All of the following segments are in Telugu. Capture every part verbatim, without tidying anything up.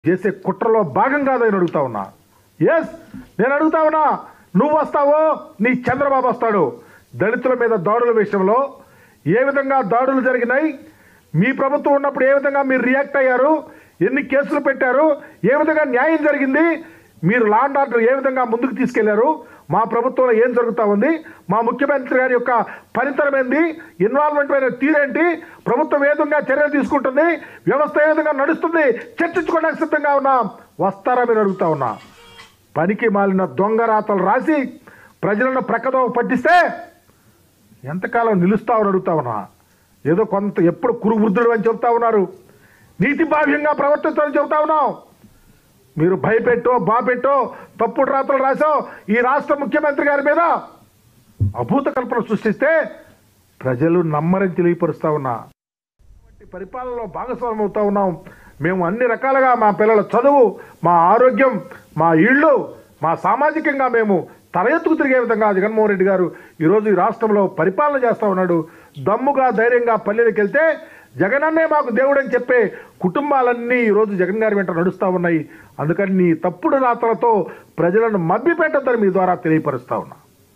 చేసే కుట్రలో భాగం కాదని అడుగుతా ఉన్నా. ఎస్, నేను అడుగుతా ఉన్నా, నువ్వు వస్తావో నీ చంద్రబాబు వస్తాడు. దళితుల మీద దాడుల విషయంలో ఏ విధంగా దాడులు జరిగినాయి, మీ ప్రభుత్వం ఉన్నప్పుడు ఏ విధంగా మీరు రియాక్ట్ అయ్యారు, ఎన్ని కేసులు పెట్టారు, ఏ విధంగా న్యాయం జరిగింది, మీరు లా అండ్ ఆర్డర్ ఏ విధంగా ముందుకు తీసుకెళ్లారు, మా ప్రభుత్వంలో ఏం జరుగుతూ ఉంది, మా ముఖ్యమంత్రి గారి యొక్క పనితనం ఏంది, ఇన్వాల్వ్మెంట్ అయిన తీరేంటి, ప్రభుత్వం ఏ విధంగా చర్యలు తీసుకుంటుంది, వ్యవస్థ ఏ విధంగా నడుస్తుంది చర్చించుకోవడానికి సిద్ధంగా ఉన్నాం. వస్తారా మీరు అడుగుతా ఉన్నా. పనికి మాలిన దొంగ రాతలు రాసి ప్రజలను ప్రక్కదో పట్టిస్తే ఎంతకాలం నిలుస్తామని అడుగుతా ఉన్నా. ఏదో కొంత ఎప్పుడు కురువృద్ధుడు అని చెబుతా ఉన్నారు, నీతి బాహ్యంగా ప్రవర్తిస్తామని చెబుతా ఉన్నాం. మీరు భయపెట్టో బాపెట్టో తప్పుడు రాతలు రాసో ఈ రాష్ట్ర ముఖ్యమంత్రి గారి మీద అభూత కల్పన సృష్టిస్తే ప్రజలు నమ్మరని తెలియపరుస్తా ఉన్నా. పరిపాలనలో భాగస్వామ్యం అవుతా ఉన్నాం. మేము అన్ని రకాలుగా మా పిల్లల చదువు, మా ఆరోగ్యం, మా ఇళ్ళు, మా సామాజికంగా మేము తల ఎత్తుకు తిరిగే విధంగా జగన్మోహన్ రెడ్డి గారు ఈరోజు ఈ రాష్ట్రంలో పరిపాలన చేస్తూ ఉన్నాడు. దమ్ముగా ధైర్యంగా పల్లెలకు వెళ్తే జగనన్నే మాకు దేవుడు అని చెప్పే కుటుంబాలన్నీ ఈరోజు జగన్ గారి వెంట నడుస్తూ ఉన్నాయి. అందుకని నీ తప్పుడు రాతలతో ప్రజలను మభ్యపెట్టద్దని మీ ద్వారా తెలియపరుస్తా ఉన్నా.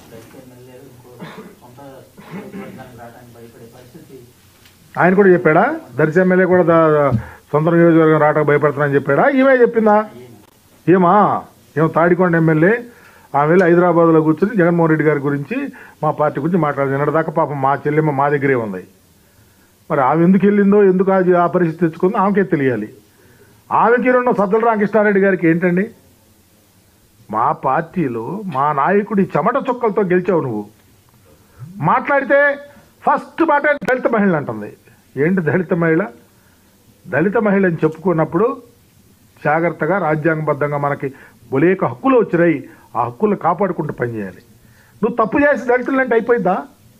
ఆయన కూడా చెప్పాడా, దర్శి ఎమ్మెల్యే కూడా సొంత నియోజకవర్గం రావడానికి భయపడుతున్నానని చెప్పాడా, ఈమె చెప్పిందా? ఏమా ఏమో తాడికొండ ఎమ్మెల్యే ఆమె వెళ్ళి హైదరాబాద్లో కూర్చొని జగన్మోహన్ రెడ్డి గారి గురించి మా పార్టీ గురించి మాట్లాడింది. నిన్నటిదాకా పాపం మా చెల్లెమ్మ మా దగ్గరే ఉంది. మరి ఆమె ఎందుకు వెళ్ళిందో, ఎందుకు ఆ పరిస్థితి తెచ్చుకుందో ఆమెకే తెలియాలి. ఆమెకి రెండు సజ్జల రామకృష్ణారెడ్డి గారికి ఏంటండి, మా పార్టీలో మా నాయకుడి చెమట చుక్కలతో గెలిచావు నువ్వు. మాట్లాడితే ఫస్ట్ మాట దళిత మహిళ అంటుంది. ఏంటి దళిత మహిళ? దళిత మహిళ అని చెప్పుకున్నప్పుడు జాగ్రత్తగా రాజ్యాంగబద్ధంగా మనకి బొలేక హక్కులు వచ్చినాయి, ఆ హక్కులు కాపాడుకుంటూ పనిచేయాలి. నువ్వు తప్పు చేసి దళితులంటే అయిపోయిద్దా?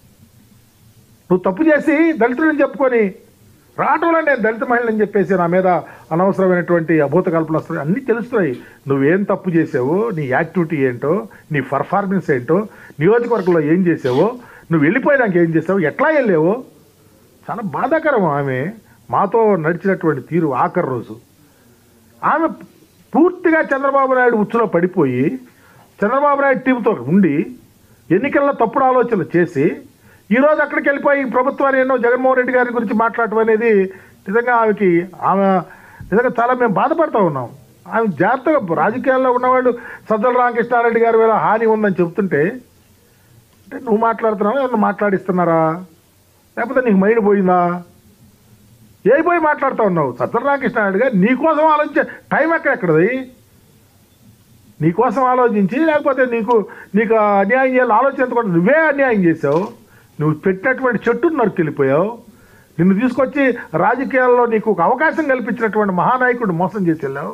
నువ్వు తప్పు చేసి దళితులని చెప్పుకొని రావటంలో నేను దళిత మహిళని చెప్పేసి నా మీద అనవసరమైనటువంటి అభూత కల్పన వస్తుంది. అన్నీ తెలుస్తున్నాయి. నువ్వేం తప్పు చేసావో, నీ యాక్టివిటీ ఏంటో, నీ పర్ఫార్మెన్స్ ఏంటో, నియోజకవర్గంలో ఏం చేసావో, నువ్వు వెళ్ళిపోయినాక ఏం చేసావో, ఎట్లా వెళ్ళావో చాలా బాధాకరం. ఆమె మాతో నడిచినటువంటి తీరు ఆఖరి రోజు ఆమె పూర్తిగా చంద్రబాబు నాయుడు ఉచ్చులో పడిపోయి చంద్రబాబు నాయుడు టీంతో ఉండి ఎన్నికల్లో తప్పుడు ఆలోచనలు చేసి ఈరోజు అక్కడికి వెళ్ళిపోయి ప్రభుత్వాన్ని ఎన్నో జగన్మోహన్ రెడ్డి గారి గురించి మాట్లాడటం అనేది నిజంగా ఆమెకి ఆమె నిజంగా చాలా మేము బాధపడుతూ ఉన్నాం. ఆమె జాగ్రత్తగా రాజకీయాల్లో ఉన్నవాళ్ళు సజ్జల రామకృష్ణారెడ్డి గారి మీద హాని ఉందని చెప్తుంటే అంటే నువ్వు మాట్లాడుతున్నావా, ఏమన్నా మాట్లాడిస్తున్నారా, లేకపోతే నీకు మైండ్ పోయిందా? ఏ పోయి మాట్లాడుతూ ఉన్నావు? సజ్జల రామకృష్ణారెడ్డి గారు నీకోసం ఆలోచించే టైం ఎక్కడెక్కడది? నీకోసం ఆలోచించి లేకపోతే నీకు నీకు అన్యాయం చేయాలని ఆలోచించకుండా నువ్వే అన్యాయం చేసావు. నువ్వు పెట్టినటువంటి చెట్టును నరుకెళ్ళిపోయావు. నిన్ను తీసుకొచ్చి రాజకీయాల్లో నీకు ఒక అవకాశం కల్పించినటువంటి మహానాయకుడు మోసం చేసి వెళ్ళావు.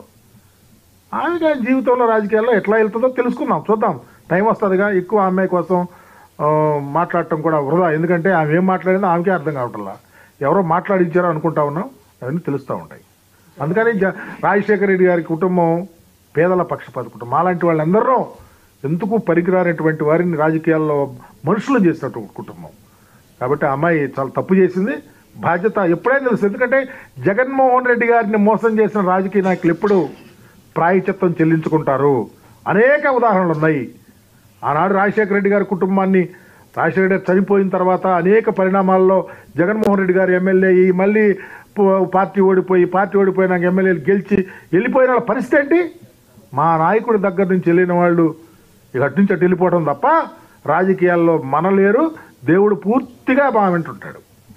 ఆమె జీవితంలో రాజకీయాల్లో ఎట్లా వెళ్తుందో తెలుసుకుందాం, చూద్దాం. టైం వస్తుందిగా. ఎక్కువ అమ్మాయి కోసం మాట్లాడటం కూడా వృధా. ఎందుకంటే ఆమె ఏం మాట్లాడిందో ఆమెకే అర్థం కావట్లా. ఎవరో మాట్లాడించారో అనుకుంటా ఉన్నాం, అవన్నీ తెలుస్తూ ఉంటాయి. అందుకని రాజశేఖర రెడ్డి గారి కుటుంబం పేదల పక్షపాత కుటుంబం. అలాంటి వాళ్ళందరూ ఎందుకు పనికిరానటువంటి వారిని రాజకీయాల్లో మనుషులు చేసినటువంటి కుటుంబం. కాబట్టి ఆ అమ్మాయి చాలా తప్పు చేసింది. బాధ్యత ఎప్పుడైనా తెలుసు. ఎందుకంటే జగన్మోహన్ రెడ్డి గారిని మోసం చేసిన రాజకీయ నాయకులు ఎప్పుడు ప్రాయశ్చిత్తం చెల్లించుకుంటారు. అనేక ఉదాహరణలు ఉన్నాయి. ఆనాడు రాజశేఖర రెడ్డి గారి కుటుంబాన్ని రాజశేఖర రెడ్డి చనిపోయిన తర్వాత అనేక పరిణామాల్లో జగన్మోహన్ రెడ్డి గారు ఎమ్మెల్యే అయ్యి మళ్ళీ పార్టీ ఓడిపోయి పార్టీ ఓడిపోయినాక ఎమ్మెల్యేలు గెలిచి వెళ్ళిపోయిన వాళ్ళ పరిస్థితి ఏంటి? మా నాయకుడి దగ్గర నుంచి వెళ్ళిన వాళ్ళు ఇక అటు నుంచి అటు వెళ్ళిపోవడం తప్ప రాజకీయాల్లో మనలేరు. దేవుడు పూర్తిగా మా వింటుంటాడు.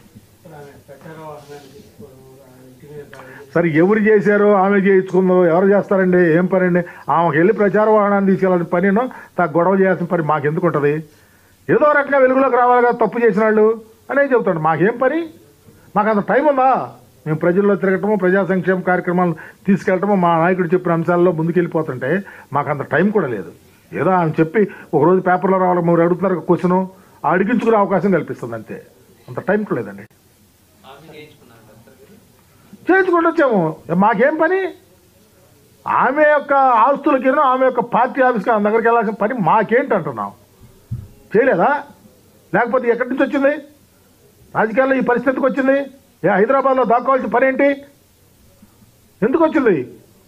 సరే, ఎవరు చేశారో ఆమె చేయించుకుందో, ఎవరు చేస్తారండి? ఏం పని అండి? ఆమెకు వెళ్ళి ప్రచార వాహనాన్ని తీసుకెళ్ళాల్సిన పనినో తా గొడవ చేయాల్సిన పని మాకెందుకు ఉంటుంది? ఏదో రకంగా వెలుగులోకి రావాలి కదా తప్పు చేసిన వాళ్ళు అనేది చెబుతాడు. మాకేం పని? మాకు అంత టైం ఉందా? మేము ప్రజల్లో తిరగటమో, ప్రజా సంక్షేమ కార్యక్రమాలు తీసుకెళ్ళటమో, మా నాయకుడు చెప్పిన అంశాల్లో ముందుకెళ్ళిపోతుంటే మాకు అంత టైం కూడా లేదు. ఏదో ఆమె చెప్పి ఒకరోజు పేపర్లో రావాలి, మీరు అడుగుతున్నారు క్వశ్చను అడిగించుకునే అవకాశం కల్పిస్తుంది అంతే. అంత టైం కూడా లేదండి. చేయించుకుంటూ వచ్చాము. మాకేం పని? ఆమె యొక్క ఆస్తులకి, ఆమె యొక్క పార్టీ ఆఫీస్కి ఆమె దగ్గరికి వెళ్ళాల్సిన పని మాకేంటి అంటున్నాం? చేయలేదా? లేకపోతే ఎక్కడి నుంచి వచ్చింది? రాజకీయాల్లో ఈ పరిస్థితికి వచ్చింది? ఏ హైదరాబాద్లో దాక్కోవాల్సిన పని ఏంటి? ఎందుకు వచ్చింది?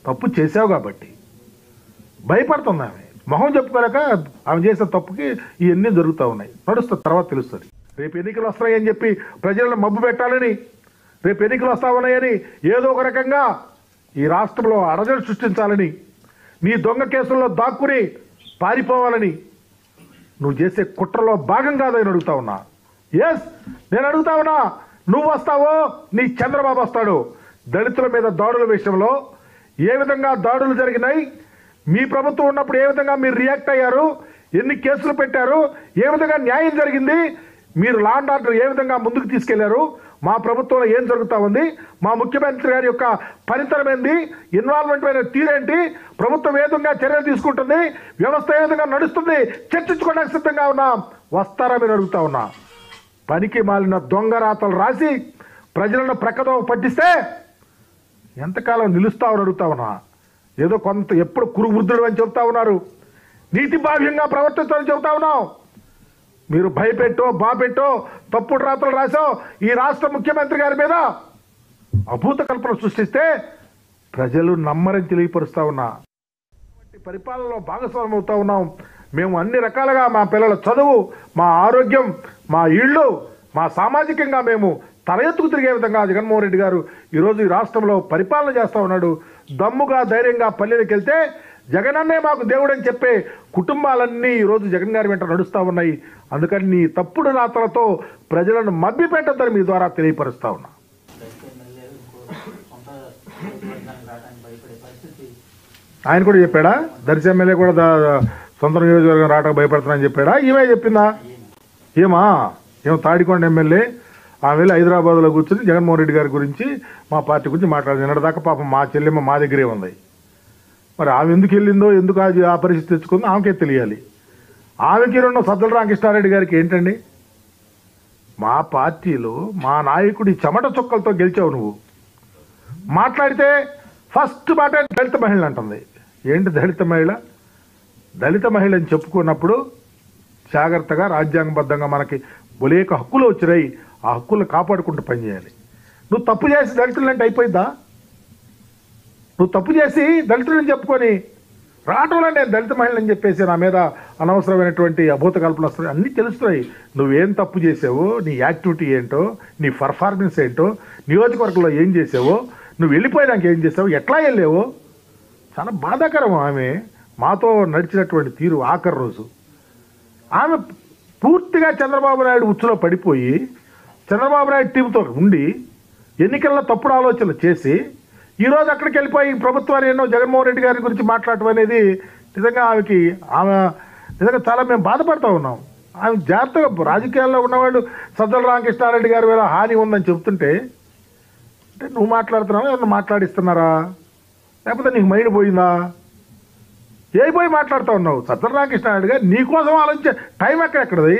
తప్పు చేసావు కాబట్టి భయపడుతుంది ఆమె. మొహం చెప్పుకోలేక ఆమె చేసిన తప్పుకి ఇవన్నీ జరుగుతూ ఉన్నాయి. నడుస్తుంది, తర్వాత తెలుస్తుంది. రేపు ఎన్నికలు వస్తాయని చెప్పి ప్రజలను మబ్బు పెట్టాలని, రేపు ఎన్నికలు వస్తా ఉన్నాయని ఏదో ఒక రకంగా ఈ రాష్ట్రంలో అరజలు సృష్టించాలని, నీ దొంగ కేసుల్లో దాక్కుని పారిపోవాలని నువ్వు చేసే కుట్రలో భాగం కాదని అడుగుతా ఉన్నా. ఎస్, నేను అడుగుతా ఉన్నా. నువ్వు వస్తావో నీ చంద్రబాబు వస్తాడు. దళితుల మీద దాడుల విషయంలో ఏ విధంగా దాడులు జరిగినాయి, మీ ప్రభుత్వం ఉన్నప్పుడు ఏ విధంగా మీరు రియాక్ట్ అయ్యారు, ఎన్ని కేసులు పెట్టారు, ఏ విధంగా న్యాయం జరిగింది, మీరు లా అండ్ ఆర్డర్ ఏ విధంగా ముందుకు తీసుకెళ్లారు, మా ప్రభుత్వంలో ఏం జరుగుతూ ఉంది, మా ముఖ్యమంత్రి గారి యొక్క పనితనం ఏంది, ఇన్వాల్వ్మెంట్ అయిన తీరేంటి, ప్రభుత్వం ఏ విధంగా చర్యలు తీసుకుంటుంది, వ్యవస్థ ఏ విధంగా నడుస్తుంది చర్చించుకోవడానికి సిద్ధంగా ఉన్నాం. వస్తారా మీరు అడుగుతా ఉన్నా. పనికి మాలిన దొంగ రాతలు రాసి ప్రజలను ప్రక్కదోవ పట్టిస్తే ఎంతకాలం నిలుస్తామని అడుగుతా ఉన్నా. ఏదో కొంత ఎప్పుడు కురు వృద్ధుడు అని చెప్తా ఉన్నారు, నీతి బాహ్యంగా ప్రవర్తిస్తామని చెబుతా ఉన్నాం. మీరు భయపెట్టో బాపెట్టో తప్పుడు రాతలు రాసో ఈ రాష్ట్ర ముఖ్యమంత్రి గారి మీద అభూత కల్పన సృష్టిస్తే ప్రజలు నమ్మరని తెలియపరుస్తా ఉన్నా. పరిపాలనలో భాగస్వామ్యం అవుతా ఉన్నాం. మేము అన్ని రకాలుగా మా పిల్లల చదువు, మా ఆరోగ్యం, మా ఇళ్ళు, మా సామాజికంగా మేము తల ఎత్తుకు తిరిగే విధంగా జగన్మోహన్ రెడ్డి గారు ఈరోజు ఈ రాష్ట్రంలో పరిపాలన చేస్తూ ఉన్నాడు. దమ్ముగా ధైర్యంగా పల్లెలకు వెళ్తే జగనన్నే మాకు దేవుడు అని చెప్పే కుటుంబాలన్నీ ఈరోజు జగన్ గారి వెంట నడుస్తూ ఉన్నాయి. అందుకని నీ తప్పుడు రాతలతో ప్రజలను మభ్య పెట్టద్దని మీ ద్వారా తెలియపరుస్తా ఉన్నా. ఆయన కూడా చెప్పాడా? దర్శి ఎమ్మెల్యే కూడా సొంత నియోజకవర్గం రావడానికి భయపడుతున్నానని చెప్పాడా? ఈమె చెప్పిందా? ఏమా ఏమో తాడికొండ ఎమ్మెల్యే ఆమె వెళ్ళి హైదరాబాద్లో కూర్చొని జగన్మోహన్ రెడ్డి గారి గురించి మా పార్టీ గురించి మాట్లాడింది. నిన్నటిదాకా పాపం మా చెల్లెమ్మ మా దగ్గరే ఉంది. మరి ఆమె ఎందుకు వెళ్ళిందో, ఎందుకు అది ఆ పరిస్థితి తెచ్చుకుందో ఆమెకే తెలియాలి. ఆమెకి రెండు సజ్జల రామకృష్ణారెడ్డి గారికి ఏంటండి? మా పార్టీలో మా నాయకుడి చెమట చుక్కలతో గెలిచావు నువ్వు. మాట్లాడితే ఫస్ట్ మాట దళిత మహిళ అంటుంది. ఏంటి దళిత మహిళ? దళిత మహిళ అని చెప్పుకున్నప్పుడు జాగ్రత్తగా రాజ్యాంగబద్ధంగా మనకి బొలేక హక్కులు వచ్చినాయి, ఆ హక్కులను కాపాడుకుంటూ పనిచేయాలి. నువ్వు తప్పు చేసి దళితులంటే అయిపోయిందా? నువ్వు తప్పు చేసి దళితులని చెప్పుకొని రావటంలో నేను దళిత మహిళని చెప్పేసి నా మీద అనవసరమైనటువంటి అభూత కల్పనలు వస్తున్నాయి. అన్నీ తెలుస్తున్నాయి. నువ్వేం తప్పు చేసావో, నీ యాక్టివిటీ ఏంటో, నీ పర్ఫార్మెన్స్ ఏంటో, నియోజకవర్గంలో ఏం చేసావో, నువ్వు వెళ్ళిపోయినాక ఏం చేసావు, ఎట్లా వెళ్ళావో చాలా బాధాకరం. ఆమె మాతో నడిచినటువంటి తీరు ఆఖరి రోజు ఆమె పూర్తిగా చంద్రబాబు నాయుడు ఉచ్చులో పడిపోయి చంద్రబాబు నాయుడు టీంతో ఉండి ఎన్నికల్లో తప్పుడు ఆలోచనలు చేసి ఈరోజు అక్కడికి వెళ్ళిపోయి ప్రభుత్వాన్ని ఎన్నో జగన్మోహన్ రెడ్డి గారి గురించి మాట్లాడటం అనేది నిజంగా ఆమెకి ఆమె నిజంగా చాలా మేము బాధపడుతూ ఉన్నాం. ఆమె జాగ్రత్తగా రాజకీయాల్లో ఉన్నవాళ్ళు సజ్జల రామకృష్ణారెడ్డి గారి మీద హాని ఉందని చెప్తుంటే అంటే నువ్వు మాట్లాడుతున్నావా, ఎవరు మాట్లాడిస్తున్నారా, లేకపోతే నీకు మైండ్ పోయిందా? ఏ పోయి మాట్లాడుతూ ఉన్నావు? సజ్జల రామకృష్ణారెడ్డి గారు నీకోసం ఆలోచించే టైం ఎక్కడెక్కడది?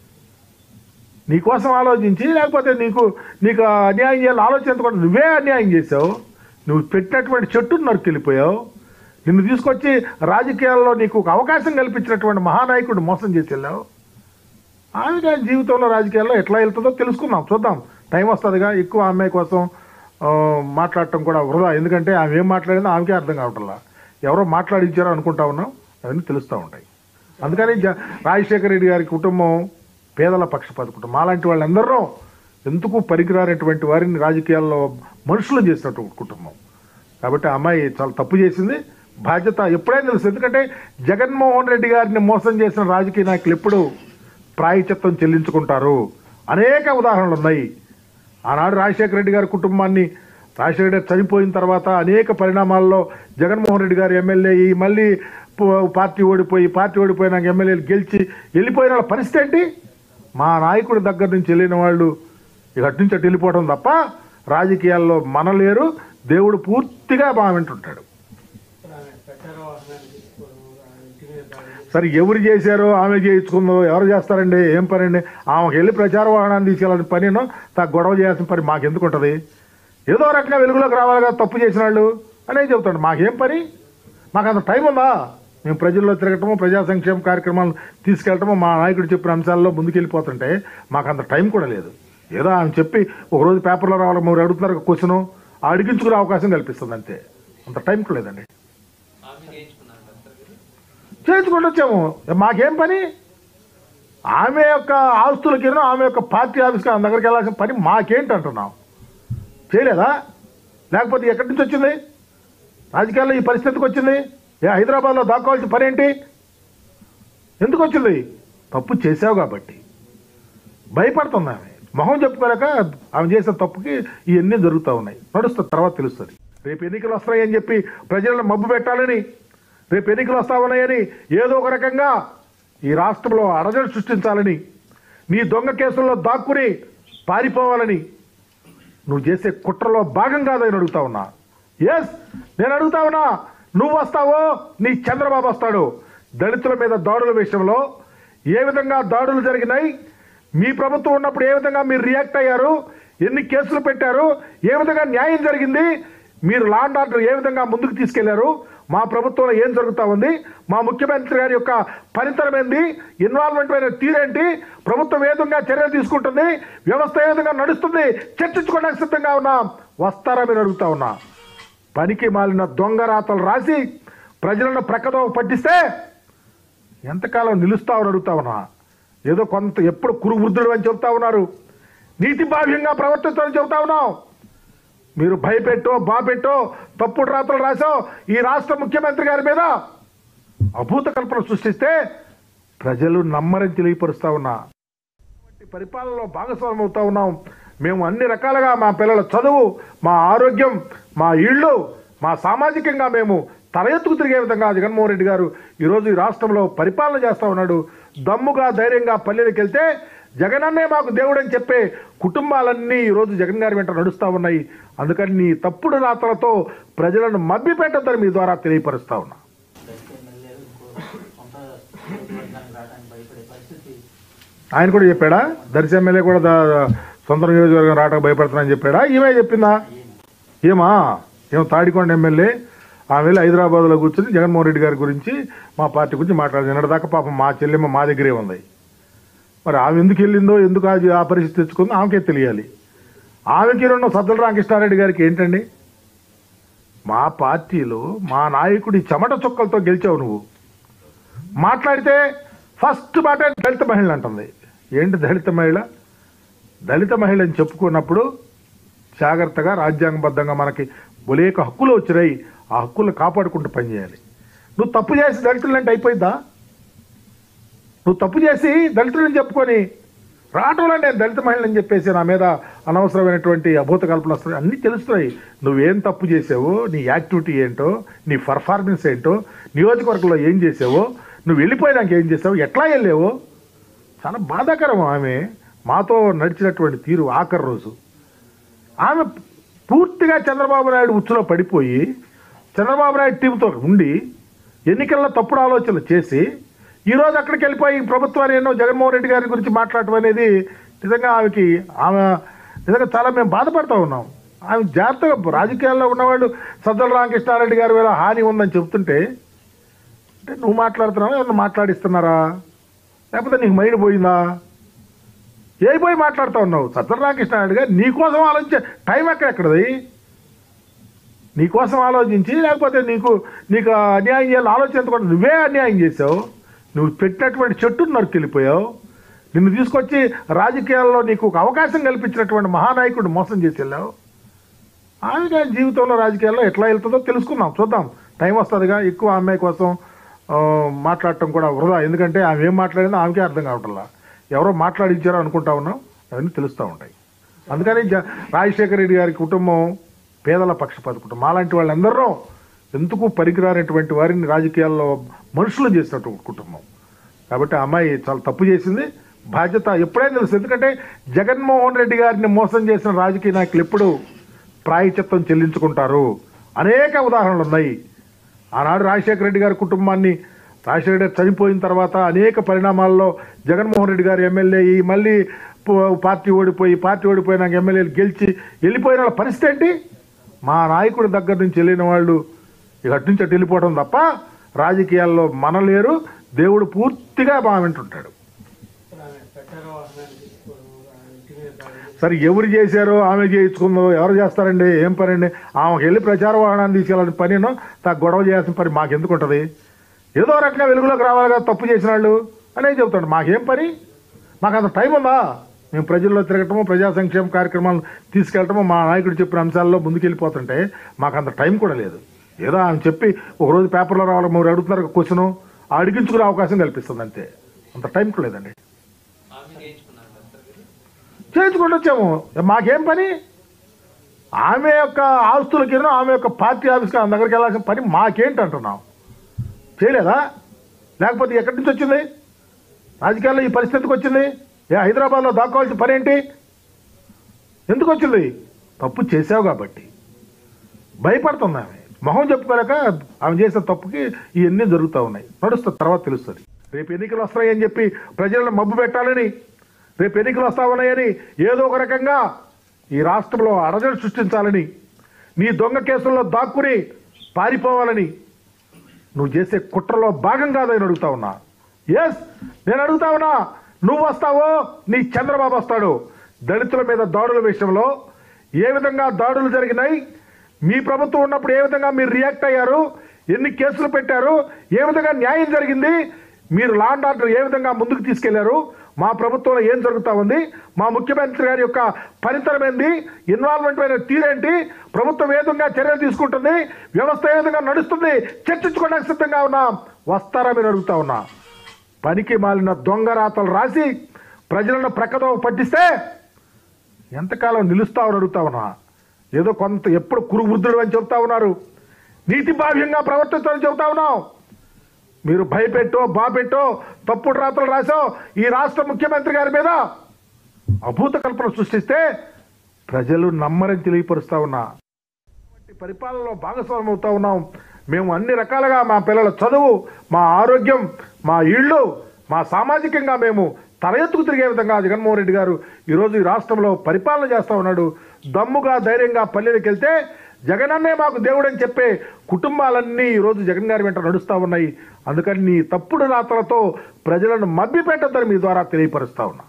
నీకోసం ఆలోచించి లేకపోతే నీకు నీకు అన్యాయం చేయాలని ఆలోచించకుండా నువ్వే అన్యాయం చేసావు. నువ్వు పెట్టినటువంటి చెట్టును నరుకెళ్ళిపోయావు. నిన్ను తీసుకొచ్చి రాజకీయాల్లో నీకు ఒక అవకాశం కల్పించినటువంటి మహానాయకుడు మోసం చేసి వెళ్ళావు. ఆమె కానీ జీవితంలో రాజకీయాల్లో ఎట్లా వెళ్తుందో తెలుసుకుందాం, చూద్దాం. టైం వస్తుందిగా. ఎక్కువ అమ్మాయి కోసం మాట్లాడటం కూడా వృధా. ఎందుకంటే ఆమె ఏం మాట్లాడిందో ఆమెకే అర్థం కావట్లా. ఎవరో మాట్లాడించారో అనుకుంటా ఉన్నాం, అవన్నీ తెలుస్తూ ఉంటాయి. అందుకని రాజశేఖర రెడ్డి గారి కుటుంబం పేదల పక్షపాత కుటుంబం. అలాంటి వాళ్ళందరూ ఎందుకు పనికిరానటువంటి వారిని రాజకీయాల్లో మనుషులు చేసినటువంటి కుటుంబం. కాబట్టి ఆ అమ్మాయి చాలా తప్పు చేసింది. బాధ్యత ఎప్పుడైనా తెలుసు. ఎందుకంటే జగన్మోహన్ రెడ్డి గారిని మోసం చేసిన రాజకీయ నాయకులు ఎప్పుడు ప్రాయశ్చిత్తం చెల్లించుకుంటారు. అనేక ఉదాహరణలు ఉన్నాయి. ఆనాడు రాజశేఖర రెడ్డి గారి కుటుంబాన్ని రాజశేఖర రెడ్డి చనిపోయిన తర్వాత అనేక పరిణామాల్లో జగన్మోహన్ రెడ్డి గారు ఎమ్మెల్యే అయ్యి మళ్ళీ పార్టీ ఓడిపోయి పార్టీ ఓడిపోయినాక ఎమ్మెల్యేలు గెలిచి వెళ్ళిపోయిన వాళ్ళ పరిస్థితి ఏంటి? మా నాయకుడి దగ్గర నుంచి వెళ్ళిన వాళ్ళు ఇక అటు నుంచి అటు వెళ్ళిపోవడం తప్ప రాజకీయాల్లో మనలేరు. దేవుడు పూర్తిగా బాగా వింటుంటాడు. సరే, ఎవరు చేశారో ఆమె చేయించుకుందో, ఎవరు చేస్తారండి? ఏం పని అండి? ఆమెకు వెళ్ళి ప్రచార వాహనాన్ని తీసుకెళ్ళాలని పనినో తా గొడవ చేయాల్సిన పని మాకెందుకు ఉంటుంది? ఏదో రకంగా వెలుగులోకి రావాలి కదా తప్పు చేసిన వాళ్ళు అనేది చెబుతాడు. మాకేం పని? మాకు అంత టైం ఉందా? మేము ప్రజల్లో తిరగటము, ప్రజా సంక్షేమ కార్యక్రమాలు తీసుకెళ్ళటము, మా నాయకుడు చెప్పిన అంశాల్లో ముందుకెళ్ళిపోతుంటే మాకు అంత టైం కూడా లేదు. ఏదో ఆమె చెప్పి ఒకరోజు పేపర్లో రావాలి, మీరు అడుగుతున్నారు క్వశ్చను అడిగించుకునే అవకాశం కల్పిస్తుంది అంతే. అంత టైం లేదండి. చేయించుకుంటూ వచ్చాము, మాకేం పని? ఆమె యొక్క ఆస్తులకి ఆమె యొక్క పార్టీ ఆఫీస్కి ఆమె దగ్గరికి వెళ్ళాల్సిన పని మాకేంటి అంటున్నాం. చేయలేదా? లేకపోతే ఎక్కడి నుంచి వచ్చింది? రాజకీయాల్లో ఈ పరిస్థితికి వచ్చింది? ఏ హైదరాబాద్లో దాక్కోవాల్సిన పని ఏంటి? ఎందుకు వచ్చింది? తప్పు చేసావు కాబట్టి భయపడుతుంది ఆమె. మొహం చెప్పుకోలేక ఆమె చేసిన తప్పుకి ఇవన్నీ జరుగుతూ ఉన్నాయి. నడుస్తుంది, తర్వాత తెలుస్తుంది. రేపు ఎన్నికలు వస్తాయని చెప్పి ప్రజలను మబ్బు పెట్టాలని, రేపు ఎన్నికలు వస్తా ఉన్నాయని ఏదో ఒక రకంగా ఈ రాష్ట్రంలో అరజడి సృష్టించాలని, నీ దొంగ కేసుల్లో దాక్కుని పారిపోవాలని నువ్వు చేసే కుట్రలో భాగం కాదని అడుగుతా ఉన్నా. ఎస్, నేను అడుగుతా ఉన్నా. నువ్వు వస్తావో నీ చంద్రబాబు వస్తాడు. దళితుల మీద దాడుల విషయంలో ఏ విధంగా దాడులు జరిగినాయి, మీ ప్రభుత్వం ఉన్నప్పుడు ఏ విధంగా మీరు రియాక్ట్ అయ్యారు, ఎన్ని కేసులు పెట్టారు, ఏ విధంగా న్యాయం జరిగింది, మీరు లా అండ్ ఆర్డర్ ఏ విధంగా ముందుకు తీసుకెళ్లారు, మా ప్రభుత్వంలో ఏం జరుగుతూ ఉంది, మా ముఖ్యమంత్రి గారి యొక్క పనితనం ఏంది, ఇన్వాల్వ్మెంట్ అయిన తీరేంటి, ప్రభుత్వం ఏ విధంగా చర్యలు తీసుకుంటుంది, వ్యవస్థ ఏ విధంగా నడుస్తుంది, చర్చించుకోవడానికి సిద్ధంగా ఉన్నా. వస్తారా మీరు అడుగుతా ఉన్నా. పనికి మాలిన దొంగ రాతలు రాసి ప్రజలను ప్రక్కదోవ పట్టిస్తే ఎంతకాలం నిలుస్తామని అడుగుతా ఉన్నా. ఏదో కొంత ఎప్పుడు కురు వృద్ధుడు అని చెప్తా ఉన్నారు, నీతి బాహ్యంగా ప్రవర్తిస్తామని చెబుతా ఉన్నాం. మీరు భయపెట్టో బాపెట్టో తప్పుడు రాతలు రాసో ఈ రాష్ట్ర ముఖ్యమంత్రి గారి మీద అభూత కల్పన సృష్టిస్తే ప్రజలు నమ్మరని తెలియపరుస్తా ఉన్నా. పరిపాలనలో భాగస్వామ్యం అవుతా ఉన్నాం. మేము అన్ని రకాలుగా మా పిల్లల చదువు, మా ఆరోగ్యం, మా ఇళ్ళు, మా సామాజికంగా మేము తల ఎత్తుకు తిరిగే విధంగా జగన్మోహన్ రెడ్డి గారు ఈరోజు ఈ రాష్ట్రంలో పరిపాలన చేస్తూ ఉన్నాడు. దమ్ముగా ధైర్యంగా పల్లెలకు వెళ్తే జగనన్నే మాకు దేవుడు అని చెప్పే కుటుంబాలన్నీ ఈరోజు జగన్ గారి వెంట నడుస్తూ ఉన్నాయి. అందుకని నీ తప్పుడు రాతలతో ప్రజలను మభ్య పెట్టద్దని మీ ద్వారా తెలియపరుస్తా ఉన్నా. ఆయన కూడా చెప్పాడా? దర్శి ఎమ్మెల్యే కూడా సొంత నియోజకవర్గం రావడానికి భయపడుతున్నానని చెప్పాడా? ఈమె చెప్పిందా? ఏమా ఏమో తాడికొండ ఎమ్మెల్యే ఆమె వెళ్ళి హైదరాబాద్లో కూర్చొని జగన్మోహన్ రెడ్డి గారి గురించి మా పార్టీ గురించి మాట్లాడింది. నిన్నటిదాకా పాపం మా చెల్లెమ్మ మా దగ్గరే ఉంది. మరి ఆమె ఎందుకు వెళ్ళిందో, ఎందుకు అది ఆ పరిస్థితి తెచ్చుకుందో ఆమెకే తెలియాలి. ఆమెకి రెండు సజ్జల రామకృష్ణారెడ్డి గారికి ఏంటండి? మా పార్టీలో మా నాయకుడి చెమట చుక్కలతో గెలిచావు నువ్వు. మాట్లాడితే ఫస్ట్ మాట దళిత మహిళ అంటుంది. ఏంటి దళిత మహిళ? దళిత మహిళ అని చెప్పుకున్నప్పుడు జాగ్రత్తగా రాజ్యాంగబద్ధంగా మనకి బొలేక హక్కులు వచ్చినాయి, ఆ హక్కులు కాపాడుకుంటూ పనిచేయాలి. నువ్వు తప్పు చేసి దళితులంటే అయిపోయిందా? నువ్వు తప్పు చేసి దళితులని చెప్పుకొని రావటంలో నేను దళిత మహిళని చెప్పేసి నా మీద అనవసరమైనటువంటి అభూత కల్పన వస్తుంది. అన్నీ తెలుస్తున్నాయి. నువ్వేం తప్పు చేసావో, నీ యాక్టివిటీ ఏంటో, నీ పర్ఫార్మెన్స్ ఏంటో, నియోజకవర్గంలో ఏం చేసావో, నువ్వు వెళ్ళిపోయినాక ఏం చేసావు, ఎట్లా వెళ్ళావో చాలా బాధాకరం. ఆమె మాతో నడిచినటువంటి తీరు ఆఖరి రోజు ఆమె పూర్తిగా చంద్రబాబు నాయుడు ఉచ్చులో పడిపోయి చంద్రబాబు నాయుడు టీంతో ఉండి ఎన్నికల్లో తప్పుడు ఆలోచనలు చేసి ఈరోజు అక్కడికి వెళ్ళిపోయి ప్రభుత్వాన్ని ఎన్నో జగన్మోహన్ రెడ్డి గారి గురించి మాట్లాడటం అనేది నిజంగా ఆమెకి ఆమె నిజంగా చాలా మేము బాధపడుతూ ఉన్నాం. ఆమె జాగ్రత్తగా రాజకీయాల్లో ఉన్నవాళ్ళు సజ్జల రామకృష్ణారెడ్డి గారి వేళ హాని ఉందని చెప్తుంటే అంటే నువ్వు మాట్లాడుతున్నావా, ఎవరిని మాట్లాడిస్తున్నారా, లేకపోతే నీకు మైండ్ పోయిందా? ఏ పోయి మాట్లాడుతూ ఉన్నావు? సజ్జల రామకృష్ణారెడ్డి గారు నీకోసం ఆలోచించే టైం ఎక్కడెక్కడది? నీకోసం ఆలోచించి లేకపోతే నీకు నీకు అన్యాయం చేయాలని ఆలోచించకుండా నువ్వే అన్యాయం చేసావు. నువ్వు పెట్టినటువంటి చెట్టును నరుకెళ్ళిపోయావు. నిన్ను తీసుకొచ్చి రాజకీయాల్లో నీకు ఒక అవకాశం కల్పించినటువంటి మహానాయకుడు మోసం చేసి వెళ్ళావు. ఆమె జీవితంలో రాజకీయాల్లో ఎట్లా వెళ్తుందో తెలుసుకుందాం, చూద్దాం. టైం వస్తుందిగా. ఎక్కువ అమ్మాయి కోసం మాట్లాడటం కూడా వృధా. ఎందుకంటే ఆమె ఏం మాట్లాడిందో ఆమెకే అర్థం కావట్లా. ఎవరో మాట్లాడించారో అనుకుంటా ఉన్నాం, అవన్నీ తెలుస్తూ ఉంటాయి. అందుకని రాజశేఖర రెడ్డి గారి కుటుంబం పేదల పక్షపాత కుటుంబం. అలాంటి వాళ్ళందరూ ఎందుకు పనికిరానటువంటి వారిని రాజకీయాల్లో మనుషులు చేసినటువంటి కుటుంబం. కాబట్టి ఆ అమ్మాయి చాలా తప్పు చేసింది. బాధ్యత ఎప్పుడైనా తెలుసు. ఎందుకంటే జగన్మోహన్ రెడ్డి గారిని మోసం చేసిన రాజకీయ నాయకులు ఎప్పుడు ప్రాయశ్చిత్తం చెల్లించుకుంటారు. అనేక ఉదాహరణలు ఉన్నాయి. ఆనాడు రాజశేఖర రెడ్డి గారి కుటుంబాన్ని రాజశేఖర రెడ్డి గారు చనిపోయిన తర్వాత అనేక పరిణామాల్లో జగన్మోహన్ రెడ్డి గారు ఎమ్మెల్యే అయ్యి మళ్ళీ పార్టీ ఓడిపోయి పార్టీ ఓడిపోయినాక ఎమ్మెల్యేలు గెలిచి వెళ్ళిపోయిన వాళ్ళ పరిస్థితి ఏంటి? మా నాయకుడి దగ్గర నుంచి వెళ్ళిన వాళ్ళు ఇక అటు నుంచి అటు వెళ్ళిపోవడం తప్ప రాజకీయాల్లో మనలేరు. దేవుడు పూర్తిగా మా వింటుంటాడు. సరే ఎవరు చేశారో ఆమె చేయించుకుందో ఎవరు చేస్తారండి, ఏం పని అండి? ఆమెకు వెళ్ళి ప్రచార వాహనాన్ని తీసుకెళ్ళాలని పనినో తా గొడవ చేయాల్సిన పని మాకెందుకు ఉంటుంది? ఏదో రకంగా వెలుగులోకి రావాలి కదా తప్పు చేసిన వాళ్ళు అనేది చెబుతాడు. మాకేం పని? మాకు అంత టైం ఉందా? మేము ప్రజల్లో తిరగటము, ప్రజా సంక్షేమ కార్యక్రమాలు తీసుకెళ్ళటము, మా నాయకుడు చెప్పిన అంశాల్లో ముందుకెళ్ళిపోతుంటే మాకు అంత టైం కూడా లేదు. ఏదో ఆమె చెప్పి ఒకరోజు పేపర్లో రావాలి, మీరు అడుగుతున్నారు క్వశ్చను అడిగించుకునే అవకాశం కల్పిస్తుంది అంతే. అంత టైం కూడా లేదండి. చేయించుకుంటూ వచ్చాము, మాకేం పని? ఆమె యొక్క ఆస్తులకి ఆమె యొక్క పార్టీ ఆఫీస్కి ఆమె దగ్గరికి వెళ్ళాల్సిన పని మాకేంటి అంటున్నాం? చేయలేదా? లేకపోతే ఎక్కడి నుంచి వచ్చింది? రాజకీయాల్లో ఈ పరిస్థితికి వచ్చింది? ఏ హైదరాబాద్లో దాక్కోవాల్సిన పని ఏంటి? ఎందుకు వచ్చింది? తప్పు చేసావు కాబట్టి భయపడుతుంది ఆమె. మొహం చెప్పుకోలేక ఆమె చేసిన తప్పుకి ఇవన్నీ జరుగుతూ ఉన్నాయి. నడుస్తుంది, తర్వాత తెలుస్తుంది. రేపు ఎన్నికలు వస్తాయని చెప్పి ప్రజలను మబ్బు పెట్టాలని, రేపు ఎన్నికలు వస్తా ఉన్నాయని ఏదో ఒక రకంగా ఈ రాష్ట్రంలో అడజడి సృష్టించాలని, నీ దొంగ కేసుల్లో దాక్కుని పారిపోవాలని నువ్వు చేసే కుట్రలో భాగం కాదని అడుగుతా ఉన్నా. ఎస్, నేను అడుగుతా ఉన్నా. నువ్వు వస్తావో నీ చంద్రబాబు వస్తాడు. దళితుల మీద దాడుల విషయంలో ఏ విధంగా దాడులు జరిగినాయి, మీ ప్రభుత్వం ఉన్నప్పుడు ఏ విధంగా మీరు రియాక్ట్ అయ్యారు, ఎన్ని కేసులు పెట్టారు, ఏ విధంగా న్యాయం జరిగింది, మీరు లా అండ్ ఆర్డర్ ఏ విధంగా ముందుకు తీసుకెళ్లారు, మా ప్రభుత్వంలో ఏం జరుగుతూ ఉంది, మా ముఖ్యమంత్రి గారి యొక్క పనితనం ఏంది, ఇన్వాల్వ్మెంట్ అయిన తీరేంటి, ప్రభుత్వం ఏ విధంగా చర్యలు తీసుకుంటుంది, వ్యవస్థ ఏ విధంగా నడుస్తుంది చర్చించుకోవడానికి సిద్ధంగా ఉన్నాం. వస్తారా మీరు అడుగుతా ఉన్నా. పనికి మాలిన దొంగ రాతలు రాసి ప్రజలను ప్రక్కదో పట్టిస్తే ఎంతకాలం నిలుస్తామని అడుగుతా ఉన్నా. ఏదో కొంత ఎప్పుడు కురువృద్ధుడు అని చెబుతా ఉన్నారు, నీతి బాహ్యంగా ప్రవర్తిస్తామని చెబుతా ఉన్నాం. మీరు భయపెట్టో బాపెట్టో తప్పుడు రాతలు రాసో ఈ రాష్ట్ర ముఖ్యమంత్రి గారి మీద అభూత కల్పన సృష్టిస్తే ప్రజలు నమ్మరని తెలియపరుస్తా ఉన్నా. పరిపాలనలో భాగస్వామ్యం అవుతా ఉన్నాం. మేము అన్ని రకాలుగా మా పిల్లల చదువు, మా ఆరోగ్యం, మా ఇళ్ళు, మా సామాజికంగా మేము తల ఎత్తుకు తిరిగే విధంగా జగన్మోహన్ రెడ్డి గారు ఈరోజు ఈ రాష్ట్రంలో పరిపాలన చేస్తూ ఉన్నాడు. దమ్ముగా ధైర్యంగా పల్లెలకు వెళ్తే జగనన్నే మాకు దేవుడు అని చెప్పే కుటుంబాలన్నీ ఈరోజు జగన్ గారి వెంట నడుస్తూ ఉన్నాయి. అందుకని నీ తప్పుడు రాతలతో ప్రజలను మభ్య పెట్టొద్దని మీ ద్వారా తెలియపరుస్తా ఉన్నా.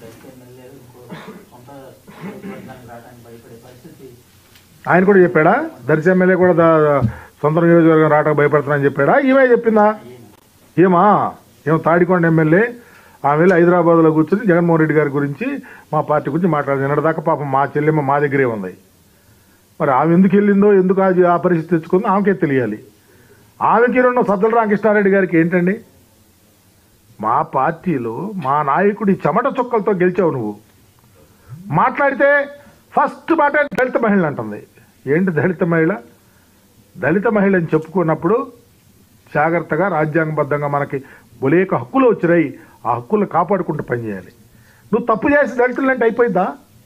ఆయన కూడా చెప్పాడా? దర్శి ఎమ్మెల్యే కూడా సొంత నియోజకవర్గం రావడానికి భయపడుతున్నానని చెప్పాడా? ఈమె చెప్పిందా? ఏమా ఏమో తాడికొండ ఎమ్మెల్యే ఆమె వెళ్ళి హైదరాబాద్లో కూర్చొని జగన్మోహన్ రెడ్డి గారి గురించి మా పార్టీ గురించి మాట్లాడింది. నిన్నటిదాకా పాపం మా చెల్లెమ్మ మా దగ్గరే ఉంది. మరి ఆమె ఎందుకు వెళ్ళిందో, ఎందుకు అది ఆ పరిస్థితి తెచ్చుకుందో ఆమెకే తెలియాలి. ఆమెకి రెండు సజ్జల రామకృష్ణారెడ్డి గారికి ఏంటండి? మా పార్టీలో మా నాయకుడి చెమట చుక్కలతో గెలిచావు నువ్వు. మాట్లాడితే ఫస్ట్ మాట దళిత మహిళ అంటుంది. ఏంటి దళిత మహిళ? దళిత మహిళ అని చెప్పుకున్నప్పుడు జాగ్రత్తగా రాజ్యాంగబద్ధంగా మనకి బొలేక హక్కులు వచ్చినాయి, ఆ హక్కులు కాపాడుకుంటూ పనిచేయాలి. నువ్వు తప్పు చేసి దళితులంటే అయిపోయిందా?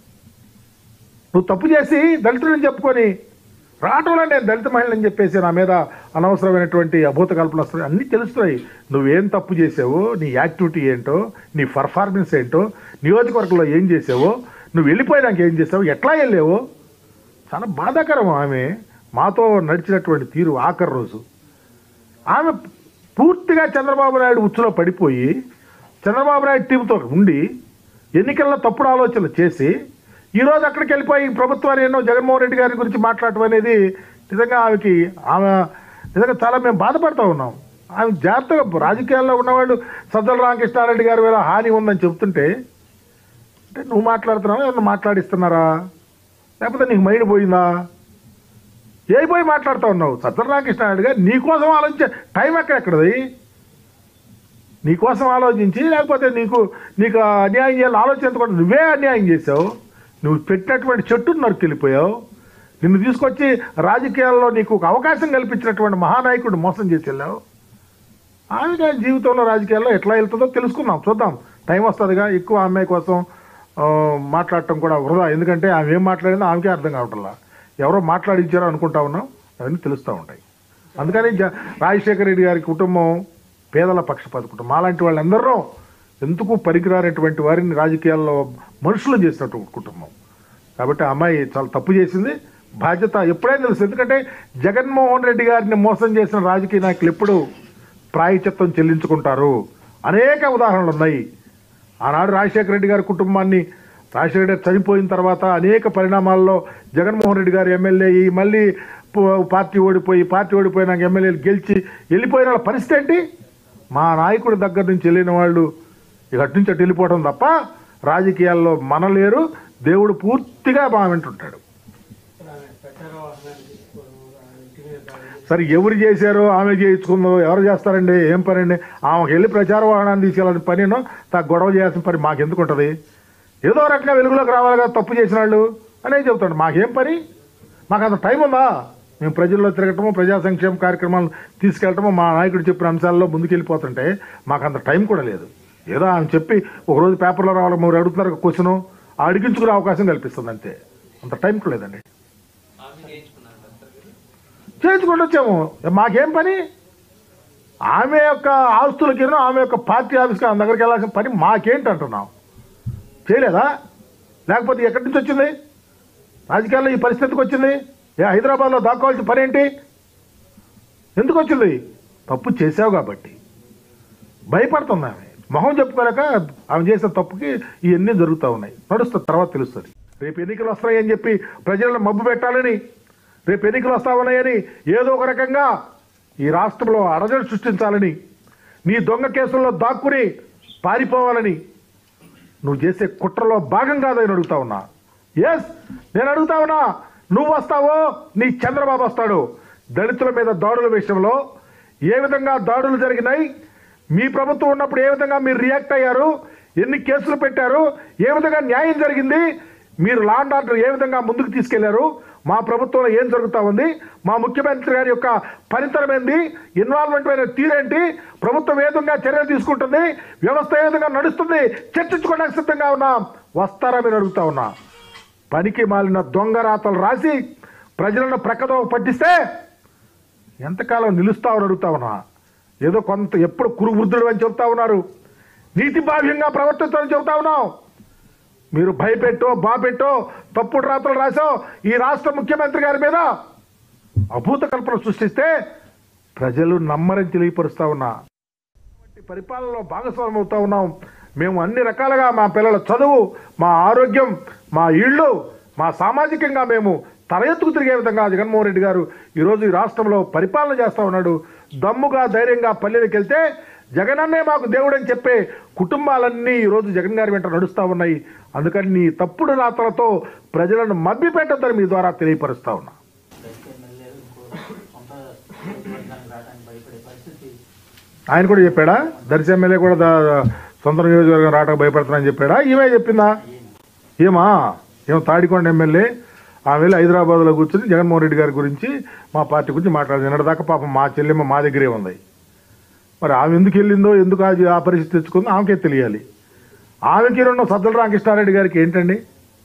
నువ్వు తప్పు చేసి దళితులని చెప్పుకొని రావటంలో నేను దళిత మహిళని చెప్పేసి నా మీద అనవసరమైనటువంటి అభూత కల్పన వస్తుంది. అన్నీ తెలుస్తున్నాయి. నువ్వేం తప్పు చేసావో, నీ యాక్టివిటీ ఏంటో, నీ పర్ఫార్మెన్స్ ఏంటో, నియోజకవర్గంలో ఏం చేసావో, నువ్వు వెళ్ళిపోయినాక ఏం చేసావో, ఎట్లా వెళ్ళావో చాలా బాధాకరం. ఆమె మాతో నడిచినటువంటి తీరు ఆఖరి రోజు ఆమె పూర్తిగా చంద్రబాబు నాయుడు ఉచ్చులో పడిపోయి చంద్రబాబు నాయుడు టీంతో ఉండి ఎన్నికల్లో తప్పుడు ఆలోచనలు చేసి ఈరోజు అక్కడికి వెళ్ళిపోయి ప్రభుత్వాన్ని ఎన్నో జగన్మోహన్ రెడ్డి గారి గురించి మాట్లాడటం అనేది నిజంగా ఆమెకి ఆమె నిజంగా చాలా మేము బాధపడుతూ ఉన్నాం. ఆమె జాగ్రత్తగా రాజకీయాల్లో ఉన్నవాళ్ళు సజ్జల రామకృష్ణారెడ్డి గారి వేళ హాని ఉందని చెప్తుంటే అంటే నువ్వు మాట్లాడుతున్నావా, ఎవరు మాట్లాడిస్తున్నారా, లేకపోతే నీకు మైండ్ పోయిందా? ఏ పోయి మాట్లాడుతూ ఉన్నావు? సజ్జల రామకృష్ణారెడ్డి గారు నీకోసం ఆలోచించే టైం ఎక్కడెక్కడది? నీకోసం ఆలోచించి లేకపోతే నీకు నీకు అన్యాయం చేయాలని ఆలోచించకుండా నువ్వే అన్యాయం చేసావు. నువ్వు పెట్టినటువంటి చెట్టును నరుకెళ్ళిపోయావు. నిన్ను తీసుకొచ్చి రాజకీయాల్లో నీకు ఒక అవకాశం కల్పించినటువంటి మహానాయకుడు మోసం చేసి వెళ్ళావు. ఆమె జీవితంలో రాజకీయాల్లో ఎట్లా వెళ్తుందో తెలుసుకుందాం, చూద్దాం. టైం వస్తుందిగా. ఎక్కువ అమ్మాయి కోసం మాట్లాడటం కూడా వృధా. ఎందుకంటే ఆమె ఏం మాట్లాడిందో ఆమెకే అర్థం కావట్లా. ఎవరో మాట్లాడించారో అనుకుంటా ఉన్నాం, అవన్నీ తెలుస్తూ ఉంటాయి. అందుకని రాజశేఖర రెడ్డి గారి కుటుంబం పేదల పక్షపాత కుటుంబం. అలాంటి వాళ్ళందరూ ఎందుకు పనికిరానటువంటి వారిని రాజకీయాల్లో మనుషులు చేసినటువంటి కుటుంబం. కాబట్టి ఆ అమ్మాయి చాలా తప్పు చేసింది. బాధ్యత ఎప్పుడైనా తెలుసు. ఎందుకంటే జగన్మోహన్ రెడ్డి గారిని మోసం చేసిన రాజకీయ నాయకులు ఎప్పుడు ప్రాయశ్చిత్తం చెల్లించుకుంటారు. అనేక ఉదాహరణలు ఉన్నాయి. ఆనాడు రాజశేఖర రెడ్డి గారి కుటుంబాన్ని రాజశేఖర రెడ్డి చనిపోయిన తర్వాత అనేక పరిణామాల్లో జగన్మోహన్ రెడ్డి గారు ఎమ్మెల్యే అయ్యి మళ్ళీ పార్టీ ఓడిపోయి పార్టీ ఓడిపోయినాక ఎమ్మెల్యేలు గెలిచి వెళ్ళిపోయిన వాళ్ళ పరిస్థితి ఏంటి? మా నాయకుడి దగ్గర నుంచి వెళ్ళిన వాళ్ళు ఇక అటు నుంచి అటు వెళ్ళిపోవడం తప్ప రాజకీయాల్లో మనలేరు. దేవుడు పూర్తిగా మా వింటుంటాడు. సరే ఎవరు చేశారో ఆమె చేయించుకుందో ఎవరు చేస్తారండి? ఏం పని అండి? ఆమెకు వెళ్ళి ప్రచార వాహనాన్ని తీసుకెళ్ళాలని పనినో తా గొడవ చేయాల్సిన పని మాకెందుకు ఉంటుంది? ఏదో రకంగా వెలుగులోకి రావాలి కదా తప్పు చేసిన వాళ్ళు అనేది చెబుతాడు. మాకేం పని? మాకు అంత టైం ఉందా? మేము ప్రజల్లో తిరగటము ప్రజా సంక్షేమ కార్యక్రమాలు తీసుకెళ్ళటము మా నాయకుడు చెప్పిన అంశాల్లో ముందుకెళ్ళిపోతుంటే మాకు అంత టైం కూడా లేదు. ఏదో ఆమె చెప్పి ఒకరోజు పేపర్లో రావాలి మీరు అడుగుతున్నారు క్వశ్చను అడిగించుకునే అవకాశం కల్పిస్తుంది అంతే. అంత టైం కూడా లేదండి. చేయించుకుంటూ వచ్చాము. మాకేం పని? ఆమె యొక్క ఆస్తులకి ఆమె యొక్క పార్టీ ఆఫీస్కి ఆమె దగ్గరికి వెళ్ళాల్సిన పని మాకేంటి అంటున్నాం? చేయలేదా? లేకపోతే ఎక్కడి నుంచి వచ్చింది? రాజకీయాల్లో ఈ పరిస్థితికి వచ్చింది? ఏ హైదరాబాద్లో దాక్కోవాల్సిన పని ఏంటి? ఎందుకు వచ్చింది? తప్పు చేసావు కాబట్టి భయపడుతుంది ఆమె. మొహం చెప్పుకోలేక ఆమె చేసిన తప్పుకి ఇవన్నీ జరుగుతూ ఉన్నాయి. నడుస్తుంది, తర్వాత తెలుస్తుంది. రేపు ఎన్నికలు వస్తాయని చెప్పి ప్రజలను మబ్బు పెట్టాలని, రేపు ఎన్నికలు వస్తా ఉన్నాయని ఏదో ఒక రకంగా ఈ రాష్ట్రంలో అడజడి సృష్టించాలని, నీ దొంగ కేసుల్లో దాక్కుని పారిపోవాలని నువ్వు చేసే కుట్రలో భాగం కాదని అడుగుతా ఉన్నా. ఎస్, నేను అడుగుతా ఉన్నా. నువ్వు వస్తావో నీ చంద్రబాబు వస్తాడు. దళితుల మీద దాడుల విషయంలో ఏ విధంగా దాడులు జరిగినాయి, మీ ప్రభుత్వం ఉన్నప్పుడు ఏ విధంగా మీరు రియాక్ట్ అయ్యారు, ఎన్ని కేసులు పెట్టారు, ఏ విధంగా న్యాయం జరిగింది, మీరు లా అండ్ ఆర్డర్ ఏ విధంగా ముందుకు తీసుకెళ్లారు, మా ప్రభుత్వంలో ఏం జరుగుతూ ఉంది, మా ముఖ్యమంత్రి గారి యొక్క పనితనం ఏంది, ఇన్వాల్వ్మెంట్ అయిన తీరేంటి, ప్రభుత్వం ఏ విధంగా చర్యలు తీసుకుంటుంది, వ్యవస్థ ఏ విధంగా నడుస్తుంది చర్చించుకోవడానికి సిద్ధంగా ఉన్నాం. వస్తారా మీరు అడుగుతా ఉన్నా. పనికి మాలిన దొంగ రాతలు రాసి ప్రజలను ప్రక్కదో పట్టిస్తే ఎంతకాలం నిలుస్తామని అడుగుతా ఉన్నా. ఏదో కొంత ఎప్పుడు కురువృద్ధుడు అని చెబుతా ఉన్నారు, నీతి బాహ్యంగా ప్రవర్తిస్తామని చెబుతా ఉన్నాం. మీరు భయపెట్టో బాపెట్టో తప్పుడు రాతలు రాసో ఈ రాష్ట్ర ముఖ్యమంత్రి గారి మీద అభూత కల్పన సృష్టిస్తే ప్రజలు నమ్మరని తెలియపరుస్తా ఉన్నా. పరిపాలనలో భాగస్వామ్యం అవుతా ఉన్నాం. మేము అన్ని రకాలుగా మా పిల్లల చదువు, మా ఆరోగ్యం, మా ఇళ్ళు, మా సామాజికంగా మేము తల ఎత్తుకు తిరిగే విధంగా జగన్మోహన్ రెడ్డి గారు ఈరోజు ఈ రాష్ట్రంలో పరిపాలన చేస్తూ ఉన్నాడు. దమ్ముగా ధైర్యంగా పల్లెలకు వెళ్తే జగనన్నే మాకు దేవుడు అని చెప్పే కుటుంబాలన్నీ ఈరోజు జగన్ గారి వెంట నడుస్తూ ఉన్నాయి. అందుకని నీ తప్పుడు రాతలతో ప్రజలను మభ్య పెట్టొద్దని మీ ద్వారా తెలియపరుస్తా ఉన్నా. ఆయన కూడా చెప్పాడా? దర్శి ఎమ్మెల్యే కూడా సొంత నియోజకవర్గం రావడానికి భయపడుతున్నానని చెప్పాడా? ఈమె చెప్పిందా? ఏమా ఏమో తాడికొండ ఎమ్మెల్యే ఆమె వెళ్ళి హైదరాబాద్లో కూర్చొని జగన్మోహన్ రెడ్డి గారి గురించి మా పార్టీ గురించి మాట్లాడింది. నిన్నటిదాకా పాపం మా చెల్లెమ్మ మా దగ్గరే ఉంది. మరి ఆమె ఎందుకు వెళ్ళిందో, ఎందుకు అది ఆ పరిస్థితి తెచ్చుకుందో ఆమెకే తెలియాలి. ఆమెకి రెండు సజ్జల రామకృష్ణారెడ్డి గారికి ఏంటండి?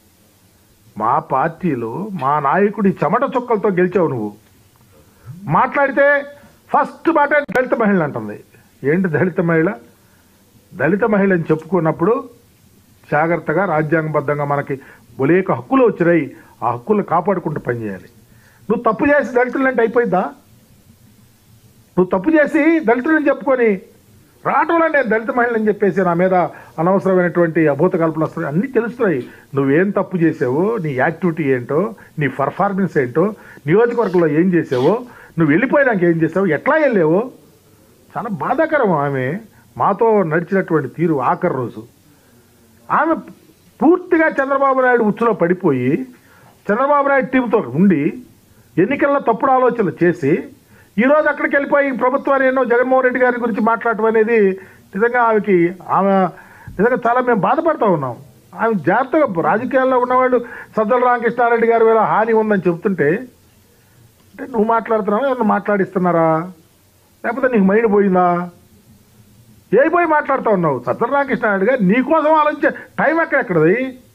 మా పార్టీలో మా నాయకుడి చెమట చుక్కలతో గెలిచావు నువ్వు. మాట్లాడితే ఫస్ట్ మాట దళిత మహిళ అంటుంది. ఏంటి దళిత మహిళ? దళిత మహిళ అని చెప్పుకున్నప్పుడు జాగ్రత్తగా రాజ్యాంగబద్ధంగా మనకి బొలేక హక్కులు వచ్చినాయి, ఆ హక్కులు కాపాడుకుంటూ పనిచేయాలి. నువ్వు తప్పు చేసి దళితులంటే అయిపోయిందా? నువ్వు తప్పు చేసి దళితులని చెప్పుకొని రావటంలో నేను దళిత మహిళని చెప్పేసి నా మీద అనవసరమైనటువంటి అభూత కల్పన వస్తుంది. అన్నీ తెలుస్తున్నాయి. నువ్వేం తప్పు చేసావో, నీ యాక్టివిటీ ఏంటో, నీ పర్ఫార్మెన్స్ ఏంటో, నియోజకవర్గంలో ఏం చేసావో, నువ్వు వెళ్ళిపోయినాక ఏం చేసావో, ఎట్లా వెళ్ళావో చాలా బాధాకరం. ఆమె మాతో నడిచినటువంటి తీరు ఆఖరి రోజు ఆమె పూర్తిగా చంద్రబాబు నాయుడు ఉచ్చులో పడిపోయి చంద్రబాబు నాయుడు టీంతో ఉండి ఎన్నికల్లో తప్పుడు ఆలోచనలు చేసి ఈరోజు అక్కడికి వెళ్ళిపోయి ప్రభుత్వాన్ని ఎన్నో జగన్మోహన్ రెడ్డి గారి గురించి మాట్లాడటం అనేది నిజంగా ఆమెకి ఆమె నిజంగా చాలా మేము బాధపడుతూ ఉన్నాం. ఆమె జాగ్రత్తగా రాజకీయాల్లో ఉన్నవాళ్ళు సజ్జల రామకృష్ణారెడ్డి గారి వేళ హాని ఉందని చెప్తుంటే అంటే నువ్వు మాట్లాడుతున్నావా, ఎవరిని మాట్లాడిస్తున్నారా, లేకపోతే నీకు మైండ్ పోయిందా? ఏ పోయి మాట్లాడుతూ ఉన్నావు? సజ్జల రామకృష్ణారెడ్డి గారు నీకోసం ఆలోచించే టైం ఎక్కడెక్కడది?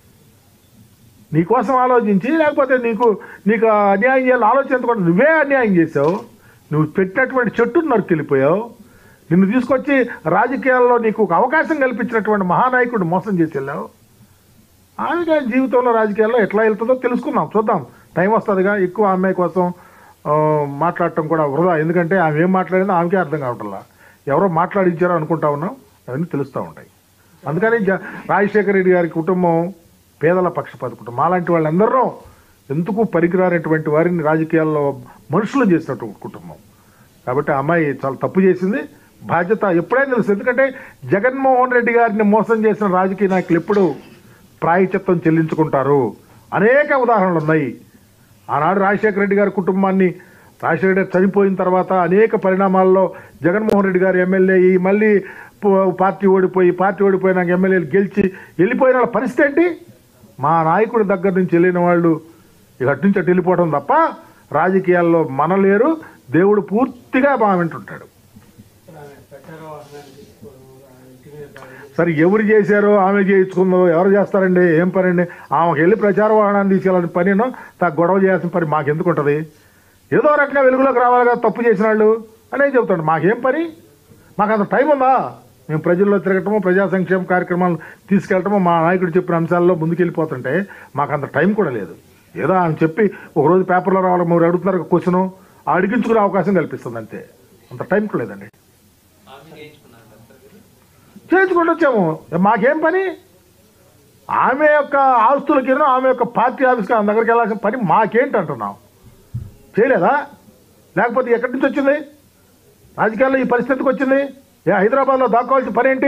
నీకోసం ఆలోచించి లేకపోతే నీకు నీకు అన్యాయం చేయాలని ఆలోచించకుండా నువ్వే అన్యాయం చేసావు. నువ్వు పెట్టినటువంటి చెట్టును నరుకెళ్ళిపోయావు. నిన్ను తీసుకొచ్చి రాజకీయాల్లో నీకు ఒక అవకాశం కల్పించినటువంటి మహానాయకుడు మోసం చేసి వెళ్ళావు. ఆమె జీవితంలో రాజకీయాల్లో ఎట్లా వెళ్తుందో తెలుసుకుందాం, చూద్దాం. టైం వస్తుందిగా. ఎక్కువ అమ్మాయి కోసం మాట్లాడటం కూడా వృధా. ఎందుకంటే ఆమె ఏం మాట్లాడిందో ఆమెకే అర్థం కావట్లా. ఎవరో మాట్లాడించారో అనుకుంటా ఉన్నాం. అవన్నీ తెలుస్తూ ఉంటాయి. అందుకని రాజశేఖర రెడ్డి గారి కుటుంబం పేదల పక్షపాత కుటుంబం. మాలాంటి వాళ్ళందరూ ఎందుకు పనికిరానటువంటి వారిని రాజకీయాల్లో మనుషులు చేసినటువంటి కుటుంబం. కాబట్టి ఆ అమ్మాయి చాలా తప్పు చేసింది. బాధ్యత ఎప్పుడైనా తెలుసు. ఎందుకంటే జగన్మోహన్ రెడ్డి గారిని మోసం చేసిన రాజకీయ నాయకులు ఎప్పుడు ప్రాయశ్చిత్తం చెల్లించుకుంటారు. అనేక ఉదాహరణలు ఉన్నాయి. ఆనాడు రాజశేఖర రెడ్డి గారి కుటుంబాన్ని రాజశేఖర రెడ్డి చనిపోయిన తర్వాత అనేక పరిణామాల్లో జగన్మోహన్ రెడ్డి గారు ఎమ్మెల్యే అయ్యి మళ్ళీ పార్టీ ఓడిపోయి పార్టీ ఓడిపోయినాక ఎమ్మెల్యేలు గెలిచి వెళ్ళిపోయిన వాళ్ళ పరిస్థితి ఏంటి? మా నాయకుడి దగ్గర నుంచి వెళ్ళిన వాళ్ళు ఇక అటు నుంచి అటు వెళ్ళిపోవడం తప్ప రాజకీయాల్లో మనలేరు. దేవుడు పూర్తిగా మా వింటుంటాడు. సరే ఎవరు చేశారో ఆమె చేయించుకుందో ఎవరు చేస్తారండి? ఏం పని అండి? ఆమెకు వెళ్ళి ప్రచార వాహనాన్ని తీసుకెళ్ళాలని పనినో తా గొడవ చేయాల్సిన పని మాకెందుకు ఉంటుంది? ఏదో రకంగా వెలుగులోకి రావాలి కదా తప్పు చేసిన వాళ్ళు అనే చెబుతాడు. మాకేం పని? మాకు అంత టైం ఉందా? మేము ప్రజల్లో తిరగటము, ప్రజా సంక్షేమ కార్యక్రమాలు తీసుకెళ్ళటము, మా నాయకుడు చెప్పిన అంశాల్లో ముందుకెళ్ళిపోతుంటే మాకు అంత టైం కూడా లేదు. ఏదో ఆయన చెప్పి ఒకరోజు పేపర్లో రావాలి, మీరు అడుగుతున్నారు క్వశ్చను అడిగించుకునే అవకాశం కల్పిస్తుంది అంతే. అంత టైం కూడా లేదండి. చేయించుకుంటూ వచ్చాము. మాకేం పని? ఆమె యొక్క ఆస్తులకి ఆమె యొక్క పార్టీ ఆఫీస్కి ఆమె దగ్గరికి వెళ్ళాల్సిన పని మాకేంటి అంటున్నాం? చేయలేదా? లేకపోతే ఎక్కడి నుంచి వచ్చింది? రాజకీయాల్లో ఈ పరిస్థితికి వచ్చింది? ఏ హైదరాబాద్లో దాక్కోవాల్సిన పని ఏంటి?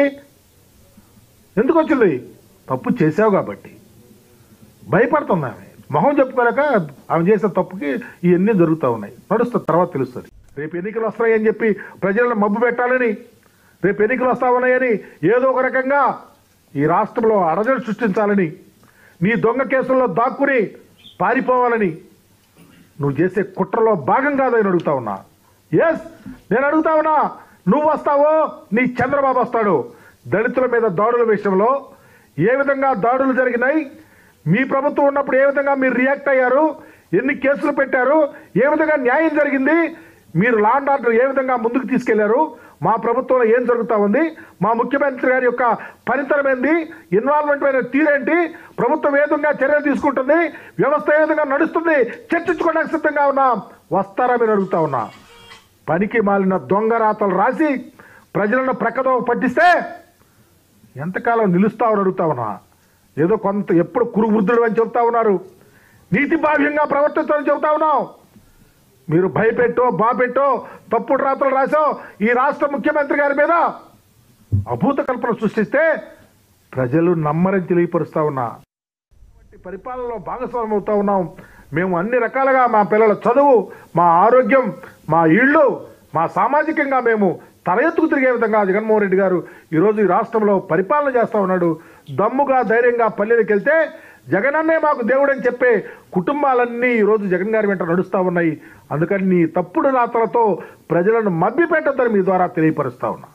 ఎందుకు వచ్చింది? తప్పు చేసావు కాబట్టి భయపడుతుంది ఆమె. మొహం చెప్పుకోలేక ఆమె చేసిన తప్పుకి ఇవన్నీ జరుగుతూ ఉన్నాయి. నడుస్తుంది, తర్వాత తెలుస్తుంది. రేపు ఎన్నికలు వస్తాయని చెప్పి ప్రజలను మబ్బు పెట్టాలని, రేపు ఎన్నికలు వస్తా ఉన్నాయని ఏదో ఒక రకంగా ఈ రాష్ట్రంలో అరజడి సృష్టించాలని, నీ దొంగ కేసుల్లో దాక్కుని పారిపోవాలని నువ్వు చేసే కుట్రలో భాగం కాదని అడుగుతా ఉన్నా. ఎస్, నేను అడుగుతా ఉన్నా. నువ్వు వస్తావో నీ చంద్రబాబు వస్తాడు. దళితుల మీద దాడుల విషయంలో ఏ విధంగా దాడులు జరిగినాయి, మీ ప్రభుత్వం ఉన్నప్పుడు ఏ విధంగా మీరు రియాక్ట్ అయ్యారు, ఎన్ని కేసులు పెట్టారు, ఏ విధంగా న్యాయం జరిగింది, మీరు లా అండ్ ఆర్డర్ ఏ విధంగా ముందుకు తీసుకెళ్లారు, మా ప్రభుత్వంలో ఏం జరుగుతూ ఉంది, మా ముఖ్యమంత్రి గారి యొక్క పనితనం ఏంది, ఇన్వాల్వ్మెంట్ అయిన తీరేంటి, ప్రభుత్వం ఏ విధంగా చర్యలు తీసుకుంటుంది, వ్యవస్థ ఏ విధంగా నడుస్తుంది చర్చించుకోవడానికి సిద్ధంగా ఉన్నా. వస్తారా మీరు అడుగుతా ఉన్నా. పనికి మాలిన దొంగ రాతలు రాసి ప్రజలను ప్రక్కదో పట్టిస్తే ఎంతకాలం నిలుస్తావని అడుగుతా ఉన్నా. ఏదో కొంత ఎప్పుడు కురు వృద్ధుడు అని చెబుతా ఉన్నారు, నీతి భావ్యంగా ప్రవర్తిస్తామని చెబుతా ఉన్నాం. మీరు భయపెట్టో బాపెట్టో తప్పుడు రాతలు రాసో ఈ రాష్ట్ర ముఖ్యమంత్రి గారి మీద అభూత కల్పన సృష్టిస్తే ప్రజలు నమ్మరని తెలియపరుస్తా ఉన్నా. పరిపాలనలో భాగస్వామ్యం అవుతా ఉన్నాం. మేము అన్ని రకాలుగా మా పిల్లల చదువు, మా ఆరోగ్యం, మా ఇళ్ళు, మా సామాజికంగా మేము తల ఎత్తుకు తిరిగే విధంగా జగన్మోహన్ రెడ్డి గారు ఈరోజు ఈ రాష్ట్రంలో పరిపాలన చేస్తూ ఉన్నాడు. దమ్ముగా ధైర్యంగా పల్లెలకు వెళ్తే జగనన్నే మాకు దేవుడు అని చెప్పే కుటుంబాలన్నీ ఈరోజు జగన్ గారి వెంట నడుస్తూ ఉన్నాయి. అందుకని నీ తప్పుడు రాతలతో ప్రజలను మభ్య పెట్టద్దని మీ ద్వారా తెలియపరుస్తా ఉన్నా.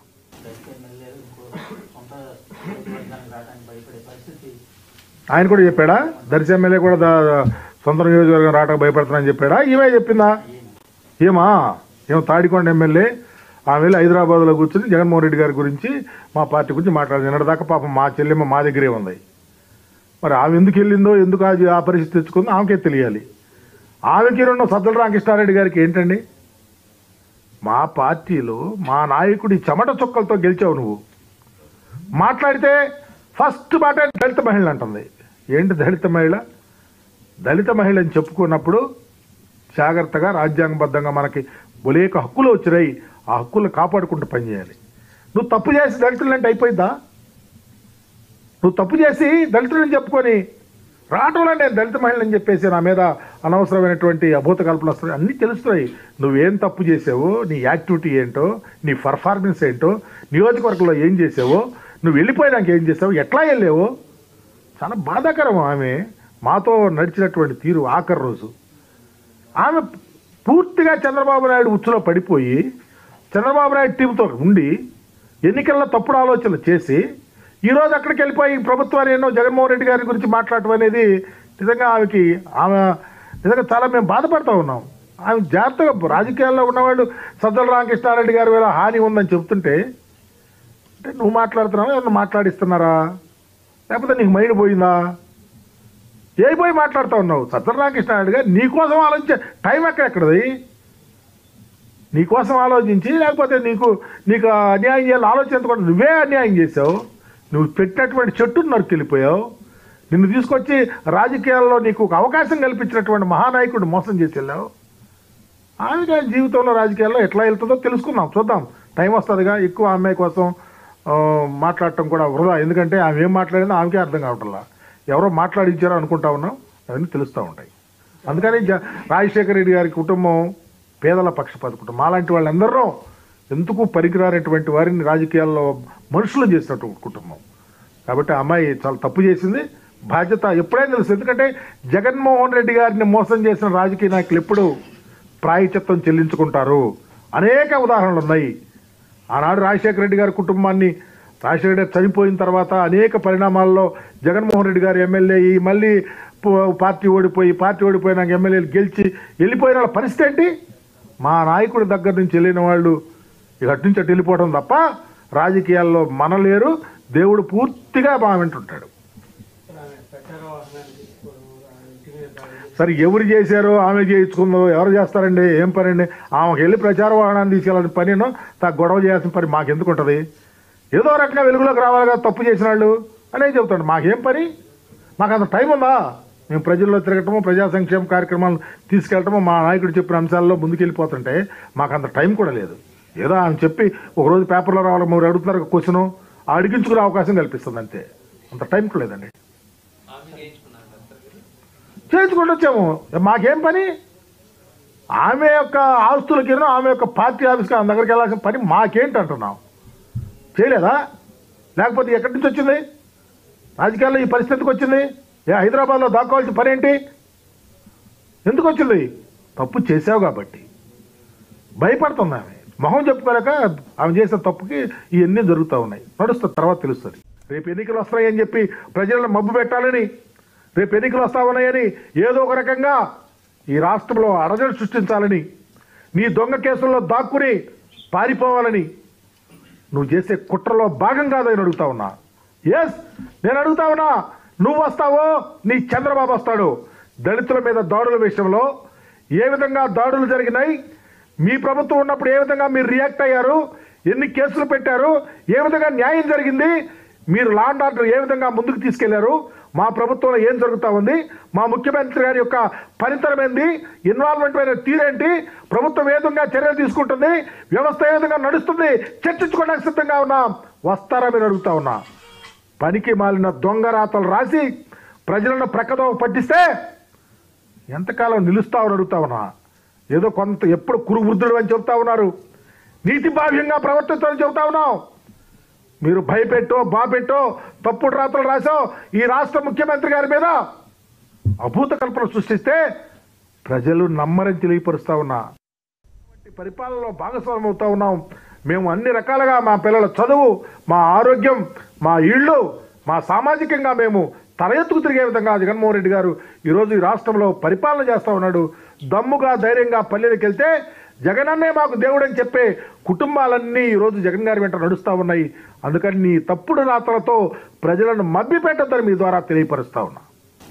ఆయన కూడా చెప్పాడా? దర్శి ఎమ్మెల్యే కూడా సొంత నియోజకవర్గం రావడానికి భయపడుతున్నానని చెప్పాడా? ఈమె చెప్పిందా? ఏమా ఏమో తాడికొండ ఎమ్మెల్యే ఆమె వెళ్ళి హైదరాబాద్లో కూర్చొని జగన్మోహన్ రెడ్డి గారి గురించి మా పార్టీ గురించి మాట్లాడింది. నిన్నటిదాకా పాపం మా చెల్లెమ్మ మా దగ్గరే ఉంది. మరి ఆమె ఎందుకు వెళ్ళిందో, ఎందుకు అది ఆ పరిస్థితి తెచ్చుకుందో ఆమెకే తెలియాలి. ఆమెకి రెండు సజ్జల రామకృష్ణారెడ్డి గారికి ఏంటండి? మా పార్టీలో మా నాయకుడి చెమట చుక్కలతో గెలిచావు నువ్వు. మాట్లాడితే ఫస్ట్ మాట దళిత మహిళ అంటుంది. ఏంటి దళిత మహిళ? దళిత మహిళ అని చెప్పుకున్నప్పుడు జాగ్రత్తగా రాజ్యాంగబద్ధంగా మనకి బొలేక హక్కులు వచ్చినాయి. ఆ హక్కులు కాపాడుకుంటూ పనిచేయాలి. నువ్వు తప్పు చేసి దళితులంటే అయిపోయిందా? నువ్వు తప్పు చేసి దళితులని చెప్పుకొని రావటంలో నేను దళిత మహిళని చెప్పేసి నా మీద అనవసరమైనటువంటి అభూత కల్పనలు వస్తున్నాయి. అన్నీ తెలుస్తున్నాయి. నువ్వేం తప్పు చేసావో, నీ యాక్టివిటీ ఏంటో, నీ పర్ఫార్మెన్స్ ఏంటో, నియోజకవర్గంలో ఏం చేసావో, నువ్వు వెళ్ళిపోయినాక ఏం చేసావు, ఎట్లా వెళ్ళావో చాలా బాధాకరం. ఆమె మాతో నడిచినటువంటి తీరు ఆఖరి రోజు ఆమె పూర్తిగా చంద్రబాబు నాయుడు ఉచ్చులో పడిపోయి చంద్రబాబు నాయుడు టీంతో ఉండి ఎన్నికల్లో తప్పుడు ఆలోచనలు చేసి ఈరోజు అక్కడికి వెళ్ళిపోయి ప్రభుత్వాన్ని ఎన్నో జగన్మోహన్ రెడ్డి గారి గురించి మాట్లాడటం అనేది నిజంగా ఆమెకి ఆమె నిజంగా చాలా మేము బాధపడుతూ ఉన్నాం. ఆమె జాగ్రత్తగా రాజకీయాల్లో ఉన్నవాళ్ళు సజ్జల రామకృష్ణారెడ్డి గారి వేళ హాని ఉందని చెప్తుంటే అంటే నువ్వు మాట్లాడుతున్నావా, ఎవరిని మాట్లాడిస్తున్నారా, లేకపోతే నీకు మైండ్ పోయిందా? ఏ పోయి మాట్లాడుతూ ఉన్నావు? సజ్జల రామకృష్ణారెడ్డి గారు నీకోసం ఆలోచించే టైం ఎక్కడెక్కడది? నీకోసం ఆలోచించి లేకపోతే నీకు నీకు అన్యాయం చేయాలని ఆలోచించకుండా నువ్వే అన్యాయం చేసావు. నువ్వు పెట్టినటువంటి చెట్టును నరికి వెళ్ళిపోయావు. నిన్ను తీసుకొచ్చి రాజకీయాల్లో నీకు ఒక అవకాశం కల్పించినటువంటి మహానాయకుడు మోసం చేసి వెళ్ళావు. ఆమె కానీ జీవితంలో రాజకీయాల్లో ఎట్లా వెళ్తుందో తెలుసుకుందాం, చూద్దాం. టైం వస్తుందిగా. ఎక్కువ అమ్మాయి కోసం మాట్లాడటం కూడా వృధా. ఎందుకంటే ఆమె ఏం మాట్లాడిందో ఆమెకే అర్థం కావట్లా. ఎవరో మాట్లాడించారో అనుకుంటా ఉన్నాం, అవన్నీ తెలుస్తూ ఉంటాయి. అందుకని రాజశేఖర రెడ్డి గారి కుటుంబం పేదల పక్షపాత కుటుంబం. అలాంటి వాళ్ళందరూ ఎందుకు పనికిరానటువంటి వారిని రాజకీయాల్లో మనుషులు చేసినటువంటి కుటుంబం. కాబట్టి ఆ అమ్మాయి చాలా తప్పు చేసింది. బాధ్యత ఎప్పుడైనా తెలుసు. ఎందుకంటే జగన్మోహన్ రెడ్డి గారిని మోసం చేసిన రాజకీయ నాయకులు ఎప్పుడు ప్రాయశ్చిత్తం చెల్లించుకుంటారు. అనేక ఉదాహరణలు ఉన్నాయి. ఆనాడు రాజశేఖర రెడ్డి గారి కుటుంబాన్ని రాజశేఖర రెడ్డి చనిపోయిన తర్వాత అనేక పరిణామాల్లో జగన్మోహన్ రెడ్డి గారు ఎమ్మెల్యే అయ్యి మళ్ళీ పార్టీ ఓడిపోయి పార్టీ ఓడిపోయినాక ఎమ్మెల్యేలు గెలిచి వెళ్ళిపోయిన వాళ్ళ పరిస్థితి ఏంటి? మా నాయకుడి దగ్గర నుంచి వెళ్ళిన వాళ్ళు ఇక అటు నుంచి అటు వెళ్ళిపోవడం తప్ప రాజకీయాల్లో మనలేరు. దేవుడు పూర్తిగా బాగా వింటుంటాడు. సరే, ఎవరు చేశారో ఆమె చేయించుకుందో, ఎవరు చేస్తారండి? ఏం పని అండి? ఆమెకు వెళ్ళి ప్రచార వాహనాన్ని తీసుకెళ్ళాలని పనినో తా గొడవ చేయాల్సిన పని మాకెందుకు ఉంటుంది? ఏదో రకంగా వెలుగులోకి రావాలి కదా తప్పు చేసిన వాళ్ళు అనేది చెబుతాడు. మాకేం పని? మాకు అంత టైం ఉందా? మేము ప్రజల్లో తిరగటము, ప్రజా సంక్షేమ కార్యక్రమాలు తీసుకెళ్ళటము, మా నాయకుడు చెప్పిన అంశాల్లో ముందుకెళ్ళిపోతుంటే మాకు అంత టైం కూడా లేదు. ఏదో ఆమె చెప్పి ఒకరోజు పేపర్లో రావాలి, మీరు అడుగుతున్నారు క్వశ్చను అడిగించుకునే అవకాశం కల్పిస్తుంది అంతే. అంత టైం కూడా లేదండి. చేయించుకుంటూ వచ్చాము. మాకేం పని? ఆమె యొక్క ఆస్తులకి, ఆమె యొక్క పార్టీ ఆఫీస్కి ఆమె దగ్గరికి వెళ్ళాల్సిన పని మాకేంటి అంటున్నాం? చేయలేదా? లేకపోతే ఎక్కడి నుంచి వచ్చింది? రాజకీయాల్లో ఈ పరిస్థితికి వచ్చింది? ఏ హైదరాబాద్లో దాక్కోవాల్సిన పని ఏంటి? ఎందుకు వచ్చింది? తప్పు చేసావు కాబట్టి భయపడుతుంది ఆమె. మొహం చెప్పుకోలేక ఆమె చేసిన తప్పుకి ఇవన్నీ జరుగుతూ ఉన్నాయి. నడుస్తుంది, తర్వాత తెలుస్తుంది. రేపు ఎన్నికలు వస్తాయని చెప్పి ప్రజలను మబ్బు పెట్టాలని, రేపు ఎన్నికలు వస్తా ఉన్నాయని ఏదో ఒక రకంగా ఈ రాష్ట్రంలో అడజడి సృష్టించాలని, నీ దొంగ కేసుల్లో దాక్కుని పారిపోవాలని నువ్వు చేసే కుట్రలో భాగం కాదని అడుగుతా ఉన్నా. ఎస్, నేను అడుగుతా ఉన్నా. నువ్వు వస్తావో నీ చంద్రబాబు వస్తాడు. దళితుల మీద దాడుల విషయంలో ఏ విధంగా దాడులు జరిగినాయి, మీ ప్రభుత్వం ఉన్నప్పుడు ఏ విధంగా మీరు రియాక్ట్ అయ్యారు, ఎన్ని కేసులు పెట్టారు, ఏ విధంగా న్యాయం జరిగింది, మీరు లా అండ్ ఆర్డర్ ఏ విధంగా ముందుకు తీసుకెళ్లారు, మా ప్రభుత్వంలో ఏం జరుగుతూ ఉంది, మా ముఖ్యమంత్రి గారి యొక్క పనితనం ఏంది, ఇన్వాల్వ్మెంట్ అయిన తీరేంటి, ప్రభుత్వం ఏ విధంగా చర్యలు తీసుకుంటుంది, వ్యవస్థ ఏ విధంగా నడుస్తుంది చర్చించుకోవడానికి సిద్ధంగా ఉన్నాం. వస్తారా మీరు అడుగుతా ఉన్నా. పనికి మాలిన దొంగ రాతలు రాసి ప్రజలను ప్రక్కదో పట్టిస్తే ఎంతకాలం నిలుస్తామని అడుగుతా ఉన్నా. ఏదో కొంత ఎప్పుడు కురువృద్ధుడు అని చెబుతా ఉన్నారు, నీతి భావ్యంగా ప్రవర్తిస్తామని చెబుతా ఉన్నాం. మీరు భయపెట్టో బాపెట్టో తప్పుడు రాతలు రాసో ఈ రాష్ట్ర ముఖ్యమంత్రి గారి మీద అభూత కల్పన సృష్టిస్తే ప్రజలు నమ్మరని తెలియపరుస్తా ఉన్నా. పరిపాలనలో భాగస్వామ్యం అవుతా ఉన్నాం. మేము అన్ని రకాలుగా మా పిల్లల చదువు, మా ఆరోగ్యం, మా ఇళ్ళు, మా సామాజికంగా మేము తల ఎత్తుకు తిరిగే విధంగా జగన్మోహన్ రెడ్డి గారు ఈరోజు ఈ రాష్ట్రంలో పరిపాలన చేస్తూ ఉన్నాడు. దమ్ముగా ధైర్యంగా పల్లెలకు వెళ్తే జగనన్నే మాకు దేవుడు అని చెప్పే కుటుంబాలన్నీ ఈరోజు జగన్ గారి వెంట నడుస్తూ ఉన్నాయి. అందుకని నీ తప్పుడు రాతలతో ప్రజలను మభ్య పెట్టద్దని మీ ద్వారా తెలియపరుస్తా ఉన్నా.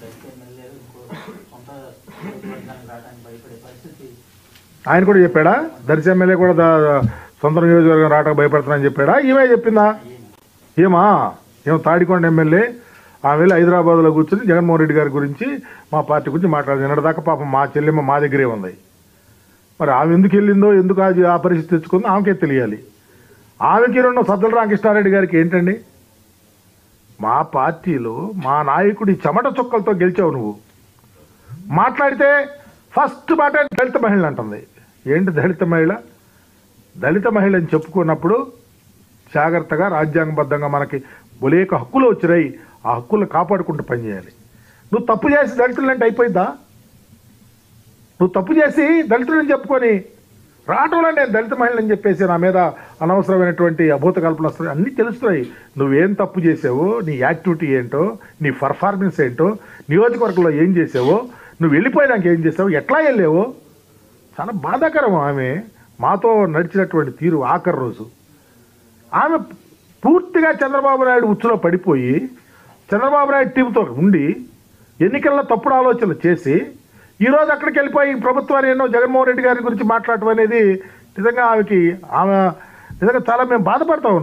ఆయన కూడా చెప్పాడా? దర్శి ఎమ్మెల్యే కూడా సొంత నియోజకవర్గం రావడానికి భయపడుతున్నానని చెప్పాడా? ఈమె చెప్పిందా? ఏమా ఏమో తాడికొండ ఎమ్మెల్యే ఆమె వెళ్ళి హైదరాబాద్లో కూర్చొని జగన్మోహన్ రెడ్డి గారి గురించి, మా పార్టీ గురించి మాట్లాడింది. నిన్నటిదాకా పాపం మా చెల్లెమ్మ మా దగ్గరే ఉంది. మరి ఆమె ఎందుకు వెళ్ళిందో, ఎందుకు అది ఆ పరిస్థితి తెచ్చుకుందో ఆమెకే తెలియాలి. ఆమెకి రెండు సజ్జల రామకృష్ణారెడ్డి గారికి ఏంటండి? మా పార్టీలో మా నాయకుడి చెమట చుక్కలతో గెలిచావు నువ్వు. మాట్లాడితే ఫస్ట్ మాట దళిత మహిళ అంటుంది. ఏంటి దళిత మహిళ? దళిత మహిళ అని చెప్పుకున్నప్పుడు జాగ్రత్తగా రాజ్యాంగబద్ధంగా మనకి బొలేక హక్కులు వచ్చినాయి. ఆ హక్కులను కాపాడుకుంటూ పనిచేయాలి. నువ్వు తప్పు చేసి దళితులంటే అయిపోయిందా? నువ్వు తప్పు చేసి దళితులని చెప్పుకొని రావటంలో నేను దళిత మహిళని చెప్పేసి నా మీద అనవసరమైనటువంటి అభూత కల్పన వస్తుంది. అన్నీ తెలుస్తున్నాయి. నువ్వేం తప్పు చేసావో, నీ యాక్టివిటీ ఏంటో, నీ పర్ఫార్మెన్స్ ఏంటో, నియోజకవర్గంలో ఏం చేసావో, నువ్వు వెళ్ళిపోయినాక ఏం చేసావో, ఎట్లా వెళ్ళావో చాలా బాధాకరం. ఆమె మాతో నడిచినటువంటి తీరు ఆఖరి రోజు ఆమె పూర్తిగా చంద్రబాబు నాయుడు ఉచ్చులో పడిపోయి చంద్రబాబు నాయుడు టీంతో ఉండి ఎన్నికల్లో తప్పుడు ఆలోచనలు చేసి ఈరోజు అక్కడికి వెళ్ళిపోయి ప్రభుత్వాన్ని ఎన్నో జగన్మోహన్ రెడ్డి గారి గురించి మాట్లాడటం అనేది నిజంగా ఆమెకి ఆమె నిజంగా చాలా మేము బాధపడుతూ ఉన్నాం.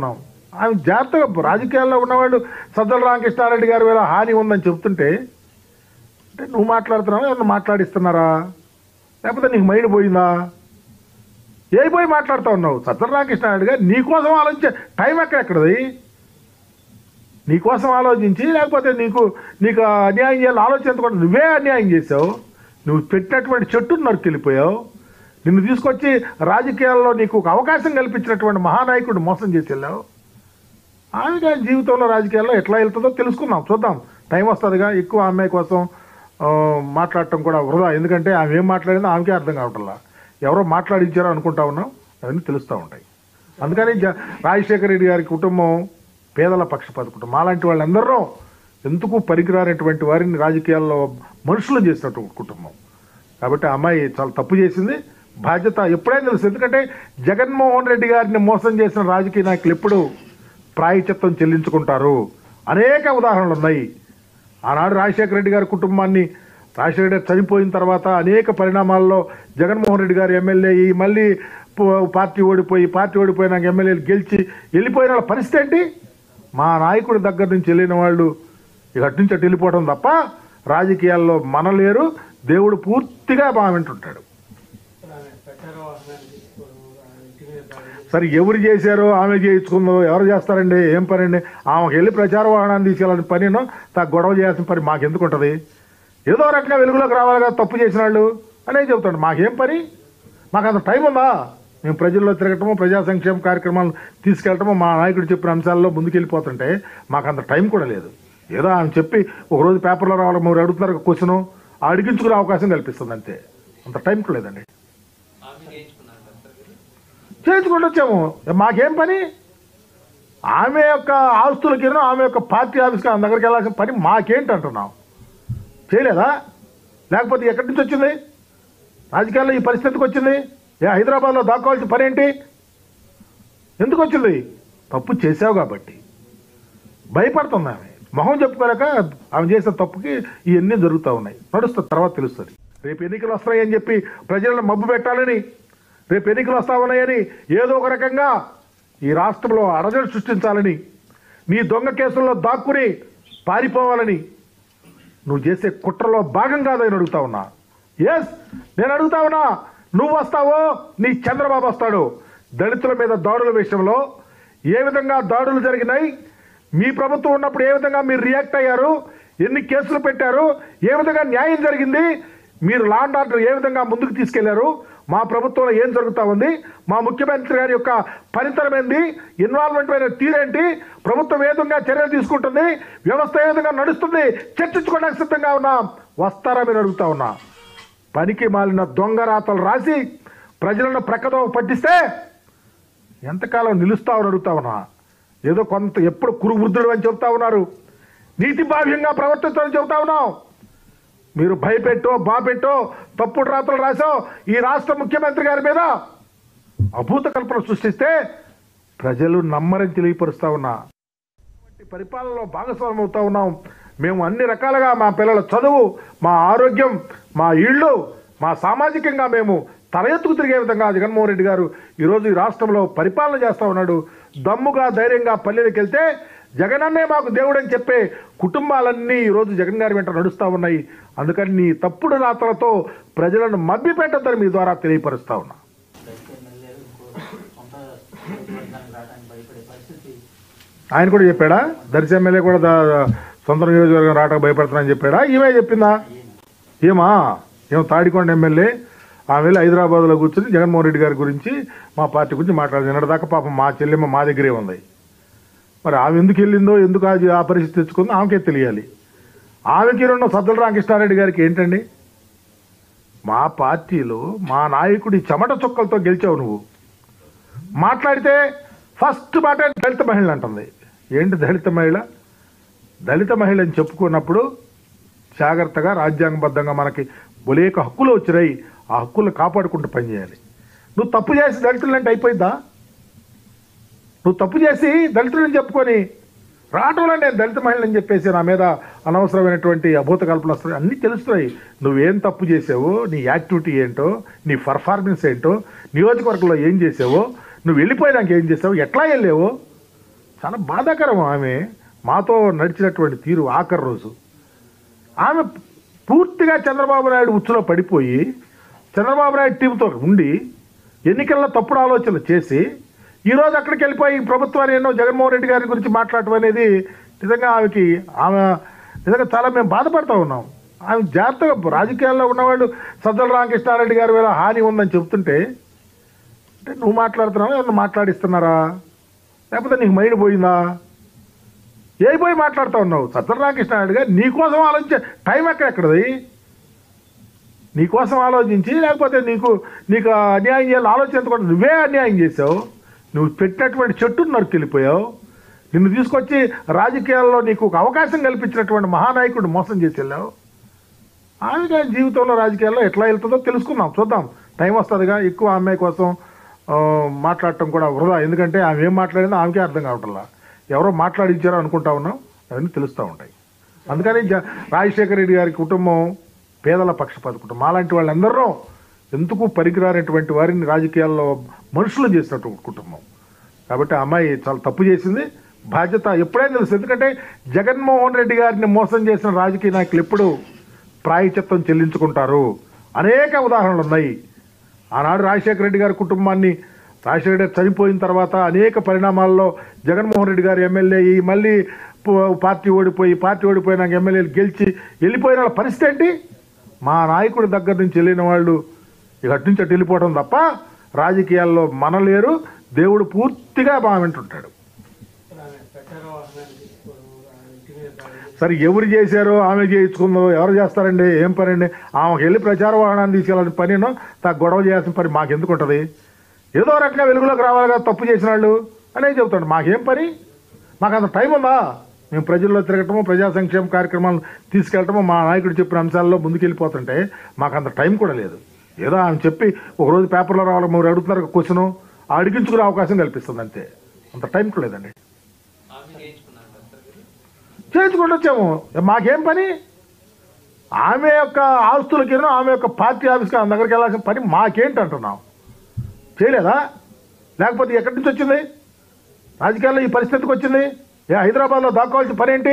ఆమె జాగ్రత్తగా రాజకీయాల్లో ఉన్నవాళ్ళు సజ్జల రామకృష్ణారెడ్డి గారి వేళ హాని ఉందని చెప్తుంటే అంటే నువ్వు మాట్లాడుతున్నావా ఎవరు మాట్లాడిస్తున్నారా, లేకపోతే నీకు మైండ్ పోయిందా, ఏ పోయి మాట్లాడుతూ ఉన్నావు? సజ్జల రామకృష్ణారెడ్డి గారు నీకోసం ఆలోచించే టైం ఎక్కడెక్కడది? నీకోసం ఆలోచించి లేకపోతే నీకు నీకు అన్యాయం చేయాలని ఆలోచించకుండా నువ్వే అన్యాయం చేసావు. నువ్వు పెట్టినటువంటి చెట్టును నరుకెళ్ళిపోయావు. నిన్ను తీసుకొచ్చి రాజకీయాల్లో నీకు ఒక అవకాశం కల్పించినటువంటి మహానాయకుడు మోసం చేసి వెళ్ళావు. ఆమె జీవితంలో రాజకీయాల్లో ఎట్లా వెళ్తుందో తెలుసుకుందాం, చూద్దాం. టైం వస్తుందిగా. ఎక్కువ అమ్మాయి కోసం మాట్లాడటం కూడా వృధా. ఎందుకంటే ఆమె ఏం మాట్లాడిందో ఆమెకే అర్థం కావట్లా. ఎవరో మాట్లాడించారో అనుకుంటా ఉన్నాం, అవన్నీ తెలుస్తూ ఉంటాయి. అందుకని రాజశేఖర రెడ్డి గారి కుటుంబం పేదల పక్షపాత కుటుంబం. అలాంటి వాళ్ళందరూ ఎందుకు పనికిరానటువంటి వారిని రాజకీయాల్లో మనుషులు చేసినటువంటి కుటుంబం. కాబట్టి ఆ అమ్మాయి చాలా తప్పు చేసింది. బాధ్యత ఎప్పుడైనా తెలుసు. ఎందుకంటే జగన్మోహన్ రెడ్డి గారిని మోసం చేసిన రాజకీయ నాయకులు ఎప్పుడు ప్రాయశ్చిత్తం చెల్లించుకుంటారు. అనేక ఉదాహరణలు ఉన్నాయి. ఆనాడు రాజశేఖర రెడ్డి గారి కుటుంబాన్ని రాజశేఖర రెడ్డి చనిపోయిన తర్వాత అనేక పరిణామాల్లో జగన్మోహన్ రెడ్డి గారు ఎమ్మెల్యే అయ్యి మళ్ళీ పార్టీ ఓడిపోయి పార్టీ ఓడిపోయినాక ఎమ్మెల్యేలు గెలిచి వెళ్ళిపోయిన వాళ్ళ పరిస్థితి ఏంటి? మా నాయకుడి దగ్గర నుంచి వెళ్ళిన వాళ్ళు ఇక అటు నుంచి అటు వెళ్ళిపోవడం తప్ప రాజకీయాల్లో మనలేరు. దేవుడు పూర్తిగా మా వింటుంటాడు. సరే ఎవరు చేశారో ఆమె చేయించుకుందో ఎవరు చేస్తారండి? ఏం పని అండి? ఆమెకు వెళ్ళి ప్రచార వాహనాన్ని తీసుకెళ్ళాలని పనినో తా గొడవ చేయాల్సిన పని మాకెందుకు ఉంటుంది? ఏదో రకంగా వెలుగులోకి రావాలి కదా తప్పు చేసిన వాళ్ళు అనేది చెబుతాడు. మాకేం పని? మాకు అంత టైం ఉందా? మేము ప్రజల్లో తిరగటము, ప్రజా సంక్షేమ కార్యక్రమాలు తీసుకెళ్ళటము, మా నాయకుడు చెప్పిన అంశాల్లో ముందుకెళ్ళిపోతుంటే మాకు అంత టైం కూడా లేదు. ఏదో ఆమె చెప్పి ఒకరోజు పేపర్లో రావాలి, మీరు అడుగుతున్నారు క్వశ్చను అడిగించుకునే అవకాశం కల్పిస్తుంది అంతే. అంత టైం కూడా లేదండి. చేయించుకుంటూ వచ్చాము. మాకేం పని? ఆమె యొక్క ఆస్తులకి ఆమె యొక్క పార్టీ ఆఫీస్కి ఆమె దగ్గరికి వెళ్ళాల్సిన పని మాకేంటి అంటున్నాం? చేయలేదా? లేకపోతే ఎక్కడి నుంచి వచ్చింది? రాజకీయాల్లో ఈ పరిస్థితికి వచ్చింది. ఏ హైదరాబాద్లో దాక్కోవాల్సిన పని ఏంటి? ఎందుకు వచ్చింది? తప్పు చేసావు కాబట్టి భయపడుతుంది ఆమె. మొహం చెప్పుకోలేక ఆమె చేసిన తప్పుకి ఇవన్నీ జరుగుతూ ఉన్నాయి. నడుస్తుంది, తర్వాత తెలుస్తుంది. రేపు ఎన్నికలు వస్తాయని చెప్పి ప్రజలను మబ్బు పెట్టాలని, రేపు ఎన్నికలు వస్తా ఉన్నాయని ఏదో ఒక రకంగా ఈ రాష్ట్రంలో అరజడి సృష్టించాలని, నీ దొంగ కేసుల్లో దాక్కుని పారిపోవాలని నువ్వు చేసే కుట్రలో భాగం కాదని అడుగుతా ఉన్నా. ఎస్, నేను అడుగుతా ఉన్నా. నువ్వు వస్తావో నీ చంద్రబాబు వస్తాడు. దళితుల మీద దాడుల విషయంలో ఏ విధంగా దాడులు జరిగినాయి, మీ ప్రభుత్వం ఉన్నప్పుడు ఏ విధంగా మీరు రియాక్ట్ అయ్యారు, ఎన్ని కేసులు పెట్టారు, ఏ విధంగా న్యాయం జరిగింది, మీరు లా అండ్ ఆర్డర్ ఏ విధంగా ముందుకు తీసుకెళ్లారు, మా ప్రభుత్వంలో ఏం జరుగుతూ ఉంది, మా ముఖ్యమంత్రి గారి యొక్క పనితనం ఏంది, ఇన్వాల్వ్మెంట్ అయిన తీరేంటి, ప్రభుత్వం ఏ విధంగా చర్యలు తీసుకుంటుంది, వ్యవస్థ ఏ విధంగా నడుస్తుంది చర్చించుకోవడానికి సిద్ధంగా ఉన్నాం. వస్తారా మీరు అడుగుతా ఉన్నా. పనికి మాలిన దొంగ రాతలు రాసి ప్రజలను ప్రక్కదో పట్టిస్తే ఎంతకాలం నిలుస్తామని అడుగుతా ఉన్నా. ఏదో కొంత ఎప్పుడు కురువృద్ధుడు అని చెబుతా ఉన్నారు, నీతి బాహ్యంగా ప్రవర్తిస్తామని చెబుతా ఉన్నాం. మీరు భయపెట్టో బాపెట్టో తప్పుడు రాతలు రాసో ఈ రాష్ట్ర ముఖ్యమంత్రి గారి మీద అభూత కల్పన సృష్టిస్తే ప్రజలు నమ్మరని తెలియపరుస్తా ఉన్నా. పరిపాలనలో భాగస్వామ్యం అవుతా ఉన్నాం. మేము అన్ని రకాలుగా మా పిల్లల చదువు, మా ఆరోగ్యం, మా ఇళ్ళు, మా సామాజికంగా మేము తల ఎత్తుకు తిరిగే విధంగా జగన్మోహన్ రెడ్డి గారు ఈరోజు ఈ రాష్ట్రంలో పరిపాలన చేస్తూ ఉన్నాడు. దమ్ముగా ధైర్యంగా పల్లెలకు వెళ్తే జగనన్నే మాకు దేవుడు అని చెప్పే కుటుంబాలన్నీ ఈరోజు జగన్ గారి వెంట నడుస్తూ ఉన్నాయి. అందుకని నీ తప్పుడు రాతలతో ప్రజలను మభ్య పెట్టద్దని మీ ద్వారా తెలియపరుస్తా ఉన్నా. ఆయన కూడా చెప్పాడా? దర్శి ఎమ్మెల్యే కూడా సొంత నియోజకవర్గం రావడానికి భయపడుతున్నానని చెప్పాడా? ఈమె చెప్పిందా? ఏమా ఏమో తాడికొండ ఎమ్మెల్యే ఆమె వెళ్ళి హైదరాబాద్లో కూర్చొని జగన్మోహన్ రెడ్డి గారి గురించి మా పార్టీ గురించి మాట్లాడింది. నిన్నటిదాకా పాపం మా చెల్లెమ్మ మా దగ్గరే ఉంది. మరి ఆమె ఎందుకు వెళ్ళిందో, ఎందుకు అది ఆ పరిస్థితి తెచ్చుకుందో ఆమెకే తెలియాలి. ఆమెకి ఉన్న సజ్జల రామకృష్ణారెడ్డి గారికి ఏంటండి? మా పార్టీలో మా నాయకుడి చెమట చుక్కలతో గెలిచావు నువ్వు. మాట్లాడితే ఫస్ట్ మాట దళిత మహిళ అంటుంది. ఏంటి దళిత మహిళ? దళిత మహిళ అని చెప్పుకున్నప్పుడు జాగ్రత్తగా రాజ్యాంగబద్ధంగా మనకి బొలేక హక్కులు వచ్చినాయి. ఆ హక్కులు కాపాడుకుంటూ పనిచేయాలి. నువ్వు తప్పు చేసి దళితులంటే అయిపోయిందా? నువ్వు తప్పు చేసి దళితులని చెప్పుకొని రావటంలో నేను దళిత మహిళని చెప్పేసి నా మీద అనవసరమైనటువంటి అభూత కల్పన వస్తుంది. అన్నీ తెలుస్తున్నాయి. నువ్వేం తప్పు చేసావో, నీ యాక్టివిటీ ఏంటో, నీ పర్ఫార్మెన్స్ ఏంటో, నియోజకవర్గంలో ఏం చేసావో, నువ్వు వెళ్ళిపోయినాక ఏం చేసావు, ఎట్లా వెళ్ళావో చాలా బాధాకరం. ఆమె మాతో నడిచినటువంటి తీరు ఆఖరి రోజు ఆమె పూర్తిగా చంద్రబాబు నాయుడు ఉచ్చులో పడిపోయి చంద్రబాబు నాయుడు టీంతో ఉండి ఎన్నికల్లో తప్పుడు ఆలోచనలు చేసి ఈరోజు అక్కడికి వెళ్ళిపోయి ప్రభుత్వాన్ని ఎన్నో జగన్మోహన్ రెడ్డి గారి గురించి మాట్లాడటం అనేది నిజంగా ఆమెకి ఆమె నిజంగా చాలా మేము బాధపడుతూ ఉన్నాం. ఆమె జాగ్రత్తగా రాజకీయాల్లో ఉన్నవాళ్ళు సజ్జల రామకృష్ణారెడ్డి గారి వేళ హాని ఉందని చెప్తుంటే అంటే నువ్వు మాట్లాడుతున్నావా ఎవరు మాట్లాడిస్తున్నారా లేకపోతే నీకు మైండ్ పోయిందా ఏ పోయి మాట్లాడుతూ ఉన్నావు? సజ్జల రామకృష్ణారెడ్డి గారు నీకోసం ఆలోచించే టైం ఎక్కడెక్కడది? నీకోసం ఆలోచించి లేకపోతే నీకు నీకు అన్యాయం చేయాలని ఆలోచించకుండా నువ్వే అన్యాయం చేసావు. నువ్వు పెట్టినటువంటి చెట్టును నరుకెళ్ళిపోయావు. నిన్ను తీసుకొచ్చి రాజకీయాల్లో నీకు ఒక అవకాశం కల్పించినటువంటి మహానాయకుడు మోసం చేసి వెళ్ళావు. ఆమె జీవితంలో రాజకీయాల్లో ఎట్లా వెళ్తుందో తెలుసుకుందాం, చూద్దాం. టైం వస్తుందిగా. ఎక్కువ అమ్మాయి కోసం మాట్లాడటం కూడా వృధా. ఎందుకంటే ఆమె ఏం మాట్లాడిందో ఆమెకే అర్థం కావట్లా. ఎవరో మాట్లాడించారో అనుకుంటా ఉన్నాం, అవన్నీ తెలుస్తూ ఉంటాయి. అందుకని రాజశేఖర రెడ్డి గారి కుటుంబం పేదల పక్షపాత కుటుంబం. అలాంటి వాళ్ళందరూ ఎందుకు పనికిరానటువంటి వారిని రాజకీయాల్లో మనుషులు చేసినటువంటి కుటుంబం. కాబట్టి ఆ అమ్మాయి చాలా తప్పు చేసింది. బాధ్యత ఎప్పుడైనా తెలుసు. ఎందుకంటే జగన్మోహన్ రెడ్డి గారిని మోసం చేసిన రాజకీయ నాయకులు ఎప్పుడు ప్రాయశ్చిత్తం చెల్లించుకుంటారు. అనేక ఉదాహరణలు ఉన్నాయి. ఆనాడు రాజశేఖర రెడ్డి గారి కుటుంబాన్ని రాజశేఖర రెడ్డి చనిపోయిన తర్వాత అనేక పరిణామాల్లో జగన్మోహన్ రెడ్డి గారు ఎమ్మెల్యే అయ్యి మళ్ళీ పార్టీ ఓడిపోయి పార్టీ ఓడిపోయినాక ఎమ్మెల్యేలు గెలిచి వెళ్ళిపోయిన వాళ్ళ పరిస్థితి ఏంటి? మా నాయకుడి దగ్గర నుంచి వెళ్ళిన వాళ్ళు ఇక అటు నుంచి అటు వెళ్ళిపోవడం తప్ప రాజకీయాల్లో మనలేరు. దేవుడు పూర్తిగా మా వింటుంటాడు. సరే ఎవరు చేశారో ఆమె చేయించుకుందో ఎవరు చేస్తారండి? ఏం పని అండి? ఆమెకు వెళ్ళి ప్రచార వాహనాన్ని తీసుకెళ్ళాలని పనినో తా గొడవ చేయాల్సిన పని మాకెందుకు ఉంటుంది? ఏదో రకంగా వెలుగులోకి రావాలి కదా తప్పు చేసిన వాళ్ళు అనేది చెబుతాడు. మాకేం పని? మాకు అంత టైం ఉందా? మేము ప్రజల్లో తిరగటము ప్రజా సంక్షేమ కార్యక్రమాలు తీసుకెళ్ళటము మా నాయకుడు చెప్పిన అంశాల్లో ముందుకెళ్ళిపోతుంటే మాకు అంత టైం కూడా లేదు. ఏదో ఆమె చెప్పి ఒకరోజు పేపర్లో రావాలి మీరు అడుగుతున్నారు క్వశ్చను అడిగించుకునే అవకాశం కల్పిస్తుంది అంతే. అంత టైం కూడా లేదండి. చేయించుకుంటూ వచ్చాము. మాకేం పని? ఆమె యొక్క ఆస్తులకి ఆమె యొక్క పార్టీ ఆఫీస్కి ఆమె దగ్గరికి వెళ్ళాల్సిన పని మాకేంటి అంటున్నాం? చేయలేదా? లేకపోతే ఎక్కడి నుంచి వచ్చింది? రాజకీయాల్లో ఈ పరిస్థితికి వచ్చింది? ఏ హైదరాబాద్లో దాక్కోవాల్సిన పని ఏంటి?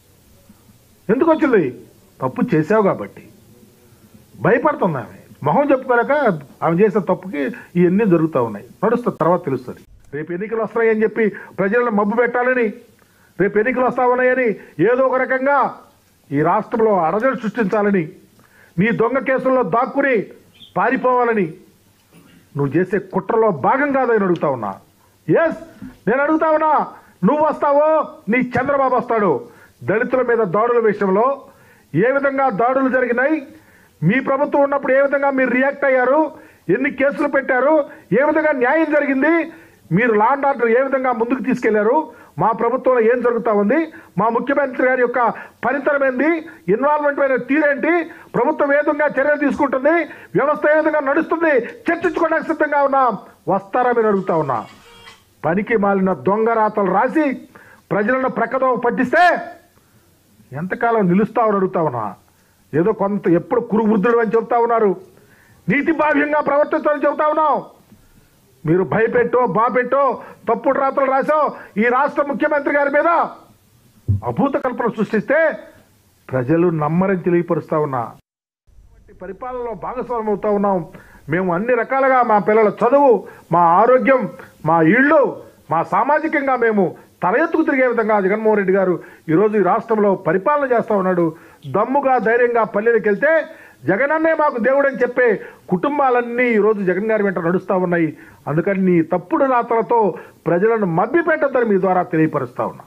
ఎందుకు వచ్చింది? తప్పు చేసావు కాబట్టి భయపడుతుంది ఆమె. మొహం చెప్పుకోలేక ఆమె చేసిన తప్పుకి ఇవన్నీ జరుగుతూ ఉన్నాయి. నడుస్తుంది, తర్వాత తెలుస్తుంది. రేపు ఎన్నికలు వస్తాయని చెప్పి ప్రజలను మబ్బు పెట్టాలని, రేపు ఎన్నికలు వస్తా ఉన్నాయని ఏదో ఒక రకంగా ఈ రాష్ట్రంలో అరజలు సృష్టించాలని, నీ దొంగ కేసుల్లో దాక్కుని పారిపోవాలని నువ్వు చేసే కుట్రలో భాగం కాదని అడుగుతా ఉన్నా. ఎస్, నేను అడుగుతా ఉన్నా. నువ్వు వస్తావో నీ చంద్రబాబు వస్తాడు. దళితుల మీద దాడుల విషయంలో ఏ విధంగా దాడులు జరిగినాయి, మీ ప్రభుత్వం ఉన్నప్పుడు ఏ విధంగా మీరు రియాక్ట్ అయ్యారు, ఎన్ని కేసులు పెట్టారు, ఏ విధంగా న్యాయం జరిగింది, మీరు లా అండ్ ఆర్డర్ ఏ విధంగా ముందుకు తీసుకెళ్లారు, మా ప్రభుత్వంలో ఏం జరుగుతూ ఉంది, మా ముఖ్యమంత్రి గారి యొక్క పనితనం ఏంది, ఇన్వాల్వ్మెంట్ అయిన తీరేంటి, ప్రభుత్వం ఏ విధంగా చర్యలు తీసుకుంటుంది, వ్యవస్థ ఏ విధంగా నడుస్తుంది చర్చించుకోవడానికి సిద్ధంగా ఉన్నాం. వస్తారా మీరు అడుగుతా ఉన్నా. పనికి మాలిన దొంగ రాతలు రాసి ప్రజలను ప్రక్కదో పట్టిస్తే ఎంతకాలం నిలుస్తామని అడుగుతా ఉన్నా. ఏదో కొంత ఎప్పుడు కురువృద్ధుడు అని చెబుతా ఉన్నారు, నీతి బాహ్యంగా ప్రవర్తిస్తామని చెబుతా ఉన్నాం. మీరు భయపెట్టో బాపెట్టో తప్పుడు రాతలు రాసో ఈ రాష్ట్ర ముఖ్యమంత్రి గారి మీద అభూత కల్పన సృష్టిస్తే ప్రజలు నమ్మరని తెలియపరుస్తా ఉన్నా. పరిపాలనలో భాగస్వామ్యం అవుతా ఉన్నాం. మేము అన్ని రకాలుగా మా పిల్లల చదువు, మా ఆరోగ్యం, మా ఇళ్ళు, మా సామాజికంగా మేము తల ఎత్తుకు తిరిగే విధంగా జగన్మోహన్ రెడ్డి గారు ఈరోజు ఈ రాష్ట్రంలో పరిపాలన చేస్తూ ఉన్నాడు. దమ్ముగా ధైర్యంగా పల్లెలకు వెళ్తే జగనన్నే మాకు దేవుడు అని చెప్పే కుటుంబాలన్నీ ఈరోజు జగన్ గారి వెంట నడుస్తూ ఉన్నాయి. అందుకని నీ తప్పుడు రాతలతో ప్రజలను మభ్యపెట్టద్దని మీ ద్వారా తెలియపరుస్తా ఉన్నా.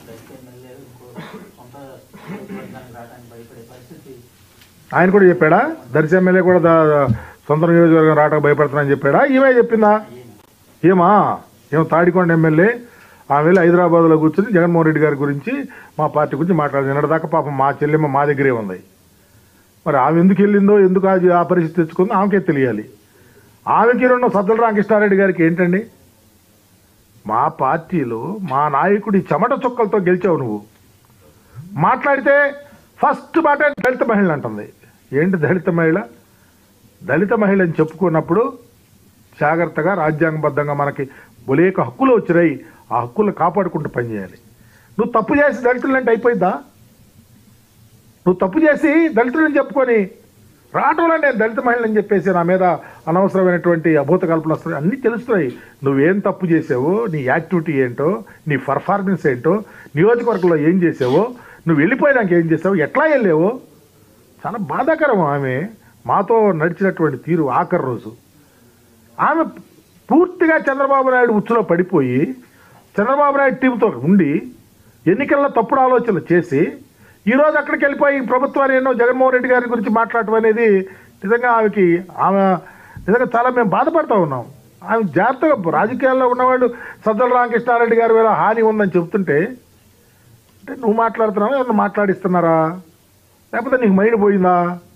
ఆయన కూడా చెప్పాడా? దర్శి ఎమ్మెల్యే కూడా సొంత నియోజకవర్గం రావడానికి భయపడుతున్నానని చెప్పాడా? ఈమె చెప్పిందా? ఏమా ఏమో తాడికొండ ఎమ్మెల్యే ఆమె వెళ్ళి హైదరాబాద్లో కూర్చొని జగన్మోహన్ రెడ్డి గారి గురించి మా పార్టీ గురించి మాట్లాడింది. నిన్నటిదాకా పాపం మా చెల్లెమ్మ మా దగ్గరే ఉంది. మరి ఆమె ఎందుకు వెళ్ళిందో, ఎందుకు ఆ పరిస్థితి తెచ్చుకుందో ఆమెకే తెలియాలి. ఆమెకి రెండు సజ్జల రామకృష్ణారెడ్డి గారికి ఏంటండి? మా పార్టీలో మా నాయకుడి చెమట చుక్కలతో గెలిచావు నువ్వు. మాట్లాడితే ఫస్ట్ మాట దళిత మహిళ అంటుంది. ఏంటి దళిత మహిళ? దళిత మహిళ అని చెప్పుకున్నప్పుడు జాగ్రత్తగా రాజ్యాంగబద్ధంగా మనకి బొలేక హక్కులు వచ్చినాయి. ఆ హక్కులను కాపాడుకుంటూ పనిచేయాలి. నువ్వు తప్పు చేసి దళితులంటే అయిపోయిందా? నువ్వు తప్పు చేసి దళితులని చెప్పుకొని రావటంలో నేను దళిత మహిళని చెప్పేసి నా మీద అనవసరమైనటువంటి అభూత కల్పన వస్తుంది. అన్నీ తెలుస్తున్నాయి. నువ్వేం తప్పు చేసావో, నీ యాక్టివిటీ ఏంటో, నీ పర్ఫార్మెన్స్ ఏంటో, నియోజకవర్గంలో ఏం చేసావో, నువ్వు వెళ్ళిపోయినాక ఏం చేసావో, ఎట్లా వెళ్ళావో చాలా బాధాకరం. ఆమె మాతో నడిచినటువంటి తీరు ఆఖరి రోజు ఆమె పూర్తిగా చంద్రబాబు నాయుడు ఉచ్చులో పడిపోయి చంద్రబాబు నాయుడు టీంతో ఉండి ఎన్నికల్లో తప్పుడు ఆలోచనలు చేసి ఈరోజు అక్కడికి వెళ్ళిపోయి ప్రభుత్వాన్ని ఎన్నో జగన్మోహన్ రెడ్డి గారి గురించి మాట్లాడటం అనేది నిజంగా ఆమెకి ఆమె నిజంగా చాలా మేము బాధపడుతూ ఉన్నాం. ఆమె జాగ్రత్తగా రాజకీయాల్లో ఉన్నవాళ్ళు సజ్జల రామకృష్ణారెడ్డి గారి వేళ హాని ఉందని చెప్తుంటే అంటే నువ్వు మాట్లాడుతున్నావా, ఏమన్నా మాట్లాడిస్తున్నారా, లేకపోతే నీకు మైండ్ పోయిందా?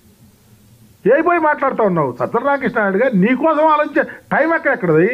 ఏ పోయి మాట్లాడుతూ ఉన్నావు? సజ్జల రామకృష్ణారెడ్డి గారు నీకోసం ఆలోచించే టైం ఎక్కడెక్కడది?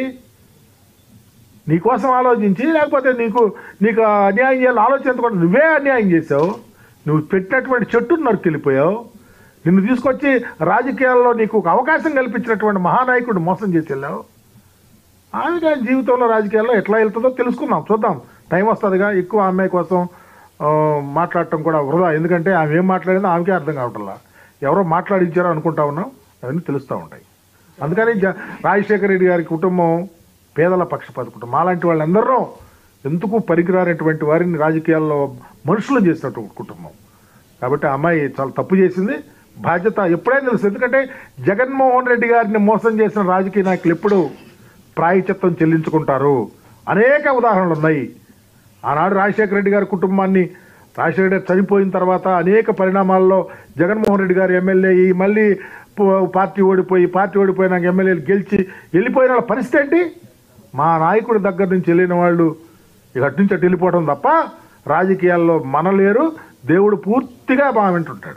నీకోసం ఆలోచించి లేకపోతే నీకు నీకు అన్యాయం చేయాలని ఆలోచించకుండా నువ్వే అన్యాయం చేసావు. నువ్వు పెట్టినటువంటి చెట్టును నరుకెళ్ళిపోయావు. నిన్ను తీసుకొచ్చి రాజకీయాల్లో నీకు ఒక అవకాశం కల్పించినటువంటి మహానాయకుడు మోసం చేసి వెళ్ళావు. ఆమె కానీ జీవితంలో రాజకీయాల్లో ఎట్లా వెళ్తుందో తెలుసుకుందాం, చూద్దాం. టైం వస్తుందిగా. ఎక్కువ అమ్మాయి కోసం మాట్లాడటం కూడా వృధా. ఎందుకంటే ఆమె ఏం మాట్లాడిందో ఆమెకే అర్థం కావట్లా. ఎవరో మాట్లాడించారో అనుకుంటా ఉన్నాం, అవన్నీ తెలుస్తూ ఉంటాయి. అందుకని రాజశేఖర రెడ్డి గారి కుటుంబం పేదల పక్షపాత కుటుంబం. అలాంటి వాళ్ళందరూ ఎందుకు పనికిరానటువంటి వారిని రాజకీయాల్లో మనుషులు చేసినటువంటి కుటుంబం. కాబట్టి ఆ అమ్మాయి చాలా తప్పు చేసింది. బాధ్యత ఎప్పుడైనా తెలుసు. ఎందుకంటే జగన్మోహన్ రెడ్డి గారిని మోసం చేసిన రాజకీయ నాయకులు ఎప్పుడు ప్రాయశ్చిత్తం చెల్లించుకుంటారు. అనేక ఉదాహరణలు ఉన్నాయి. ఆనాడు రాజశేఖర రెడ్డి గారి కుటుంబాన్ని రాజశేఖర రెడ్డి చనిపోయిన తర్వాత అనేక పరిణామాల్లో జగన్మోహన్ రెడ్డి గారు ఎమ్మెల్యే అయ్యి మళ్ళీ పార్టీ ఓడిపోయి పార్టీ ఓడిపోయినాక ఎమ్మెల్యేలు గెలిచి వెళ్ళిపోయిన వాళ్ళ పరిస్థితి ఏంటి? మా నాయకుడి దగ్గర నుంచి వెళ్ళిన వాళ్ళు ఇక అటు నుంచి అటు వెళ్ళిపోవడం తప్ప రాజకీయాల్లో మనలేరు. దేవుడు పూర్తిగా మా వింటుంటాడు.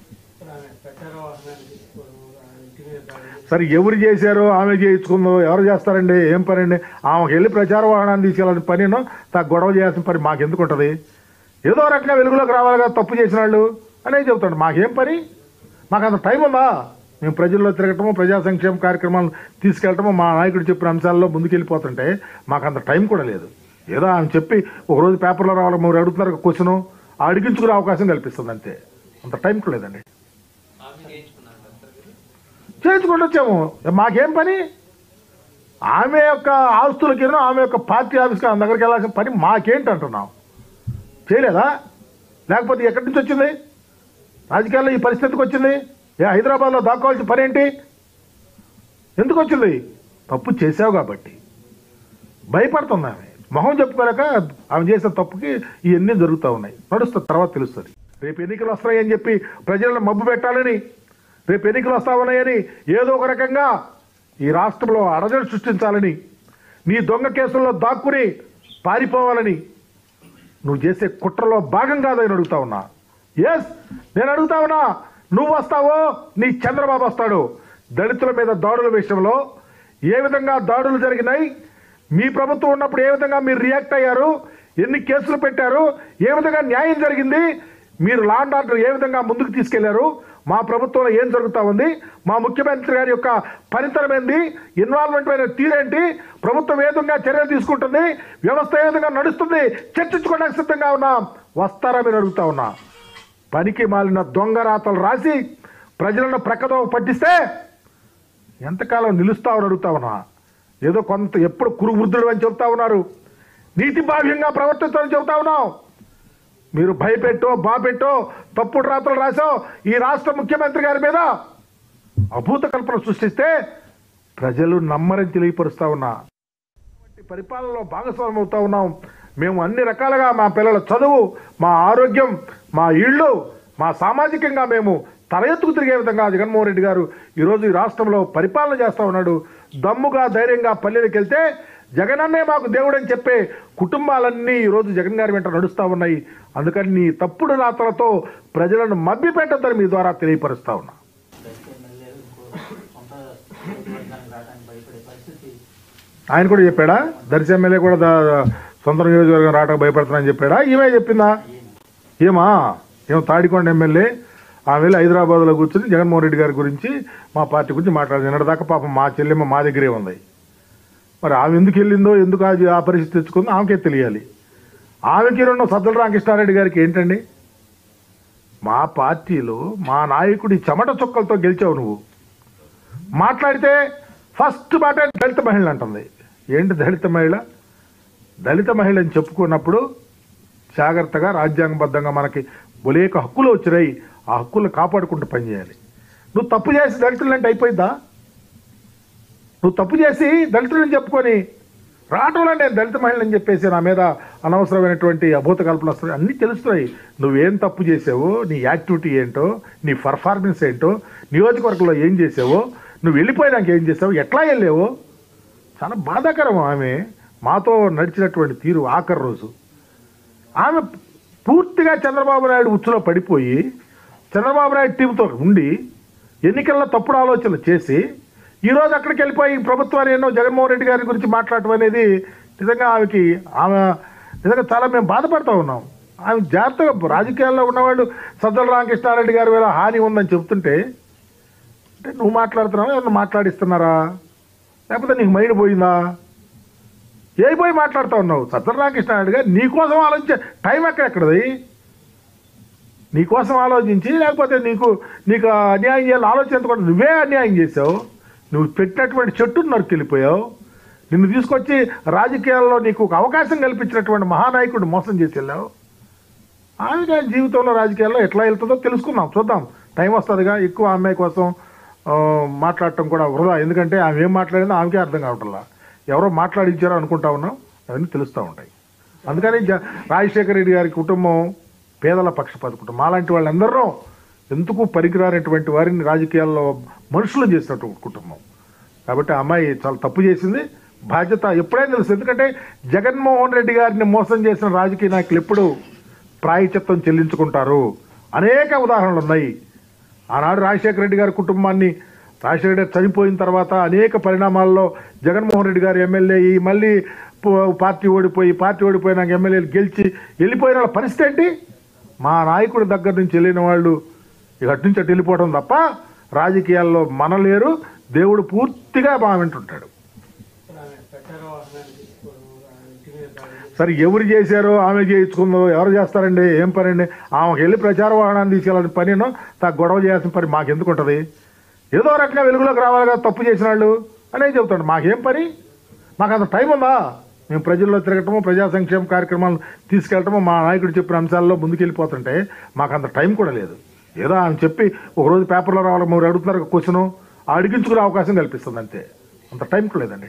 సరే ఎవరు చేశారో ఆమె చేయించుకుందో ఎవరు చేస్తారండి? ఏం పని అండి? ఆమెకు వెళ్ళి ప్రచార వాహనాన్ని తీసుకెళ్ళాలని పనినో తా గొడవ చేయాల్సిన పని మాకెందుకు ఉంటుంది? ఏదో రకంగా వెలుగులోకి రావాలి కదా తప్పు చేసిన వాళ్ళు అనేది చెబుతాడు. మాకేం పని? మాకు అంత టైం ఉందా? మేము ప్రజల్లో తిరగటము, ప్రజా సంక్షేమ కార్యక్రమాలు తీసుకెళ్ళటము, మా నాయకుడు చెప్పిన అంశాల్లో ముందుకెళ్ళిపోతుంటే మాకు అంత టైం కూడా లేదు. ఏదో ఆమె చెప్పి ఒకరోజు పేపర్లో రావాలి, మీరు అడుగుతున్నారు క్వశ్చను అడిగించుకునే అవకాశం కల్పిస్తుంది అంతే. అంత టైం కూడా లేదండి. చేయించుకుంటూ వచ్చాము. మాకేం పని? ఆమె యొక్క ఆస్తులకి ఆమె యొక్క పార్టీ ఆఫీస్కి ఆమె దగ్గరికి వెళ్ళాల్సిన పని మాకేంటి అంటున్నాం? చేయలేదా? లేకపోతే ఎక్కడి నుంచి వచ్చింది? రాజకీయాల్లో ఈ పరిస్థితికి వచ్చింది? ఏ హైదరాబాద్లో దాక్కోవాల్సిన పని ఏంటి? ఎందుకు వచ్చింది? తప్పు చేసావు కాబట్టి భయపడుతుంది ఆమె. మొహం చెప్పుకోలేక ఆమె చేసిన తప్పుకి ఇవన్నీ జరుగుతూ ఉన్నాయి. నడుస్తుంది, తర్వాత తెలుస్తుంది. రేపు ఎన్నికలు వస్తాయని చెప్పి ప్రజలను మబ్బు పెట్టాలని, రేపు ఎన్నికలు వస్తా ఉన్నాయని ఏదో ఒక రకంగా ఈ రాష్ట్రంలో అరజడి సృష్టించాలని, నీ దొంగ కేసుల్లో దాక్కుని పారిపోవాలని నువ్వు చేసే కుట్రలో భాగం కాదని అడుగుతా ఉన్నా. ఎస్, నేను అడుగుతా ఉన్నా. నువ్వు వస్తావో నీ చంద్రబాబు వస్తాడు. దళితుల మీద దాడుల విషయంలో ఏ విధంగా దాడులు జరిగినాయి, మీ ప్రభుత్వం ఉన్నప్పుడు ఏ విధంగా మీరు రియాక్ట్ అయ్యారు, ఎన్ని కేసులు పెట్టారు, ఏ విధంగా న్యాయం జరిగింది, మీరు లా అండ్ ఆర్డర్ ఏ విధంగా ముందుకు తీసుకెళ్లారు, మా ప్రభుత్వంలో ఏం జరుగుతూ ఉంది, మా ముఖ్యమంత్రి గారి యొక్క పనితనం ఏంది, ఇన్వాల్వ్మెంట్ అయిన తీరేంటి, ప్రభుత్వం ఏ విధంగా చర్యలు తీసుకుంటుంది, వ్యవస్థ ఏ విధంగా నడుస్తుంది చర్చించుకోవడానికి సిద్ధంగా ఉన్నా. వస్తారా మీరు అడుగుతా ఉన్నా. పనికి మాలిన దొంగ రాతలు రాసి ప్రజలను ప్రక్కదో పట్టిస్తే ఎంతకాలం నిలుస్తావని అడుగుతా ఉన్నా. ఏదో కొంత ఎప్పుడు కురు వృద్ధుడు అని చెప్తా ఉన్నారు, నీతి భావ్యంగా ప్రవర్తిస్తారని చెబుతా ఉన్నాం. మీరు భయపెట్టో బాపెట్టో తప్పుడు రాతలు రాసో ఈ రాష్ట్ర ముఖ్యమంత్రి గారి మీద అభూత కల్పన సృష్టిస్తే ప్రజలు నమ్మరని తెలియపరుస్తా ఉన్నా. పరిపాలనలో భాగస్వామ్యం అవుతా ఉన్నాం. మేము అన్ని రకాలుగా మా పిల్లల చదువు, మా ఆరోగ్యం, మా ఇళ్ళు, మా సామాజికంగా మేము తల ఎత్తుకు తిరిగే విధంగా జగన్మోహన్ రెడ్డి గారు ఈరోజు ఈ రాష్ట్రంలో పరిపాలన చేస్తూ ఉన్నాడు. దమ్ముగా ధైర్యంగా పల్లెలకు వెళ్తే జగనన్నే మాకు దేవుడు అని చెప్పే కుటుంబాలన్నీ ఈరోజు జగన్ గారి వెంట నడుస్తూ ఉన్నాయి. అందుకని నీ తప్పుడు రాతలతో ప్రజలను మభ్య పెట్టద్దని మీ ద్వారా తెలియపరుస్తా ఉన్నా. ఆయన కూడా చెప్పాడా? దర్శి ఎమ్మెల్యే కూడా సొంత నియోజకవర్గం రావడానికి భయపడుతున్నానని చెప్పాడా? ఈమె చెప్పిందా? ఏమా ఏమో తాడికొండ ఎమ్మెల్యే ఆమె వెళ్ళి హైదరాబాద్లో కూర్చొని జగన్మోహన్ రెడ్డి గారి గురించి మా పార్టీ గురించి మాట్లాడింది. నిన్నటిదాకా పాపం మా చెల్లెమ్మ మా దగ్గరే ఉంది. మరి ఆమె ఎందుకు వెళ్ళిందో, ఎందుకు అది ఆ పరిస్థితి తెచ్చుకుందో ఆమెకే తెలియాలి. ఆమెకి రెండు సజ్జల రామకృష్ణారెడ్డి గారికి ఏంటండి? మా పార్టీలో మా నాయకుడి చెమట చుక్కలతో గెలిచావు నువ్వు. మాట్లాడితే ఫస్ట్ మాట దళిత మహిళ అంటుంది. ఏంటి దళిత మహిళ? దళిత మహిళ అని చెప్పుకున్నప్పుడు జాగ్రత్తగా రాజ్యాంగబద్ధంగా మనకి బొలేక హక్కులు వచ్చినాయి, ఆ హక్కులను కాపాడుకుంటూ పనిచేయాలి. నువ్వు తప్పు చేసి దళితులంటే అయిపోయిందా? నువ్వు తప్పు చేసి దళితులని చెప్పుకొని రావటంలో నేను దళిత మహిళని చెప్పేసి నా మీద అనవసరమైనటువంటి అభూత కల్పనలు వస్తాయి, అన్నీ తెలుస్తున్నాయి. నువ్వేం తప్పు చేసావో, నీ యాక్టివిటీ ఏంటో, నీ పర్ఫార్మెన్స్ ఏంటో, నియోజకవర్గంలో ఏం చేసావో, నువ్వు వెళ్ళిపోయినాక ఏం చేసావు, ఎట్లా వెళ్ళావో చాలా బాధాకరం. ఆమె మాతో నడిచినటువంటి తీరు ఆఖరి రోజు ఆమె పూర్తిగా చంద్రబాబు నాయుడు ఉచ్చులో పడిపోయి చంద్రబాబు నాయుడు టీంతో ఉండి ఎన్నికల్లో తప్పుడు ఆలోచనలు చేసి ఈరోజు అక్కడికి వెళ్ళిపోయి ప్రభుత్వాన్ని ఎన్నో జగన్మోహన్ రెడ్డి గారి గురించి మాట్లాడటం అనేది నిజంగా ఆమెకి ఆమె నిజంగా చాలా మేము బాధపడుతూ ఉన్నాం. ఆమె జాగ్రత్తగా రాజకీయాల్లో ఉన్నవాళ్ళు సజ్జల రామకృష్ణారెడ్డి గారి వేళ హాని ఉందని చెప్తుంటే అంటే నువ్వు మాట్లాడుతున్నావా, ఎవరు మాట్లాడిస్తున్నారా, లేకపోతే నీకు మైండ్ పోయిందా? ఏ పోయి మాట్లాడుతూ ఉన్నావు? సజ్జల రామకృష్ణారెడ్డి గారు నీకోసం ఆలోచించే టైం ఎక్కడెక్కడది? నీకోసం ఆలోచించి లేకపోతే నీకు నీకు అన్యాయం చేయాలని ఆలోచించకుండా నువ్వే అన్యాయం చేసావు. నువ్వు పెట్టినటువంటి చెట్టును నరుకెళ్ళిపోయావు. నిన్ను తీసుకొచ్చి రాజకీయాల్లో నీకు ఒక అవకాశం కల్పించినటువంటి మహానాయకుడు మోసం చేసి వెళ్ళావు. ఆమె జీవితంలో రాజకీయాల్లో ఎట్లా వెళ్తుందో తెలుసుకుందాం, చూద్దాం. టైం వస్తుందిగా. ఎక్కువ అమ్మాయి కోసం మాట్లాడటం కూడా వృధా. ఎందుకంటే ఆమె ఏం మాట్లాడిందో ఆమెకే అర్థం కావట్లా. ఎవరో మాట్లాడించారో అనుకుంటా ఉన్నాం, అవన్నీ తెలుస్తూ ఉంటాయి. అందుకని రాజశేఖర రెడ్డి గారి కుటుంబం పేదల పక్షపాత కుటుంబం. అలాంటి వాళ్ళందరూ ఎందుకు పనికిరానటువంటి వారిని రాజకీయాల్లో మనుషులు చేసినటువంటి కుటుంబం. కాబట్టి ఆ అమ్మాయి చాలా తప్పు చేసింది. బాధ్యత ఎప్పుడైనా తెలుసు. ఎందుకంటే జగన్మోహన్ రెడ్డి గారిని మోసం చేసిన రాజకీయ నాయకులు ఎప్పుడు ప్రాయశ్చిత్తం చెల్లించుకుంటారు. అనేక ఉదాహరణలు ఉన్నాయి. ఆనాడు రాజశేఖర రెడ్డి గారి కుటుంబాన్ని రాజశేఖర రెడ్డి చనిపోయిన తర్వాత అనేక పరిణామాల్లో జగన్మోహన్ రెడ్డి గారు ఎమ్మెల్యే అయ్యి మళ్ళీ పార్టీ ఓడిపోయి పార్టీ ఓడిపోయినాక ఎమ్మెల్యేలు గెలిచి వెళ్ళిపోయిన వాళ్ళ పరిస్థితి ఏంటి? మా నాయకుడి దగ్గర నుంచి వెళ్ళిన వాళ్ళు ఇక అటు నుంచి అటు వెళ్ళిపోవడం తప్ప రాజకీయాల్లో మనలేరు. దేవుడు పూర్తిగా బాగా వింటుంటాడు. సరే ఎవరు చేశారో ఆమె చేయించుకుందో, ఎవరు చేస్తారండి? ఏం పని అండి? ఆమెకు వెళ్ళి ప్రచార వాహనాన్ని తీసుకెళ్ళాలని పనినో తా గొడవ చేయాల్సిన పని మాకెందుకు ఉంటుంది? ఏదో రకంగా వెలుగులోకి రావాలి కదా తప్పు చేసిన వాళ్ళు అనేది చెబుతాడు. మాకేం పని? మాకు అంత టైం ఉందా? మేము ప్రజల్లో తిరగటము, ప్రజా సంక్షేమ కార్యక్రమాలు తీసుకెళ్ళటము, మా నాయకుడు చెప్పిన అంశాల్లో ముందుకెళ్ళిపోతుంటే మాకు అంత టైం కూడా లేదు. ఏదో ఆమె చెప్పి ఒకరోజు పేపర్లో రావాలి, మీరు అడుగుతున్నారు క్వశ్చను అడిగించుకునే అవకాశం కల్పిస్తుంది అంతే. అంత టైం కూడా లేదండి.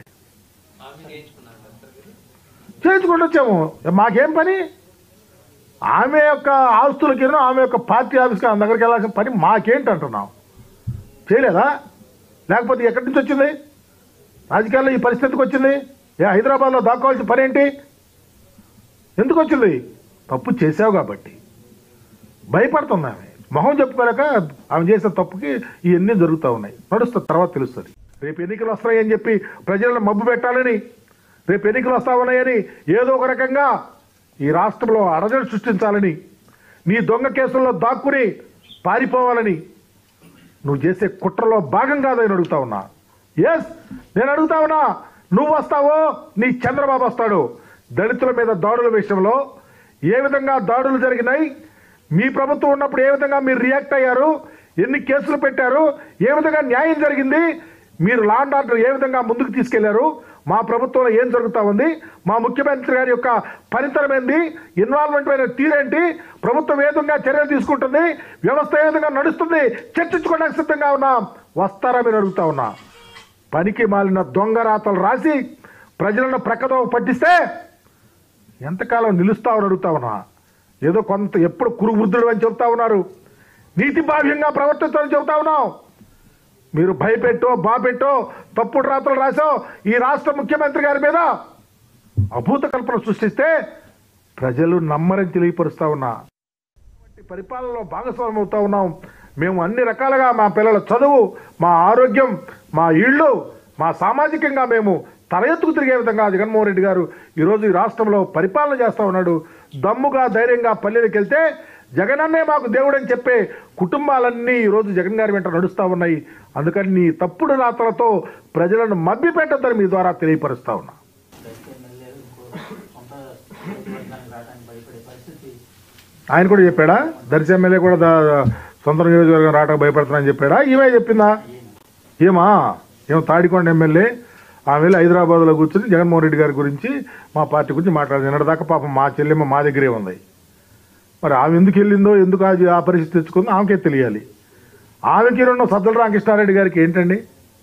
చేయించుకుంటూ వచ్చాము. మాకేం పని? ఆమె యొక్క ఆస్తులకి ఆమె యొక్క పార్టీ ఆఫీస్కి ఆమె దగ్గరికి వెళ్ళాల్సిన పని మాకేంటి అంటున్నాం? చేయలేదా? లేకపోతే ఎక్కడి నుంచి వచ్చింది? రాజకీయాల్లో ఈ పరిస్థితికి వచ్చింది? ఏ హైదరాబాద్లో దాక్కోవాల్సిన పని ఏంటి? ఎందుకు వచ్చింది? తప్పు చేసావు కాబట్టి భయపడుతుంది ఆమె. మొహం చెప్పుకోలేక ఆమె చేసిన తప్పుకి ఇవన్నీ జరుగుతూ ఉన్నాయి. నడుస్తుంది, తర్వాత తెలుస్తుంది. రేపు ఎన్నికలు వస్తాయని చెప్పి ప్రజలను మబ్బు పెట్టాలని, రేపు ఎన్నికలు వస్తా ఉన్నాయని ఏదో ఒక రకంగా ఈ రాష్ట్రంలో అరజడి సృష్టించాలని, నీ దొంగ కేసుల్లో దాక్కుని పారిపోవాలని నువ్వు చేసే కుట్రలో భాగం కాదని అడుగుతా ఉన్నా. ఎస్, నేను అడుగుతా ఉన్నా. నువ్వు వస్తావో నీ చంద్రబాబు వస్తాడు. దళితుల మీద దాడుల విషయంలో ఏ విధంగా దాడులు జరిగినాయి, మీ ప్రభుత్వం ఉన్నప్పుడు ఏ విధంగా మీరు రియాక్ట్ అయ్యారు, ఎన్ని కేసులు పెట్టారు, ఏ విధంగా న్యాయం జరిగింది, మీరు లా అండ్ ఆర్డర్ ఏ విధంగా ముందుకు తీసుకెళ్లారు, మా ప్రభుత్వంలో ఏం జరుగుతూ ఉంది, మా ముఖ్యమంత్రి గారి యొక్క పనితనం ఏంది, ఇన్వాల్వ్మెంట్ అయిన తీరేంటి, ప్రభుత్వం ఏ విధంగా చర్యలు తీసుకుంటుంది, వ్యవస్థ ఏ విధంగా నడుస్తుంది చర్చించుకోవడానికి సిద్ధంగా ఉన్నాం. వస్తారా మీరు అడుగుతా ఉన్నా. పనికి మాలిన దొంగ రాతలు రాసి ప్రజలను ప్రక్కదో పట్టిస్తే ఎంతకాలం నిలుస్తామని అడుగుతా ఉన్నా. ఏదో కొంత ఎప్పుడు కురువృద్ధుడు అని చెబుతా ఉన్నారు, నీతి భావ్యంగా ప్రవర్తిస్తామని చెబుతా ఉన్నాం. మీరు భయపెట్టో బాపెట్టో తప్పుడు రాతలు రాసో ఈ రాష్ట్ర ముఖ్యమంత్రి గారి మీద అభూత కల్పన సృష్టిస్తే ప్రజలు నమ్మరని తెలియపరుస్తా ఉన్నా. పరిపాలనలో భాగస్వామ్యం అవుతా ఉన్నాం. మేము అన్ని రకాలుగా మా పిల్లల చదువు, మా ఆరోగ్యం, మా ఇళ్ళు, మా సామాజికంగా మేము తల ఎత్తుకు తిరిగే విధంగా జగన్మోహన్ రెడ్డి గారు ఈరోజు ఈ రాష్ట్రంలో పరిపాలన చేస్తూ ఉన్నాడు. దమ్ముగా ధైర్యంగా పల్లెలకు వెళ్తే జగనన్నే మాకు దేవుడు అని చెప్పే కుటుంబాలన్నీ ఈరోజు జగన్ గారి వెంట నడుస్తూ ఉన్నాయి. అందుకని నీ తప్పుడు రాతలతో ప్రజలను మభ్యపెట్టద్దని మీ ద్వారా తెలియపరుస్తా ఉన్నా. ఆయన కూడా చెప్పాడా? దర్శి ఎమ్మెల్యే కూడా సొంత నియోజకవర్గం రావడానికి భయపడుతున్నానని చెప్పాడా? ఈమె చెప్పిందా? ఏమా ఏమో తాడికొండ ఎమ్మెల్యే ఆమె వెళ్ళి హైదరాబాద్లో కూర్చొని జగన్మోహన్ రెడ్డి గారి గురించి మా పార్టీ గురించి మాట్లాడింది. నిన్నటిదాకా పాపం మా చెల్లెమ్మ మా దగ్గరే ఉంది. మరి ఆమె ఎందుకు వెళ్ళిందో, ఎందుకు అది ఆ పరిస్థితి తెచ్చుకుందో ఆమెకే తెలియాలి. ఆమెకి రెండు సజ్జల రామకృష్ణారెడ్డి గారికి ఏంటండి?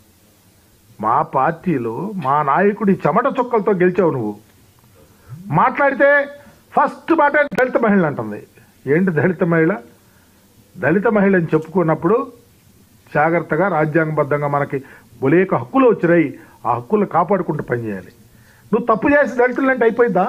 మా పార్టీలో మా నాయకుడి చెమట చుక్కలతో గెలిచావు నువ్వు. మాట్లాడితే ఫస్ట్ మాట దళిత మహిళ అంటుంది. ఏంటి దళిత మహిళ? దళిత మహిళ అని చెప్పుకున్నప్పుడు జాగ్రత్తగా రాజ్యాంగబద్ధంగా మనకి బొలేక హక్కులు వచ్చినాయి. ఆ హక్కులు కాపాడుకుంటూ పనిచేయాలి. నువ్వు తప్పు చేసి దళితులంటే అయిపోయిందా?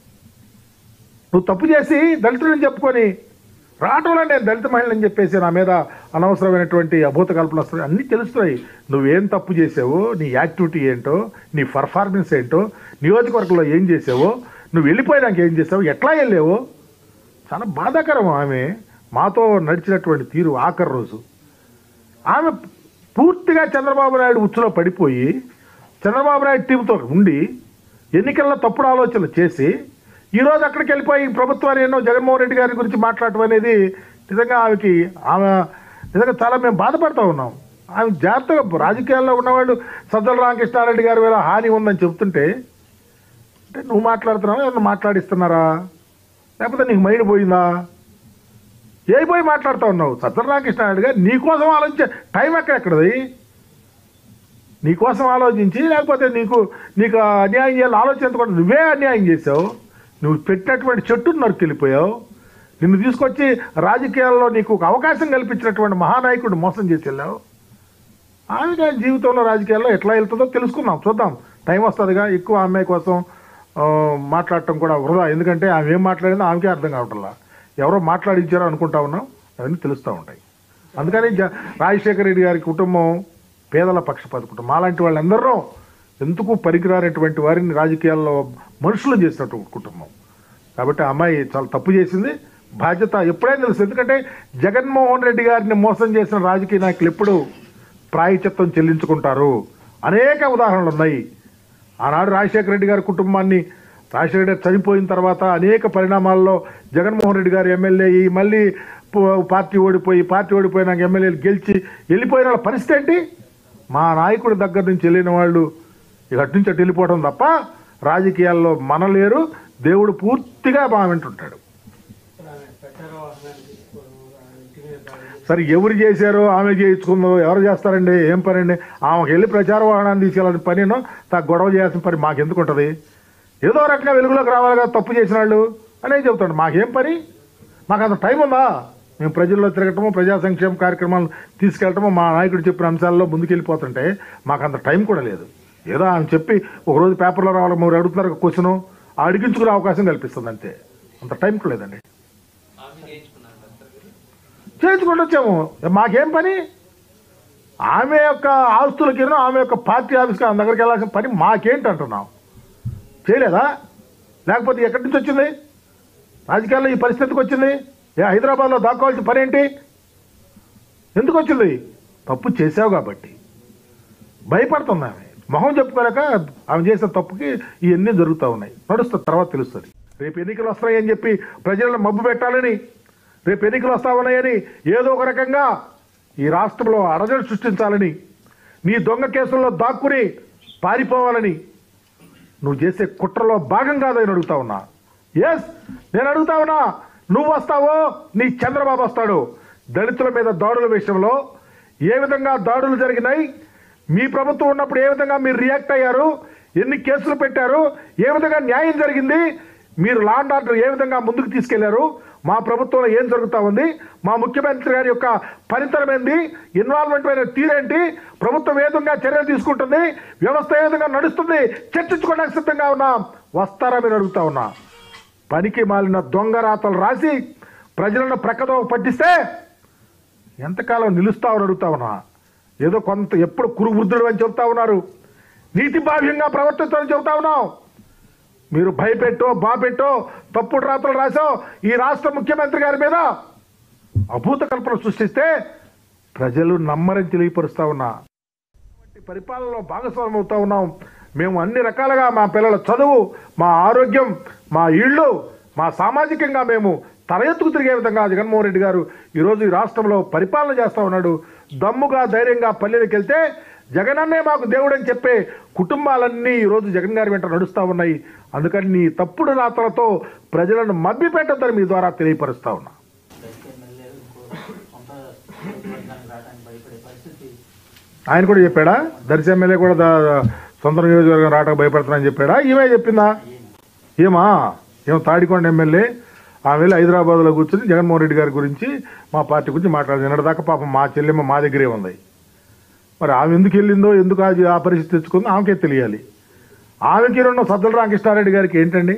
నువ్వు తప్పు చేసి దళితులని చెప్పుకొని రావటంలో నేను దళిత మహిళని చెప్పేసి నా మీద అనవసరమైనటువంటి అభూత కల్పనలు వస్తాయి. అన్నీ తెలుస్తున్నాయి. నువ్వేం తప్పు చేసావో, నీ యాక్టివిటీ ఏంటో, నీ పర్ఫార్మెన్స్ ఏంటో, నియోజకవర్గంలో ఏం చేసావో, నువ్వు వెళ్ళిపోయినాక ఏం చేసావు, ఎట్లా వెళ్ళావో చాలా బాధాకరం. ఆమె మాతో నడిచినటువంటి తీరు ఆఖరి రోజు ఆమె పూర్తిగా చంద్రబాబు నాయుడు ఉచ్చులో పడిపోయి చంద్రబాబు నాయుడు టీంతో ఉండి ఎన్నికల్లో తప్పుడు ఆలోచనలు చేసి ఈరోజు అక్కడికి వెళ్ళిపోయి ప్రభుత్వాన్ని ఎన్నో జగన్మోహన్ రెడ్డి గారి గురించి మాట్లాడటం అనేది నిజంగా ఆమెకి ఆమె నిజంగా చాలా మేము బాధపడుతూ ఉన్నాం. ఆమె జాగ్రత్తగా రాజకీయాల్లో ఉన్నవాళ్ళు సజ్జల రామకృష్ణారెడ్డి గారి వేళ హాని ఉందని చెప్తుంటే అంటే నువ్వు మాట్లాడుతున్నావా, ఏమన్నా మాట్లాడిస్తున్నారా, లేకపోతే నీకు మైండ్ పోయిందా? ఏ పోయి మాట్లాడుతూ ఉన్నావు? సజ్జల రామకృష్ణారెడ్డి గారు నీకోసం ఆలోచించే టైం ఎక్కడెక్కడది? నీకోసం ఆలోచించి లేకపోతే నీకు నీకు అన్యాయం చేయాలి ఆలోచించకుండా నువ్వే అన్యాయం చేసావు. నువ్వు పెట్టినటువంటి చెట్టును నరుకెళ్ళిపోయావు. నిన్ను తీసుకొచ్చి రాజకీయాల్లో నీకు ఒక అవకాశం కల్పించినటువంటి మహానాయకుడు మోసం చేసి వెళ్ళావు. ఆమె కానీ జీవితంలో రాజకీయాల్లో ఎట్లా వెళ్తుందో తెలుసుకుందాం, చూద్దాం. టైం వస్తుందిగా. ఎక్కువ అమ్మాయి కోసం మాట్లాడటం కూడా వృధా. ఎందుకంటే ఆమె ఏం మాట్లాడిందో ఆమెకే అర్థం కావట్లా. ఎవరో మాట్లాడించారో అనుకుంటా ఉన్నాం. అవన్నీ తెలుస్తూ ఉంటాయి. అందుకని రాజశేఖర రెడ్డి గారి కుటుంబం పేదల పక్షపాత కుటుంబం. అలాంటి వాళ్ళందరూ ఎందుకు పనికిరానటువంటి వారిని రాజకీయాల్లో మనుషులు చేసినటువంటి కుటుంబం. కాబట్టి ఆ అమ్మాయి చాలా తప్పు చేసింది. బాధ్యత ఎప్పుడైనా తెలుసు. ఎందుకంటే జగన్మోహన్ రెడ్డి గారిని మోసం చేసిన రాజకీయ నాయకులు ఎప్పుడు ప్రాయశ్చిత్తం చెల్లించుకుంటారు. అనేక ఉదాహరణలు ఉన్నాయి. ఆనాడు రాజశేఖర రెడ్డి గారి కుటుంబాన్ని రాజశేఖర రెడ్డి గారు చనిపోయిన తర్వాత అనేక పరిణామాల్లో జగన్మోహన్ రెడ్డి గారు ఎమ్మెల్యే అయ్యి మళ్ళీ పార్టీ ఓడిపోయి పార్టీ ఓడిపోయినాక ఎమ్మెల్యేలు గెలిచి వెళ్ళిపోయిన వాళ్ళ పరిస్థితి ఏంటి? మా నాయకుడి దగ్గర నుంచి వెళ్ళిన వాళ్ళు ఇక అటు నుంచి అటు వెళ్ళిపోవడం తప్ప రాజకీయాల్లో మనలేరు. దేవుడు పూర్తిగా మా వింటుంటాడు. సరే ఎవరు చేశారో ఆమె చేయించుకుందో ఎవరు చేస్తారండి? ఏం పని అండి? ఆమెకు వెళ్ళి ప్రచార వాహనాన్ని తీసుకెళ్ళాలని పనినో తా గొడవ చేయాల్సిన పని మాకెందుకు ఉంటుంది? ఏదో రకంగా వెలుగులోకి రావాలి కదా తప్పు చేసిన వాళ్ళు అనేది చెబుతాడు. మాకేం పని? మాకు అంత టైం ఉందా? మేము ప్రజల్లో తిరగటము, ప్రజా సంక్షేమ కార్యక్రమాలు తీసుకెళ్ళటము, మా నాయకుడు చెప్పిన అంశాల్లో ముందుకెళ్ళిపోతుంటే మాకు అంత టైం కూడా లేదు. ఏదో ఆమె చెప్పి ఒకరోజు పేపర్లో రావాలి, మీరు అడుగుతున్నారు క్వశ్చను అడిగించుకునే అవకాశం కల్పిస్తుంది అంతే. అంత టైం కూడా లేదండి. చేయించుకుంటూ వచ్చాము. మాకేం పని? ఆమె యొక్క ఆస్తులకి ఆమె యొక్క పార్టీ ఆఫీస్కి ఆమె దగ్గరికి వెళ్ళాల్సిన పని మాకేంటి అంటున్నాం? చేయలేదా? లేకపోతే ఎక్కడి నుంచి వచ్చింది? రాజకీయాల్లో ఈ పరిస్థితికి వచ్చింది? ఏ హైదరాబాద్లో దాక్కోవాల్సిన పని ఏంటి? ఎందుకు వచ్చింది? తప్పు చేసావు కాబట్టి భయపడుతుంది ఆమె. మొహం చెప్పుకోలేక ఆమె చేసిన తప్పుకి ఇవన్నీ జరుగుతూ ఉన్నాయి. నడుస్తుంది, తర్వాత తెలుస్తుంది. రేపు ఎన్నికలు వస్తాయని చెప్పి ప్రజలను మబ్బు పెట్టాలని, రేపు ఎన్నికలు వస్తా ఉన్నాయని ఏదో ఒక రకంగా ఈ రాష్ట్రంలో అడజడి సృష్టించాలని, నీ దొంగ కేసుల్లో దాక్కుని పారిపోవాలని నువ్వు చేసే కుట్రలో భాగం కాదని అడుగుతా ఉన్నా. ఎస్, నేను అడుగుతా ఉన్నా. నువ్వు వస్తావో నీ చంద్రబాబు వస్తాడు. దళితుల మీద దాడుల విషయంలో ఏ విధంగా దాడులు జరిగినాయి, మీ ప్రభుత్వం ఉన్నప్పుడు ఏ విధంగా మీరు రియాక్ట్ అయ్యారు, ఎన్ని కేసులు పెట్టారు, ఏ విధంగా న్యాయం జరిగింది, మీరు లా అండ్ ఆర్డర్ ఏ విధంగా ముందుకు తీసుకెళ్లారు, మా ప్రభుత్వంలో ఏం జరుగుతూ ఉంది, మా ముఖ్యమంత్రి గారి యొక్క పనితనం ఏంది, ఇన్వాల్వ్మెంట్ అయిన తీరేంటి, ప్రభుత్వం ఏ విధంగా చర్యలు తీసుకుంటుంది, వ్యవస్థ ఏ విధంగా నడుస్తుంది చర్చించుకోవడానికి సిద్ధంగా ఉన్నాం. వస్తారా మీరు అడుగుతా ఉన్నా. పనికి మాలిన దొంగ రాతలు రాసి ప్రజలను ప్రక్కదో పట్టిస్తే ఎంతకాలం నిలుస్తామని అడుగుతా ఉన్నా. ఏదో కొంత ఎప్పుడు కురువృద్ధుడు అని చెబుతా ఉన్నారు, నీతి బాహ్యంగా ప్రవర్తిస్తామని చెబుతా ఉన్నాం. మీరు భయపెట్టో బాపెట్టో తప్పుడు రాతలు రాసో ఈ రాష్ట్ర ముఖ్యమంత్రి గారి మీద అభూత కల్పన సృష్టిస్తే ప్రజలు నమ్మరని తెలియపరుస్తా ఉన్నా. పరిపాలనలో భాగస్వామ్యం అవుతా ఉన్నాం. మేము అన్ని రకాలుగా మా పిల్లల చదువు, మా ఆరోగ్యం, మా ఇళ్ళు, మా సామాజికంగా మేము తల ఎత్తుకు తిరిగే విధంగా జగన్మోహన్ రెడ్డి గారు ఈరోజు ఈ రాష్ట్రంలో పరిపాలన చేస్తూ ఉన్నాడు. దమ్ముగా ధైర్యంగా పల్లెలకు వెళ్తే జగనన్నే మాకు దేవుడని చెప్పే కుటుంబాలన్నీ ఈరోజు జగన్ గారి వెంట నడుస్తూ ఉన్నాయి. అందుకని నీ తప్పుడు రాతలతో ప్రజలను మభ్య పెట్టొద్దని మీ ద్వారా తెలియపరుస్తా ఉన్నా. ఆయన కూడా చెప్పాడా? దర్శి ఎమ్మెల్యే కూడా సొంత నియోజకవర్గం రావడానికి భయపడుతున్నానని చెప్పాడా? ఈమె చెప్పిందా? ఏమా ఏమో తాడికొండ ఎమ్మెల్యే ఆమె వెళ్ళి హైదరాబాద్లో కూర్చొని జగన్మోహన్ రెడ్డి గారి గురించి మా పార్టీ గురించి మాట్లాడింది. నిన్నటిదాకా పాపం మా చెల్లెమ్మ మా దగ్గరే ఉంది. మరి ఆమె ఎందుకు వెళ్ళిందో, ఎందుకు అది ఆ పరిస్థితి తెచ్చుకుందో ఆమెకే తెలియాలి. ఆమెకి రెండు సజ్జల రామకృష్ణారెడ్డి గారికి ఏంటండి?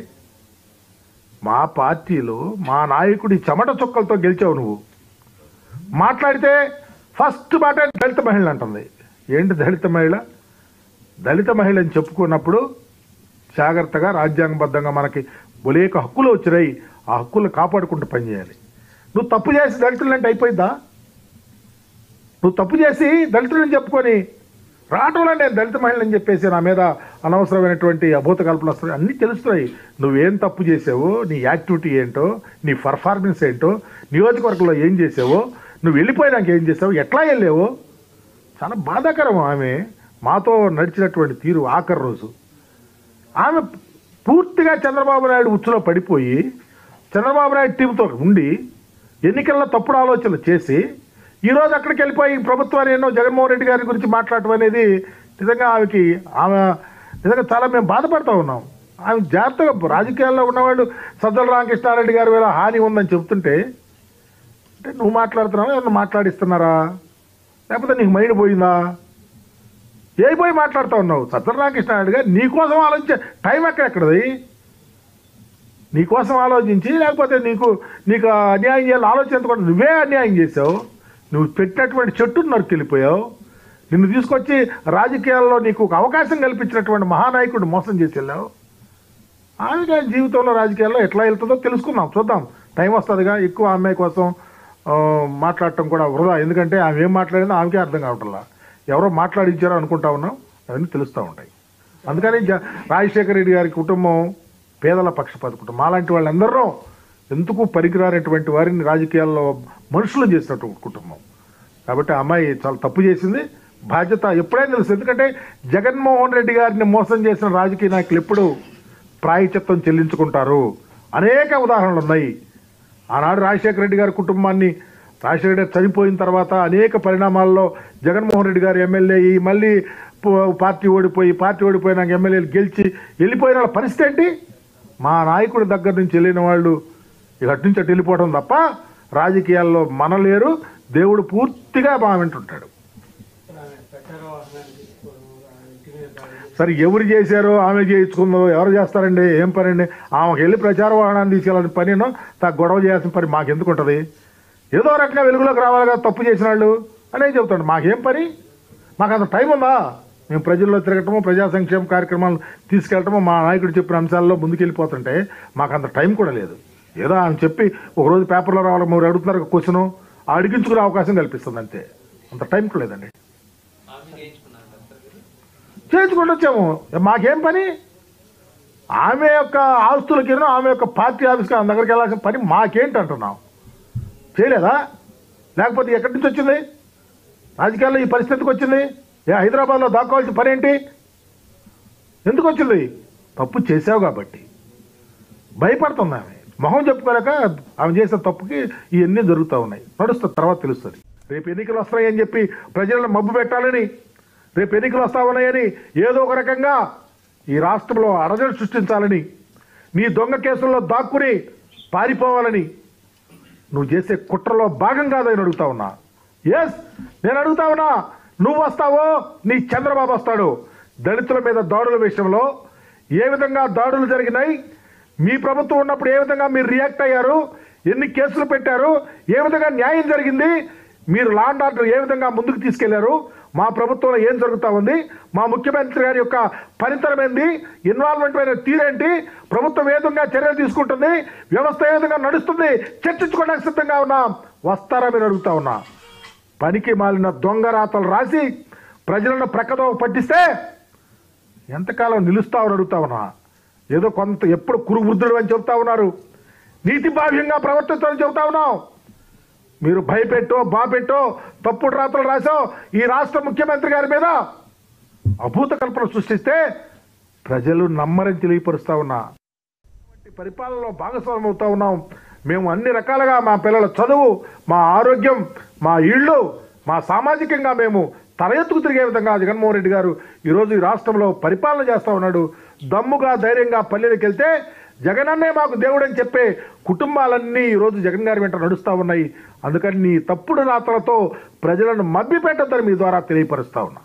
మా పార్టీలో మా నాయకుడి చెమట చుక్కలతో గెలిచావు నువ్వు. మాట్లాడితే ఫస్ట్ మాట దళిత మహిళ అంటుంది. ఏంటి దళిత మహిళ? దళిత మహిళ అని చెప్పుకున్నప్పుడు జాగ్రత్తగా రాజ్యాంగబద్ధంగా మనకి బొలేక హక్కులు వచ్చినాయి. ఆ హక్కులు కాపాడుకుంటూ పనిచేయాలి. నువ్వు తప్పు చేసి దళితులంటే అయిపోయిందా? నువ్వు తప్పు చేసి దళితులని చెప్పుకొని రావటంలో నేను దళిత మహిళని చెప్పేసి నా మీద అనవసరమైనటువంటి అభూత కల్పన వస్తున్నాయి. అన్నీ తెలుస్తున్నాయి. నువ్వేం తప్పు చేసావో, నీ యాక్టివిటీ ఏంటో, నీ పర్ఫార్మెన్స్ ఏంటో, నియోజకవర్గంలో ఏం చేసావో, నువ్వు వెళ్ళిపోయినాక ఏం చేసావు, ఎట్లా వెళ్ళావో చాలా బాధాకరం. ఆమె మాతో నడిచినటువంటి తీరు ఆఖరి రోజు ఆమె పూర్తిగా చంద్రబాబు నాయుడు ఉచ్చులో పడిపోయి చంద్రబాబు నాయుడు టీంతో ఉండి ఎన్నికల్లో తప్పుడు ఆలోచనలు చేసి ఈరోజు అక్కడికి వెళ్ళిపోయి ప్రభుత్వాన్ని ఎన్నో జగన్మోహన్ రెడ్డి గారి గురించి మాట్లాడటం అనేది నిజంగా ఆమెకి ఆమె నిజంగా చాలా మేము బాధపడుతూ ఉన్నాం. ఆమె జాగ్రత్తగా రాజకీయాల్లో ఉన్నవాళ్ళు సజ్జల రామకృష్ణారెడ్డి గారి వేళ హాని ఉందని చెప్తుంటే అంటే నువ్వు మాట్లాడుతున్నావా, ఎవరిని మాట్లాడిస్తున్నారా, లేకపోతే నీకు మైండ్ పోయిందా? ఏ పోయి మాట్లాడుతూ ఉన్నావు? సజ్జల రామకృష్ణారెడ్డి గారు నీకోసం ఆలోచించే టైం ఎక్కడెక్కడది? నీకోసం ఆలోచించి లేకపోతే నీకు నీకు అన్యాయం చేయాలని ఆలోచించకుండా నువ్వే అన్యాయం చేసావు. నువ్వు పెట్టినటువంటి చెట్టును నరుకెళ్ళిపోయావు. నిన్ను తీసుకొచ్చి రాజకీయాల్లో నీకు ఒక అవకాశం కల్పించినటువంటి మహానాయకుడు మోసం చేసి వెళ్ళావు. ఆమె జీవితంలో రాజకీయాల్లో ఎట్లా వెళ్తుందో తెలుసుకుందాం, చూద్దాం. టైం వస్తుందిగా. ఎక్కువ అమ్మాయి కోసం మాట్లాడటం కూడా వృధా. ఎందుకంటే ఆమె ఏం మాట్లాడిందో ఆమెకే అర్థం కావట్లా. ఎవరో మాట్లాడించారో అనుకుంటా ఉన్నాం. అవన్నీ తెలుస్తూ ఉంటాయి. అందుకని రాజశేఖర రెడ్డి గారి కుటుంబం పేదల పక్షపాత కుటుంబం. అలాంటి వాళ్ళందరూ ఎందుకు పనికిరానటువంటి వారిని రాజకీయాల్లో మనుషులు చేసినటువంటి కుటుంబం. కాబట్టి ఆ అమ్మాయి చాలా తప్పు చేసింది. బాధ్యత ఎప్పుడైనా తెలుసు. ఎందుకంటే జగన్మోహన్ రెడ్డి గారిని మోసం చేసిన రాజకీయ నాయకులు ఎప్పుడు ప్రాయశ్చిత్తం చెల్లించుకుంటారు. అనేక ఉదాహరణలు ఉన్నాయి. ఆనాడు రాజశేఖర రెడ్డి గారి కుటుంబాన్ని రాజశేఖర రెడ్డి చనిపోయిన తర్వాత అనేక పరిణామాల్లో జగన్మోహన్ రెడ్డి గారు ఎమ్మెల్యే అయ్యి మళ్ళీ పార్టీ ఓడిపోయి పార్టీ ఓడిపోయినాక ఎమ్మెల్యేలు గెలిచి వెళ్ళిపోయిన వాళ్ళ పరిస్థితి ఏంటి? మా నాయకుడి దగ్గర నుంచి వెళ్ళిన వాళ్ళు ఇక అటు నుంచి అటు వెళ్ళిపోవడం తప్ప రాజకీయాల్లో మనలేరు. దేవుడు పూర్తిగా మా వింటుంటాడు. సరే ఎవరు చేశారో ఆమె చేయించుకుందో ఎవరు చేస్తారండి? ఏం పని అండి? ఆమెకు వెళ్ళి ప్రచార వాహనాన్ని తీసుకెళ్ళాలని పనినో తా గొడవ చేయాల్సిన పని మాకెందుకు ఉంటుంది? ఏదో రకంగా వెలుగులోకి రావాలి కదా తప్పు చేసిన వాళ్ళు అనేది చెబుతాడు. మాకేం పని? మాకు అంత టైం ఉందా? మేము ప్రజల్లో తిరగటము, ప్రజా సంక్షేమ కార్యక్రమాలు తీసుకెళ్ళటము, మా నాయకుడు చెప్పిన అంశాల్లో ముందుకెళ్ళిపోతుంటే మాకు అంత టైం కూడా లేదు. ఏదో ఆమె చెప్పి ఒకరోజు పేపర్లో రావాలి, మీరు అడుగుతున్నారు క్వశ్చను అడిగించుకునే అవకాశం కల్పిస్తుంది అంతే. అంత టైం కూడా లేదండి. చేయించుకుంటూ వచ్చాము. మాకేం పని? ఆమె యొక్క ఆస్తులకి ఆమె యొక్క పార్టీ ఆఫీస్కి ఆమె దగ్గరికి వెళ్ళాల్సిన పని మాకేంటి అంటున్నాం? చేయలేదా? లేకపోతే ఎక్కడి నుంచి వచ్చింది? రాజకీయాల్లో ఈ పరిస్థితికి వచ్చింది? ఏ హైదరాబాద్లో దాక్కోవాల్సిన పని ఏంటి? ఎందుకు వచ్చింది? తప్పు చేసావు కాబట్టి భయపడుతుంది ఆమె. మొహం చెప్పుకోలేక ఆమె చేసిన తప్పుకి ఇవన్నీ జరుగుతూ ఉన్నాయి. నడుస్తుంది, తర్వాత తెలుస్తుంది. రేపు ఎన్నికలు వస్తాయని చెప్పి ప్రజలను మబ్బు పెట్టాలని, రేపు ఎన్నికలు వస్తా ఉన్నాయని ఏదో ఒక రకంగా ఈ రాష్ట్రంలో అరజడి సృష్టించాలని, నీ దొంగ కేసుల్లో దాక్కుని పారిపోవాలని నువ్వు చేసే కుట్రలో భాగం కాదని అడుగుతా ఉన్నా. ఎస్, నేను అడుగుతా ఉన్నా. నువ్వు వస్తావో నీ చంద్రబాబు వస్తాడు. దళితుల మీద దాడుల విషయంలో ఏ విధంగా దాడులు జరిగినాయి, మీ ప్రభుత్వం ఉన్నప్పుడు ఏ విధంగా మీరు రియాక్ట్ అయ్యారు, ఎన్ని కేసులు పెట్టారు, ఏ విధంగా న్యాయం జరిగింది, మీరు లా అండ్ ఆర్డర్ ఏ విధంగా ముందుకు తీసుకెళ్లారు, మా ప్రభుత్వంలో ఏం జరుగుతూ ఉంది, మా ముఖ్యమంత్రి గారి యొక్క పనితనం ఏంది, ఇన్వాల్వ్మెంట్ అయిన తీరేంటి, ప్రభుత్వం ఏ విధంగా చర్యలు తీసుకుంటుంది, వ్యవస్థ ఏ విధంగా నడుస్తుంది చర్చించుకోవడానికి సిద్ధంగా ఉన్నాం. వస్తారా మీరు అడుగుతా ఉన్నా. పనికి మాలిన దొంగ రాతలు రాసి ప్రజలను ప్రక్కదో పట్టిస్తే ఎంతకాలం నిలుస్తామని అడుగుతా ఉన్నా. ఏదో కొంత ఎప్పుడు కురువృద్ధుడు అని చెబుతా ఉన్నారు, నీతి బాహ్యంగా ప్రవర్తిస్తామని చెబుతా ఉన్నాం. మీరు భయపెట్టో బాపెట్టో తప్పుడు రాతలు రాసో ఈ రాష్ట్ర ముఖ్యమంత్రి గారి మీద అభూత కల్పన సృష్టిస్తే ప్రజలు నమ్మరని తెలియపరుస్తా ఉన్నా. పరిపాలనలో భాగస్వామ్యం అవుతా ఉన్నాం. మేము అన్ని రకాలుగా మా పిల్లల చదువు, మా ఆరోగ్యం, మా ఇళ్ళు, మా సామాజికంగా మేము తల ఎత్తుకు తిరిగే విధంగా జగన్మోహన్ రెడ్డి గారు ఈరోజు ఈ రాష్ట్రంలో పరిపాలన చేస్తూ ఉన్నాడు. దమ్ముగా ధైర్యంగా పల్లెలకు వెళ్తే జగనన్నే మాకు దేవుడు అని చెప్పే కుటుంబాలన్నీ ఈరోజు జగన్ గారి వెంట నడుస్తూ ఉన్నాయి. అందుకని నీ తప్పుడు రాతలతో ప్రజలను మభ్య పెట్టద్దని మీ ద్వారా తెలియపరుస్తా ఉన్నా.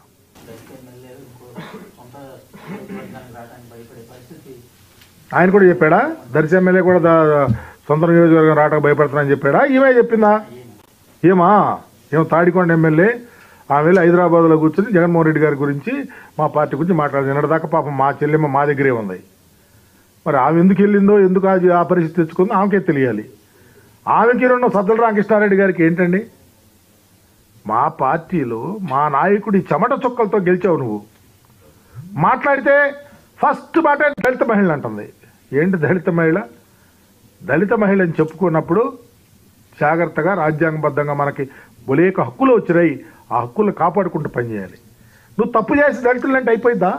ఆయన కూడా చెప్పాడా? దర్శి ఎమ్మెల్యే కూడా సొంత నియోజకవర్గం రావడానికి భయపడుతున్నానని చెప్పాడా? ఈమె చెప్పిందా? ఏమా ఏమో తాడికొండ ఎమ్మెల్యే ఆమె వెళ్ళి హైదరాబాద్లో కూర్చొని జగన్మోహన్ రెడ్డి గారి గురించి మా పార్టీ గురించి మాట్లాడింది. నిన్నటిదాకా పాపం మా చెల్లెమ్మ మా దగ్గరే ఉంది. మరి ఆమె ఎందుకు వెళ్ళిందో, ఎందుకు ఆ పరిస్థితి తెచ్చుకుందో ఆమెకే తెలియాలి. ఆమెకి రెండు సజ్జల రామకృష్ణారెడ్డి గారికి ఏంటండి? మా పార్టీలో మా నాయకుడి చెమట చుక్కలతో గెలిచావు నువ్వు. మాట్లాడితే ఫస్ట్ మాట దళిత మహిళ అంటుంది. ఏంటి దళిత మహిళ? దళిత మహిళ అని చెప్పుకున్నప్పుడు జాగ్రత్తగా రాజ్యాంగబద్ధంగా మనకి బొలేక హక్కులు వచ్చినాయి, ఆ హక్కులు కాపాడుకుంటూ పనిచేయాలి. నువ్వు తప్పు చేసి దళితులంటే అయిపోయిందా?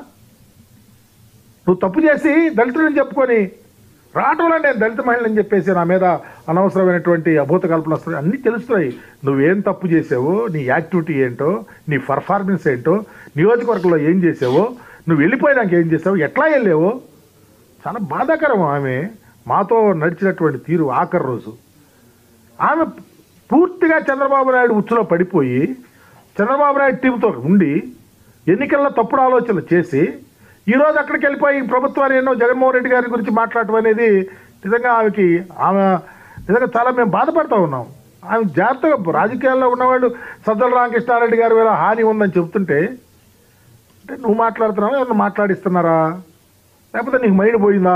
నువ్వు తప్పు చేసి దళితులని చెప్పుకొని రావటంలో నేను దళిత మహిళని చెప్పేసి నా మీద అనవసరమైనటువంటి అభూత కల్పన వస్తుంది. అన్నీ తెలుస్తున్నాయి. నువ్వేం తప్పు చేసావో, నీ యాక్టివిటీ ఏంటో, నీ పర్ఫార్మెన్స్ ఏంటో, నియోజకవర్గంలో ఏం చేసావో, నువ్వు వెళ్ళిపోయినాక ఏం చేసావు, ఎట్లా వెళ్ళావో చాలా బాధాకరం. ఆమె మాతో నడిచినటువంటి తీరు ఆఖరి రోజు ఆమె పూర్తిగా చంద్రబాబు నాయుడు ఉచ్చులో పడిపోయి చంద్రబాబు నాయుడు టీంతో ఉండి ఎన్నికల్లో తప్పుడు ఆలోచనలు చేసి ఈరోజు అక్కడికి వెళ్ళిపోయి ప్రభుత్వాన్ని ఎన్నో జగన్మోహన్ రెడ్డి గారి గురించి మాట్లాడటం అనేది నిజంగా ఆమెకి ఆమె నిజంగా చాలా మేము బాధపడుతూ ఉన్నాం. ఆమె జాగ్రత్తగా రాజకీయాల్లో ఉన్నవాళ్ళు సజ్జల రామకృష్ణారెడ్డి గారి వేళ హాని ఉందని చెప్తుంటే అంటే నువ్వు మాట్లాడుతున్నావా, ఎవరిని మాట్లాడిస్తున్నారా, లేకపోతే నీకు మైండ్ పోయిందా?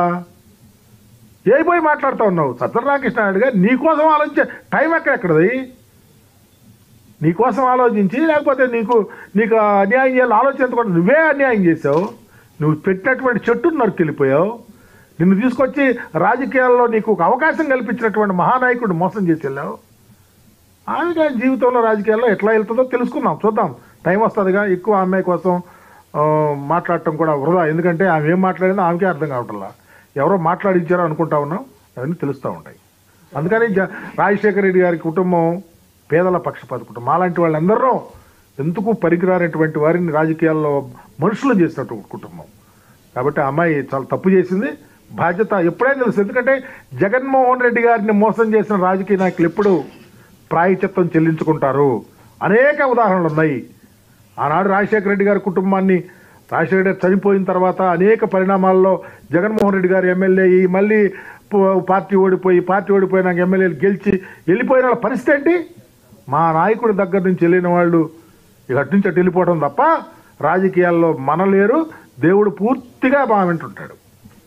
ఏ పోయి మాట్లాడుతూ ఉన్నావు? సజ్జల రామకృష్ణారెడ్డి గారు నీకోసం ఆలోచించే టైం ఎక్కడెక్కడది? నీకోసం ఆలోచించి లేకపోతే నీకు నీకు అన్యాయం చేయాలని ఆలోచించకుండా నువ్వే అన్యాయం చేసావు. నువ్వు పెట్టినటువంటి చెట్టును నరుకెళ్ళిపోయావు. నిన్ను తీసుకొచ్చి రాజకీయాల్లో నీకు ఒక అవకాశం కల్పించినటువంటి మహానాయకుడిని మోసం చేసి వెళ్ళావు. ఆమె జీవితంలో రాజకీయాల్లో ఎట్లా వెళ్తుందో తెలుసుకుందాం, చూద్దాం. టైం వస్తుందిగా. ఎక్కువ అమ్మాయి కోసం మాట్లాడటం కూడా వృధా. ఎందుకంటే ఆమె ఏం మాట్లాడిందో ఆమెకే అర్థం కావట్లా. ఎవరో మాట్లాడించారో అనుకుంటా ఉన్నాం, అవన్నీ తెలుస్తూ ఉంటాయి. అందుకని రాజశేఖర రెడ్డి గారి కుటుంబం పేదల పక్షపాత కుటుంబం. అలాంటి వాళ్ళందరూ ఎందుకు పనికిరానటువంటి వారిని రాజకీయాల్లో మనుషులు చేసినటువంటి కుటుంబం. కాబట్టి ఆ అమ్మాయి చాలా తప్పు చేసింది. బాధ్యత ఎప్పుడైనా తెలుసు. ఎందుకంటే జగన్మోహన్ రెడ్డి గారిని మోసం చేసిన రాజకీయ నాయకులు ఎప్పుడు ప్రాయశ్చిత్తం చెల్లించుకుంటారు. అనేక ఉదాహరణలు ఉన్నాయి. ఆనాడు రాజశేఖర రెడ్డి గారి కుటుంబాన్ని రాజశేఖర రెడ్డి చనిపోయిన తర్వాత అనేక పరిణామాల్లో జగన్మోహన్ రెడ్డి గారు ఎమ్మెల్యే అయ్యి మళ్ళీ పార్టీ ఓడిపోయి పార్టీ ఓడిపోయినాక ఎమ్మెల్యేలు గెలిచి వెళ్ళిపోయిన వాళ్ళ పరిస్థితి ఏంటి? మా నాయకుడి దగ్గర నుంచి వెళ్ళిన వాళ్ళు ఇక అటు నుంచి అటు వెళ్ళిపోవడం తప్ప రాజకీయాల్లో మనలేరు. దేవుడు పూర్తిగా మా వింటుంటాడు.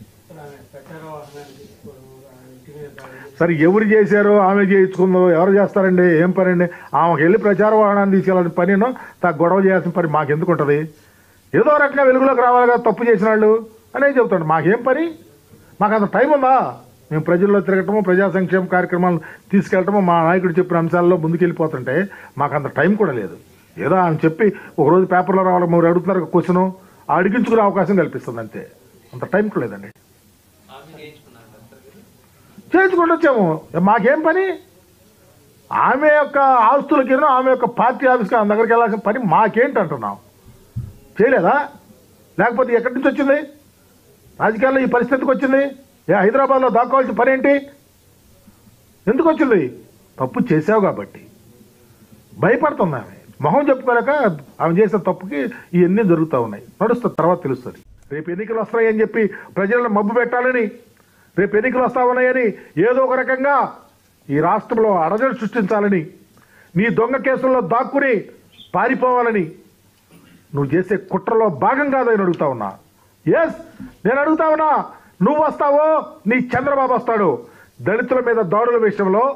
సరే ఎవరు చేశారో ఆమె చేయించుకుందో ఎవరు చేస్తారండి? ఏం పని అండి? ఆమెకు వెళ్ళి ప్రచార వాహనాన్ని తీసుకెళ్ళాలని పనినో తా గొడవ చేయాల్సిన పని మాకెందుకు ఉంటుంది? ఏదో రకంగా వెలుగులోకి రావాలి కదా తప్పు చేసిన వాళ్ళు అనేది చెబుతాడు. మాకేం పని? మాకు అంత టైం ఉందా? మేము ప్రజల్లో తిరగటము, ప్రజా సంక్షేమ కార్యక్రమాలు తీసుకెళ్ళటము, మా నాయకుడు చెప్పిన అంశాల్లో ముందుకెళ్ళిపోతుంటే మాకు అంత టైం కూడా లేదు. ఏదో ఆమె చెప్పి ఒకరోజు పేపర్లో రావాలి, మీరు అడుగుతున్నారు క్వశ్చను అడిగించుకునే అవకాశం కల్పిస్తుంది అంతే. అంత టైం కూడా లేదండి. చేయించుకుంటూ వచ్చాము. మాకేం పని? ఆమె యొక్క ఆస్తులకి ఆమె యొక్క పార్టీ ఆఫీస్కి ఆమె దగ్గరికి వెళ్ళాల్సిన పని మాకేంటి అంటున్నాం? చేయలేదా? లేకపోతే ఎక్కడి నుంచి వచ్చింది? రాజకీయాల్లో ఈ పరిస్థితికి వచ్చింది? ఏ హైదరాబాద్లో దాక్కోవాల్సిన పని ఏంటి? ఎందుకు వచ్చింది? తప్పు చేసావు కాబట్టి భయపడుతుంది ఆమె. మొహం చెప్పుకోలేక ఆమె చేసిన తప్పుకి ఇవన్నీ జరుగుతూ ఉన్నాయి. నడుస్తుంది, తర్వాత తెలుస్తుంది. రేపు ఎన్నికలు వస్తాయని చెప్పి ప్రజలను మబ్బు పెట్టాలని, రేపు ఎన్నికలు వస్తా ఉన్నాయని ఏదో ఒక రకంగా ఈ రాష్ట్రంలో అరజలు సృష్టించాలని, నీ దొంగ కేసుల్లో దాక్కుని పారిపోవాలని నువ్వు చేసే కుట్రలో భాగం కాదని అడుగుతా ఉన్నా. ఎస్, నేను అడుగుతా ఉన్నా. నువ్వు వస్తావో నీ చంద్రబాబు వస్తాడు. దళితుల మీద దాడుల విషయంలో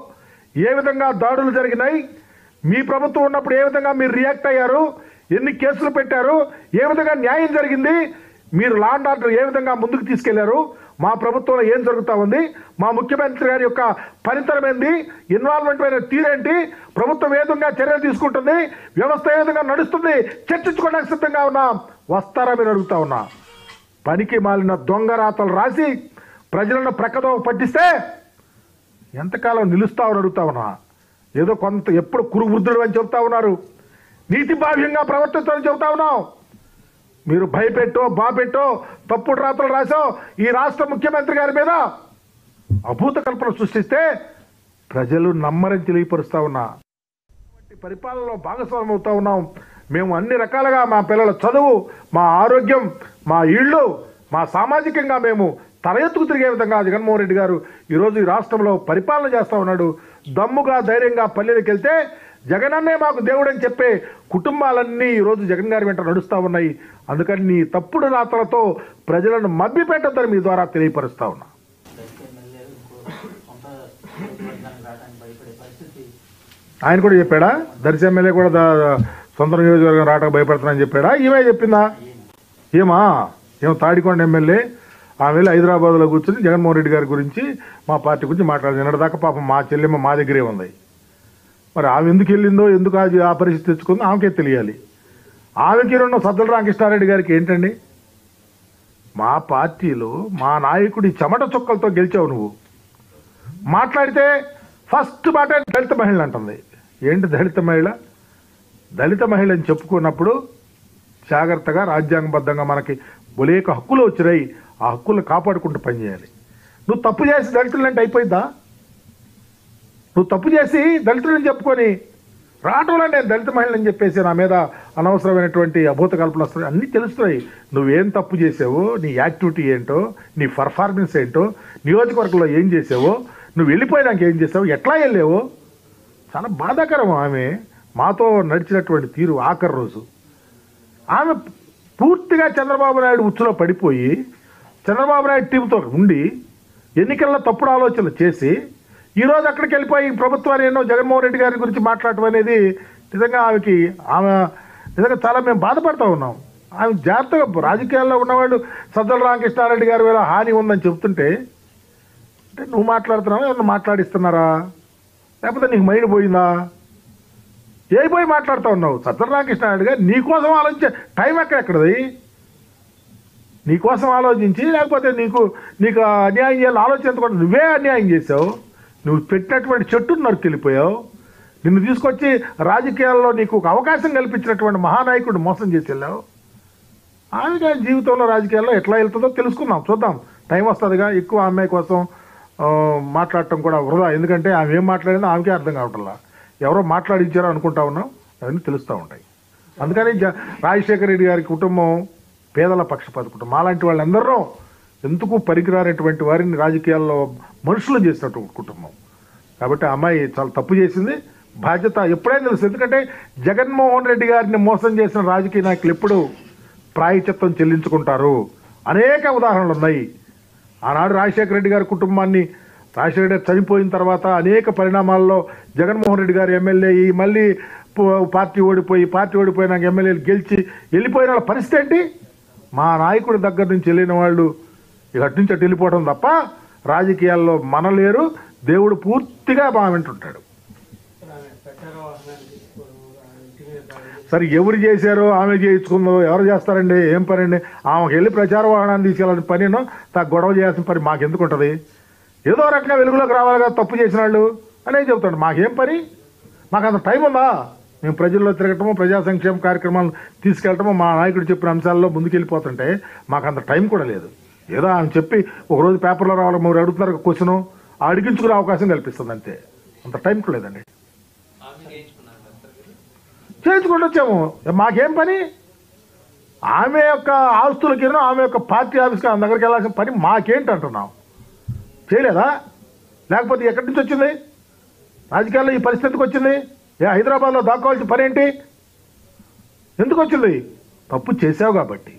ఏ విధంగా దాడులు జరిగినాయి, మీ ప్రభుత్వం ఉన్నప్పుడు ఏ విధంగా మీరు రియాక్ట్ అయ్యారు, ఎన్ని కేసులు పెట్టారు, ఏ విధంగా న్యాయం జరిగింది, మీరు లా అండ్ ఆర్డర్ ఏ విధంగా ముందుకు తీసుకెళ్లారు, మా ప్రభుత్వంలో ఏం జరుగుతూ ఉంది, మా ముఖ్యమంత్రి గారి యొక్క పనితనం ఏంది, ఇన్వాల్వ్మెంట్ అయిన తీరేంటి, ప్రభుత్వం ఏ విధంగా చర్యలు తీసుకుంటుంది, వ్యవస్థ ఏ విధంగా నడుస్తుంది చర్చించుకోవడానికి సిద్ధంగా ఉన్నా. వస్తారా మీరు అడుగుతా ఉన్నా. పనికి మాలిన దొంగ రాతలు రాసి ప్రజలను ప్రక్కదో పట్టిస్తే ఎంతకాలం నిలుస్తామని అడుగుతా ఉన్నా. ఏదో కొంత ఎప్పుడు కురువృద్ధుడు అని చెబుతా ఉన్నారు, నీతి బాహ్యంగా ప్రవర్తిస్తామని చెబుతా ఉన్నాం. మీరు భయపెట్టో బాపెట్టో తప్పుడు రాతలు రాసో ఈ రాష్ట్ర ముఖ్యమంత్రి గారి మీద అభూత కల్పన సృష్టిస్తే ప్రజలు నమ్మరని తెలియపరుస్తా ఉన్నా. పరిపాలనలో భాగస్వామ్యం అవుతా ఉన్నాం. మేము అన్ని రకాలుగా మా పిల్లల చదువు, మా ఆరోగ్యం, మా ఇళ్ళు, మా సామాజికంగా మేము తల ఎత్తుకు తిరిగే విధంగా జగన్మోహన్ రెడ్డి గారు ఈరోజు ఈ రాష్ట్రంలో పరిపాలన చేస్తూ ఉన్నాడు. దమ్ముగా ధైర్యంగా పల్లెలకు వెళ్తే జగనన్నే మాకు దేవుడని చెప్పే కుటుంబాలన్నీ ఈరోజు జగన్ గారి వెంట నడుస్తూ ఉన్నాయి. అందుకని నీ తప్పుడు రాతలతో ప్రజలను మభ్య పెట్టద్దని మీ ద్వారా తెలియపరుస్తా ఉన్నా. ఆయన కూడా చెప్పాడా, దర్శి ఎమ్మెల్యే కూడా సొంత నియోజకవర్గం రావడానికి భయపడుతున్నానని చెప్పాడా, ఈమె చెప్పిందా? ఏమా ఏమో తాడికొండ ఎమ్మెల్యే ఆమె వెళ్ళి హైదరాబాద్లో కూర్చొని జగన్మోహన్ రెడ్డి గారి గురించి మా పార్టీ గురించి మాట్లాడింది. నిన్నటిదాకా పాపం మా చెల్లెమ్మ మా దగ్గరే ఉంది. మరి ఆమె ఎందుకు వెళ్ళిందో, ఎందుకు అది ఆ పరిస్థితి తెచ్చుకుందో ఆమెకే తెలియాలి. ఆమెకి రెండు సజ్జల రామకృష్ణారెడ్డి గారికి ఏంటండి, మా పార్టీలో మా నాయకుడి చెమట చుక్కలతో గెలిచావు నువ్వు. మాట్లాడితే ఫస్ట్ మాట దళిత మహిళ అంటుంది. ఏంటి దళిత మహిళ? దళిత మహిళ అని చెప్పుకున్నప్పుడు జాగ్రత్తగా రాజ్యాంగబద్ధంగా మనకి బొలేక హక్కులు వచ్చినాయి, ఆ హక్కులను కాపాడుకుంటూ పనిచేయాలి. నువ్వు తప్పు చేసి దళితులంటే అయిపోయిందా? నువ్వు తప్పు చేసి దళితులని చెప్పుకొని రావటంలో నేను దళిత మహిళని చెప్పేసి నా మీద అనవసరమైనటువంటి అభూత కల్పన వస్తుంది. అన్నీ తెలుస్తున్నాయి. నువ్వేం తప్పు చేసావో, నీ యాక్టివిటీ ఏంటో, నీ పర్ఫార్మెన్స్ ఏంటో, నియోజకవర్గంలో ఏం చేసావో, నువ్వు వెళ్ళిపోయినాక ఏం చేసావో, ఎట్లా వెళ్ళావో చాలా బాధాకరం. ఆమె మాతో నడిచినటువంటి తీరు ఆఖరి రోజు ఆమె పూర్తిగా చంద్రబాబు నాయుడు ఉచ్చులో పడిపోయి చంద్రబాబు నాయుడు టీంతో ఉండి ఎన్నికల్లో తప్పుడు ఆలోచనలు చేసి ఈరోజు అక్కడికి వెళ్ళిపోయి ప్రభుత్వాన్ని ఎన్నో జగన్మోహన్ రెడ్డి గారి గురించి మాట్లాడటం అనేది నిజంగా ఆమెకి ఆమె నిజంగా చాలా మేము బాధపడుతూ ఉన్నాం. ఆమె జాగ్రత్తగా రాజకీయాల్లో ఉన్నవాళ్ళు సజ్జల రామకృష్ణారెడ్డి గారి వేళ హాని ఉందని చెప్తుంటే అంటే నువ్వు మాట్లాడుతున్నావా, ఏమన్నా మాట్లాడిస్తున్నారా, లేకపోతే నీకు మైండ్ పోయిందా? ఏ పోయి మాట్లాడుతూ ఉన్నావు? సజ్జల రామకృష్ణారెడ్డి గారు నీకోసం ఆలోచించే టైం ఎక్కడెక్కడది? నీకోసం ఆలోచించి లేకపోతే నీకు నీకు అన్యాయం చేయాలని ఆలోచించకుండా నువ్వే అన్యాయం చేసావు. నువ్వు పెట్టినటువంటి చెట్టును నరుకెళ్ళిపోయావు. నిన్ను తీసుకొచ్చి రాజకీయాల్లో నీకు ఒక అవకాశం కల్పించినటువంటి మహానాయకుడు మోసం చేసి వెళ్ళావు. ఆమె జీవితంలో రాజకీయాల్లో ఎట్లా వెళ్తుందో తెలుసుకుందాం, చూద్దాం. టైం వస్తుందిగా. ఎక్కువ అమ్మాయి కోసం మాట్లాడటం కూడా వృధా. ఎందుకంటే ఆమె ఏం మాట్లాడిందో ఆమెకే అర్థం కావట్లా. ఎవరో మాట్లాడించారో అనుకుంటా ఉన్నాం, అవన్నీ తెలుస్తూ ఉంటాయి. అందుకని రాజశేఖర రెడ్డి గారి కుటుంబం పేదల పక్షపాత కుటుంబం. అలాంటి వాళ్ళందరూ ఎందుకు పనికిరానటువంటి వారిని రాజకీయాల్లో మనుషులు చేసినటువంటి కుటుంబం. కాబట్టి ఆ అమ్మాయి చాలా తప్పు చేసింది. బాధ్యత ఎప్పుడైనా తెలుసు. ఎందుకంటే జగన్మోహన్ రెడ్డి గారిని మోసం చేసిన రాజకీయ నాయకులు ఎప్పుడు ప్రాయశ్చిత్తం చెల్లించుకుంటారు. అనేక ఉదాహరణలు ఉన్నాయి. ఆనాడు రాజశేఖర రెడ్డి గారి కుటుంబాన్ని రాజశేఖర రెడ్డి చనిపోయిన తర్వాత అనేక పరిణామాల్లో జగన్మోహన్ రెడ్డి గారు ఎమ్మెల్యే ఈ మళ్ళీ పార్టీ ఓడిపోయి పార్టీ ఓడిపోయినాక ఎమ్మెల్యేలు గెలిచి వెళ్ళిపోయిన వాళ్ళ పరిస్థితి ఏంటి? మా నాయకుడి దగ్గర నుంచి వెళ్ళిన వాళ్ళు ఇక అటు నుంచి అటు వెళ్ళిపోవడం తప్ప రాజకీయాల్లో మనలేరు. దేవుడు పూర్తిగా మా వింటుంటాడు. సరే ఎవరు చేశారో ఆమె చేయించుకుందో ఎవరు చేస్తారండి? ఏం పని అండి? ఆమెకు వెళ్ళి ప్రచార వాహనాన్ని తీసుకెళ్ళాలని పనినో తా గొడవ చేయాల్సిన పని మాకెందుకు ఉంటుంది? ఏదో రకంగా వెలుగులోకి రావాలిగా తప్పు చేసిన వాళ్ళు అనేది చెబుతాడు. మాకేం పని? మాకు అంత టైం ఉందా? మేము ప్రజల్లో తిరగటమో ప్రజా సంక్షేమ కార్యక్రమాలు తీసుకెళ్ళటమో మా నాయకుడు చెప్పిన అంశాల్లో ముందుకెళ్ళిపోతుంటే మాకు అంత టైం కూడా లేదు. ఏదో ఆమె చెప్పి ఒకరోజు పేపర్లో రావాలి, మీరు అడుగుతున్నారు క్వశ్చను అడిగించుకునే అవకాశం కల్పిస్తుంది అంతే. అంత టైం కూడా లేదండి. చేయించుకుంటూ వచ్చాము. మాకేం పని? ఆమె యొక్క ఆస్తులకి ఆమె యొక్క పార్టీ ఆఫీస్కి ఆమె దగ్గరికి వెళ్ళాల్సిన పని మాకేంటి అంటున్నాం? చేయలేదా? లేకపోతే ఎక్కడి నుంచి వచ్చింది? రాజకీయాల్లో ఈ పరిస్థితికి వచ్చింది? ఏ హైదరాబాద్లో దాక్కోవాల్సిన పని ఏంటి? ఎందుకు వచ్చింది? తప్పు చేసావు కాబట్టి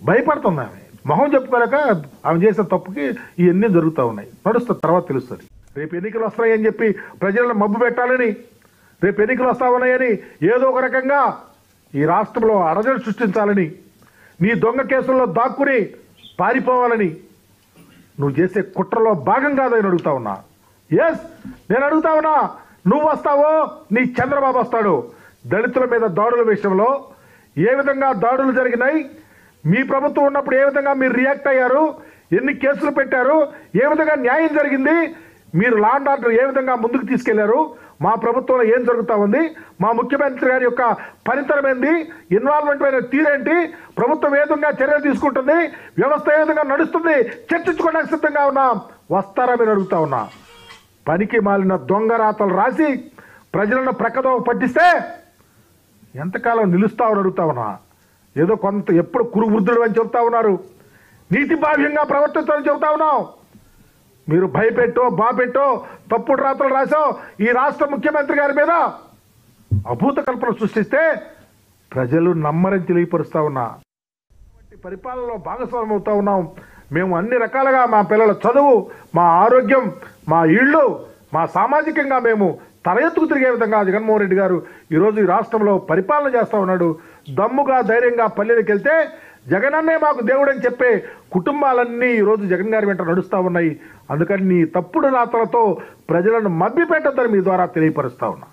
భయపడుతుంది ఆమె. మొహం చెప్పుకోలేక ఆమె చేసిన తప్పుకి ఇవన్నీ జరుగుతూ ఉన్నాయి. నడుస్తుంది, తర్వాత తెలుస్తుంది. రేపు ఎన్నికలు వస్తున్నాయని చెప్పి ప్రజలను మబ్బు పెట్టాలని, రేపు ఎన్నికలు వస్తా ఉన్నాయని ఏదో ఒక రకంగా ఈ రాష్ట్రంలో అరజలు సృష్టించాలని, నీ దొంగ కేసుల్లో దాక్కుని పారిపోవాలని నువ్వు చేసే కుట్రలో భాగం కాదని అడుగుతా ఉన్నా. ఎస్, నేను అడుగుతా ఉన్నా. నువ్వు వస్తావో నీ చంద్రబాబు వస్తాడు. దళితుల మీద దాడుల విషయంలో ఏ విధంగా దాడులు జరిగినాయి, మీ ప్రభుత్వం ఉన్నప్పుడు ఏ విధంగా మీరు రియాక్ట్ అయ్యారు, ఎన్ని కేసులు పెట్టారు, ఏ విధంగా న్యాయం జరిగింది, మీరు లా అండ్ ఆర్డర్ ఏ విధంగా ముందుకు తీసుకెళ్లారు, మా ప్రభుత్వంలో ఏం జరుగుతూ ఉంది, మా ముఖ్యమంత్రి గారి యొక్క పనితనం ఏంది, ఇన్వాల్వ్మెంట్ అయిన తీరేంటి, ప్రభుత్వం ఏ విధంగా చర్యలు తీసుకుంటుంది, వ్యవస్థ ఏ విధంగా నడుస్తుంది చర్చించుకోవడానికి సిద్ధంగా ఉన్నాం. వస్తారా మీరు అడుగుతా ఉన్నా. పనికి మాలిన దొంగ రాతలు రాసి ప్రజలను ప్రక్కదోవ పట్టిస్తే ఎంతకాలం నిలుస్తావని అడుగుతా ఉన్నా. ఏదో కొంత ఎప్పుడు కురు వృద్ధుడు అని చెప్తా ఉన్నారు, నీతి బాహ్యంగా ప్రవర్తిస్తారని చెబుతా ఉన్నాం. మీరు భయపెట్టో బాపెట్టో తప్పుడు రాతలు రాసో ఈ రాష్ట్ర ముఖ్యమంత్రి గారి మీద అభూత కల్పన సృష్టిస్తే ప్రజలు నమ్మరని తెలియపరుస్తా ఉన్నా. పరిపాలనలో భాగస్వామ్యం అవుతా ఉన్నాం. మేము అన్ని రకాలుగా మా పిల్లల చదువు, మా ఆరోగ్యం, మా ఇళ్ళు, మా సామాజికంగా మేము తల ఎత్తుకు తిరిగే విధంగా జగన్మోహన్ రెడ్డి గారు ఈరోజు ఈ రాష్ట్రంలో పరిపాలన చేస్తూ ఉన్నాడు. దమ్ముగా ధైర్యంగా పల్లెలకు వెళ్తే జగనన్నే మాకు దేవుడు అని చెప్పే కుటుంబాలన్నీ ఈరోజు జగన్ గారి వెంట నడుస్తూ ఉన్నాయి. అందుకని నీ తప్పుడు రాతలతో ప్రజలను మభ్య పెట్టద్దని మీ ద్వారా తెలియపరుస్తా ఉన్నా.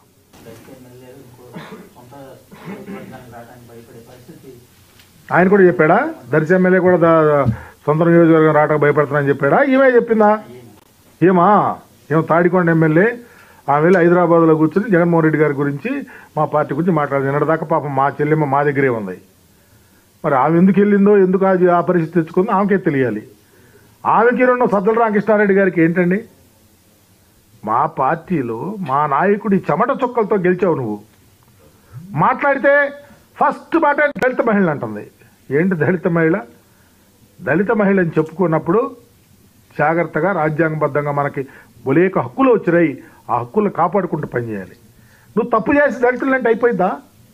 ఆయన కూడా చెప్పాడా? దర్శి ఎమ్మెల్యే కూడా సొంత నియోజకవర్గం రావడానికి భయపడుతున్నానని చెప్పాడా? ఈమె చెప్పిందా? ఏమా ఏమో తాడికొండ ఎమ్మెల్యే ఆమె వెళ్ళి హైదరాబాద్లో కూర్చొని జగన్మోహన్ రెడ్డి గారి గురించి మా పార్టీ గురించి మాట్లాడింది. నిన్నటిదాకా పాపం మా చెల్లెమ్మ మా దగ్గరే ఉంది. మరి ఆమె ఎందుకు వెళ్ళిందో, ఎందుకు అది ఆ పరిస్థితి తెచ్చుకుందో ఆమెకే తెలియాలి. ఆమెకి రెండు సజ్జల రామకృష్ణారెడ్డి గారికి ఏంటండి? మా పార్టీలో మా నాయకుడి చెమట చుక్కలతో గెలిచావు నువ్వు. మాట్లాడితే ఫస్ట్ మాట దళిత మహిళ అంటుంది. ఏంటి దళిత మహిళ? దళిత మహిళ అని చెప్పుకున్నప్పుడు జాగ్రత్తగా రాజ్యాంగబద్ధంగా మనకి బొలేక హక్కులు వచ్చినాయి, ఆ హక్కులను కాపాడుకుంటూ పనిచేయాలి. నువ్వు తప్పు చేసి దళితులంటే అయిపోయిందా?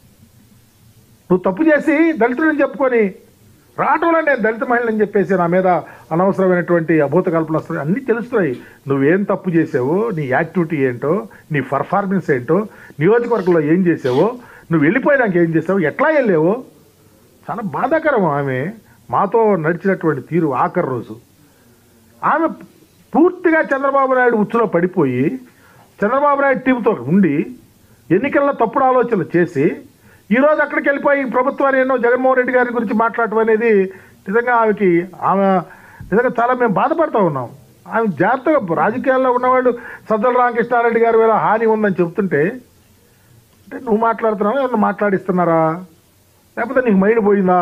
నువ్వు తప్పు చేసి దళితులని చెప్పుకొని రావటంలో నేను దళిత మహిళని చెప్పేసి నా మీద అనవసరమైనటువంటి అభూత కల్పనలు వస్తున్నాయి. అన్నీ తెలుస్తున్నాయి. నువ్వేం తప్పు చేసావో, నీ యాక్టివిటీ ఏంటో, నీ పర్ఫార్మెన్స్ ఏంటో, నియోజకవర్గంలో ఏం చేసావో, నువ్వు వెళ్ళిపోయినాక ఏం చేసావో, ఎట్లా వెళ్ళావో చాలా బాధాకరం. ఆమె మాతో నడిచినటువంటి తీరు ఆఖరి రోజు ఆమె పూర్తిగా చంద్రబాబు నాయుడు ఉచ్చులో పడిపోయి చంద్రబాబు నాయుడు టీంతో ఉండి ఎన్నికల్లో తప్పుడు ఆలోచనలు చేసి ఈరోజు అక్కడికి వెళ్ళిపోయి ప్రభుత్వాన్ని ఎన్నో జగన్మోహన్ రెడ్డి గారి గురించి మాట్లాడటం అనేది నిజంగా ఆమెకి ఆమె నిజంగా చాలా మేము బాధపడుతూ ఉన్నాం. ఆమె జాగ్రత్తగా రాజకీయాల్లో ఉన్నవాళ్ళు సజ్జల రామకృష్ణారెడ్డి గారి మీద హాని ఉందని చెప్తుంటే అంటే నువ్వు మాట్లాడుతున్నావా, ఎవరు మాట్లాడిస్తున్నారా, లేకపోతే నీకు మైండ్ పోయిందా?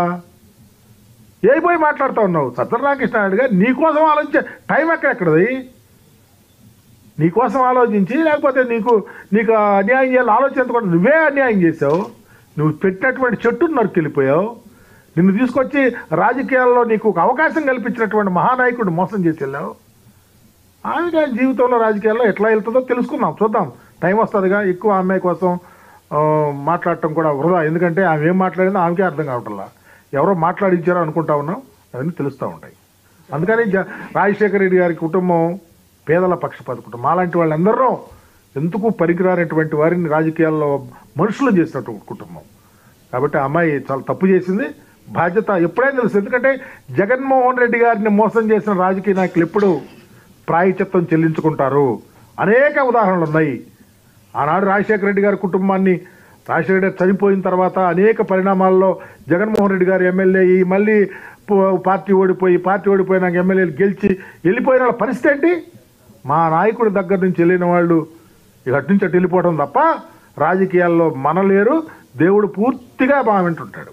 ఏ పోయి మాట్లాడుతూ ఉన్నావు? సజ్జల రామకృష్ణారెడ్డి గారు నీకోసం ఆలోచించే టైం ఎక్కడెక్కడది? నీకోసం ఆలోచించి లేకపోతే నీకు నీకు అన్యాయం చేయాలని ఆలోచించకుండా నువ్వే అన్యాయం చేసావు. నువ్వు పెట్టినటువంటి చెట్టును నరుకెళ్ళిపోయావు. నిన్ను తీసుకొచ్చి రాజకీయాల్లో నీకు ఒక అవకాశం కల్పించినటువంటి మహానాయకుడు మోసం చేసి వెళ్ళావు. ఆమె జీవితంలో రాజకీయాల్లో ఎట్లా వెళ్తుందో తెలుసుకుందాం, చూద్దాం. టైం వస్తుందిగా. ఎక్కువ అమ్మాయి కోసం మాట్లాడటం కూడా వృధా. ఎందుకంటే ఆమె ఏం మాట్లాడిందో ఆమెకే అర్థం కావట్లా. ఎవరో మాట్లాడించారో అనుకుంటా ఉన్నాం, అవన్నీ తెలుస్తూ ఉంటాయి. అందుకని రాజశేఖర రెడ్డి గారి కుటుంబం పేదల పక్షపాత కుటుంబం. అలాంటి వాళ్ళందరూ ఎందుకు పనికిరానటువంటి వారిని రాజకీయాల్లో మనుషులు చేసినటువంటి కుటుంబం. కాబట్టి ఆ అమ్మాయి చాలా తప్పు చేసింది. బాధ్యత ఎప్పుడైనా తెలుసు. ఎందుకంటే జగన్మోహన్ రెడ్డి గారిని మోసం చేసిన రాజకీయ నాయకులు ఎప్పుడు ప్రాయశ్చిత్తం చెల్లించుకుంటారు. అనేక ఉదాహరణలు ఉన్నాయి. ఆనాడు రాజశేఖర రెడ్డి గారి కుటుంబాన్ని రాజశేఖర రెడ్డి చనిపోయిన తర్వాత అనేక పరిణామాల్లో జగన్మోహన్ రెడ్డి గారు ఎమ్మెల్యే అయ్యి మళ్ళీ పార్టీ ఓడిపోయి పార్టీ ఓడిపోయినాక ఎమ్మెల్యేలు గెలిచి వెళ్ళిపోయిన వాళ్ళ పరిస్థితి ఏంటి? మా నాయకుడి దగ్గర నుంచి వెళ్ళిన వాళ్ళు ఇక అటు నుంచి అటు వెళ్ళిపోవడం తప్ప రాజకీయాల్లో మనలేరు. దేవుడు పూర్తిగా బాగా వింటుంటాడు.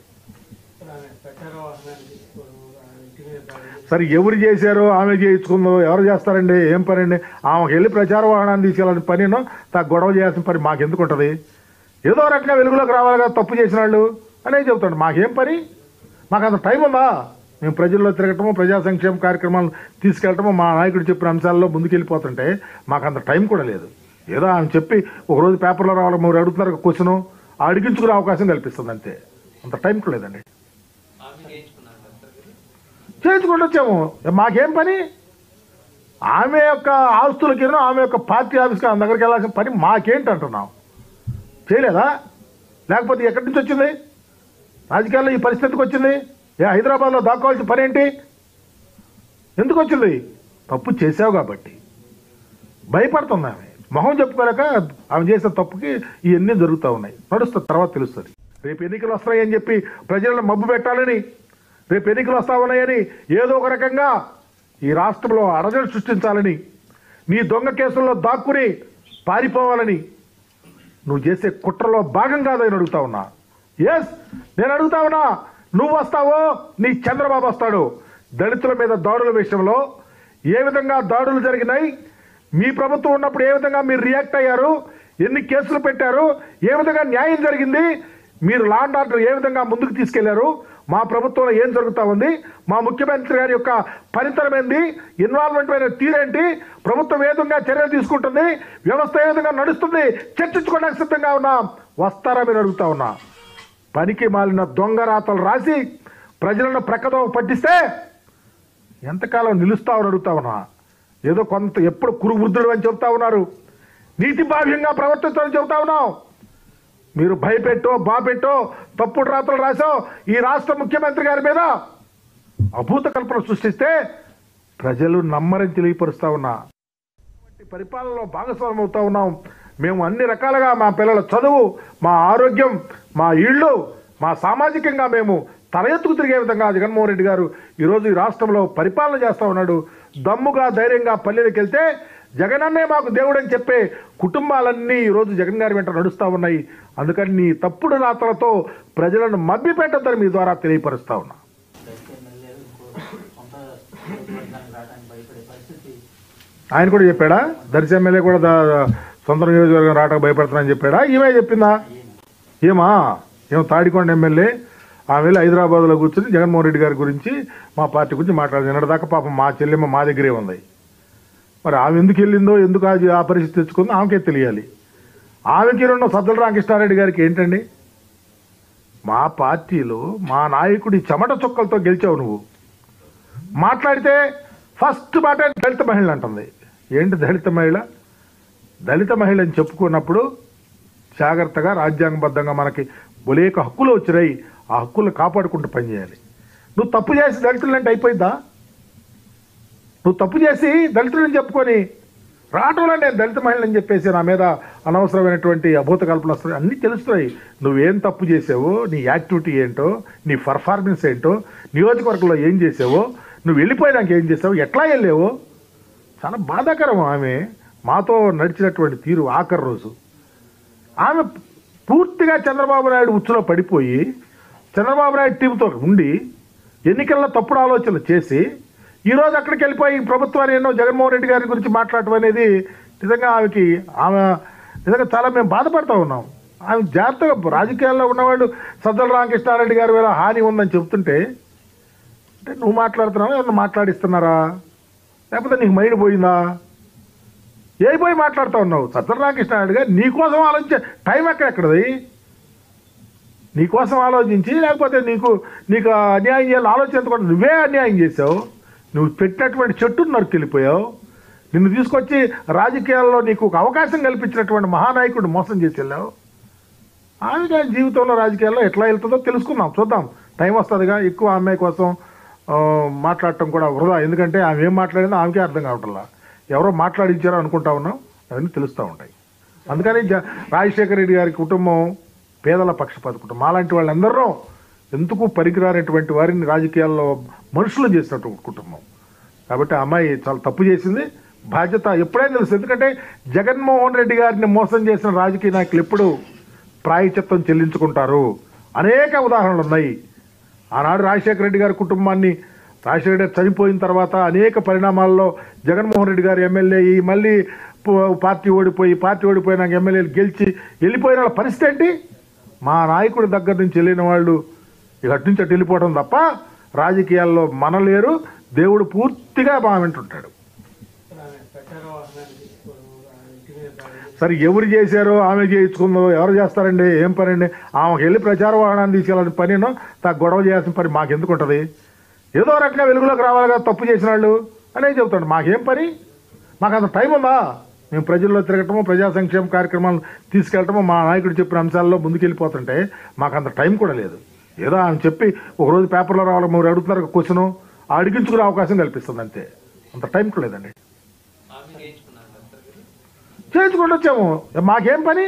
సరే, ఎవరు చేశారో ఆమె చేయించుకుందో, ఎవరు చేస్తారండి? ఏం పని అండి? ఆమెకు వెళ్ళి ప్రచార వాహనాన్ని తీసుకెళ్ళాలని పనినో తా గొడవ చేయాల్సిన పని మాకెందుకు ఉంటుంది? ఏదో రకంగా వెలుగులోకి రావాలి కదా తప్పు చేసిన వాళ్ళు అనేది చెబుతాడు. మాకేం పని? మాకు అంత టైం ఉందా? మేము ప్రజల్లో తిరగటము, ప్రజా సంక్షేమ కార్యక్రమాలు తీసుకెళ్ళటము, మా నాయకుడు చెప్పిన అంశాల్లో ముందుకెళ్ళిపోతుంటే మాకు అంత టైం కూడా లేదు. ఏదో ఆమె చెప్పి ఒకరోజు పేపర్లో రావడం, మీరు అడుగుతున్నారు క్వశ్చను అడిగించుకునే అవకాశం కల్పిస్తుంది అంతే. అంత టైం కూడా లేదండి. చేయించుకుంటూ వచ్చాము. మాకేం పని? ఆమె యొక్క ఆస్తులకి ఆమె యొక్క పార్టీ ఆఫీస్కి ఆమె దగ్గరికి వెళ్ళాల్సిన పని మాకేంటి అంటున్నాం? చేయలేదా? లేకపోతే ఎక్కడి నుంచి వచ్చింది? రాజకీయాల్లో ఈ పరిస్థితికి వచ్చింది? ఏ హైదరాబాద్లో దాక్కోవాల్సిన పని ఏంటి? ఎందుకు వచ్చింది? తప్పు చేసావు కాబట్టి భయపడుతుంది ఆమె. మొహం చెప్పుకోలేక ఆమె చేసిన తప్పుకి ఇవన్నీ జరుగుతూ ఉన్నాయి. నడుస్తుంది, తర్వాత తెలుస్తుంది. రేపు ఎన్నికలు వస్తాయని చెప్పి ప్రజలను మబ్బు పెట్టాలని, రేపు ఎన్నికలు వస్తా ఉన్నాయని ఏదో ఒక రకంగా ఈ రాష్ట్రంలో అరజలు సృష్టించాలని, నీ దొంగ కేసుల్లో దాక్కుని పారిపోవాలని నువ్వు చేసే కుట్రలో భాగం కాదని అడుగుతా ఉన్నా. ఎస్, నేను అడుగుతా ఉన్నా. నువ్వు వస్తావో నీ చంద్రబాబు వస్తాడు. దళితుల మీద దాడుల విషయంలో ఏ విధంగా దాడులు జరిగినాయి, మీ ప్రభుత్వం ఉన్నప్పుడు ఏ విధంగా మీరు రియాక్ట్ అయ్యారు, ఎన్ని కేసులు పెట్టారు, ఏ విధంగా న్యాయం జరిగింది, మీరు లా అండ్ ఆర్డర్ ఏ విధంగా ముందుకు తీసుకెళ్లారు, మా ప్రభుత్వంలో ఏం జరుగుతూ ఉంది, మా ముఖ్యమంత్రి గారి యొక్క పనితనం ఏంది, ఇన్వాల్వ్మెంట్ అయిన తీరేంటి, ప్రభుత్వం ఏ విధంగా చర్యలు తీసుకుంటుంది, వ్యవస్థ ఏ విధంగా నడుస్తుంది చర్చించుకోవడానికి సిద్ధంగా ఉన్నా. వస్తారా మీరు అడుగుతా ఉన్నా. పనికి మాలిన దొంగ రాతలు రాసి ప్రజలను ప్రక్కదోవ పట్టిస్తే ఎంతకాలం నిలుస్తావని అడుగుతా ఉన్నా. ఏదో కొంత ఎప్పుడు కురు వృద్ధుడు అని చెప్తా ఉన్నారు, నీతి బాహ్యంగా ప్రవర్తిస్తారని చెబుతా ఉన్నాం. మీరు భయపెట్టో బాపెట్టో తప్పుడు రాతలు రాసో ఈ రాష్ట్ర ముఖ్యమంత్రి గారి మీద అభూత కల్పన సృష్టిస్తే ప్రజలు నమ్మరని తెలియపరుస్తా ఉన్నా. పరిపాలనలో భాగస్వామ్యం అవుతా ఉన్నాం. మేము అన్ని రకాలుగా మా పిల్లల చదువు, మా ఆరోగ్యం, మా ఇళ్ళు, మా సామాజికంగా మేము తల ఎత్తుకు తిరిగే విధంగా జగన్మోహన్ రెడ్డి గారు ఈరోజు ఈ రాష్ట్రంలో పరిపాలన చేస్తూ ఉన్నాడు. దమ్ముగా ధైర్యంగా పల్లెలకు వెళ్తే జగనన్నే మాకు దేవుడు అని చెప్పే కుటుంబాలన్నీ ఈరోజు జగన్ గారి వెంట నడుస్తూ ఉన్నాయి. అందుకని నీ తప్పుడు రాతలతో ప్రజలను మభ్య పెట్టద్దని మీ ద్వారా తెలియపరుస్తా ఉన్నా. ఆయన కూడా చెప్పాడా? దర్శి ఎమ్మెల్యే కూడా సొంత నియోజకవర్గం రావడానికి భయపడుతున్నానని చెప్పాడా? ఈమె చెప్పిందా? ఏమా ఏమో తాడికొండ ఎమ్మెల్యే ఆమె వెళ్ళి హైదరాబాద్లో కూర్చొని జగన్మోహన్ రెడ్డి గారి గురించి మా పార్టీ గురించి మాట్లాడింది. నిన్నటిదాకా పాపం మా చెల్లెమ్మ మా దగ్గరే ఉంది. మరి ఆమె ఎందుకు వెళ్ళిందో, ఎందుకు అది ఆ పరిస్థితి తెచ్చుకుందో ఆమెకే తెలియాలి. ఆమెకి ఉన్న సజ్జల రామకృష్ణారెడ్డి గారికి ఏంటండి? మా పార్టీలో మా నాయకుడి చెమట చుక్కలతో గెలిచావు నువ్వు. మాట్లాడితే ఫస్ట్ మాట దళిత మహిళ అంటుంది. ఏంటి దళిత మహిళ? దళిత మహిళ అని చెప్పుకున్నప్పుడు జాగ్రత్తగా రాజ్యాంగబద్ధంగా మనకి బొలేక హక్కులు వచ్చినాయి, ఆ హక్కులను కాపాడుకుంటూ పనిచేయాలి. నువ్వు తప్పు చేసి దళితులంటే అయిపోయిందా? నువ్వు తప్పు చేసి దళితులని చెప్పుకొని రావటంలో నేను దళిత మహిళని చెప్పేసి నా మీద అనవసరమైనటువంటి అభూత కల్పనలు వస్తాయి. అన్నీ తెలుస్తున్నాయి. నువ్వేం తప్పు చేసావో, నీ యాక్టివిటీ ఏంటో, నీ పర్ఫార్మెన్స్ ఏంటో, నియోజకవర్గంలో ఏం చేసావో, నువ్వు వెళ్ళిపోయినాక ఏం చేసావు, ఎట్లా వెళ్ళావో చాలా బాధాకరం. ఆమె మాతో నడిచినటువంటి తీరు ఆఖరి రోజు ఆమె పూర్తిగా చంద్రబాబు నాయుడు ఉచ్చులో పడిపోయి చంద్రబాబు నాయుడు టీంతో ఉండి ఎన్నికల్లో తప్పుడు ఆలోచనలు చేసి ఈరోజు అక్కడికి వెళ్ళిపోయి ప్రభుత్వాన్ని ఎన్నో జగన్మోహన్ రెడ్డి గారి గురించి మాట్లాడటం అనేది నిజంగా ఆమెకి ఆమె నిజంగా చాలా మేము బాధపడుతూ ఉన్నాం. ఆమె జాగ్రత్తగా రాజకీయాల్లో ఉన్నవాళ్ళు సజ్జల రామకృష్ణారెడ్డి గారి వేళ హాని ఉందని చెప్తుంటే అంటే నువ్వు మాట్లాడుతున్నావా, ఏమన్నా మాట్లాడిస్తున్నారా, లేకపోతే నీకు మైండ్ పోయిందా? ఏ పోయి మాట్లాడుతూ ఉన్నావు? సజ్జల రామకృష్ణారెడ్డి గారు నీకోసం ఆలోచించే టైం ఎక్కడెక్కడది? నీకోసం ఆలోచించి లేకపోతే నీకు నీకు అన్యాయం చేయాలని ఆలోచించకుండా నువ్వే అన్యాయం చేసావు. నువ్వు పెట్టినటువంటి చెట్టును నరుకెళ్ళిపోయావు. నిన్ను తీసుకొచ్చి రాజకీయాల్లో నీకు ఒక అవకాశం కల్పించినటువంటి మహానాయకుడు మోసం చేసి వెళ్ళావు. ఆమె జీవితంలో రాజకీయాల్లో ఎట్లా వెళ్తుందో తెలుసుకుందాం, చూద్దాం. టైం వస్తుందిగా. ఎక్కువ అమ్మాయి కోసం మాట్లాడటం కూడా వృధా. ఎందుకంటే ఆమె ఏం మాట్లాడిందో ఆమెకే అర్థం కావట్లా. ఎవరో మాట్లాడించారో అనుకుంటా ఉన్నాం, అవన్నీ తెలుస్తూ ఉంటాయి. అందుకని రాజశేఖర రెడ్డి గారి కుటుంబం పేదల పక్షపాత కుటుంబం. అలాంటి వాళ్ళందరూ ఎందుకు పనికిరానటువంటి వారిని రాజకీయాల్లో మనుషులు చేసినటువంటి కుటుంబం. కాబట్టి ఆ అమ్మాయి చాలా తప్పు చేసింది. బాధ్యత ఎప్పుడైనా తెలుసు. ఎందుకంటే జగన్మోహన్ రెడ్డి గారిని మోసం చేసిన రాజకీయ నాయకులు ఎప్పుడు ప్రాయశ్చిత్తం చెల్లించుకుంటారు. అనేక ఉదాహరణలు ఉన్నాయి. ఆనాడు రాజశేఖర రెడ్డి గారి కుటుంబాన్ని రాజశేఖర రెడ్డి చనిపోయిన తర్వాత అనేక పరిణామాల్లో జగన్మోహన్ రెడ్డి గారు ఎమ్మెల్యే అయ్యి మళ్ళీ పార్టీ ఓడిపోయి పార్టీ ఓడిపోయినాక ఎమ్మెల్యేలు గెలిచి వెళ్ళిపోయిన వాళ్ళ పరిస్థితి ఏంటి? మా నాయకుడి దగ్గర నుంచి వెళ్ళిన వాళ్ళు ఇక అటు నుంచి అటు వెళ్ళిపోవడం తప్ప రాజకీయాల్లో మనలేరు. దేవుడు పూర్తిగా మా వింటుంటాడు. సరే, ఎవరు చేశారో ఆమె చేయించుకుందో, ఎవరు చేస్తారండి? ఏం పని అండి? ఆమెకు వెళ్ళి ప్రచార వాహనాన్ని తీసుకెళ్ళాలని పనినో తా గొడవ చేయాల్సిన పని మాకెందుకు ఉంటుంది? ఏదో రకంగా వెలుగులోకి రావాలి కదా తప్పు చేసిన వాళ్ళు అనేది చెబుతాడు. మాకేం పని? మాకు అంత టైం ఉందా? మేము ప్రజల్లో తిరగటము, ప్రజా సంక్షేమ కార్యక్రమాలు తీసుకెళ్ళటము, మా నాయకుడు చెప్పిన అంశాల్లో ముందుకెళ్ళిపోతుంటే మాకు అంత టైం కూడా లేదు. ఏదో ఆయన చెప్పి ఒకరోజు పేపర్లో రావాలి, మీరు అడుగుతున్నారు క్వశ్చను అడిగించుకునే అవకాశం కల్పిస్తుంది అంతే. అంత టైం కూడా లేదండి. చేయించుకుంటూ వచ్చాము, మాకేం పని?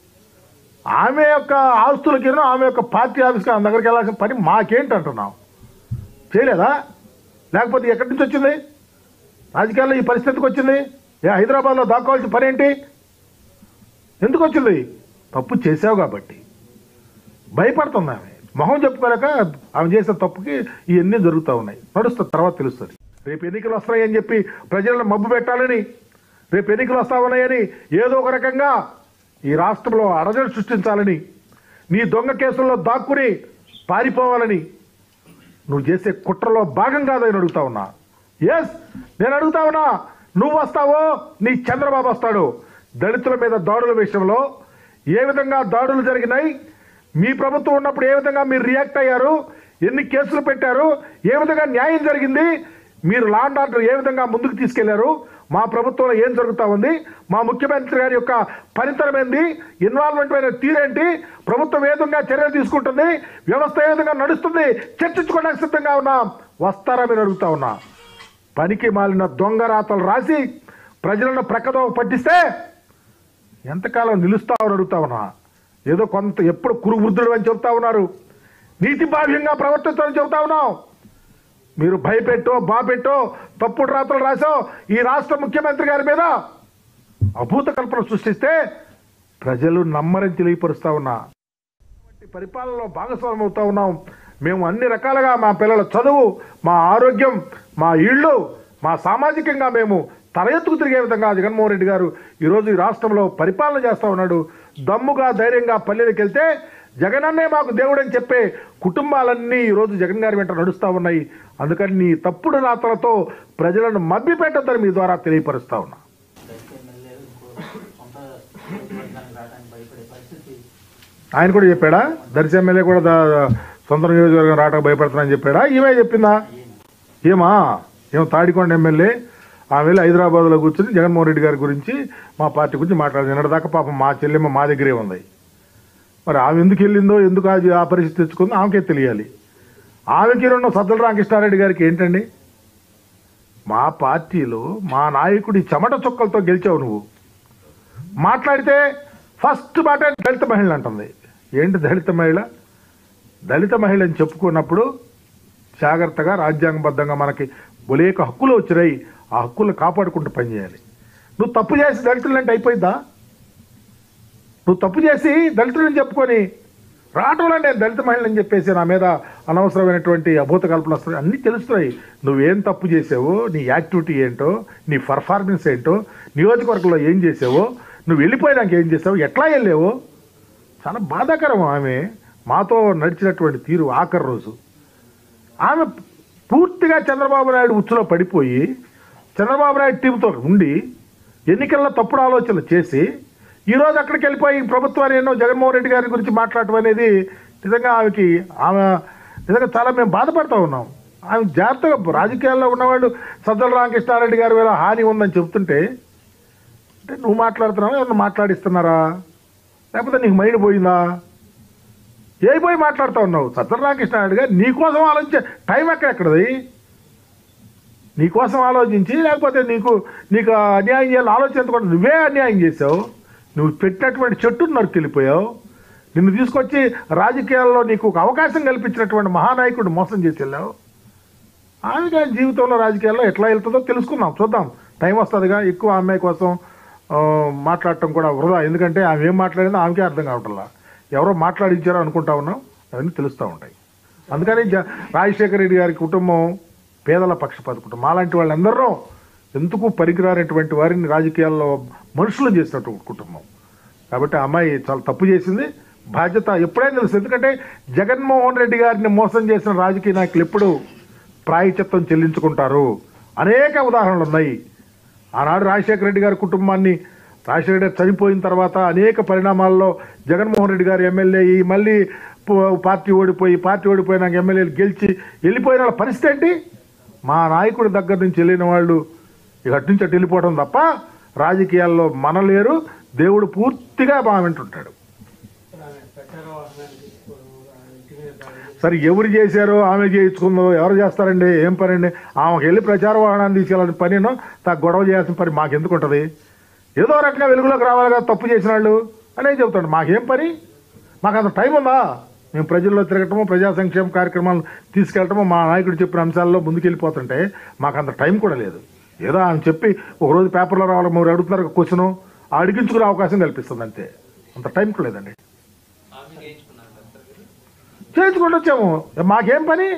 ఆమె యొక్క ఆస్తులకి, ఆమె యొక్క పార్టీ ఆఫీస్కి ఆమె దగ్గరికి వెళ్ళాల్సిన పని మాకేంటి అంటున్నాం? చేయలేదా? లేకపోతే ఎక్కడి నుంచి వచ్చింది? రాజకీయాల్లో ఈ పరిస్థితికి వచ్చింది? ఏ హైదరాబాద్లో దాక్కోవాల్సిన పని ఏంటి? ఎందుకు వచ్చింది? తప్పు చేసావు కాబట్టి భయపడుతుంది ఆమె. మొహం చెప్పుకోలేక ఆమె చేసిన తప్పుకి ఇవన్నీ జరుగుతూ ఉన్నాయి. నడుస్తుంది, తర్వాత తెలుస్తుంది. రేపు ఎన్నికలు వస్తాయని చెప్పి ప్రజలను మబ్బు పెట్టాలని, రేపు ఎన్నికలు వస్తా ఉన్నాయని ఏదో ఒక రకంగా ఈ రాష్ట్రంలో అరజడి సృష్టించాలని, నీ దొంగ కేసుల్లో దాక్కుని పారిపోవాలని నువ్వు చేసే కుట్రలో భాగం కాదని అడుగుతా ఉన్నా. ఎస్, నేను అడుగుతా ఉన్నా. నువ్వు వస్తావో నీ చంద్రబాబు వస్తాడు. దళితుల మీద దాడుల విషయంలో ఏ విధంగా దాడులు జరిగినాయి, మీ ప్రభుత్వం ఉన్నప్పుడు ఏ విధంగా మీరు రియాక్ట్ అయ్యారు, ఎన్ని కేసులు పెట్టారు, ఏ విధంగా న్యాయం జరిగింది, మీరు లా అండ్ ఆర్డర్ ఏ విధంగా ముందుకు తీసుకెళ్లారు, మా ప్రభుత్వంలో ఏం జరుగుతూ ఉంది, మా ముఖ్యమంత్రి గారి యొక్క పనితనం ఏంది, ఇన్వాల్వ్మెంట్ అయిన తీరేంటి, ప్రభుత్వం ఏ విధంగా చర్యలు తీసుకుంటుంది, వ్యవస్థ ఏ విధంగా నడుస్తుంది, చర్చించుకోవడానికి సిద్ధంగా ఉన్నాం. వస్తారా మీరు అడుగుతా ఉన్నా. పనికి మాలిన దొంగ రాతలు రాసి ప్రజలను ప్రక్కదో పట్టిస్తే ఎంతకాలం నిలుస్తామని అడుగుతా ఉన్నా. ఏదో కొంత ఎప్పుడు కురు వృద్ధుడు అని చెప్తా ఉన్నారు, నీతి బాహ్యంగా ప్రవర్తిస్తామని చెబుతా ఉన్నాం. మీరు భయపెట్టో బాపెట్టో తప్పుడు రాతలు రాసో ఈ రాష్ట్ర ముఖ్యమంత్రి గారి మీద అభూత కల్పన సృష్టిస్తే ప్రజలు నమ్మరని తెలియపరుస్తా ఉన్నా. పరిపాలనలో భాగస్వామ్యం అవుతా ఉన్నాం. మేము అన్ని రకాలుగా మా పిల్లల చదువు, మా ఆరోగ్యం, మా ఇళ్ళు, మా సామాజికంగా మేము తల ఎత్తుకు తిరిగే విధంగా జగన్మోహన్ రెడ్డి గారు ఈరోజు ఈ రాష్ట్రంలో పరిపాలన చేస్తూ ఉన్నాడు. దమ్ముగా ధైర్యంగా పల్లెలకు వెళ్తే జగనన్నే మాకు దేవుడు అని చెప్పే కుటుంబాలన్నీ ఈరోజు జగన్ గారి వెంట నడుస్తూ ఉన్నాయి. అందుకని నీ తప్పుడు రాతలతో ప్రజలను మభ్యపెట్టద్దని మీ ద్వారా తెలియపరుస్తా ఉన్నా. ఆయన కూడా చెప్పాడా? దర్శి ఎమ్మెల్యే కూడా సొంత నియోజకవర్గం రావడానికి భయపడుతున్నానని చెప్పాడా? ఈమె చెప్పిందా? ఏమా ఏమో తాడికొండ ఎమ్మెల్యే ఆమె వెళ్ళి హైదరాబాద్లో కూర్చొని జగన్మోహన్ రెడ్డి గారి గురించి, మా పార్టీ గురించి మాట్లాడింది. నిన్నటిదాకా పాపం మా చెల్లెమ్మ మా దగ్గరే ఉంది. మరి ఆమె ఎందుకు వెళ్ళిందో, ఎందుకు అది ఆ పరిస్థితి తెచ్చుకుందో ఆమెకే తెలియాలి. ఆమెకి రెండు సజ్జల రామకృష్ణారెడ్డి గారికి ఏంటండి? మా పార్టీలో మా నాయకుడి చెమట చుక్కలతో గెలిచావు నువ్వు. మాట్లాడితే ఫస్ట్ మాట దళిత మహిళ అంటుంది. ఏంటి దళిత మహిళ? దళిత మహిళ అని చెప్పుకున్నప్పుడు జాగ్రత్తగా రాజ్యాంగబద్ధంగా మనకి బొలేక హక్కులు వచ్చినాయి, ఆ హక్కులు కాపాడుకుంటూ పనిచేయాలి. నువ్వు తప్పు చేసి దళితులంటే అయిపోయిందా? నువ్వు తప్పు చేసి దళితులని చెప్పుకొని రావటంలో నేను దళిత మహిళని చెప్పేసి నా మీద అనవసరమైనటువంటి అభూత కల్పన వస్తుంది. అన్నీ తెలుస్తున్నాయి. నువ్వేం తప్పు చేసావో, నీ యాక్టివిటీ ఏంటో, నీ పర్ఫార్మెన్స్ ఏంటో, నియోజకవర్గంలో ఏం చేసావో, నువ్వు వెళ్ళిపోయినాక ఏం చేసావు, ఎట్లా వెళ్ళావో చాలా బాధాకరం. ఆమె మాతో నడిచినటువంటి తీరు ఆఖరి రోజు ఆమె పూర్తిగా చంద్రబాబు నాయుడు ఉచ్చులో పడిపోయి చంద్రబాబు నాయుడు టీంతో ఉండి ఎన్నికల్లో తప్పుడు ఆలోచనలు చేసి ఈరోజు అక్కడికి వెళ్ళిపోయి ప్రభుత్వాన్ని ఎన్నో జగన్మోహన్ రెడ్డి గారి గురించి మాట్లాడటం అనేది నిజంగా ఆమెకి ఆమె నిజంగా చాలా మేము బాధపడుతూ ఉన్నాం. ఆమె జాగ్రత్తగా రాజకీయాల్లో ఉన్నవాళ్ళు సజ్జల రామకృష్ణారెడ్డి గారి వేళ హాని ఉందని చెప్తుంటే అంటే నువ్వు మాట్లాడుతున్నావా, ఎవరిని మాట్లాడిస్తున్నారా, లేకపోతే నీకు మైండ్ పోయిందా? ఏ పోయి మాట్లాడుతూ ఉన్నావు? సజ్జల రామకృష్ణారెడ్డి గారు నీకోసం ఆలోచించే టైం ఎక్కడెక్కడది? నీకోసం ఆలోచించి లేకపోతే నీకు నీకు అన్యాయం చేయాలని ఆలోచించకుండా నువ్వే అన్యాయం చేసావు. నువ్వు పెట్టినటువంటి చెట్టును నరికెళ్ళిపోయావు. నిన్ను తీసుకొచ్చి రాజకీయాల్లో నీకు ఒక అవకాశం కల్పించినటువంటి మహానాయకుడు మోసం చేసి వెళ్ళావు. ఆమె కానీ జీవితంలో రాజకీయాల్లో ఎట్లా వెళ్తుందో తెలుసుకుందాం, చూద్దాం. టైం వస్తుందిగా. ఎక్కువ అమ్మాయి కోసం మాట్లాడటం కూడా వృధా. ఎందుకంటే ఆమె ఏం మాట్లాడిందో ఆమెకే అర్థం కావట్లా. ఎవరో మాట్లాడించారో అనుకుంటా ఉన్నాం, అవన్నీ తెలుస్తూ ఉంటాయి. అందుకని రాజశేఖర రెడ్డి గారి కుటుంబం పేదల పక్షపాత కుటుంబం. అలాంటి వాళ్ళందరూ ఎందుకు పనికిరానటువంటి వారిని రాజకీయాల్లో మనుషులు చేసినటువంటి కుటుంబం. కాబట్టి ఆ అమ్మాయి చాలా తప్పు చేసింది. బాధ్యత ఎప్పుడైనా తెలుసు. ఎందుకంటే జగన్మోహన్ రెడ్డి గారిని మోసం చేసిన రాజకీయ నాయకులు ఎప్పుడు ప్రాయశ్చిత్తం చెల్లించుకుంటారు. అనేక ఉదాహరణలు ఉన్నాయి. ఆనాడు రాజశేఖర రెడ్డి గారి కుటుంబాన్ని రాజశేఖర రెడ్డి గారు చనిపోయిన తర్వాత అనేక పరిణామాల్లో జగన్మోహన్ రెడ్డి గారు ఎమ్మెల్యే అయ్యి మళ్ళీ పార్టీ ఓడిపోయి పార్టీ ఓడిపోయినాక ఎమ్మెల్యేలు గెలిచి వెళ్ళిపోయిన వాళ్ళ పరిస్థితి ఏంటి? మా నాయకుడి దగ్గర నుంచి వెళ్ళిన వాళ్ళు ఇక అటు నుంచి అటు వెళ్ళిపోవడం తప్ప రాజకీయాల్లో మనలేరు. దేవుడు పూర్తిగా మా వింటుంటాడు. సరే ఎవరు చేశారో ఆమె చేయించుకుందో ఎవరు చేస్తారండి? ఏం పని అండి? ఆమెకు వెళ్ళి ప్రచార వాహనాన్ని తీసుకెళ్ళాలని పనినో తా గొడవ చేయాల్సిన పని మాకెందుకు ఉంటుంది? ఏదో రకంగా వెలుగులోకి రావాలి కదా తప్పు చేసిన వాళ్ళు అనేది చెబుతాడు. మాకేం పని? మాకు అంత టైం ఉందా? మేము ప్రజల్లో తిరగటము, ప్రజా సంక్షేమ కార్యక్రమాలు తీసుకెళ్ళటము, మా నాయకుడు చెప్పిన అంశాల్లో ముందుకెళ్ళిపోతుంటే మాకు అంత టైం కూడా లేదు. ఏదో ఆమె చెప్పి ఒకరోజు పేపర్లో రావాలి, మీరు అడుగుతున్నారు క్వశ్చను అడిగించుకునే అవకాశం కల్పిస్తుంది అంతే. అంత టైం కూడా లేదండి. చేయించుకుంటూ వచ్చాము. మాకేం పని?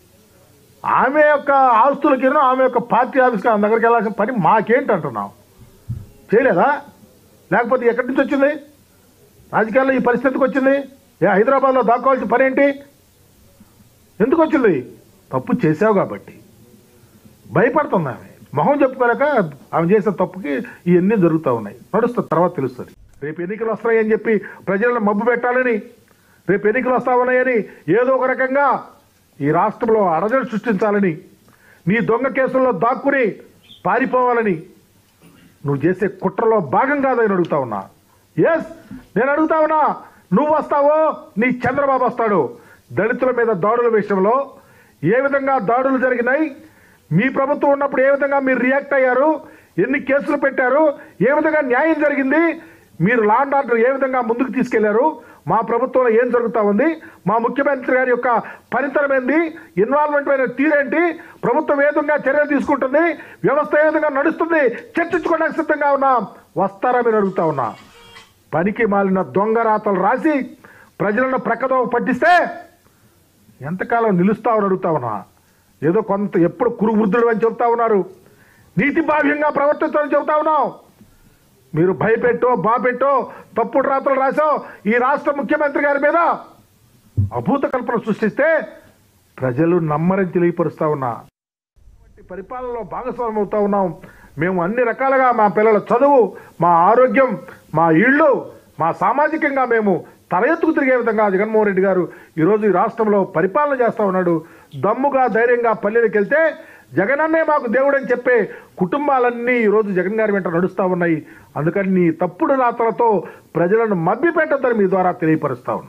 ఆమె యొక్క ఆస్తులకి ఆమె యొక్క పార్టీ ఆఫీస్కి ఆమె దగ్గరికి వెళ్ళాల్సిన పని మాకేంటి అంటున్నాం? చేయలేదా? లేకపోతే ఎక్కడి నుంచి వచ్చింది? రాజకీయాల్లో ఈ పరిస్థితికి వచ్చింది? ఏ హైదరాబాద్లో దాక్కోవాల్సిన పని ఏంటి? ఎందుకు వచ్చింది? తప్పు చేసావు కాబట్టి భయపడుతుంది ఆమె. మొహం చెప్పుకోలేక ఆమె చేసిన తప్పుకి ఇవన్నీ జరుగుతూ ఉన్నాయి. నడుస్తుంది, తర్వాత తెలుస్తుంది. రేపు ఎన్నికలు వస్తాయని చెప్పి ప్రజలను మబ్బు పెట్టాలని, రేపు ఎన్నికలు వస్తా ఉన్నాయని ఏదో ఒక రకంగా ఈ రాష్ట్రంలో అడజడి సృష్టించాలని, నీ దొంగ కేసుల్లో దాక్కుని పారిపోవాలని నువ్వు చేసే కుట్రలో భాగం కాదని అడుగుతా ఉన్నా. ఎస్, నేను అడుగుతా ఉన్నా. నువ్వు వస్తావో నీ చంద్రబాబు వస్తాడు. దళితుల మీద దాడుల విషయంలో ఏ విధంగా దాడులు జరిగినాయి, మీ ప్రభుత్వం ఉన్నప్పుడు ఏ విధంగా మీరు రియాక్ట్ అయ్యారు, ఎన్ని కేసులు పెట్టారు, ఏ విధంగా న్యాయం జరిగింది, మీరు లా అండ్ ఆర్డర్ ఏ విధంగా ముందుకు తీసుకెళ్లారు, మా ప్రభుత్వంలో ఏం జరుగుతూ ఉంది, మా ముఖ్యమంత్రి గారి యొక్క పనితనం ఏంది, ఇన్వాల్వ్మెంట్ అయిన తీరేంటి, ప్రభుత్వం ఏ విధంగా చర్యలు తీసుకుంటుంది, వ్యవస్థ ఏ విధంగా నడుస్తుంది చర్చించుకోవడానికి సిద్ధంగా ఉన్నా. వస్తారా మీరు అడుగుతా ఉన్నా. పనికి మాలిన దొంగ రాతలు రాసి ప్రజలను ప్రక్కదో పట్టిస్తే ఎంతకాలం నిలుస్తామని అడుగుతా ఉన్నా. ఏదో కొంత ఎప్పుడు కురువృద్ధుడు అని చెబుతా ఉన్నారు, నీతి బాహ్యంగా ప్రవర్తిస్తామని చెబుతా ఉన్నాం. మీరు భయపెట్టో బాపెట్టో తప్పుడు రాతలు రాసో ఈ రాష్ట్ర ముఖ్యమంత్రి గారి మీద అభూత కల్పన సృష్టిస్తే ప్రజలు నమ్మరని తెలియపరుస్తా ఉన్నా. పరిపాలనలో భాగస్వామ్యం అవుతా ఉన్నాం. మేము అన్ని రకాలుగా మా పిల్లల చదువు, మా ఆరోగ్యం, మా ఇళ్ళు, మా సామాజికంగా మేము తల ఎత్తుకు తిరిగే విధంగా జగన్మోహన్ రెడ్డి గారు ఈరోజు ఈ రాష్ట్రంలో పరిపాలన చేస్తూ ఉన్నాడు. దమ్ముగా ధైర్యంగా పల్లెలకు వెళ్తే జగనన్నే మాకు దేవుడు అని చెప్పే కుటుంబాలన్నీ ఈరోజు జగన్ గారి వెంట నడుస్తూ ఉన్నాయి. అందుకని నీ తప్పుడు రాతలతో ప్రజలను మభ్య పెట్టద్దని మీ ద్వారా తెలియపరుస్తా ఉన్నా.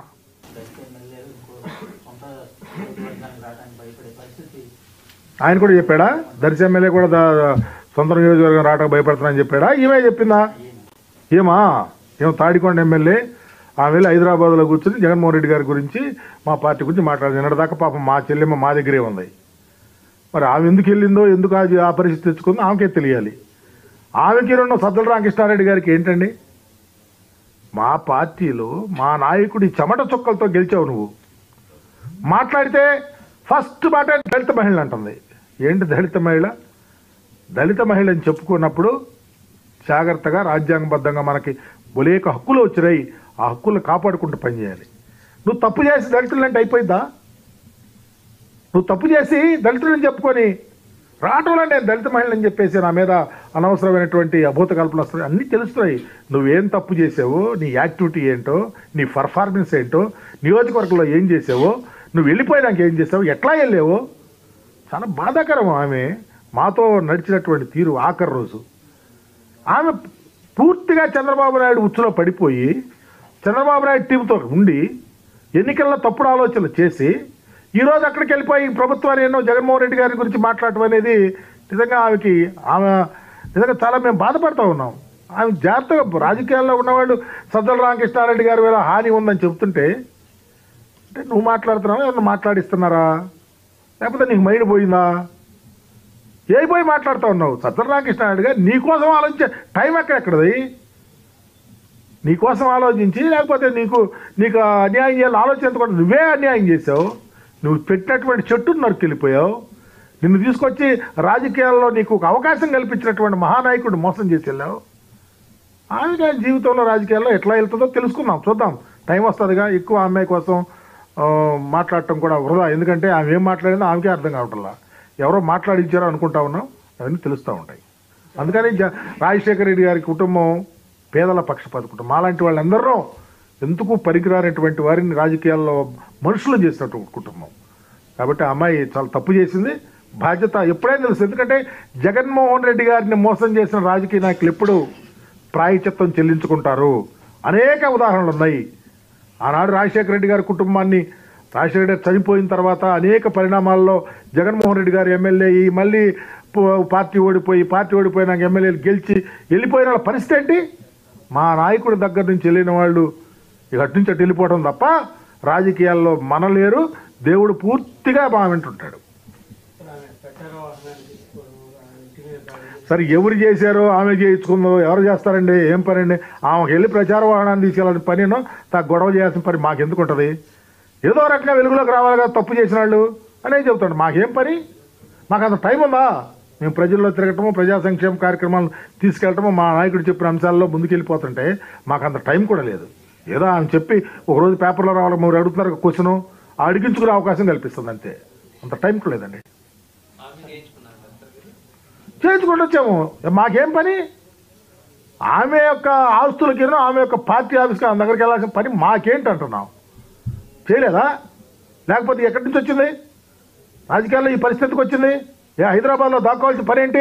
ఆయన కూడా చెప్పాడా? దర్శి ఎమ్మెల్యే కూడా సొంత నియోజకవర్గం రావడానికి భయపడుతున్నానని చెప్పాడా? ఈమె చెప్పిందా? ఏమా ఏమో తాడికొండ ఎమ్మెల్యే ఆమె వెళ్ళి హైదరాబాద్లో కూర్చొని జగన్మోహన్ రెడ్డి గారి గురించి మా పార్టీ గురించి మాట్లాడింది. నిన్నటిదాకా పాపం మా చెల్లెమ్మ మా దగ్గరే ఉంది. మరి ఆమె ఎందుకు వెళ్ళిందో, ఎందుకు అది ఆ పరిస్థితి తెచ్చుకుందో ఆమెకే తెలియాలి. ఆమెకి ఉన్న సజ్జల రామకృష్ణారెడ్డి గారికి ఏంటండి? మా పార్టీలో మా నాయకుడి చెమట చుక్కలతో గెలిచావు నువ్వు. మాట్లాడితే ఫస్ట్ మాట దళిత మహిళ అంటుంది. ఏంటి దళిత మహిళ? దళిత మహిళ అని చెప్పుకున్నప్పుడు జాగ్రత్తగా రాజ్యాంగబద్ధంగా మనకి బొలేక హక్కులు వచ్చినాయి, ఆ హక్కులను కాపాడుకుంటూ పనిచేయాలి. నువ్వు తప్పు చేసి దళితులంటే అయిపోయిందా? నువ్వు తప్పు చేసి దళితులని చెప్పుకొని రావటంలో నేను దళిత మహిళని చెప్పేసి నా మీద అనవసరమైనటువంటి అభూత కల్పన వస్తుంది. అన్నీ తెలుస్తున్నాయి. నువ్వేం తప్పు చేసావో, నీ యాక్టివిటీ ఏంటో, నీ పర్ఫార్మెన్స్ ఏంటో, నియోజకవర్గంలో ఏం చేసావో, నువ్వు వెళ్ళిపోయినాక ఏం చేసావో, ఎట్లా వెళ్ళావో చాలా బాధాకరం. ఆమె మాతో నడిచినటువంటి తీరు ఆఖరి రోజు ఆమె పూర్తిగా చంద్రబాబు నాయుడు ఉచ్చులో పడిపోయి చంద్రబాబు నాయుడు టీంతో ఉండి ఎన్నికల్లో తప్పుడు ఆలోచనలు చేసి ఈరోజు అక్కడికి వెళ్ళిపోయి ప్రభుత్వాన్ని ఎన్నో జగన్మోహన్ రెడ్డి గారి గురించి మాట్లాడటం అనేది నిజంగా ఆమెకి ఆమె నిజంగా చాలా మేము బాధపడుతూ ఉన్నాం. ఆమె జాగ్రత్తగా రాజకీయాల్లో ఉన్నవాళ్ళు సజ్జల రామకృష్ణారెడ్డి గారి వేళ హాని ఉందని చెప్తుంటే అంటే నువ్వు మాట్లాడుతున్నావా, ఎవరిని మాట్లాడిస్తున్నారా, లేకపోతే నీకు మైండ్ పోయిందా? ఏ పోయి మాట్లాడుతూ ఉన్నావు? సజ్జల రామకృష్ణారెడ్డి గారు నీకోసం ఆలోచించే టైం ఎక్కడెక్కడది? నీకోసం ఆలోచించి లేకపోతే నీకు నీకు అన్యాయం చేయాలని ఆలోచించకుండా నువ్వే అన్యాయం చేసావు. నువ్వు పెట్టినటువంటి చెట్టును నరుకెళ్ళిపోయావు. నిన్ను తీసుకొచ్చి రాజకీయాల్లో నీకు ఒక అవకాశం కల్పించినటువంటి మహానాయకుడు మోసం చేసి వెళ్ళావు. ఆమె జీవితంలో రాజకీయాల్లో ఎట్లా వెళ్తుందో తెలుసుకుందాం, చూద్దాం. టైం వస్తుందిగా. ఎక్కువ అమ్మాయి కోసం మాట్లాడటం కూడా వృధా. ఎందుకంటే ఆమె ఏం మాట్లాడిందో ఆమెకే అర్థం కావట్లా. ఎవరో మాట్లాడించారో అనుకుంటా ఉన్నాం, అవన్నీ తెలుస్తూ ఉంటాయి. అందుకని రాజశేఖర రెడ్డి గారి కుటుంబం పేదల పక్షపాత కుటుంబం. అలాంటి వాళ్ళందరూ ఎందుకు పనికిరానటువంటి వారిని రాజకీయాల్లో మనుషులు చేసినటువంటి కుటుంబం. కాబట్టి ఆ అమ్మాయి చాలా తప్పు చేసింది. బాధ్యత ఎప్పుడైనా తెలుసు. ఎందుకంటే జగన్మోహన్ రెడ్డి గారిని మోసం చేసిన రాజకీయ నాయకులు ఎప్పుడు ప్రాయశ్చిత్తం చెల్లించుకుంటారు. అనేక ఉదాహరణలు ఉన్నాయి. ఆనాడు రాజశేఖర రెడ్డి గారి కుటుంబాన్ని రాజశేఖర రెడ్డి చనిపోయిన తర్వాత అనేక పరిణామాల్లో జగన్మోహన్ రెడ్డి గారు ఎమ్మెల్యే అయ్యి మళ్ళీ పార్టీ ఓడిపోయి పార్టీ ఓడిపోయినాక ఎమ్మెల్యేలు గెలిచి వెళ్ళిపోయిన వాళ్ళ పరిస్థితి ఏంటి? మా నాయకుడి దగ్గర నుంచి వెళ్ళిన వాళ్ళు ఇక అటు నుంచి అటు వెళ్ళిపోవడం తప్ప రాజకీయాల్లో మనలేరు. దేవుడు పూర్తిగా మా వింటుంటాడు. సరే ఎవరు చేశారో ఆమె చేయించుకుందో ఎవరు చేస్తారండి? ఏం పని అండి? ఆమెకు వెళ్ళి ప్రచార వాహనాన్ని తీసుకెళ్ళాలని పనినో తా గొడవ చేయాల్సిన పని మాకెందుకు ఉంటుంది? ఏదో రకంగా వెలుగులోకి రావాలి కదా తప్పు చేసిన వాళ్ళు అనేది చెబుతాడు. మాకేం పని? మాకు అంత టైం ఉందా? మేము ప్రజల్లో తిరగటము ప్రజా సంక్షేమ కార్యక్రమాలు తీసుకెళ్ళటము మా నాయకుడు చెప్పిన అంశాల్లో ముందుకెళ్ళిపోతుంటే మాకు అంత టైం కూడా లేదు. ఏదో ఆమె చెప్పి ఒకరోజు పేపర్లో రావాలి మీరు అడుగుతున్నారు క్వశ్చను అడిగించుకునే అవకాశం కల్పిస్తుంది అంతే. అంత టైం కూడా లేదండి. చేయించుకుంటూ వచ్చాము. మాకేం పని? ఆమె యొక్క ఆస్తులకి ఆమె యొక్క పార్టీ ఆఫీస్కి ఆమె దగ్గరికి వెళ్ళాల్సిన పని మాకేంటి అంటున్నాం? చేయలేదా? లేకపోతే ఎక్కడి నుంచి వచ్చింది? రాజకీయాల్లో ఈ పరిస్థితికి వచ్చింది? ఏ హైదరాబాద్లో దాక్కోవాల్సిన పని ఏంటి?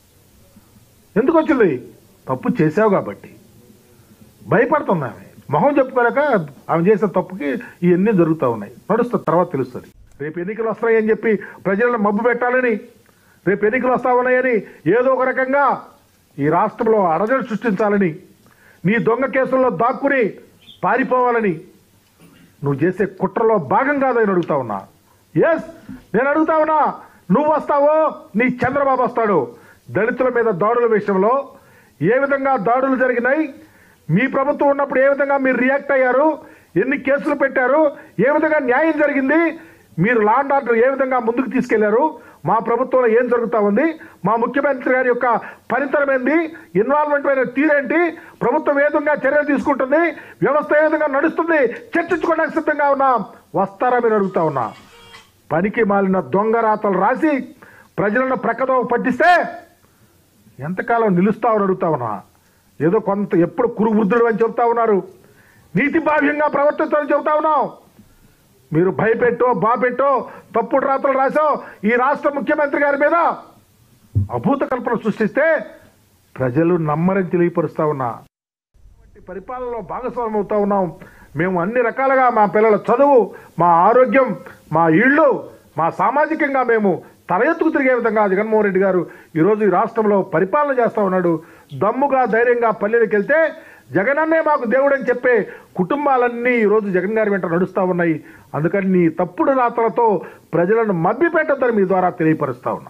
ఎందుకు వచ్చింది? తప్పు చేసావు కాబట్టి భయపడుతుంది ఆమె. మొహం చెప్పుకోలేక ఆమె చేసిన తప్పుకి ఇవన్నీ జరుగుతూ ఉన్నాయి. నడుస్తుంది, తర్వాత తెలుస్తుంది. రేపు ఎన్నికలు వస్తాయని చెప్పి ప్రజలను మబ్బు పెట్టాలని, రేపు ఎన్నికలు వస్తా ఉన్నాయని ఏదో ఒక రకంగా ఈ రాష్ట్రంలో అరజడి సృష్టించాలని, నీ దొంగ కేసుల్లో దాక్కుని పారిపోవాలని నువ్వు చేసే కుట్రలో భాగం కాదని అడుగుతా ఉన్నా. ఎస్, నేను అడుగుతా ఉన్నా. నువ్వు వస్తావో నీ చంద్రబాబు వస్తాడు. దళితుల మీద దాడుల విషయంలో ఏ విధంగా దాడులు జరిగినాయి, మీ ప్రభుత్వం ఉన్నప్పుడు ఏ విధంగా మీరు రియాక్ట్ అయ్యారు, ఎన్ని కేసులు పెట్టారు, ఏ విధంగా న్యాయం జరిగింది, మీరు లా అండ్ ఆర్డర్ ఏ విధంగా ముందుకు తీసుకెళ్లారు, మా ప్రభుత్వంలో ఏం జరుగుతూ ఉంది, మా ముఖ్యమంత్రి గారి యొక్క పనితనం ఏంది, ఇన్వాల్వ్మెంట్ అయిన తీరేంటి, ప్రభుత్వం ఏ విధంగా చర్యలు తీసుకుంటుంది, వ్యవస్థ ఏ విధంగా నడుస్తుంది చర్చించుకోవడానికి సిద్ధంగా ఉన్నాం. వస్తారా మీరు అడుగుతా ఉన్నా. పనికి మాలిన దొంగ రాతలు రాసి ప్రజలను ప్రక్కదో పట్టిస్తే ఎంతకాలం నిలుస్తామని అడుగుతా ఉన్నా. ఏదో కొంత ఎప్పుడు కురువృద్ధుడు అని చెబుతా ఉన్నారు, నీతి బాహ్యంగా ప్రవర్తిస్తామని చెబుతా ఉన్నాం. మీరు భయపెట్టో బాపెట్టో తప్పుడు రాతలు రాసో ఈ రాష్ట్ర ముఖ్యమంత్రి గారి మీద అభూత కల్పన సృష్టిస్తే ప్రజలు నమ్మరని తెలియపరుస్తా ఉన్నా. పరిపాలనలో భాగస్వామ్యం అవుతా ఉన్నాం. మేము అన్ని రకాలుగా మా పిల్లల చదువు, మా ఆరోగ్యం, మా ఇళ్ళు, మా సామాజికంగా మేము తల ఎత్తుకు తిరిగే విధంగా జగన్మోహన్ రెడ్డి గారు ఈరోజు ఈ రాష్ట్రంలో పరిపాలన చేస్తూ ఉన్నాడు. దమ్ముగా ధైర్యంగా పల్లెలకు వెళ్తే జగనన్నే మాకు దేవుడని చెప్పే కుటుంబాలన్నీ ఈరోజు జగన్ గారి వెంట నడుస్తూ ఉన్నాయి. అందుకని నీ తప్పుడు రాతలతో ప్రజలను మభ్య పెట్టద్దని మీ ద్వారా తెలియపరుస్తా ఉన్నా.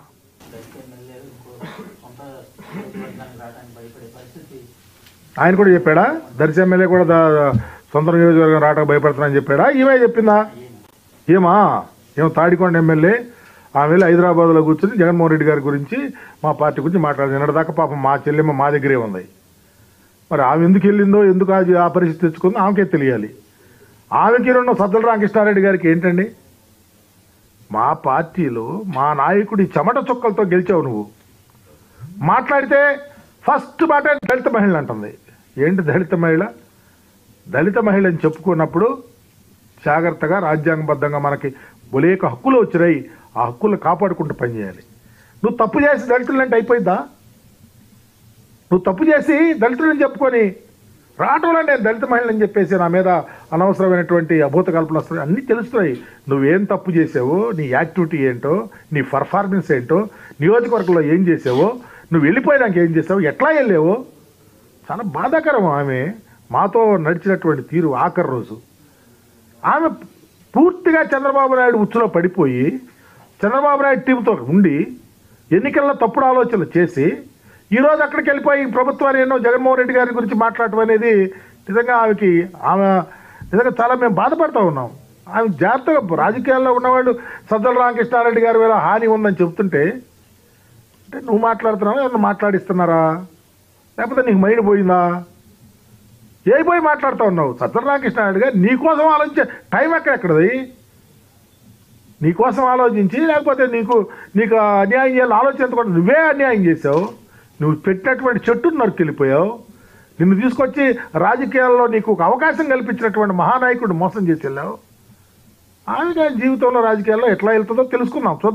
ఆయన కూడా చెప్పాడా? దర్శి ఎమ్మెల్యే కూడా సొంత నియోజకవర్గం రావడానికి భయపడుతున్నానని చెప్పాడా? ఈమె చెప్పిందా? ఏమా ఏమో తాడికొండ ఎమ్మెల్యే ఆమె వెళ్ళి హైదరాబాద్లో కూర్చొని జగన్మోహన్ రెడ్డి గారి గురించి మా పార్టీ గురించి మాట్లాడింది. నిన్నటిదాకా పాపం మా చెల్లెమ్మ మా దగ్గరే ఉంది. మరి ఆమె ఎందుకు వెళ్ళిందో, ఎందుకు ఆ పరిస్థితి తెచ్చుకుందో ఆమెకే తెలియాలి. ఆమెకి రెండు సజ్జల రామకృష్ణారెడ్డి గారికి ఏంటండి? మా పార్టీలో మా నాయకుడి చెమట చుక్కలతో గెలిచావు నువ్వు. మాట్లాడితే ఫస్ట్ మాట దళిత మహిళ అంటుంది. ఏంటి దళిత మహిళ? దళిత మహిళ అని చెప్పుకున్నప్పుడు జాగ్రత్తగా రాజ్యాంగబద్ధంగా మనకి బొలేక హక్కులు వచ్చినాయి, ఆ హక్కులు కాపాడుకుంటూ పనిచేయాలి. నువ్వు తప్పు చేసి దళితులంటే అయిపోయిద్దా? నువ్వు తప్పు చేసి దళితులని చెప్పుకొని రావటంలో నేను దళిత మహిళని చెప్పేసి నా మీద అనవసరమైనటువంటి అభూత కల్పన వస్తుంది. అన్నీ తెలుస్తున్నాయి. నువ్వేం తప్పు చేసావో, నీ యాక్టివిటీ ఏంటో, నీ పర్ఫార్మెన్స్ ఏంటో, నియోజకవర్గంలో ఏం చేసావో, నువ్వు వెళ్ళిపోయినాక ఏం చేసావో, ఎట్లా వెళ్ళావో చాలా బాధాకరం. ఆమె మాతో నడిచినటువంటి తీరు ఆఖరి రోజు ఆమె పూర్తిగా చంద్రబాబు నాయుడు ఉచ్చులో పడిపోయి చంద్రబాబు నాయుడు టీంతో ఉండి ఎన్నికల్లో తప్పుడు ఆలోచనలు చేసి ఈరోజు అక్కడికి వెళ్ళిపోయి ప్రభుత్వాన్ని ఎన్నో జగన్మోహన్ రెడ్డి గారి గురించి మాట్లాడటం అనేది నిజంగా ఆమెకి ఆమె నిజంగా చాలా మేము బాధపడుతూ ఉన్నాం. ఆమె జాగ్రత్తగా రాజకీయాల్లో ఉన్నవాళ్ళు సజ్జల రామకృష్ణారెడ్డి గారి మీద హాని ఉందని చెప్తుంటే అంటే నువ్వు మాట్లాడుతున్నావా, ఏమన్నా మాట్లాడిస్తున్నారా, లేకపోతే నీకు మైండ్ పోయిందా? ఏ పోయి మాట్లాడుతూ ఉన్నావు? సజ్జల రామకృష్ణారెడ్డి గారు నీకోసం ఆలోచించే టైం ఎక్కడెక్కడది? నీకోసం ఆలోచించి లేకపోతే నీకు నీకు అన్యాయం చేయాలని ఆలోచించకుండా నువ్వే అన్యాయం చేసావు. నువ్వు పెట్టినటువంటి చెట్టును నరుకెళ్ళిపోయావు. నిన్ను తీసుకొచ్చి రాజకీయాల్లో నీకు ఒక అవకాశం కల్పించినటువంటి మహానాయకుడు మోసం చేసి వెళ్ళావు. ఆమె జీవితంలో రాజకీయాల్లో ఎట్లా వెళ్తుందో తెలుసుకుందాం, చూద్దాం.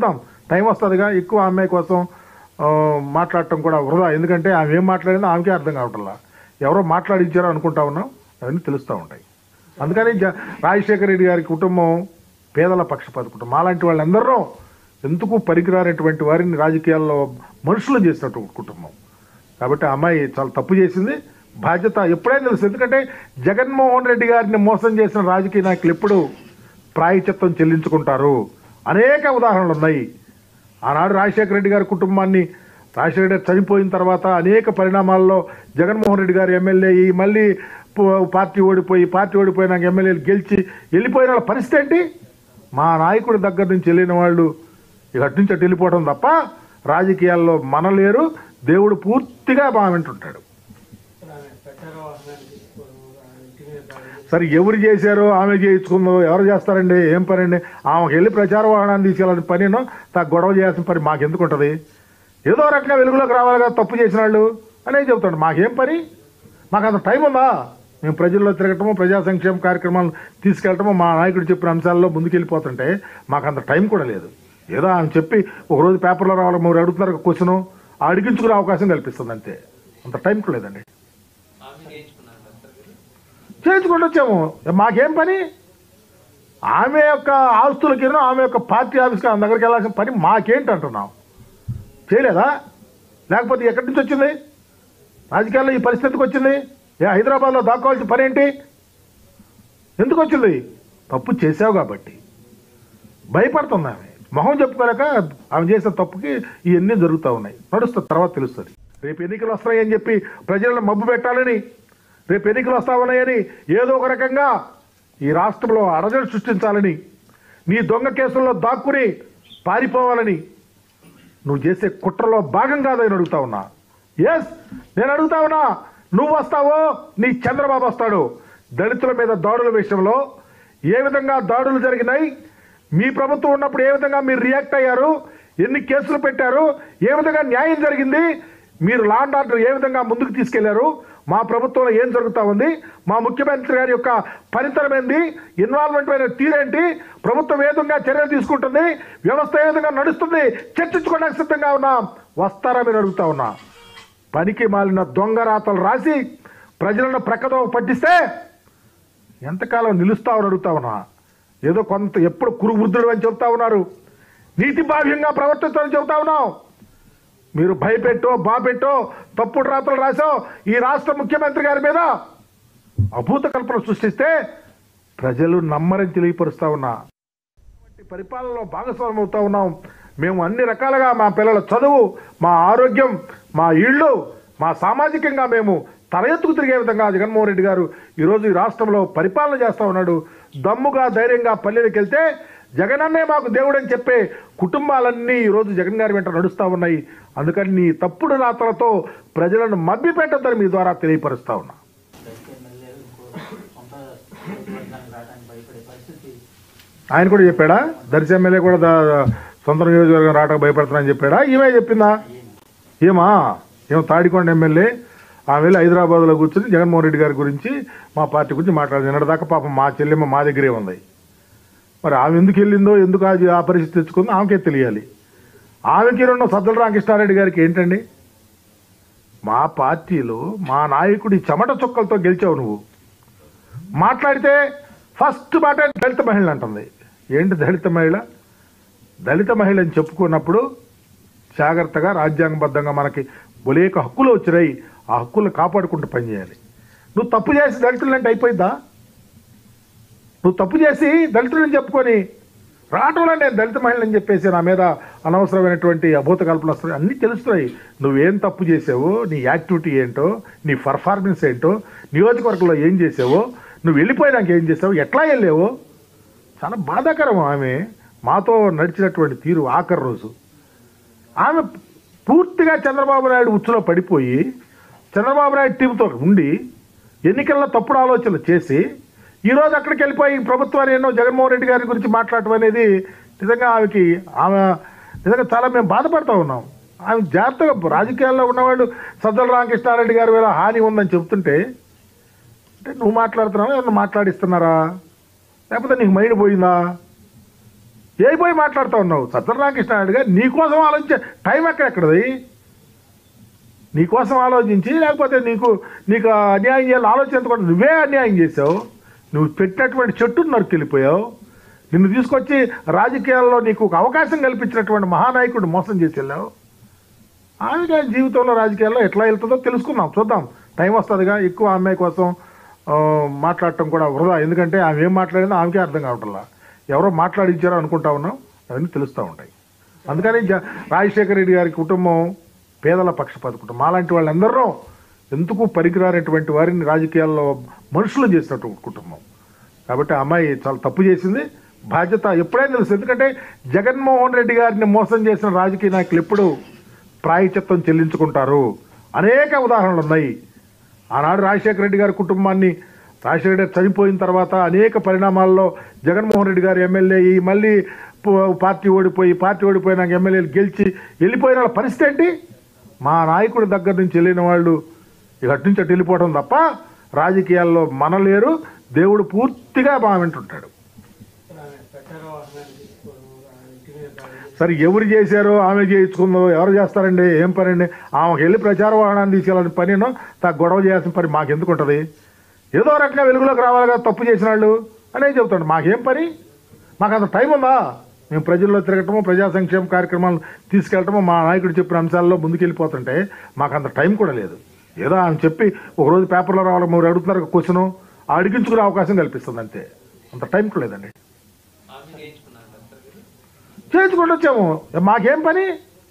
టైం వస్తుందిగా. ఎక్కువ ఆ అమ్మాయి కోసం మాట్లాడటం కూడా వృధా. ఎందుకంటే ఆమె ఏం మాట్లాడిందో ఆమెకే అర్థం కావట్లా. ఎవరో మాట్లాడించారో అనుకుంటా ఉన్నాం, అవన్నీ తెలుస్తూ ఉంటాయి. అందుకని జ రాజశేఖర రెడ్డి గారి కుటుంబం పేదల పక్షపాత కుటుంబం. అలాంటి వాళ్ళందరూ ఎందుకు పనికిరానటువంటి వారిని రాజకీయాల్లో మనుషులు చేసినటువంటి కుటుంబం. కాబట్టి ఆ అమ్మాయి చాలా తప్పు చేసింది. బాధ్యత ఎప్పుడైనా తెలుసు. ఎందుకంటే జగన్మోహన్ రెడ్డి గారిని మోసం చేసిన రాజకీయ నాయకులు ఎప్పుడు ప్రాయశ్చిత్తం చెల్లించుకుంటారు. అనేక ఉదాహరణలు ఉన్నాయి. ఆనాడు రాజశేఖర రెడ్డి గారి కుటుంబాన్ని రాజశేఖర రెడ్డి చనిపోయిన తర్వాత అనేక పరిణామాల్లో జగన్మోహన్ రెడ్డి గారు ఎమ్మెల్యే అయ్యి మళ్ళీ పార్టీ ఓడిపోయి పార్టీ ఓడిపోయినాక ఎమ్మెల్యేలు గెలిచి వెళ్ళిపోయిన వాళ్ళ పరిస్థితి ఏంటి? మా నాయకుడి దగ్గర నుంచి వెళ్ళిన వాళ్ళు ఇక అటు నుంచి అటు వెళ్ళిపోవడం తప్ప రాజకీయాల్లో మనలేరు. దేవుడు పూర్తిగా మా వింటుంటాడు. సరే ఎవరు చేశారో ఆమె చేయించుకుందో ఎవరు చేస్తారండి? ఏం పని అండి? ఆమెకు వెళ్ళి ప్రచార వాహనాన్ని తీసుకెళ్ళాలని పనినో తా గొడవ చేయాల్సిన పని మాకెందుకు ఉంటుంది? ఏదో రకంగా వెలుగులోకి రావాలి కదా తప్పు చేసిన వాళ్ళు అనేది చెబుతాడు. మాకేం పని? మాకు అంత టైం ఉందా? మేము ప్రజల్లో తిరగటము, ప్రజా సంక్షేమ కార్యక్రమాలు తీసుకెళ్ళటము, మా నాయకుడు చెప్పిన అంశాల్లో ముందుకెళ్ళిపోతుంటే మాకు అంత టైం కూడా లేదు. ఏదో ఆమె చెప్పి ఒకరోజు పేపర్లో రావాలి, మీరు అడుగుతున్నారు క్వశ్చను అడిగించుకునే అవకాశం కల్పిస్తుంది అంతే. అంత టైం కూడా లేదండి. చేయించుకుంటూ వచ్చాము. మాకేం పని? ఆమె యొక్క ఆస్తులకి ఆమె యొక్క పార్టీ ఆఫీస్కి ఆమె దగ్గరికి వెళ్ళాల్సిన పని మాకేంటి అంటున్నాం? చేయలేదా? లేకపోతే ఎక్కడి నుంచి వచ్చింది? రాజకీయాల్లో ఈ పరిస్థితికి వచ్చింది? ఏ హైదరాబాద్లో దాక్కోవాల్సిన పని ఏంటి? ఎందుకు వచ్చింది? తప్పు చేసావు కాబట్టి భయపడుతుంది ఆమె. మొహం చెప్పుకోలేక ఆమె చేసిన తప్పుకి ఇవన్నీ జరుగుతూ ఉన్నాయి. నడుస్తుంది, తర్వాత తెలుస్తుంది. రేపు ఎన్నికలు వస్తాయని చెప్పి ప్రజలను మబ్బు పెట్టాలని, రేపు ఎన్నికలు వస్తా ఉన్నాయని ఏదో ఒక రకంగా ఈ రాష్ట్రంలో అరజడి సృష్టించాలని, నీ దొంగ కేసుల్లో దాక్కుని పారిపోవాలని నువ్వు చేసే కుట్రలో భాగం కాదని అడుగుతా ఉన్నా. ఎస్, నేను అడుగుతా ఉన్నా. నువ్వు వస్తావో నీ చంద్రబాబు వస్తాడు. దళితుల మీద దాడుల విషయంలో ఏ విధంగా దాడులు జరిగినాయి, మీ ప్రభుత్వం ఉన్నప్పుడు ఏ విధంగా మీరు రియాక్ట్ అయ్యారు, ఎన్ని కేసులు పెట్టారు, ఏ విధంగా న్యాయం జరిగింది, మీరు లా అండ్ ఆర్డర్ ఏ విధంగా ముందుకు తీసుకెళ్లారు, మా ప్రభుత్వంలో ఏం జరుగుతూ ఉంది, మా ముఖ్యమంత్రి గారి యొక్క పనితనం ఏంది, ఇన్వాల్వ్మెంట్ అయిన తీరేంటి, ప్రభుత్వం ఏ విధంగా చర్యలు తీసుకుంటుంది, వ్యవస్థ ఏ విధంగా నడుస్తుంది చర్చించుకోవడానికి సిద్ధంగా ఉన్నా. వస్తారా మీరు అడుగుతా ఉన్నా. పనికి మాలిన దొంగ రాతలు రాసి ప్రజలను ప్రక్కదో పట్టిస్తే ఎంతకాలం నిలుస్తామని అడుగుతా ఉన్నా. ఏదో కొంత ఎప్పుడు కురువృద్ధుడు అని చెబుతా ఉన్నారు, నీతి బాహ్యంగా ప్రవర్తిస్తామని చెబుతా ఉన్నాం. మీరు భయపెట్టో బాపెట్టో తప్పుడు రాతలు రాసో ఈ రాష్ట్ర ముఖ్యమంత్రి గారి మీద అభూత కల్పన సృష్టిస్తే ప్రజలు నమ్మరని తెలియపరుస్తా ఉన్నా. పరిపాలనలో భాగస్వామ్యం అవుతా ఉన్నాం. మేము అన్ని రకాలుగా మా పిల్లల చదువు, మా ఆరోగ్యం, మా ఇళ్ళు, మా సామాజికంగా మేము తల ఎత్తుకు తిరిగే విధంగా జగన్మోహన్ రెడ్డి గారు ఈరోజు ఈ రాష్ట్రంలో పరిపాలన చేస్తూ ఉన్నాడు. దమ్ముగా ధైర్యంగా పల్లెలకు వెళ్తే జగనన్నే మాకు దేవుడని చెప్పే కుటుంబాలన్నీ ఈరోజు జగన్ గారి వెంట నడుస్తూ ఉన్నాయి. అందుకని నీ తప్పుడు రాతలతో ప్రజలను మభ్య పెట్టద్దని మీ ద్వారా తెలియపరుస్తా ఉన్నా. ఆయన కూడా చెప్పాడా? దర్శి ఎమ్మెల్యే కూడా సొంత నియోజకవర్గం రావడానికి భయపడుతున్నానని చెప్పాడా? ఈమె చెప్పిందా? ఏమా ఏమో తాడికొండ ఎమ్మెల్యే ఆమె వెళ్ళి హైదరాబాద్లో కూర్చొని జగన్మోహన్ రెడ్డి గారి గురించి మా పార్టీ గురించి మాట్లాడింది. నిన్నటిదాకా పాపం మా చెల్లెమ్మ మా దగ్గరే ఉంది. మరి ఆమె ఎందుకు వెళ్ళిందో, ఎందుకు అది ఆ పరిస్థితి తెచ్చుకుందో ఆమెకే తెలియాలి. ఆమెకి ఉన్న సజ్జల రామకృష్ణారెడ్డి గారికి ఏంటండి? మా పార్టీలో మా నాయకుడి చెమట చుక్కలతో గెలిచావు నువ్వు. మాట్లాడితే ఫస్ట్ మాట దళిత మహిళ అంటుంది. ఏంటి దళిత మహిళ? దళిత మహిళ అని చెప్పుకున్నప్పుడు జాగ్రత్తగా రాజ్యాంగబద్ధంగా మనకి బొలేక హక్కులు వచ్చినాయి, ఆ హక్కులను కాపాడుకుంటూ పనిచేయాలి. నువ్వు తప్పు చేసి దళితులంటే అయిపోయిందా? నువ్వు తప్పు చేసి దళితులని చెప్పుకొని రావటంలో నేను దళిత మహిళని చెప్పేసి నా మీద అనవసరమైనటువంటి అభూత కల్పనలు వస్తున్నాయి. అన్నీ తెలుస్తున్నాయి. నువ్వేం తప్పు చేసావో, నీ యాక్టివిటీ ఏంటో, నీ పర్ఫార్మెన్స్ ఏంటో, నియోజకవర్గంలో ఏం చేసావో, నువ్వు వెళ్ళిపోయినాక ఏం చేసావు, ఎట్లా వెళ్ళావో చాలా బాధాకరం. ఆమె మాతో నడిచినటువంటి తీరు ఆఖరి రోజు ఆమె పూర్తిగా చంద్రబాబు నాయుడు ఉచ్చులో పడిపోయి చంద్రబాబు నాయుడు టీంతో ఉండి ఎన్నికల్లో తప్పుడు ఆలోచనలు చేసి ఈరోజు అక్కడికి వెళ్ళిపోయి ప్రభుత్వాన్ని ఎన్నో జగన్మోహన్ రెడ్డి గారి గురించి మాట్లాడటం అనేది నిజంగా ఆమెకి ఆమె నిజంగా చాలా మేము బాధపడుతూ ఉన్నాం. ఆమె జాగ్రత్తగా రాజకీయాల్లో ఉన్నవాళ్ళు సజ్జల రామకృష్ణారెడ్డి గారి వేళ హాని ఉందని చెప్తుంటే అంటే నువ్వు మాట్లాడుతున్నావా, ఏమన్నా మాట్లాడిస్తున్నారా, లేకపోతే నీకు మైండ్ పోయిందా, ఏ పోయి మాట్లాడుతూ ఉన్నావు? సజ్జల రామకృష్ణారెడ్డి గారు నీకోసం ఆలోచించే టైం ఎక్కడెక్కడది? నీకోసం ఆలోచించి లేకపోతే నీకు నీకు అన్యాయం చేయాలని ఆలోచించకుండా నువ్వే అన్యాయం చేసావు. నువ్వు పెట్టినటువంటి చెట్టును నరుకెళ్ళిపోయావు. నిన్ను తీసుకొచ్చి రాజకీయాల్లో నీకు ఒక అవకాశం కల్పించినటువంటి మహానాయకుడు మోసం చేసి వెళ్ళావు. ఆమె జీవితంలో రాజకీయాల్లో ఎట్లా వెళ్తుందో తెలుసుకుందాం, చూద్దాం. టైం వస్తుందిగా. ఎక్కువ అమ్మాయి కోసం మాట్లాడటం కూడా వృధా. ఎందుకంటే ఆమె ఏం మాట్లాడిందో ఆమెకే అర్థం కావట్లా. ఎవరో మాట్లాడించారో అనుకుంటా ఉన్నాం, అవన్నీ తెలుస్తూ ఉంటాయి. అందుకని రాజశేఖర రెడ్డి గారి కుటుంబం పేదల పక్షపాత కుటుంబం. అలాంటి వాళ్ళందరూ ఎందుకు పనికిరానటువంటి వారిని రాజకీయాల్లో మనుషులు చేసినటువంటి కుటుంబం. కాబట్టి ఆ అమ్మాయి చాలా తప్పు చేసింది. బాధ్యత ఎప్పుడైనా తెలుసు. ఎందుకంటే జగన్మోహన్ రెడ్డి గారిని మోసం చేసిన రాజకీయ నాయకులు ఎప్పుడు ప్రాయశ్చిత్తం చెల్లించుకుంటారు. అనేక ఉదాహరణలు ఉన్నాయి. ఆనాడు రాజశేఖర రెడ్డి గారి కుటుంబాన్ని రాజశేఖర రెడ్డి చనిపోయిన తర్వాత అనేక పరిణామాల్లో జగన్మోహన్ రెడ్డి గారు ఎమ్మెల్యే అయ్యి మళ్ళీ పార్టీ ఓడిపోయి పార్టీ ఓడిపోయినాక ఎమ్మెల్యేలు గెలిచి వెళ్ళిపోయిన వాళ్ళ పరిస్థితి ఏంటి? మా నాయకుడి దగ్గర నుంచి వెళ్ళిన వాళ్ళు ఇక అటు నుంచి అటు వెళ్ళిపోవడం తప్ప రాజకీయాల్లో మనలేరు. దేవుడు పూర్తిగా మా వింటుంటాడు. సరే, ఎవరు చేశారో ఆమె చేయించుకుందో, ఎవరు చేస్తారండి? ఏం పని అండి? ఆమెకు వెళ్ళి ప్రచార వాహనాన్ని తీసుకెళ్ళాలని పనినో తా గొడవ చేయాల్సిన పని మాకెందుకు ఉంటుంది? ఏదో రకంగా వెలుగులోకి రావాలి కదా తప్పు చేసిన వాళ్ళు అనేది చెబుతాడు. మాకేం పని? మాకు అంత టైం ఉందా? మేము ప్రజల్లో తిరగటము, ప్రజా సంక్షేమ కార్యక్రమాలు తీసుకెళ్ళటము, మా నాయకుడు చెప్పిన అంశాల్లో ముందుకెళ్ళిపోతుంటే మాకు అంత టైం కూడా లేదు. ఏదో ఆమె చెప్పి ఒకరోజు పేపర్లో రావడం, మీరు అడుగుతున్నారు క్వశ్చను అడిగించుకునే అవకాశం కల్పిస్తుంది అంతే. అంత టైం కూడా లేదండి. చేయించుకుంటూ వచ్చాము. మాకేం పని?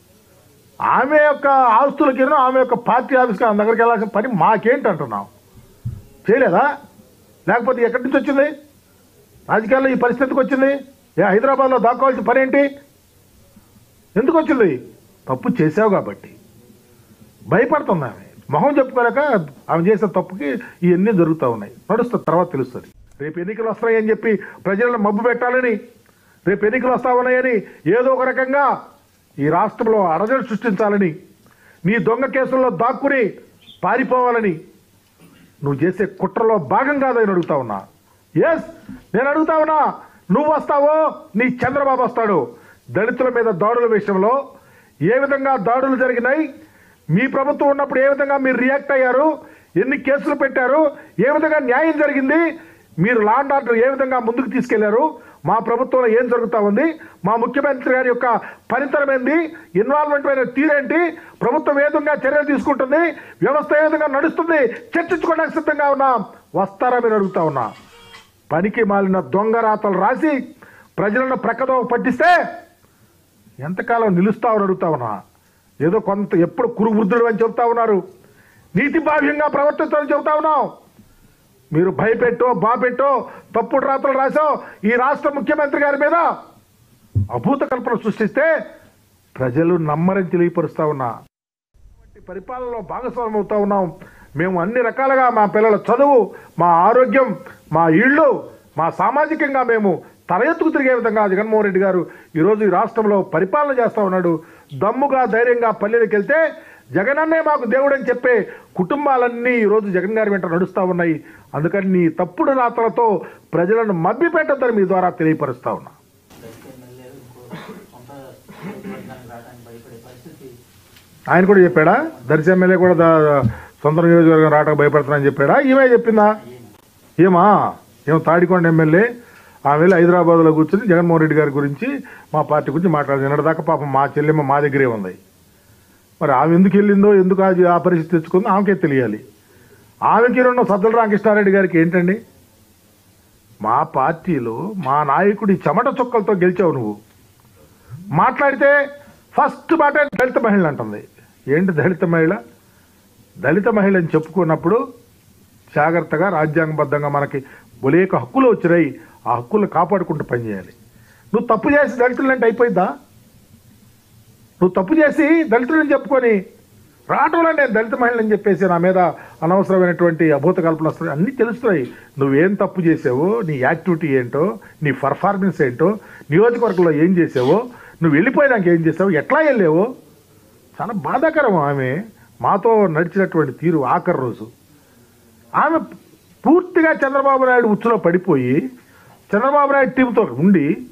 ఆమె యొక్క ఆస్తులకి, ఆమె యొక్క పార్టీ ఆఫీస్కి ఆమె దగ్గరికి వెళ్ళాల్సిన పని మాకేంటి అంటున్నాం? చేయలేదా? లేకపోతే ఎక్కడి నుంచి వచ్చింది? రాజకీయాల్లో ఈ పరిస్థితికి వచ్చింది? ఏ హైదరాబాద్లో దాక్కోవాల్సిన పని ఏంటి? ఎందుకు వచ్చింది? తప్పు చేసావు కాబట్టి భయపడుతుంది ఆమె. మొహం చెప్పుకోలేక ఆమె చేసిన తప్పుకి ఇవన్నీ జరుగుతూ ఉన్నాయి. నడుస్తుంది, తర్వాత తెలుస్తుంది. రేపు ఎన్నికలు వస్తాయని చెప్పి ప్రజలను మబ్బు పెట్టాలని, రేపు ఎన్నికలు వస్తా ఉన్నాయని ఏదో ఒక రకంగా ఈ రాష్ట్రంలో అరజడి సృష్టించాలని, నీ దొంగ కేసుల్లో దాక్కుని పారిపోవాలని నువ్వు చేసే కుట్రలో భాగం కాదని అడుగుతా ఉన్నా. ఎస్, నేను అడుగుతా ఉన్నా. నువ్వు వస్తావో నీ చంద్రబాబు వస్తాడు. దళితుల మీద దాడుల విషయంలో ఏ విధంగా దాడులు జరిగినాయి, మీ ప్రభుత్వం ఉన్నప్పుడు ఏ విధంగా మీరు రియాక్ట్ అయ్యారు, ఎన్ని కేసులు పెట్టారు, ఏ విధంగా న్యాయం జరిగింది, మీరు లా అండ్ ఆర్డర్ ఏ విధంగా ముందుకు తీసుకెళ్లారు, మా ప్రభుత్వంలో ఏం జరుగుతూ ఉంది, మా ముఖ్యమంత్రి గారి యొక్క పనితనం ఏంది, ఇన్వాల్వ్మెంట్ అయిన తీరేంటి, ప్రభుత్వం ఏ విధంగా చర్యలు తీసుకుంటుంది, వ్యవస్థ ఏ విధంగా నడుస్తుంది చర్చించుకోవడానికి సిద్ధంగా ఉన్నా. వస్తారా మీరు అడుగుతా ఉన్నా. పనికి మాలిన దొంగ రాతలు రాసి ప్రజలను ప్రక్కదో పట్టిస్తే ఎంతకాలం నిలుస్తావని అడుగుతా ఉన్నా. ఏదో కొంత ఎప్పుడు కురువృద్ధుడు అని చెబుతా ఉన్నారు, నీతి భావ్యంగా ప్రవర్తిస్తామని చెబుతా ఉన్నాం. మీరు భయపెట్టో బాపెట్టో తప్పుడు రాతలు రాసో ఈ రాష్ట్ర ముఖ్యమంత్రి గారి మీద అభూత కల్పన సృష్టిస్తే ప్రజలు నమ్మరని తెలియపరుస్తా ఉన్నా. పరిపాలనలో భాగస్వామ్యం అవుతా ఉన్నాం. మేము అన్ని రకాలుగా మా పిల్లల చదువు, మా ఆరోగ్యం, మా ఇళ్ళు, మా సామాజికంగా మేము తల ఎత్తుకు తిరిగే విధంగా జగన్మోహన్ రెడ్డి గారు ఈరోజు ఈ రాష్ట్రంలో పరిపాలన చేస్తూ ఉన్నాడు. దమ్ముగా ధైర్యంగా పల్లెలకు వెళ్తే జగనన్నే మాకు దేవుడు అని చెప్పే కుటుంబాలన్నీ ఈరోజు జగన్ గారి వెంట నడుస్తూ ఉన్నాయి. అందుకని నీ తప్పుడు రాతలతో ప్రజలను మభ్య పెట్టద్దని మీ ద్వారా తెలియపరుస్తా ఉన్నా. ఆయన కూడా చెప్పాడా? దర్శి ఎమ్మెల్యే కూడా సొంత నియోజకవర్గం రావడానికి భయపడుతున్నానని చెప్పాడా? ఈమె చెప్పిందా? ఏమా ఏమో తాడికొండ ఎమ్మెల్యే ఆమె వెళ్ళి హైదరాబాద్లో కూర్చొని జగన్మోహన్ రెడ్డి గారి గురించి మా పార్టీ గురించి మాట్లాడింది. నిన్నటిదాకా పాపం మా చెల్లెమ్మ మా దగ్గరే ఉంది. మరి ఆమె ఎందుకు వెళ్ళిందో, ఎందుకు అది ఆ పరిస్థితి తెచ్చుకుందో ఆమెకే తెలియాలి. ఆమెకి రెండు సజ్జల రామకృష్ణారెడ్డి గారికి ఏంటండి? మా పార్టీలో మా నాయకుడి చెమట చుక్కలతో గెలిచావు నువ్వు. మాట్లాడితే ఫస్ట్ మాట దళిత మహిళ అంటుంది. ఏంటి దళిత మహిళ? దళిత మహిళ అని చెప్పుకున్నప్పుడు జాగ్రత్తగా రాజ్యాంగబద్ధంగా మనకి బొలేక హక్కులు వచ్చినాయి. ఆ హక్కులు కాపాడుకుంటూ పనిచేయాలి. నువ్వు తప్పు చేసి దళితులంటే అయిపోయిందా? నువ్వు తప్పు చేసి దళితులని చెప్పుకొని రావటంలో నేను దళిత మహిళని చెప్పేసి నా మీద అనవసరమైనటువంటి అభూత కల్పన వస్తుంది. అన్నీ తెలుస్తున్నాయి. నువ్వేం తప్పు చేసావో, నీ యాక్టివిటీ ఏంటో, నీ పర్ఫార్మెన్స్ ఏంటో, నియోజకవర్గంలో ఏం చేసావో, నువ్వు వెళ్ళిపోయినాక ఏం చేసావు, ఎట్లా వెళ్ళావో చాలా బాధాకరం. ఆమె మాతో నడిచినటువంటి తీరు ఆఖరి రోజు ఆమె పూర్తిగా చంద్రబాబు నాయుడు ఉచ్చులో పడిపోయి చంద్రబాబు నాయుడు టీంతో ఉండి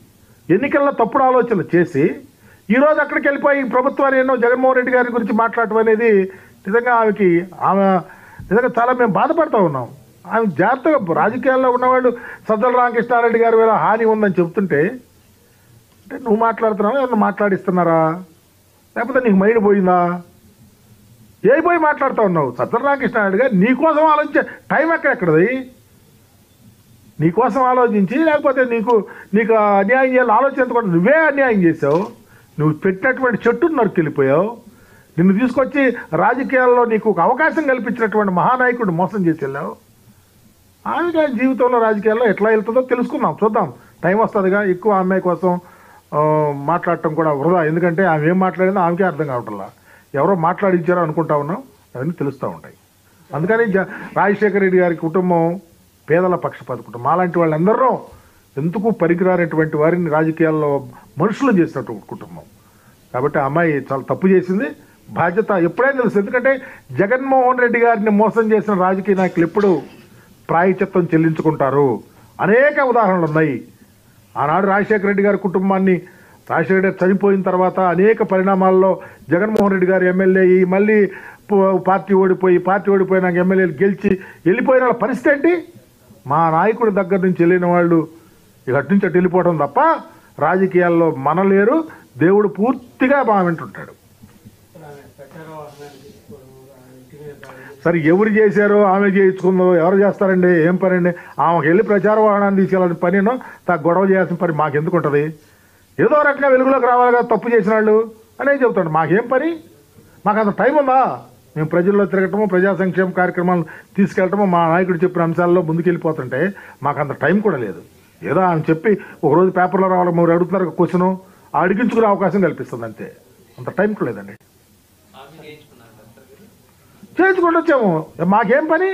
ఎన్నికల్లో తప్పుడు ఆలోచనలు చేసి ఈరోజు అక్కడికి వెళ్ళిపోయి ప్రభుత్వాన్ని ఎన్నో జగన్మోహన్ రెడ్డి గారి గురించి మాట్లాడటం అనేది నిజంగా ఆమెకి ఆమె నిజంగా చాలా మేము బాధపడుతూ ఉన్నాం. ఆమె జాగ్రత్తగా రాజకీయాల్లో ఉన్నవాళ్ళు సజ్జల రామకృష్ణారెడ్డి గారి వేళ హాని ఉందని చెప్తుంటే అంటే నువ్వు మాట్లాడుతున్నావా ఎవరిని మాట్లాడిస్తున్నారా, లేకపోతే నీకు మైండ్ పోయిందా? ఏ పోయి మాట్లాడుతూ ఉన్నావు? సజ్జల రామకృష్ణారెడ్డి గారు నీకోసం ఆలోచించే టైం ఎక్కడెక్కడది? నీకోసం ఆలోచించి లేకపోతే నీకు నీకు అన్యాయం చేయాలి ఆలోచన కూడా నువ్వే అన్యాయం చేసావు. నువ్వు పెట్టినటువంటి చెట్టును నరుకెళ్ళిపోయావు. నిన్ను తీసుకొచ్చి రాజకీయాల్లో నీకు ఒక అవకాశం కల్పించినటువంటి మహానాయకుడు మోసం చేసి వెళ్ళావు. ఆమె కానీ జీవితంలో రాజకీయాల్లో ఎట్లా వెళ్తుందో తెలుసుకుందాం, చూద్దాం. టైం వస్తుందిగా. ఎక్కువ అమ్మాయి కోసం మాట్లాడటం కూడా వృధా. ఎందుకంటే ఆమె ఏం మాట్లాడిందో ఆమెకే అర్థం కావట్లా. ఎవరో మాట్లాడించారో అనుకుంటా ఉన్నాం, అవన్నీ తెలుస్తూ ఉంటాయి. అందుకని రాజశేఖర రెడ్డి గారి కుటుంబం పేదల పక్షపాత కుటుంబం. అలాంటి వాళ్ళందరూ ఎందుకు పనికిరానటువంటి వారిని రాజకీయాల్లో మనుషులు చేసినటువంటి కుటుంబం. కాబట్టి ఆ అమ్మాయి చాలా తప్పు చేసింది. బాధ్యత ఎప్పుడైనా తెలుసు. ఎందుకంటే జగన్మోహన్ రెడ్డి గారిని మోసం చేసిన రాజకీయ నాయకులు ఎప్పుడు ప్రాయశ్చిత్తం చెల్లించుకుంటారు. అనేక ఉదాహరణలు ఉన్నాయి. ఆనాడు రాజశేఖర రెడ్డి గారి కుటుంబాన్ని రాజశేఖర రెడ్డి చనిపోయిన తర్వాత అనేక పరిణామాల్లో జగన్మోహన్ రెడ్డి గారు ఎమ్మెల్యే అయ్యి మళ్ళీ పార్టీ ఓడిపోయి పార్టీ ఓడిపోయినాక ఎమ్మెల్యేలు గెలిచి వెళ్ళిపోయిన వాళ్ళ పరిస్థితి ఏంటి? మా నాయకుడి దగ్గర నుంచి వెళ్ళిన వాళ్ళు ఇక అటు నుంచి అటు వెళ్ళిపోవడం తప్ప రాజకీయాల్లో మనలేరు. దేవుడు పూర్తిగా మా వింటుంటాడు. సరే ఎవరు చేశారో ఆమె చేయించుకుందో ఎవరు చేస్తారండి? ఏం పని అండి? ఆమెకు వెళ్ళి ప్రచార వాహనాన్ని తీసుకెళ్ళాల్సిన పనినో తా గొడవ చేయాల్సిన పని మాకెందుకు ఉంటుంది? ఏదో రకంగా వెలుగులోకి రావాలి కదా తప్పు చేసిన వాళ్ళు అనేది చెబుతాడు. మాకేం పని? మాకు అంత టైం ఉందా? మేము ప్రజల్లో తిరగటము, ప్రజా సంక్షేమ కార్యక్రమాలు తీసుకెళ్ళటము, మా నాయకుడు చెప్పిన అంశాల్లో ముందుకెళ్ళిపోతుంటే మాకు అంత టైం కూడా లేదు. ఏదో ఆమె చెప్పి ఒకరోజు పేపర్లో రావాలి, మీరు అడుగుతున్నారు క్వశ్చను అడిగించుకునే అవకాశం కల్పిస్తుంది అంతే. అంత టైం కూడా లేదండి. చేయించుకుంటూ వచ్చాము. మాకేం పని?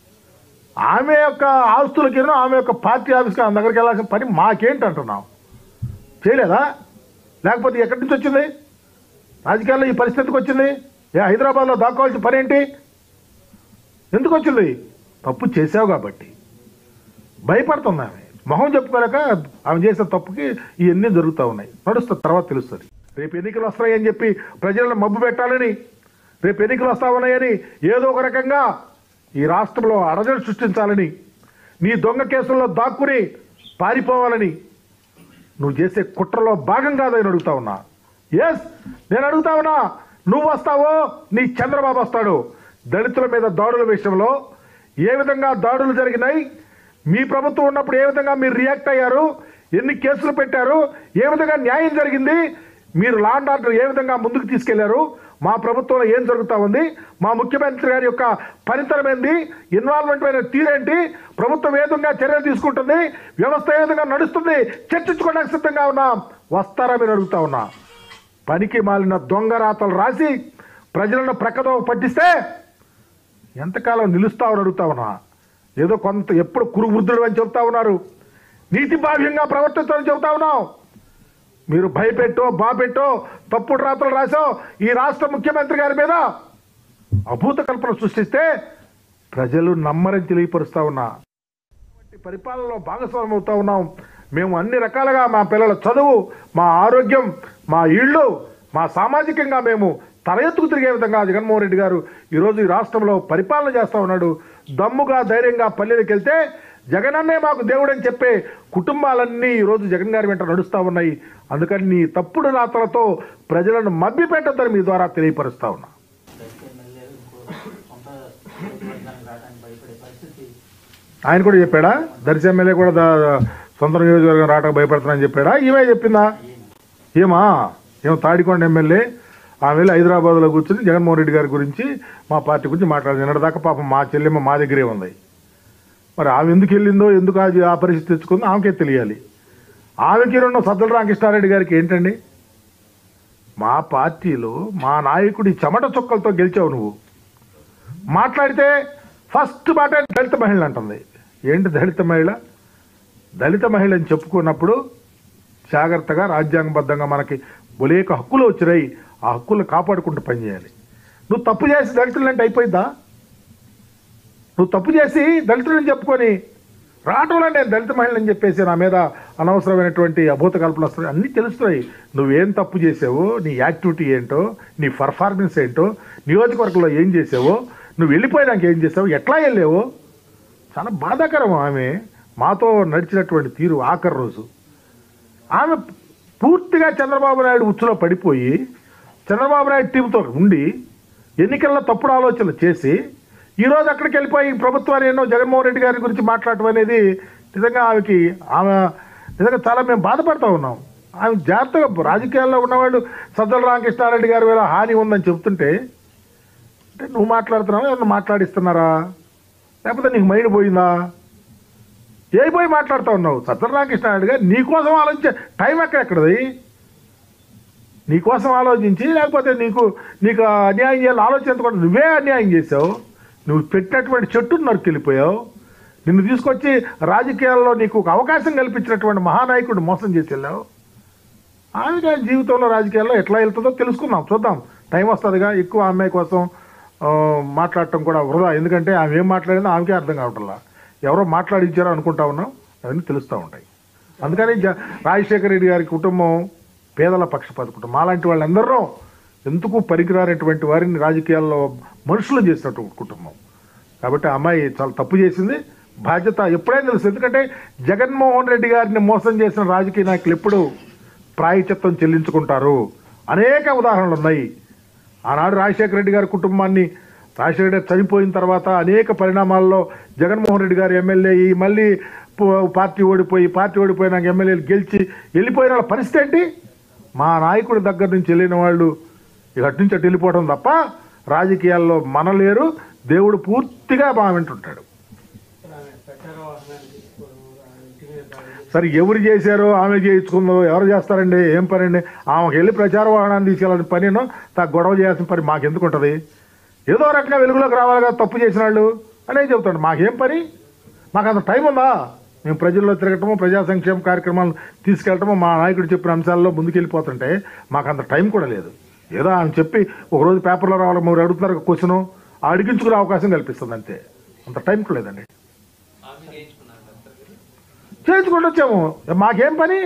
ఆమె యొక్క ఆస్తులకి ఆమె యొక్క పార్టీ ఆఫీస్కి ఆమె దగ్గరికి వెళ్ళాల్సిన పని మాకేంటి అంటున్నాం? చేయలేదా? లేకపోతే ఎక్కడి నుంచి వచ్చింది? రాజకీయాల్లో ఈ పరిస్థితికి వచ్చింది? ఏ హైదరాబాద్లో దాక్కోవాల్సిన పని ఏంటి? ఎందుకు వచ్చింది? తప్పు చేసావు కాబట్టి భయపడుతుంది ఆమె. మొహం చెప్పుకోలేక ఆమె చేసిన తప్పుకి ఇవన్నీ జరుగుతూ ఉన్నాయి. నడుస్తుంది, తర్వాత తెలుస్తుంది. రేపు ఎన్నికలు వస్తాయని చెప్పి ప్రజలను మబ్బు పెట్టాలని, రేపు ఎన్నికలు వస్తా ఉన్నాయని ఏదో ఒక రకంగా ఈ రాష్ట్రంలో అడజడి సృష్టించాలని, నీ దొంగ కేసుల్లో దాక్కుని పారిపోవాలని నువ్వు చేసే కుట్రలో భాగం కాదని అడుగుతా ఉన్నా. ఎస్, నేను అడుగుతా ఉన్నా. నువ్వు వస్తావో నీ చంద్రబాబు వస్తాడు. దళితుల మీద దాడుల విషయంలో ఏ విధంగా దాడులు జరిగినాయి, మీ ప్రభుత్వం ఉన్నప్పుడు ఏ విధంగా మీరు రియాక్ట్ అయ్యారు, ఎన్ని కేసులు పెట్టారు, ఏ విధంగా న్యాయం జరిగింది, మీరు లా అండ్ ఆర్డర్ ఏ విధంగా ముందుకు తీసుకెళ్లారు, మా ప్రభుత్వంలో ఏం జరుగుతూ ఉంది, మా ముఖ్యమంత్రి గారి యొక్క పనితనం ఏంది, ఇన్వాల్వ్మెంట్ అయిన తీరేంటి, ప్రభుత్వం ఏ విధంగా చర్యలు తీసుకుంటుంది, వ్యవస్థ ఏ విధంగా నడుస్తుంది చర్చించుకోవడానికి సిద్ధంగా ఉన్నాం. వస్తారా మీరు అడుగుతా ఉన్నా. పనికి మాలిన దొంగ రాతలు రాసి ప్రజలను ప్రక్కదో పట్టిస్తే ఎంతకాలం నిలుస్తామని అడుగుతా ఉన్నా. ఏదో కొంత ఎప్పుడు కురువృద్ధుడు అని చెబుతా ఉన్నారు, నీతి భావ్యంగా ప్రవర్తిస్తామని చెబుతా ఉన్నాం. మీరు భయపెట్టో బాపెట్టో తప్పుడు రాతలు రాసో ఈ రాష్ట్ర ముఖ్యమంత్రి గారి మీద అభూత కల్పన సృష్టిస్తే ప్రజలు నమ్మరని తెలియపరుస్తా ఉన్నా. పరిపాలనలో భాగస్వామ్యం అవుతా ఉన్నాం. మేము అన్ని రకాలుగా మా పిల్లల చదువు, మా ఆరోగ్యం, మా ఇళ్ళు, మా సామాజికంగా మేము తల ఎత్తుకు తిరిగే విధంగా జగన్మోహన్ రెడ్డి గారు ఈరోజు ఈ రాష్ట్రంలో పరిపాలన చేస్తూ ఉన్నాడు. దమ్ముగా ధైర్యంగా పల్లెలకు వెళ్తే జగనన్నే మాకు దేవుడని చెప్పే కుటుంబాలన్నీ ఈరోజు జగన్ గారి వెంట నడుస్తూ ఉన్నాయి. అందుకని నీ తప్పుడు రాతలతో ప్రజలను మభ్య పెట్టొద్దని మీ ద్వారా తెలియపరుస్తా ఉన్నా. ఆయన కూడా చెప్పాడా? దర్శి ఎమ్మెల్యే కూడా సొంత నియోజకవర్గం రావడానికి భయపడుతున్నానని చెప్పాడా? ఈమె చెప్పిందా? ఏమా ఏమో తాడికొండ ఎమ్మెల్యే ఆమె వెళ్ళి హైదరాబాద్లో కూర్చొని జగన్మోహన్ రెడ్డి గారి గురించి మా పార్టీ గురించి మాట్లాడింది. నిన్నటిదాకా పాపం మా చెల్లెమ్మ మా దగ్గరే ఉంది. మరి ఆమె ఎందుకు వెళ్ళిందో, ఎందుకు అది ఆ పరిస్థితి తెచ్చుకుందో ఆమెకే తెలియాలి. ఆమెకి రెండు సజ్జల రామకృష్ణారెడ్డి గారికి ఏంటండి? మా పార్టీలో మా నాయకుడి చెమట చుక్కలతో గెలిచావు నువ్వు. మాట్లాడితే ఫస్ట్ మాట దళిత మహిళ అంటుంది. ఏంటి దళిత మహిళ? దళిత మహిళ అని చెప్పుకున్నప్పుడు జాగ్రత్తగా రాజ్యాంగబద్ధంగా మనకి బొలేక హక్కులు వచ్చినాయి. ఆ హక్కులు కాపాడుకుంటూ పనిచేయాలి. నువ్వు తప్పు చేసి దళితులంటే అయిపోయిందా? నువ్వు తప్పు చేసి దళితులని చెప్పుకొని రావటంలో నేను దళిత మహిళని చెప్పేసి నా మీద అనవసరమైనటువంటి అభూత కల్పన వస్తున్నాయి, అన్నీ తెలుస్తున్నాయి. నువ్వేం తప్పు చేసావో, నీ యాక్టివిటీ ఏంటో, నీ పర్ఫార్మెన్స్ ఏంటో, నియోజకవర్గంలో ఏం చేసావో, నువ్వు వెళ్ళిపోయినాక ఏం చేసావు, ఎట్లా వెళ్ళావో చాలా బాధాకరం. ఆమె మాతో నడిచినటువంటి తీరు ఆఖరి రోజు ఆమె పూర్తిగా చంద్రబాబు నాయుడు ఉచ్చులో పడిపోయి చంద్రబాబు నాయుడు టీంతో ఉండి ఎన్నికల్లో తప్పుడు ఆలోచనలు చేసి ఈరోజు అక్కడికి వెళ్ళిపోయి ప్రభుత్వాన్ని ఎన్నో జగన్మోహన్ రెడ్డి గారి గురించి మాట్లాడటం అనేది నిజంగా ఆమెకి ఆమె నిజంగా చాలా మేము బాధపడుతూ ఉన్నాం. ఆమె జాగ్రత్తగా రాజకీయాల్లో ఉన్నవాళ్ళు సజ్జల రామకృష్ణారెడ్డి గారి వేళ హాని ఉందని చెప్తుంటే అంటే నువ్వు మాట్లాడుతున్నావా, ఎవరిని మాట్లాడిస్తున్నారా, లేకపోతే నీకు మైండ్ పోయిందా, ఏ పోయి మాట్లాడుతూ ఉన్నావు? సజ్జల రామకృష్ణారెడ్డి గారు నీకోసం ఆలోచించే టైం ఎక్కడెక్కడది? నీకోసం ఆలోచించి లేకపోతే నీకు నీకు అన్యాయం చేయాలని ఆలోచించకుండా నువ్వే అన్యాయం చేసావు. నువ్వు పెట్టినటువంటి చెట్టును నరుకెళ్ళిపోయావు. నిన్ను తీసుకొచ్చి రాజకీయాల్లో నీకు ఒక అవకాశం కల్పించినటువంటి మహానాయకుడు మోసం చేసి వెళ్ళావు. ఆమె జీవితంలో రాజకీయాల్లో ఎట్లా వెళ్తుందో తెలుసుకుందాం, చూద్దాం. టైం వస్తుందిగా. ఎక్కువ అమ్మాయి కోసం మాట్లాడటం కూడా వృధా. ఎందుకంటే ఆమె ఏం మాట్లాడిందో ఆమెకే అర్థం కావట్లా. ఎవరో మాట్లాడించారో అనుకుంటా ఉన్నాం, అవన్నీ తెలుస్తూ ఉంటాయి. అందుకని రాజశేఖర రెడ్డి గారి కుటుంబం పేదల పక్షపాత కుటుంబం. అలాంటి వాళ్ళందరూ ఎందుకు పనికిరానటువంటి వారిని రాజకీయాల్లో మనుషులు చేసినటువంటి కుటుంబం. కాబట్టి ఆ అమ్మాయి చాలా తప్పు చేసింది. బాధ్యత ఎప్పుడైనా తెలుసు. ఎందుకంటే జగన్మోహన్ రెడ్డి గారిని మోసం చేసిన రాజకీయ నాయకులు ఎప్పుడు ప్రాయశ్చిత్తం చెల్లించుకుంటారు. అనేక ఉదాహరణలు ఉన్నాయి. ఆనాడు రాజశేఖర రెడ్డి గారి కుటుంబాన్ని రాజశేఖర రెడ్డి చనిపోయిన తర్వాత అనేక పరిణామాల్లో జగన్మోహన్ రెడ్డి గారు ఎమ్మెల్యే అయ్యి మళ్ళీ పార్టీ ఓడిపోయి పార్టీ ఓడిపోయినాక ఎమ్మెల్యేలు గెలిచి వెళ్ళిపోయిన వాళ్ళ పరిస్థితి ఏంటి? మా నాయకుడి దగ్గర నుంచి వెళ్ళిన వాళ్ళు ఇక అటు నుంచి అటు వెళ్ళిపోవడం తప్ప రాజకీయాల్లో మనలేరు. దేవుడు పూర్తిగా మా వింటుంటాడు. సరే ఎవరు చేశారో ఆమె చేయించుకుందో, ఎవరు చేస్తారండి? ఏం పని అండి? ఆమెకు వెళ్ళి ప్రచార వాహనాన్ని తీసుకెళ్ళాలని పనినో తా గొడవ చేయాల్సిన పని మాకెందుకు ఉంటుంది? ఏదో రకంగా వెలుగులోకి రావాలి కదా తప్పు చేసిన వాళ్ళు అనేది చెబుతాడు. మాకేం పని? మాకు అంత టైం ఉందా? మేము ప్రజల్లో తిరగటము, ప్రజా సంక్షేమ కార్యక్రమాలు తీసుకెళ్ళటము, మా నాయకుడు చెప్పిన అంశాల్లో ముందుకెళ్ళిపోతుంటే మాకు అంత టైం కూడా లేదు. ఏదో ఆమె చెప్పి ఒకరోజు పేపర్లో రావాలి, మీరు అడుగుతున్నారు క్వశ్చను అడిగించుకునే అవకాశం కల్పిస్తుంది అంతే. అంత టైం కూడా లేదండి. చేయించుకుంటూ వచ్చాము. మాకేం పని?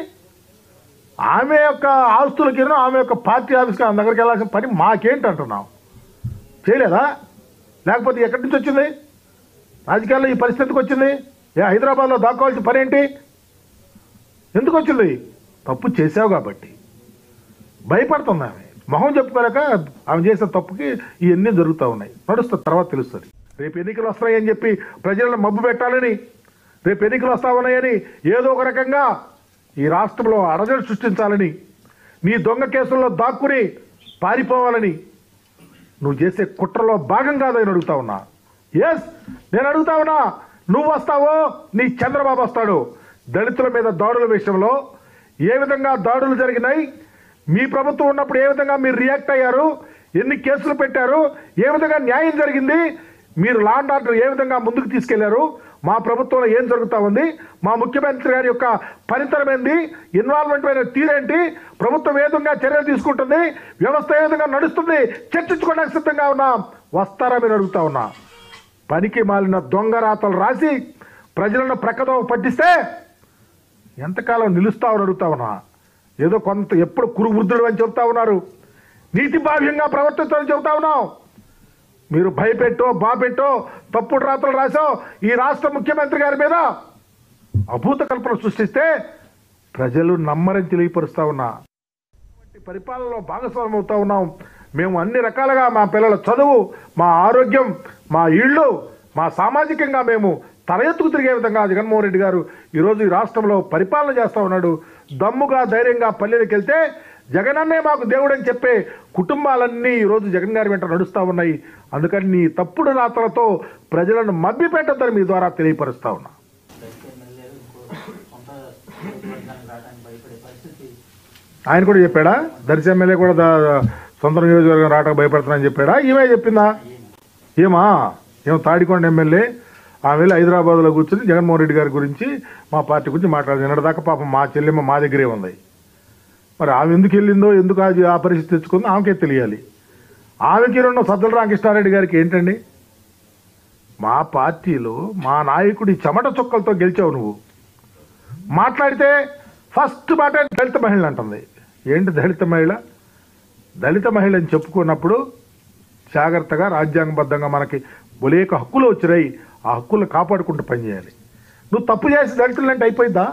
ఆమె యొక్క ఆస్తులకి ఆమె యొక్క పార్టీ ఆఫీస్కి ఆమె దగ్గరికి వెళ్ళాల్సిన పని మాకేంటి అంటున్నాం? చేయలేదా? లేకపోతే ఎక్కడి నుంచి వచ్చింది? రాజకీయాల్లో ఈ పరిస్థితికి వచ్చింది? ఏ హైదరాబాద్లో దాక్కోవాల్సిన పని ఏంటి? ఎందుకు వచ్చింది? తప్పు చేసావు కాబట్టి భయపడుతుంది ఆమె. మొహం చెప్పుకోలేక ఆమె చేసిన తప్పుకి ఇవన్నీ జరుగుతూ ఉన్నాయి. నడుస్తుంది, తర్వాత తెలుస్తుంది. రేపు ఎన్నికలు వస్తాయని చెప్పి ప్రజలను మబ్బు పెట్టాలని, రేపు ఎన్నికలు వస్తా ఉన్నాయని ఏదో ఒక రకంగా ఈ రాష్ట్రంలో అరజడి సృష్టించాలని, నీ దొంగ కేసుల్లో దాక్కుని పారిపోవాలని నువ్వు చేసే కుట్రలో భాగం కాదని అడుగుతా ఉన్నా. ఎస్, నేను అడుగుతా ఉన్నా. నువ్వు వస్తావో నీ చంద్రబాబు వస్తాడు. దళితుల మీద దాడుల విషయంలో ఏ విధంగా దాడులు జరిగినాయి, మీ ప్రభుత్వం ఉన్నప్పుడు ఏ విధంగా మీరు రియాక్ట్ అయ్యారు, ఎన్ని కేసులు పెట్టారు, ఏ విధంగా న్యాయం జరిగింది, మీరు లా అండ్ ఆర్డర్ ఏ విధంగా ముందుకు తీసుకెళ్లారు, మా ప్రభుత్వంలో ఏం జరుగుతూ ఉంది, మా ముఖ్యమంత్రి గారి యొక్క పనితనం ఏంది, ఇన్వాల్వ్మెంట్ అయిన తీరేంటి, ప్రభుత్వం ఏ విధంగా చర్యలు తీసుకుంటుంది, వ్యవస్థ ఏ విధంగా నడుస్తుంది చర్చించుకోవడానికి సిద్ధంగా ఉన్నాం. వస్తారా మీరు అడుగుతా ఉన్నా. పనికి మాలిన దొంగ రాతలు రాసి ప్రజలను ప్రక్కదో పట్టిస్తే ఎంతకాలం నిలుస్తామని అడుగుతా ఉన్నా. ఏదో కొంత ఎప్పుడు కురువృద్ధుడు అని చెబుతా ఉన్నారు, నీతి బాహ్యంగా ప్రవర్తిస్తామని చెబుతా ఉన్నాం. మీరు భయపెట్టో బాపెట్టో తప్పుడు రాతలు రాసో ఈ రాష్ట్ర ముఖ్యమంత్రి గారి మీద అభూత కల్పన సృష్టిస్తే ప్రజలు నమ్మరని తెలియపరుస్తా ఉన్నా. పరిపాలనలో భాగస్వామ్యం అవుతా ఉన్నాం. మేము అన్ని రకాలుగా మా పిల్లల చదువు, మా ఆరోగ్యం, మా ఇళ్ళు, మా సామాజికంగా మేము తల ఎత్తుకు తిరిగే విధంగా జగన్మోహన్ రెడ్డి గారు ఈరోజు ఈ రాష్ట్రంలో పరిపాలన చేస్తూ ఉన్నాడు. దమ్ముగా ధైర్యంగా పల్లెలకు వెళ్తే జగనన్నే మాకు దేవుడు అని చెప్పే కుటుంబాలన్నీ ఈరోజు జగన్ గారి వెంట నడుస్తూ ఉన్నాయి. అందుకని నీ తప్పుడు రాతలతో ప్రజలను మభ్య పెట్టద్దని మీ ద్వారా తెలియపరుస్తా ఉన్నా. ఆయన కూడా చెప్పాడా? దర్శి ఎమ్మెల్యే కూడా సొంత నియోజకవర్గం రావడానికి భయపడుతున్నానని చెప్పాడా? ఈమె చెప్పిందా? ఏమా ఏమో తాడికొండ ఎమ్మెల్యే ఆమె వెళ్ళి హైదరాబాద్లో కూర్చొని జగన్మోహన్ రెడ్డి గారి గురించి మా పార్టీ గురించి మాట్లాడింది. నిన్నటిదాకా పాపం మా చెల్లెమ్మ మా దగ్గరే ఉంది. మరి ఆమె ఎందుకు వెళ్ళిందో, ఎందుకు అది ఆ పరిస్థితి తెచ్చుకుందో ఆమెకే తెలియాలి. ఆమెకి రెండు సజ్జల రామకృష్ణారెడ్డి గారికి ఏంటండి? మా పార్టీలో మా నాయకుడి చెమట చుక్కలతో గెలిచావు నువ్వు. మాట్లాడితే ఫస్ట్ మాట దళిత మహిళ అంటుంది. ఏంటి దళిత మహిళ? దళిత మహిళ అని చెప్పుకున్నప్పుడు జాగ్రత్తగా రాజ్యాంగబద్ధంగా మనకి బొలేక హక్కులు వచ్చినాయి, ఆ హక్కులు కాపాడుకుంటూ పనిచేయాలి. నువ్వు తప్పు చేసి దళితులంటే అయిపోయిందా?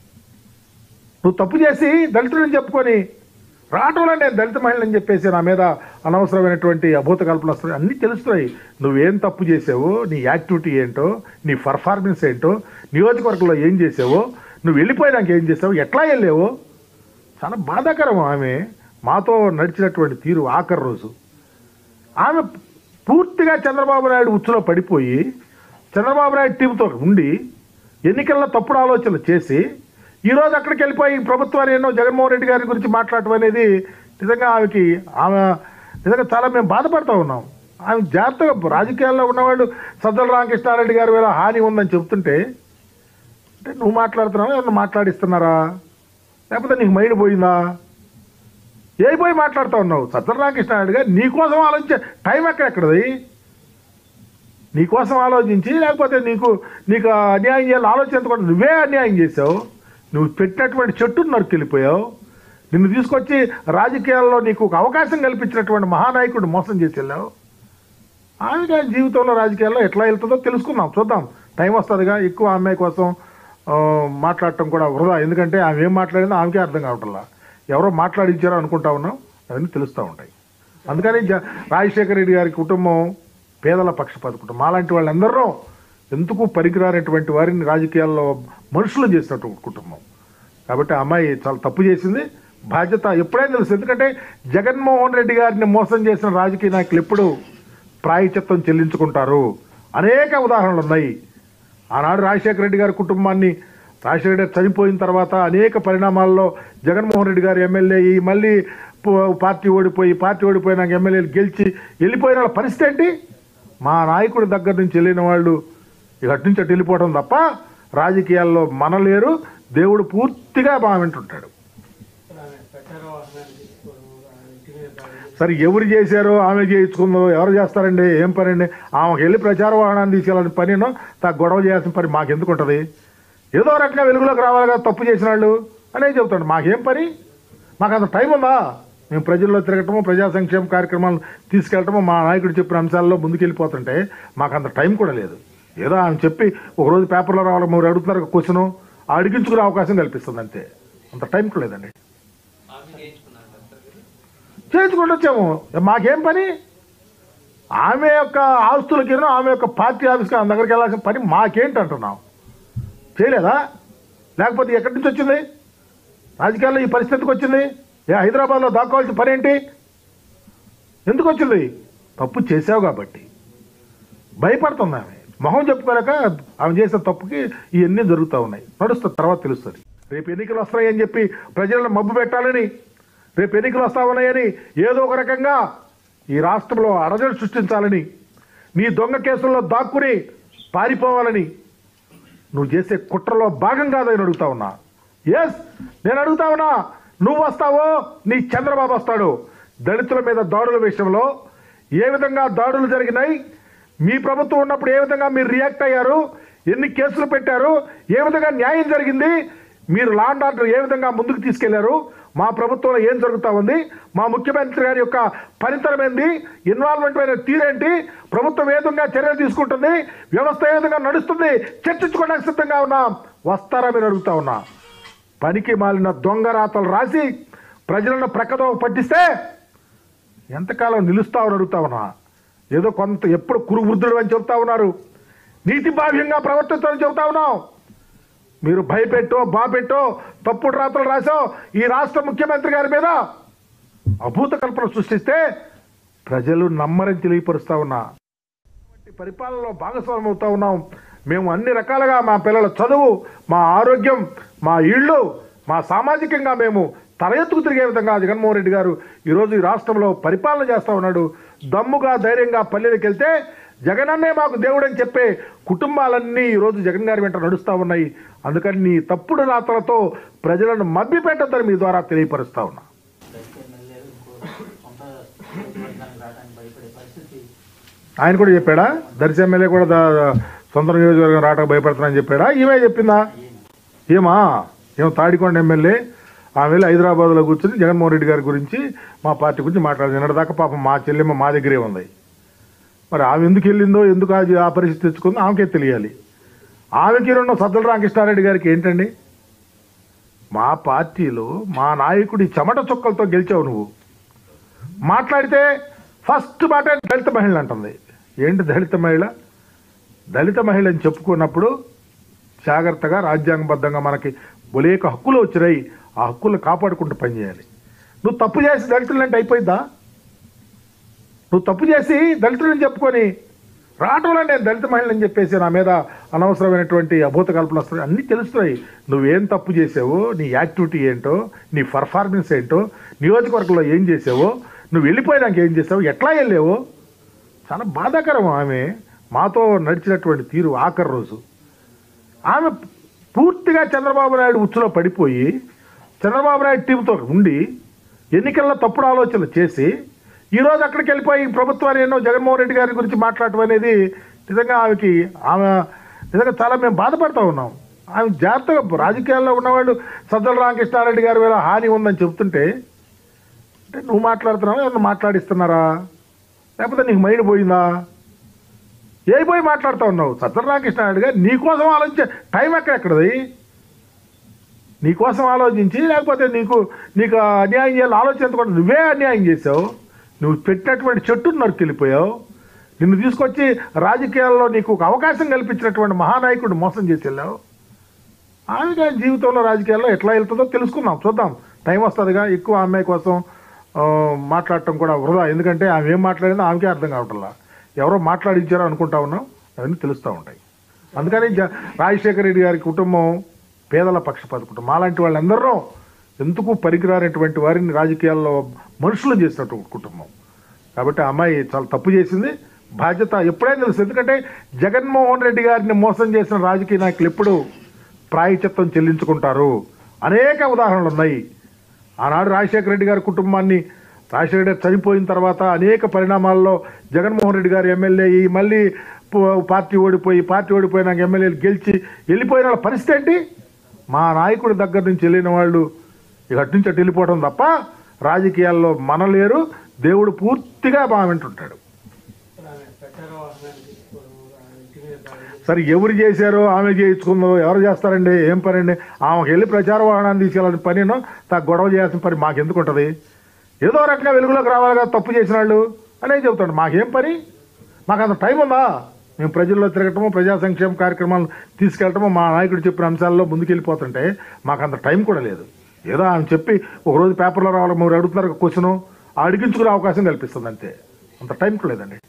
నువ్వు తప్పు చేసి దళితులని చెప్పుకొని రావటంలో నేను దళిత మహిళని చెప్పేసి నా మీద అనవసరమైనటువంటి అభూత కల్పన వస్తుంది. అన్నీ తెలుస్తున్నాయి. నువ్వేం తప్పు చేసావో, నీ యాక్టివిటీ ఏంటో, నీ పర్ఫార్మెన్స్ ఏంటో, నియోజకవర్గంలో ఏం చేసావో, నువ్వు వెళ్ళిపోయినాక ఏం చేసావో, ఎట్లా వెళ్ళావో చాలా బాధాకరం. ఆమె మాతో నడిచినటువంటి తీరు ఆఖరి రోజు ఆమె పూర్తిగా చంద్రబాబు నాయుడు ఉచ్చులో పడిపోయి చంద్రబాబు నాయుడు టీంతో ఉండి ఎన్నికల్లో తప్పుడు ఆలోచనలు చేసి ఈరోజు అక్కడికి వెళ్ళిపోయి ప్రభుత్వాన్ని ఎన్నో జగన్మోహన్ రెడ్డి గారి గురించి మాట్లాడటం అనేది నిజంగా ఆమెకి ఆమె నిజంగా చాలా మేము బాధపడుతూ ఉన్నాం. ఆమె జాగ్రత్తగా రాజకీయాల్లో ఉన్నవాళ్ళు సజ్జల రామకృష్ణారెడ్డి గారి వేళ హాని ఉందని చెప్తుంటే అంటే నువ్వు మాట్లాడుతున్నావా, ఎవరిని మాట్లాడిస్తున్నారా, లేకపోతే నీకు మైండ్ పోయిందా? ఏ పోయి మాట్లాడుతూ ఉన్నావు? సజ్జల రామకృష్ణారెడ్డి గారు నీకోసం ఆలోచించే టైం ఎక్కడెక్కడది? నీకోసం ఆలోచించి లేకపోతే నీకు నీకు అన్యాయం చేయాలని ఆలోచించకుండా నువ్వే అన్యాయం చేసావు. నువ్వు పెట్టినటువంటి చెట్టును నరుకెళ్ళిపోయావు. నిన్ను తీసుకొచ్చి రాజకీయాల్లో నీకు ఒక అవకాశం కల్పించినటువంటి మహానాయకుడు మోసం చేసి వెళ్ళావు. ఆమె జీవితంలో రాజకీయాల్లో ఎట్లా వెళ్తుందో తెలుసుకుందాం, చూద్దాం. టైం వస్తుందిగా. ఎక్కువ అమ్మాయి కోసం మాట్లాడటం కూడా వృధా. ఎందుకంటే ఆమె ఏం మాట్లాడిందో ఆమెకే అర్థం కావట్లా. ఎవరో మాట్లాడించారో అనుకుంటా ఉన్నాం, అవన్నీ తెలుస్తూ ఉంటాయి. అందుకని రాజశేఖర రెడ్డి గారి కుటుంబం పేదల పక్షపాత కుటుంబం. అలాంటి వాళ్ళందరూ ఎందుకు పనికిరానటువంటి వారిని రాజకీయాల్లో మనుషులు చేసినటువంటి కుటుంబం. కాబట్టి ఆ అమ్మాయి చాలా తప్పు చేసింది. బాధ్యత ఎప్పుడైనా తెలుసు. ఎందుకంటే జగన్మోహన్ రెడ్డి గారిని మోసం చేసిన రాజకీయ నాయకులు ఎప్పుడు ప్రాయశ్చిత్తం చెల్లించుకుంటారు. అనేక ఉదాహరణలు ఉన్నాయి. ఆనాడు రాజశేఖర రెడ్డి గారి కుటుంబాన్ని రాజశేఖర రెడ్డి చనిపోయిన తర్వాత అనేక పరిణామాల్లో జగన్మోహన్ రెడ్డి గారు ఎమ్మెల్యే అయ్యి మళ్ళీ పార్టీ ఓడిపోయి పార్టీ ఓడిపోయినాక ఎమ్మెల్యేలు గెలిచి వెళ్ళిపోయిన వాళ్ళ పరిస్థితి ఏంటి? మా నాయకుడి దగ్గర నుంచి వెళ్ళిన వాళ్ళు ఇక అటు నుంచి అటు వెళ్ళిపోవడం తప్ప రాజకీయాల్లో మనలేరు. దేవుడు పూర్తిగా మా వింటుంటాడు. సరే ఎవరు చేశారో ఆమె చేయించుకుందో, ఎవరు చేస్తారండి? ఏం పని అండి? ఆమెకు వెళ్ళి ప్రచార వాహనాన్ని తీసుకెళ్ళాలని పనినో తా గొడవ చేయాల్సిన పని మాకెందుకు ఉంటుంది? ఏదో రకంగా వెలుగులోకి రావాలి కదా తప్పు చేసిన వాళ్ళు అనే చెబుతాడు. మాకేం పని? మాకు అంత టైం ఉందా? మేము ప్రజల్లో తిరగటము, ప్రజా సంక్షేమ కార్యక్రమాలు తీసుకెళ్ళటము, మా నాయకుడు చెప్పిన అంశాల్లో ముందుకెళ్ళిపోతుంటే మాకు అంత టైం కూడా లేదు. ఏదో ఆమె చెప్పి ఒకరోజు పేపర్లో రావాలి, మీరు అడుగుతున్నారు క్వశ్చను అడిగించుకునే అవకాశం కల్పిస్తుంది అంతే. అంత టైం కూడా లేదండి. చేయించుకుంటూ వచ్చాము. మాకేం పని? ఆమె యొక్క ఆస్తులకి ఆమె యొక్క పార్టీ ఆఫీస్కి ఆమె దగ్గరికి వెళ్ళాల్సిన పని మాకేంటి అంటున్నాం? చేయలేదా? లేకపోతే ఎక్కడి నుంచి వచ్చింది? రాజకీయాల్లో ఈ పరిస్థితికి వచ్చింది. ఏ హైదరాబాద్లో దాక్కోవాల్సిన పని ఏంటి? ఎందుకు వచ్చింది? తప్పు చేసావు కాబట్టి భయపడుతుంది ఆమె. మొహం చెప్పుకోలేక ఆమె చేసిన తప్పుకి ఇవన్నీ జరుగుతూ ఉన్నాయి. నడుస్తుంది, తర్వాత తెలుస్తుంది. రేపు ఎన్నికలు వస్తాయని చెప్పి ప్రజలను మబ్బు పెట్టాలని, రేపు ఎన్నికలు వస్తా ఉన్నాయని ఏదో ఒక రకంగా ఈ రాష్ట్రంలో అరజడి సృష్టించాలని, నీ దొంగ కేసుల్లో దాక్కుని పారిపోవాలని నువ్వు చేసే కుట్రలో భాగం కాదని అడుగుతా ఉన్నా. ఎస్, నేను అడుగుతా ఉన్నా. నువ్వు వస్తావో నీ చంద్రబాబు వస్తాడు. దళితుల మీద దాడుల విషయంలో ఏ విధంగా దాడులు జరిగినాయి, మీ ప్రభుత్వం ఉన్నప్పుడు ఏ విధంగా మీరు రియాక్ట్ అయ్యారు, ఎన్ని కేసులు పెట్టారు, ఏ విధంగా న్యాయం జరిగింది, మీరు లా అండ్ ఆర్డర్ ఏ విధంగా ముందుకు తీసుకెళ్లారు, మా ప్రభుత్వంలో ఏం జరుగుతూ ఉంది, మా ముఖ్యమంత్రి గారి యొక్క పనితనం ఏంది, ఇన్వాల్వ్మెంట్ అయిన తీరేంటి, ప్రభుత్వం ఏ విధంగా చర్యలు తీసుకుంటుంది, వ్యవస్థ ఏ విధంగా నడుస్తుంది చర్చించుకోవడానికి సిద్ధంగా ఉన్నాం. వస్తారా మీరు అడుగుతా ఉన్నా. పనికి మాలిన దొంగ రాతలు రాసి ప్రజలను ప్రక్కదో పట్టిస్తే ఎంతకాలం నిలుస్తామని అడుగుతా ఉన్నా. ఏదో కొంత ఎప్పుడు కురువృద్ధుడు అని చెబుతా ఉన్నారు, నీతి బాహ్యంగా ప్రవర్తిస్తామని చెబుతా ఉన్నాం. మీరు భయపెట్టో బాపెట్టో తప్పుడు రాతలు రాసో ఈ రాష్ట్ర ముఖ్యమంత్రి గారి మీద అభూత కల్పన సృష్టిస్తే ప్రజలు నమ్మరని తెలియపరుస్తా ఉన్నా. పరిపాలనలో భాగస్వామ్యం అవుతా ఉన్నాం. మేము అన్ని రకాలుగా మా పిల్లల చదువు, మా ఆరోగ్యం, మా ఇళ్ళు, మా సామాజికంగా మేము తల ఎత్తుకు తిరిగే విధంగా జగన్మోహన్ రెడ్డి గారు ఈరోజు ఈ రాష్ట్రంలో పరిపాలన చేస్తూ ఉన్నాడు. దమ్ముగా ధైర్యంగా పల్లెలకు వెళ్తే జగనన్నే మాకు దేవుడని చెప్పే కుటుంబాలన్నీ ఈరోజు జగన్ గారి వెంట నడుస్తూ ఉన్నాయి. అందుకని నీ తప్పుడు రాతలతో ప్రజలను మభ్య పెట్టద్దని మీ ద్వారా తెలియపరుస్తా ఉన్నా. ఆయన కూడా చెప్పాడా దర్శి ఎమ్మెల్యే కూడా దా- సొంత నియోజకవర్గం రావడానికి భయపడుతున్నానని చెప్పాడా ఈమె చెప్పిందా ఏమా ఏమో తాడికొండ ఎమ్మెల్యే ఆమె వెళ్ళి హైదరాబాద్లో కూర్చొని జగన్మోహన్ రెడ్డి గారి గురించి మా పార్టీ గురించి మాట్లాడింది నిన్నటిదాకా పాపం మా చెల్లెమ్మ మా దగ్గరే ఉంది మరి ఆమె ఎందుకు వెళ్ళిందో ఎందుకు అది ఆ పరిస్థితి తెచ్చుకుందో ఆమెకే తెలియాలి ఆమెకి రెండు సజ్జల రామకృష్ణారెడ్డి గారికి ఏంటండి మా పార్టీలో మా నాయకుడి చెమట చుక్కలతో గెలిచావు నువ్వు మాట్లాడితే ఫస్ట్ మాట దళిత మహిళ అంటుంది ఏంటి దళిత మహిళ దళిత మహిళ అని చెప్పుకున్నప్పుడు జాగ్రత్తగా రాజ్యాంగబద్ధంగా మనకి బొలేక హక్కులు వచ్చినాయి ఆ హక్కులు కాపాడుకుంటూ పనిచేయాలి నువ్వు తప్పు చేసి దళితులంటే అయిపోయిద్దా నువ్వు తప్పు చేసి దళితులని చెప్పుకొని రావటంలో నేను దళిత మహిళని చెప్పేసి నా మీద అనవసరమైనటువంటి అభూత కల్పన వస్తున్నాయి అన్నీ తెలుస్తున్నాయి నువ్వేం తప్పు చేసావో నీ యాక్టివిటీ ఏంటో నీ పర్ఫార్మెన్స్ ఏంటో నియోజకవర్గంలో ఏం చేసావో నువ్వు వెళ్ళిపోయినాక ఏం చేసావు ఎట్లా వెళ్ళావో చాలా బాధాకరం ఆమె మాతో నడిచినటువంటి తీరు ఆఖరి రోజు ఆమె పూర్తిగా చంద్రబాబు నాయుడు ఉచ్చులో పడిపోయి చంద్రబాబు నాయుడు టీంతో ఉండి ఎన్నికల్లో తప్పుడు ఆలోచనలు చేసి ఈరోజు అక్కడికి వెళ్ళిపోయి ప్రభుత్వాన్ని ఎన్నో జగన్మోహన్ రెడ్డి గారి గురించి మాట్లాడటం అనేది నిజంగా ఆమెకి ఆమె నిజంగా చాలా మేము బాధపడుతూ ఉన్నాం ఆమె జాగ్రత్తగా రాజకీయాల్లో ఉన్నవాళ్ళు సజ్జల రామకృష్ణారెడ్డి గారి వేళ హాని ఉందని చెప్తుంటే అంటే నువ్వు మాట్లాడుతున్నావా ఏమన్నా మాట్లాడిస్తున్నారా లేకపోతే నీకు మైండ్ పోయిందా ఏ పోయి మాట్లాడుతూ ఉన్నావు సజ్జల రామకృష్ణారెడ్డి గారు నీకోసం ఆలోచించే టైం ఎక్కడెక్కడది నీకోసం ఆలోచించి లేకపోతే నీకు నీకు అన్యాయం చేయాలని ఆలోచించకుండా నువ్వే అన్యాయం చేసావు నువ్వు పెట్టినటువంటి చెట్టును నరుకెళ్ళిపోయావు నిన్ను తీసుకొచ్చి రాజకీయాల్లో నీకు ఒక అవకాశం కల్పించినటువంటి మహానాయకుడు మోసం చేసి వెళ్ళావు ఆమె జీవితంలో రాజకీయాల్లో ఎట్లా వెళ్తుందో తెలుసుకుందాం చూద్దాం టైం వస్తుందిగా ఎక్కువ ఆ అమ్మాయి కోసం మాట్లాడటం కూడా వృధా ఎందుకంటే ఆమె ఏం మాట్లాడిందో ఆమెకే అర్థం కావట్లా ఎవరో మాట్లాడించారో అనుకుంటా ఉన్నాం అవన్నీ తెలుస్తూ ఉంటాయి అందుకని జ రాజశేఖర రెడ్డి గారి కుటుంబం పేదల పక్షపాత కుటుంబం అలాంటి వాళ్ళందరూ ఎందుకు పనికిరానటువంటి వారిని రాజకీయాల్లో మనుషులు చేసినటువంటి కుటుంబం కాబట్టి ఆ అమ్మాయి చాలా తప్పు చేసింది బాధ్యత ఎప్పుడైనా తెలుసు ఎందుకంటే జగన్మోహన్ రెడ్డి గారిని మోసం చేసిన రాజకీయ నాయకులు ఎప్పుడు ప్రాయశ్చిత్తం చెల్లించుకుంటారు అనేక ఉదాహరణలు ఉన్నాయి ఆనాడు రాజశేఖర రెడ్డి గారి కుటుంబాన్ని రాజశేఖర రెడ్డి చనిపోయిన తర్వాత అనేక పరిణామాల్లో జగన్మోహన్ రెడ్డి గారు ఎమ్మెల్యే ఈ మళ్ళీ పార్టీ ఓడిపోయి పార్టీ ఓడిపోయినాక ఎమ్మెల్యేలు గెలిచి వెళ్ళిపోయిన వాళ్ళ పరిస్థితి ఏంటి మా నాయకుడి దగ్గర నుంచి వెళ్ళిన వాళ్ళు ఇక అటు నుంచి అటు వెళ్ళిపోవడం తప్ప రాజకీయాల్లో మనలేరు దేవుడు పూర్తిగా మా వింటుంటాడు సరే ఎవరు చేశారో ఆమె చేయించుకుందో ఎవరు చేస్తారండి ఏం పని అండి ఆమెకు వెళ్ళి ప్రచార వాహనాన్ని తీసుకెళ్ళాల్సిన పనినో తా గొడవ చేయాల్సిన పని మాకెందుకు ఉంటుంది ఏదో రకంగా వెలుగులోకి రావాలి కదా తప్పు చేసిన వాళ్ళు అనేది చెబుతాడు మాకేం పని మాకు అంత టైం ఉందా మేము ప్రజల్లో తిరగటము ప్రజా సంక్షేమ కార్యక్రమాలు తీసుకెళ్ళటము మా నాయకుడు చెప్పిన అంశాల్లో ముందుకెళ్ళిపోతుంటే మాకు అంత టైం కూడా లేదు ఏదో ఆమె చెప్పి ఒకరోజు పేపర్లో రావాలి మీరు అడుగుతున్నారు క్వశ్చను అడిగించుకునే అవకాశం కల్పిస్తుంది అంతే అంత టైం కూడా లేదండి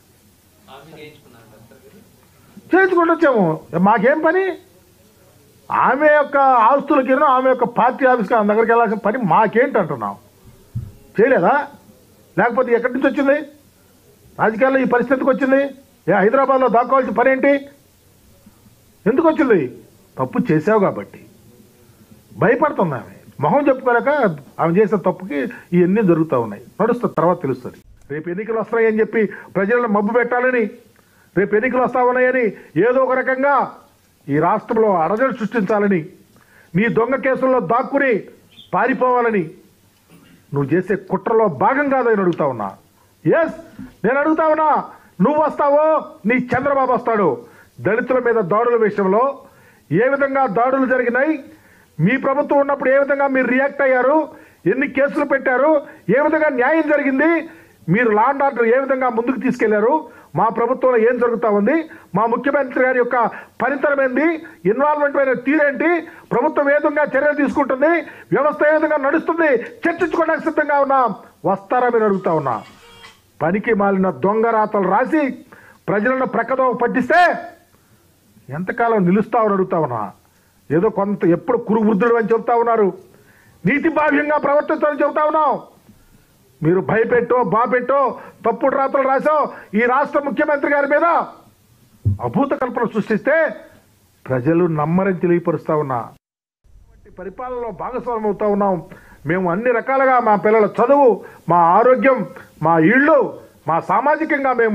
చేయించుకుంటూ వచ్చాము మాకేం పని ఆమె యొక్క ఆస్తులకి ఆమె యొక్క పార్టీ ఆఫీస్కి ఆమె దగ్గరికి వెళ్ళాల్సిన పని మాకేంటి అంటున్నాం చేయలేదా లేకపోతే ఎక్కడి నుంచి వచ్చింది రాజకీయాల్లో ఈ పరిస్థితికి వచ్చింది ఏ హైదరాబాద్లో దాక్కోవాల్సిన పని ఏంటి ఎందుకు వచ్చింది తప్పు చేసావు కాబట్టి భయపడుతుంది ఆమె మొహం చెప్పుకోలేక ఆమె చేసిన తప్పుకి ఇవన్నీ జరుగుతూ ఉన్నాయి నడుస్తుంది తర్వాత తెలుస్తుంది రేపు ఎన్నికలు వస్తాయని చెప్పి ప్రజలను మబ్బు పెట్టాలని రేపు ఎన్నికలు వస్తా ఉన్నాయని ఏదో ఒక రకంగా ఈ రాష్ట్రంలో అరజడి సృష్టించాలని నీ దొంగ కేసుల్లో దాక్కుని పారిపోవాలని నువ్వు చేసే కుట్రలో భాగం కాదని అడుగుతా ఉన్నా ఎస్ నేను అడుగుతా ఉన్నా నువ్వు వస్తావో నీ చంద్రబాబు వస్తాడు దళితుల మీద దాడుల విషయంలో ఏ విధంగా దాడులు జరిగినాయి మీ ప్రభుత్వం ఉన్నప్పుడు ఏ విధంగా మీరు రియాక్ట్ అయ్యారు ఎన్ని కేసులు పెట్టారు ఏ విధంగా న్యాయం జరిగింది మీరు లా అండ్ ఆర్డర్ ఏ విధంగా ముందుకు తీసుకెళ్లారు మా ప్రభుత్వంలో ఏం జరుగుతూ ఉంది మా ముఖ్యమంత్రి గారి యొక్క పనితనం ఏంది ఇన్వాల్వ్మెంట్ అయిన తీరేంటి ప్రభుత్వం ఏ విధంగా చర్యలు తీసుకుంటుంది వ్యవస్థ ఏ విధంగా నడుస్తుంది చర్చించుకోవడానికి సిద్ధంగా ఉన్నా వస్తారా మీరు అడుగుతా ఉన్నా పనికి మాలిన దొంగ రాతలు రాసి ప్రజలను ప్రక్కదోవ పట్టిస్తే ఎంతకాలం నిలుస్తామని అడుగుతా ఉన్నా ఏదో కొంత ఎప్పుడు కురు వృద్ధుడు అని చెప్తా ఉన్నారు నీతి బాహ్యంగా ప్రవర్తించాలని చెబుతా ఉన్నాం మీరు భయపెట్టో బాపెట్టో తప్పుడు రాతలు రాసో ఈ రాష్ట్ర ముఖ్యమంత్రి గారి మీద అభూత కల్పన సృష్టిస్తే ప్రజలు నమ్మరని తెలియపరుస్తా ఉన్నా పరిపాలనలో భాగస్వామ్యం అవుతా ఉన్నాం మేము అన్ని రకాలుగా మా పిల్లల చదువు మా ఆరోగ్యం మా ఇళ్ళు మా సామాజికంగా మేము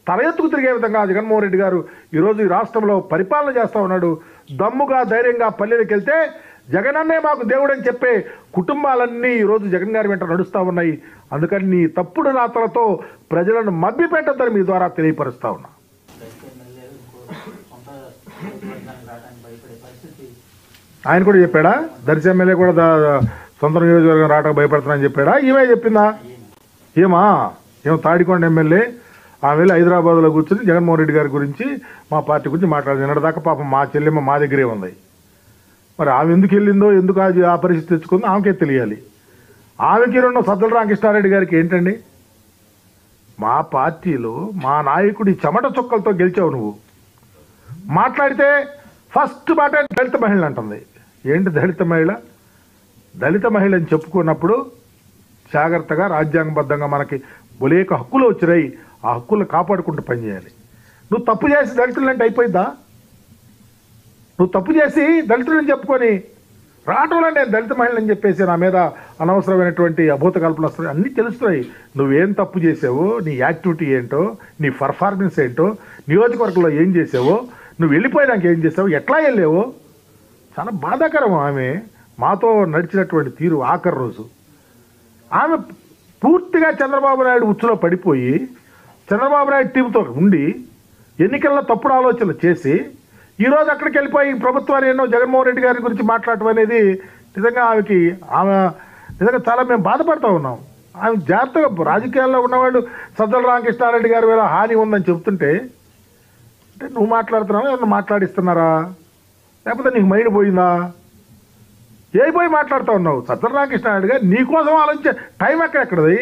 తల ఎత్తుకు తిరిగే విధంగా జగన్మోహన్ రెడ్డి గారు ఈరోజు ఈ రాష్ట్రంలో పరిపాలన చేస్తూ ఉన్నాడు. దమ్ముగా ధైర్యంగా పల్లెలకు వెళ్తే జగనన్నే మాకు దేవుడు అని చెప్పే కుటుంబాలన్నీ ఈరోజు జగన్ గారి వెంట నడుస్తూ ఉన్నాయి. అందుకని నీ తప్పుడు రాతలతో ప్రజలను మభ్యపెట్టద్దని మీ ద్వారా తెలియపరుస్తా ఉన్నా. ఆయన కూడా చెప్పాడా? దర్శి ఎమ్మెల్యే కూడా సొంత నియోజకవర్గం రావడానికి భయపడుతున్నానని చెప్పాడా? ఈమె చెప్పిందా? ఏమా ఏమో తాడికొండ ఎమ్మెల్యే ఆమె వెళ్ళి హైదరాబాద్లో కూర్చొని జగన్మోహన్ రెడ్డి గారి గురించి మా పార్టీ గురించి మాట్లాడింది. నిన్నటిదాకా పాపం మా చెల్లెమ్మ మా దగ్గరే ఉంది. మరి ఆమె ఎందుకు వెళ్ళిందో, ఎందుకు అది ఆ పరిస్థితి తెచ్చుకుందో ఆమెకే తెలియాలి. ఆమెకి రెండు సజ్జల రామకృష్ణారెడ్డి గారికి ఏంటండి? మా పార్టీలో మా నాయకుడి చెమట చుక్కలతో గెలిచావు నువ్వు. మాట్లాడితే ఫస్ట్ మాట దళిత మహిళ అంటుంది. ఏంటి దళిత మహిళ? దళిత మహిళ అని చెప్పుకున్నప్పుడు జాగ్రత్తగా రాజ్యాంగబద్ధంగా మనకి బొలేక హక్కులు వచ్చినాయి. ఆ హక్కులను కాపాడుకుంటూ పనిచేయాలి. నువ్వు తప్పు చేసి దళితులంటే అయిపోయిందా? నువ్వు తప్పు చేసి దళితులని చెప్పుకొని రావటంలో నేను దళిత మహిళని చెప్పేసి నా మీద అనవసరమైనటువంటి అభూత కల్పనలు వస్తాయి. అన్నీ తెలుస్తున్నాయి. నువ్వేం తప్పు చేసావో, నీ యాక్టివిటీ ఏంటో, నీ పర్ఫార్మెన్స్ ఏంటో, నియోజకవర్గంలో ఏం చేసావో, నువ్వు వెళ్ళిపోయినాక ఏం చేసావు, ఎట్లా వెళ్ళావో చాలా బాధాకరం. ఆమె మాతో నడిచినటువంటి తీరు ఆఖరి రోజు ఆమె పూర్తిగా చంద్రబాబు నాయుడు ఉచ్చులో పడిపోయి చంద్రబాబు నాయుడు టీంతో ఉండి ఎన్నికల్లో తప్పుడు ఆలోచనలు చేసి ఈరోజు అక్కడికి వెళ్ళిపోయి ప్రభుత్వాన్ని ఎన్నో జగన్మోహన్ రెడ్డి గారి గురించి మాట్లాడటం అనేది నిజంగా ఆమెకి ఆమె నిజంగా చాలా మేము బాధపడుతూ ఉన్నాం. ఆమె జాగ్రత్తగా రాజకీయాల్లో ఉన్నవాళ్ళు సజ్జల రామకృష్ణారెడ్డి గారి వేళ హాని ఉందని చెప్తుంటే అంటే నువ్వు మాట్లాడుతున్నావా, ఏమన్నా మాట్లాడిస్తున్నారా, లేకపోతే నీకు మైండ్ పోయిందా? ఏ పోయి మాట్లాడుతూ ఉన్నావు? సజ్జల రామకృష్ణారెడ్డి గారు నీకోసం ఆలోచించే టైం ఎక్కడెక్కడది?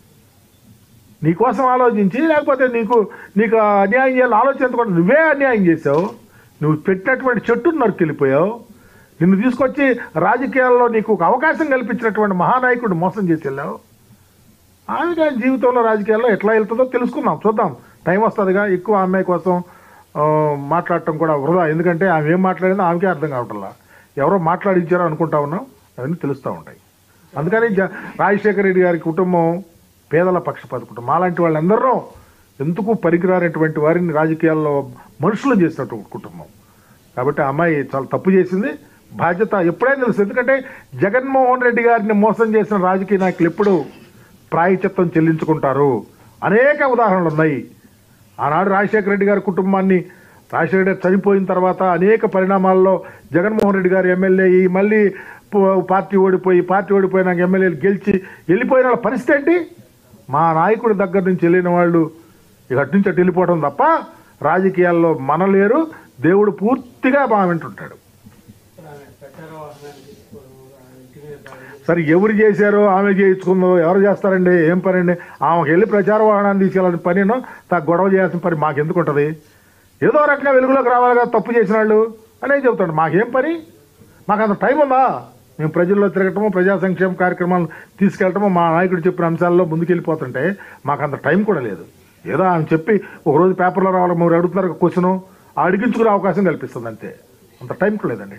నీకోసం ఆలోచించి లేకపోతే నీకు నీకు అన్యాయం చేయాలని ఆలోచించకుండా నువ్వే అన్యాయం చేసావు. నువ్వు పెట్టినటువంటి చెట్టును నరుకెళ్ళిపోయావు. నిన్ను తీసుకొచ్చి రాజకీయాల్లో నీకు ఒక అవకాశం కల్పించినటువంటి మహానాయకుడు మోసం చేసి వెళ్ళావు. ఆమె కానీ జీవితంలో రాజకీయాల్లో ఎట్లా వెళ్తుందో తెలుసుకుందాం, చూద్దాం. టైం వస్తుందిగా. ఎక్కువ అమ్మాయి కోసం మాట్లాడటం కూడా వృధా. ఎందుకంటే ఆమె ఏం మాట్లాడిందో ఆమెకే అర్థం కావట్లా. ఎవరో మాట్లాడించారో అనుకుంటా ఉన్నాం, అవన్నీ తెలుస్తూ ఉంటాయి. అందుకని రాజశేఖర రెడ్డి గారి కుటుంబం పేదల పక్షపాత కుటుంబం. అలాంటి వాళ్ళందరూ ఎందుకు పనికిరానటువంటి వారిని రాజకీయాల్లో మనుషులు చేసినటువంటి కుటుంబం. కాబట్టి ఆ అమ్మాయి చాలా తప్పు చేసింది. బాధ్యత ఎప్పుడైనా తెలుసు. ఎందుకంటే జగన్మోహన్ రెడ్డి గారిని మోసం చేసిన రాజకీయ నాయకులు ఎప్పుడు ప్రాయశ్చిత్తం చెల్లించుకుంటారు. అనేక ఉదాహరణలు ఉన్నాయి. ఆనాడు రాజశేఖర రెడ్డి గారి కుటుంబాన్ని రాజశేఖర రెడ్డి చనిపోయిన తర్వాత అనేక పరిణామాల్లో జగన్మోహన్ రెడ్డి గారు ఎమ్మెల్యే అయ్యి మళ్ళీ పార్టీ ఓడిపోయి పార్టీ ఓడిపోయినాక ఎమ్మెల్యేలు గెలిచి వెళ్ళిపోయిన వాళ్ళ పరిస్థితి ఏంటి? మా నాయకుడి దగ్గర నుంచి వెళ్ళిన వాళ్ళు ఇక అటు నుంచి అటు వెళ్ళిపోవడం తప్ప రాజకీయాల్లో మనలేరు. దేవుడు పూర్తిగా మా వింటుంటాడు. సరే ఎవరు చేశారో ఆమె చేయించుకుందో, ఎవరు చేస్తారండి? ఏం పని అండి? ఆమెకు వెళ్ళి ప్రచార వాహనాన్ని తీసుకెళ్ళాలని పనినో తా గొడవ చేయాల్సిన పని మాకెందుకు ఉంటుంది? ఏదో రకంగా వెలుగులోకి రావాలి కదా తప్పు చేసిన వాళ్ళు అనేది చెబుతాడు. మాకేం పని? మాకు అంత టైం ఉందా? మేము ప్రజల్లో తిరగటము, ప్రజా సంక్షేమ కార్యక్రమాలు తీసుకెళ్ళటము, మా నాయకుడు చెప్పిన అంశాల్లో ముందుకెళ్ళిపోతుంటే మాకు అంత టైం కూడా లేదు. ఏదో ఆమె చెప్పి ఒకరోజు పేపర్లో రావాలి, మీరు అడుగుతున్నారు క్వశ్చను అడిగించుకునే అవకాశం కల్పిస్తుంది అంతే. అంత టైం కూడా లేదండి.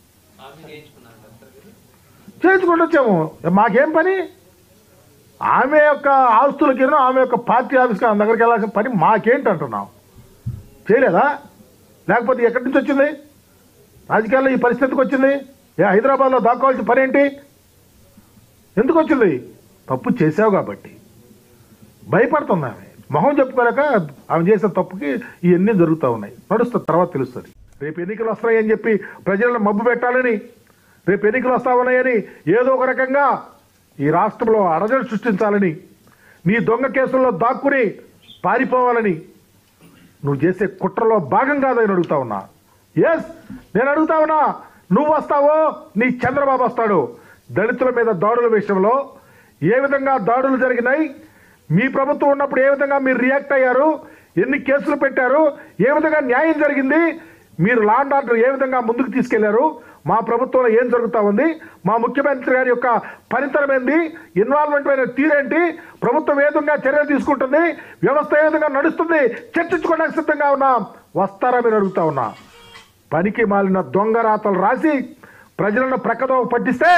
చేయించుకుంటూ వచ్చాము. మాకేం పని? ఆమె యొక్క ఆస్తులకి ఆమె యొక్క పార్టీ ఆఫీస్కి ఆమె దగ్గరికి వెళ్ళాల్సిన పని మాకేంటి అంటున్నాం? చేయలేదా? లేకపోతే ఎక్కడి నుంచి వచ్చింది? రాజకీయాల్లో ఈ పరిస్థితికి వచ్చింది? ఏ హైదరాబాద్లో దాక్కోవాల్సిన పని ఏంటి? ఎందుకు వచ్చింది? తప్పు చేసావు కాబట్టి భయపడుతుంది ఆమె. మొహం చెప్పుకోలేక ఆమె చేసిన తప్పుకి ఇవన్నీ జరుగుతూ ఉన్నాయి. నడుస్తుంది, తర్వాత తెలుస్తుంది. రేపు ఎన్నికలు వస్తాయని చెప్పి ప్రజలను మబ్బు పెట్టాలని, రేపు ఎన్నికలు వస్తా ఉన్నాయని ఏదో ఒక రకంగా ఈ రాష్ట్రంలో అరజడి సృష్టించాలని, నీ దొంగ కేసుల్లో దాక్కుని పారిపోవాలని నువ్వు చేసే కుట్రలో భాగం కాదని అడుగుతా ఉన్నా. ఎస్, నేను అడుగుతా ఉన్నా. నువ్వు వస్తావో నీ చంద్రబాబు వస్తాడు. దళితుల మీద దాడుల విషయంలో ఏ విధంగా దాడులు జరిగినాయి, మీ ప్రభుత్వం ఉన్నప్పుడు ఏ విధంగా మీరు రియాక్ట్ అయ్యారు, ఎన్ని కేసులు పెట్టారు, ఏ విధంగా న్యాయం జరిగింది, మీరు లా అండ్ ఆర్డర్ ఏ విధంగా ముందుకు తీసుకెళ్లారు, మా ప్రభుత్వంలో ఏం జరుగుతూ ఉంది, మా ముఖ్యమంత్రి గారి యొక్క పనితనం ఏంది, ఇన్వాల్వ్మెంట్ అయిన తీరేంటి, ప్రభుత్వం ఏ విధంగా చర్యలు తీసుకుంటుంది, వ్యవస్థ ఏ విధంగా నడుస్తుంది చర్చించుకోవడానికి సిద్ధంగా ఉన్నా. వస్తారా మీరు అడుగుతా ఉన్నా. పనికి మాలిన దొంగ రాతలు రాసి ప్రజలను ప్రక్కదో పట్టిస్తే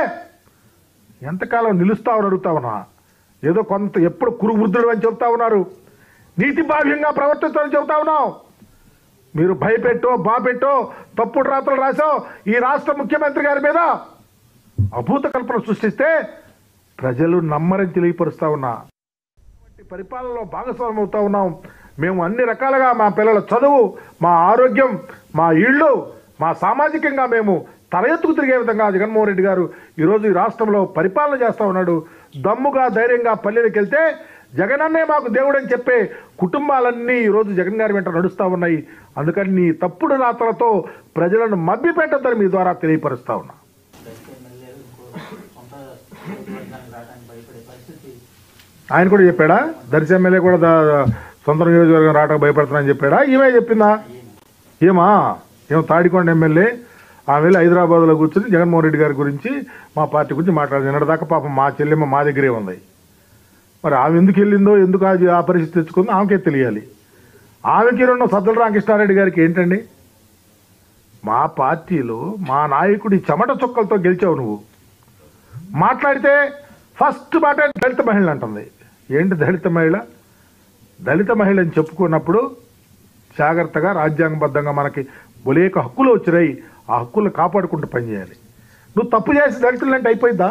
ఎంతకాలం నిలుస్తామని అడుగుతా ఉన్నా. ఏదో కొంత ఎప్పుడు కురువృద్ధుడు అని చెప్తా ఉన్నారు. నీతి బాహ్యంగా ప్రవర్తించాలని చెబుతా ఉన్నాం. మీరు భయపెట్టో బాపెట్టో తప్పుడు రాతలు రాసో ఈ రాష్ట్ర ముఖ్యమంత్రి గారి మీద అభూత కల్పన సృష్టిస్తే ప్రజలు నమ్మరని తెలియపరుస్తా ఉన్నా. పరిపాలనలో భాగస్వామ్యం అవుతా ఉన్నాం. మేము అన్ని రకాలుగా మా పిల్లల చదువు, మా ఆరోగ్యం, మా ఇళ్ళు, మా సామాజికంగా మేము తల ఎత్తుకు తిరిగే విధంగా జగన్మోహన్ రెడ్డి గారు ఈరోజు ఈ రాష్ట్రంలో పరిపాలన చేస్తూ ఉన్నాడు. దమ్ముగా ధైర్యంగా పల్లెలకు వెళ్తే జగనన్నే మాకు దేవుడు అని చెప్పే కుటుంబాలన్నీ ఈరోజు జగన్ గారి వెంట నడుస్తూ ఉన్నాయి. అందుకని నీ తప్పుడు రాతలతో ప్రజలను మభ్యపెట్టద్దని మీ ద్వారా తెలియపరుస్తా ఉన్నా. ఆయన కూడా చెప్పాడా? దర్శి ఎమ్మెల్యే కూడా సొంత నియోజకవర్గం రావడానికి భయపడుతున్నానని చెప్పాడా? ఈమె చెప్పిందా? ఏమా ఏమో తాడికొండ ఎమ్మెల్యే ఆమె వెళ్ళి హైదరాబాద్లో కూర్చొని జగన్మోహన్ రెడ్డి గారి గురించి మా పార్టీ గురించి మాట్లాడింది. నిన్నటిదాకా పాపం మా చెల్లెమ్మ మా దగ్గరే ఉంది. మరి ఆమె ఎందుకు వెళ్ళిందో, ఎందుకు అది ఆ పరిస్థితి తెచ్చుకుందో ఆమెకే తెలియాలి. ఆమెకి రెండు సజ్జల రామకృష్ణారెడ్డి గారికి ఏంటండి? మా పార్టీలో మా నాయకుడి చెమట చుక్కలతో గెలిచావు నువ్వు. మాట్లాడితే ఫస్ట్ మాట దళిత మహిళ అంటుంది. ఏంటి దళిత మహిళ? దళిత మహిళ అని చెప్పుకున్నప్పుడు జాగ్రత్తగా రాజ్యాంగబద్ధంగా మనకి బొలేక హక్కులు వచ్చినాయి. ఆ హక్కులు కాపాడుకుంటూ పనిచేయాలి. నువ్వు తప్పు చేసి దళితులంటే అయిపోయిందా?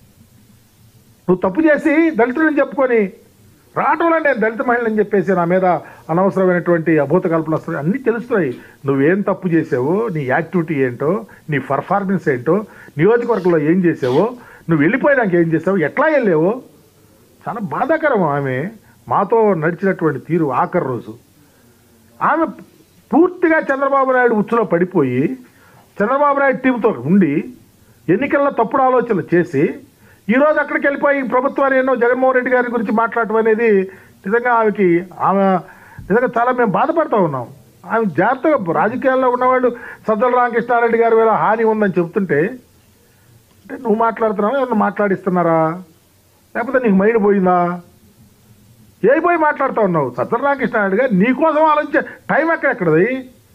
నువ్వు తప్పు చేసి దళితులని చెప్పుకొని రావటంలో నేను దళిత మహిళని చెప్పేసి నా మీద అనవసరమైనటువంటి అభూత కల్పన వస్తుంది. అన్నీ తెలుస్తున్నాయి. నువ్వేం తప్పు చేసావో, నీ యాక్టివిటీ ఏంటో, నీ పర్ఫార్మెన్స్ ఏంటో, నియోజకవర్గంలో ఏం చేసావో, నువ్వు వెళ్ళిపోయినాక ఏం చేసావు, ఎట్లా వెళ్ళావో చాలా బాధాకరం. ఆమె మాతో నడిచినటువంటి తీరు ఆఖరి రోజు ఆమె పూర్తిగా చంద్రబాబు నాయుడు ఉచ్చులో పడిపోయి చంద్రబాబు నాయుడు టీంతో ఉండి ఎన్నికల్లో తప్పుడు ఆలోచనలు చేసి ఈరోజు అక్కడికి వెళ్ళిపోయి ప్రభుత్వాన్ని ఎన్నో జగన్మోహన్ రెడ్డి గారి గురించి మాట్లాడటం అనేది నిజంగా ఆమెకి ఆమె నిజంగా చాలా మేము బాధపడుతూ ఉన్నాం. ఆమె జాగ్రత్తగా రాజకీయాల్లో ఉన్నవాళ్ళు సజ్జల రామకృష్ణారెడ్డి గారి వేళ హాని ఉందని చెప్తుంటే అంటే నువ్వు మాట్లాడుతున్నావా, ఎవరిని మాట్లాడిస్తున్నారా, లేకపోతే నీకు మైండ్ పోయిందా? ఏ పోయి మాట్లాడుతూ ఉన్నావు? సజ్జల రామకృష్ణారెడ్డి గారు నీకోసం ఆలోచించే టైం ఎక్కడెక్కడది?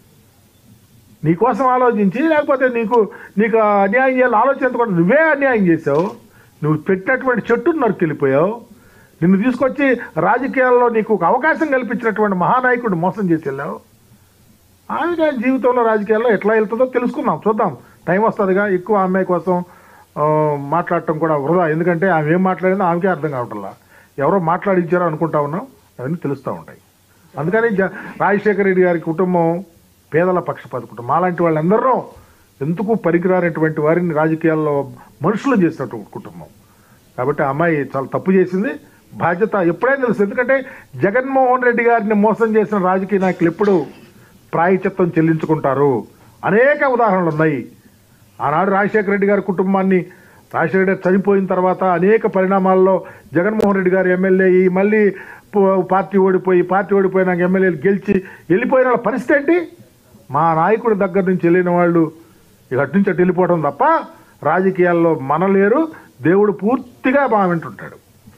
నీకోసం ఆలోచించి లేకపోతే నీకు నీకు అన్యాయం చేయాలని ఆలోచించకుండా నువ్వే అన్యాయం చేసావు. నువ్వు పెట్టినటువంటి చెట్టును నరుకెళ్ళిపోయావు. నిన్ను తీసుకొచ్చి రాజకీయాల్లో నీకు ఒక అవకాశం కల్పించినటువంటి మహానాయకుడు మోసం చేసి వెళ్ళావు. ఆమె జీవితంలో రాజకీయాల్లో ఎట్లా వెళ్తుందో తెలుసుకుందాం, చూద్దాం. టైం వస్తుందిగా. ఎక్కువ అమ్మాయి కోసం మాట్లాడటం కూడా వృధా. ఎందుకంటే ఆమె ఏం మాట్లాడిందో ఆమెకే అర్థం కావట్లా. ఎవరో మాట్లాడించారో అనుకుంటా ఉన్నాం. అవన్నీ తెలుస్తూ ఉంటాయి. అందుకని రాజశేఖర రెడ్డి గారి కుటుంబం పేదల పక్షపాత కుటుంబం. అలాంటి వాళ్ళందరూ ఎందుకు పనికిరానటువంటి వారిని రాజకీయాల్లో మనుషులు చేసినటువంటి కుటుంబం. కాబట్టి ఆ అమ్మాయి చాలా తప్పు చేసింది. బాధ్యత ఎప్పుడైనా తెలుసు. ఎందుకంటే జగన్మోహన్ రెడ్డి గారిని మోసం చేసిన రాజకీయ నాయకులు ఎప్పుడు ప్రాయశ్చిత్తం చెల్లించుకుంటారు. అనేక ఉదాహరణలు ఉన్నాయి. ఆనాడు రాజశేఖర రెడ్డి గారి కుటుంబాన్ని రాజశేఖర రెడ్డి గారు చనిపోయిన తర్వాత అనేక పరిణామాల్లో జగన్మోహన్ రెడ్డి గారు ఎమ్మెల్యే అయ్యి మళ్ళీ పార్టీ ఓడిపోయి పార్టీ ఓడిపోయినాక ఎమ్మెల్యేలు గెలిచి వెళ్ళిపోయిన వాళ్ళ పరిస్థితి ఏంటి? మా నాయకుడి దగ్గర నుంచి వెళ్ళిన వాళ్ళు ఇక అటు నుంచి అటు వెళ్ళిపోవడం తప్ప రాజకీయాల్లో మనలేరు. దేవుడు పూర్తిగా మా వింటుంటాడు.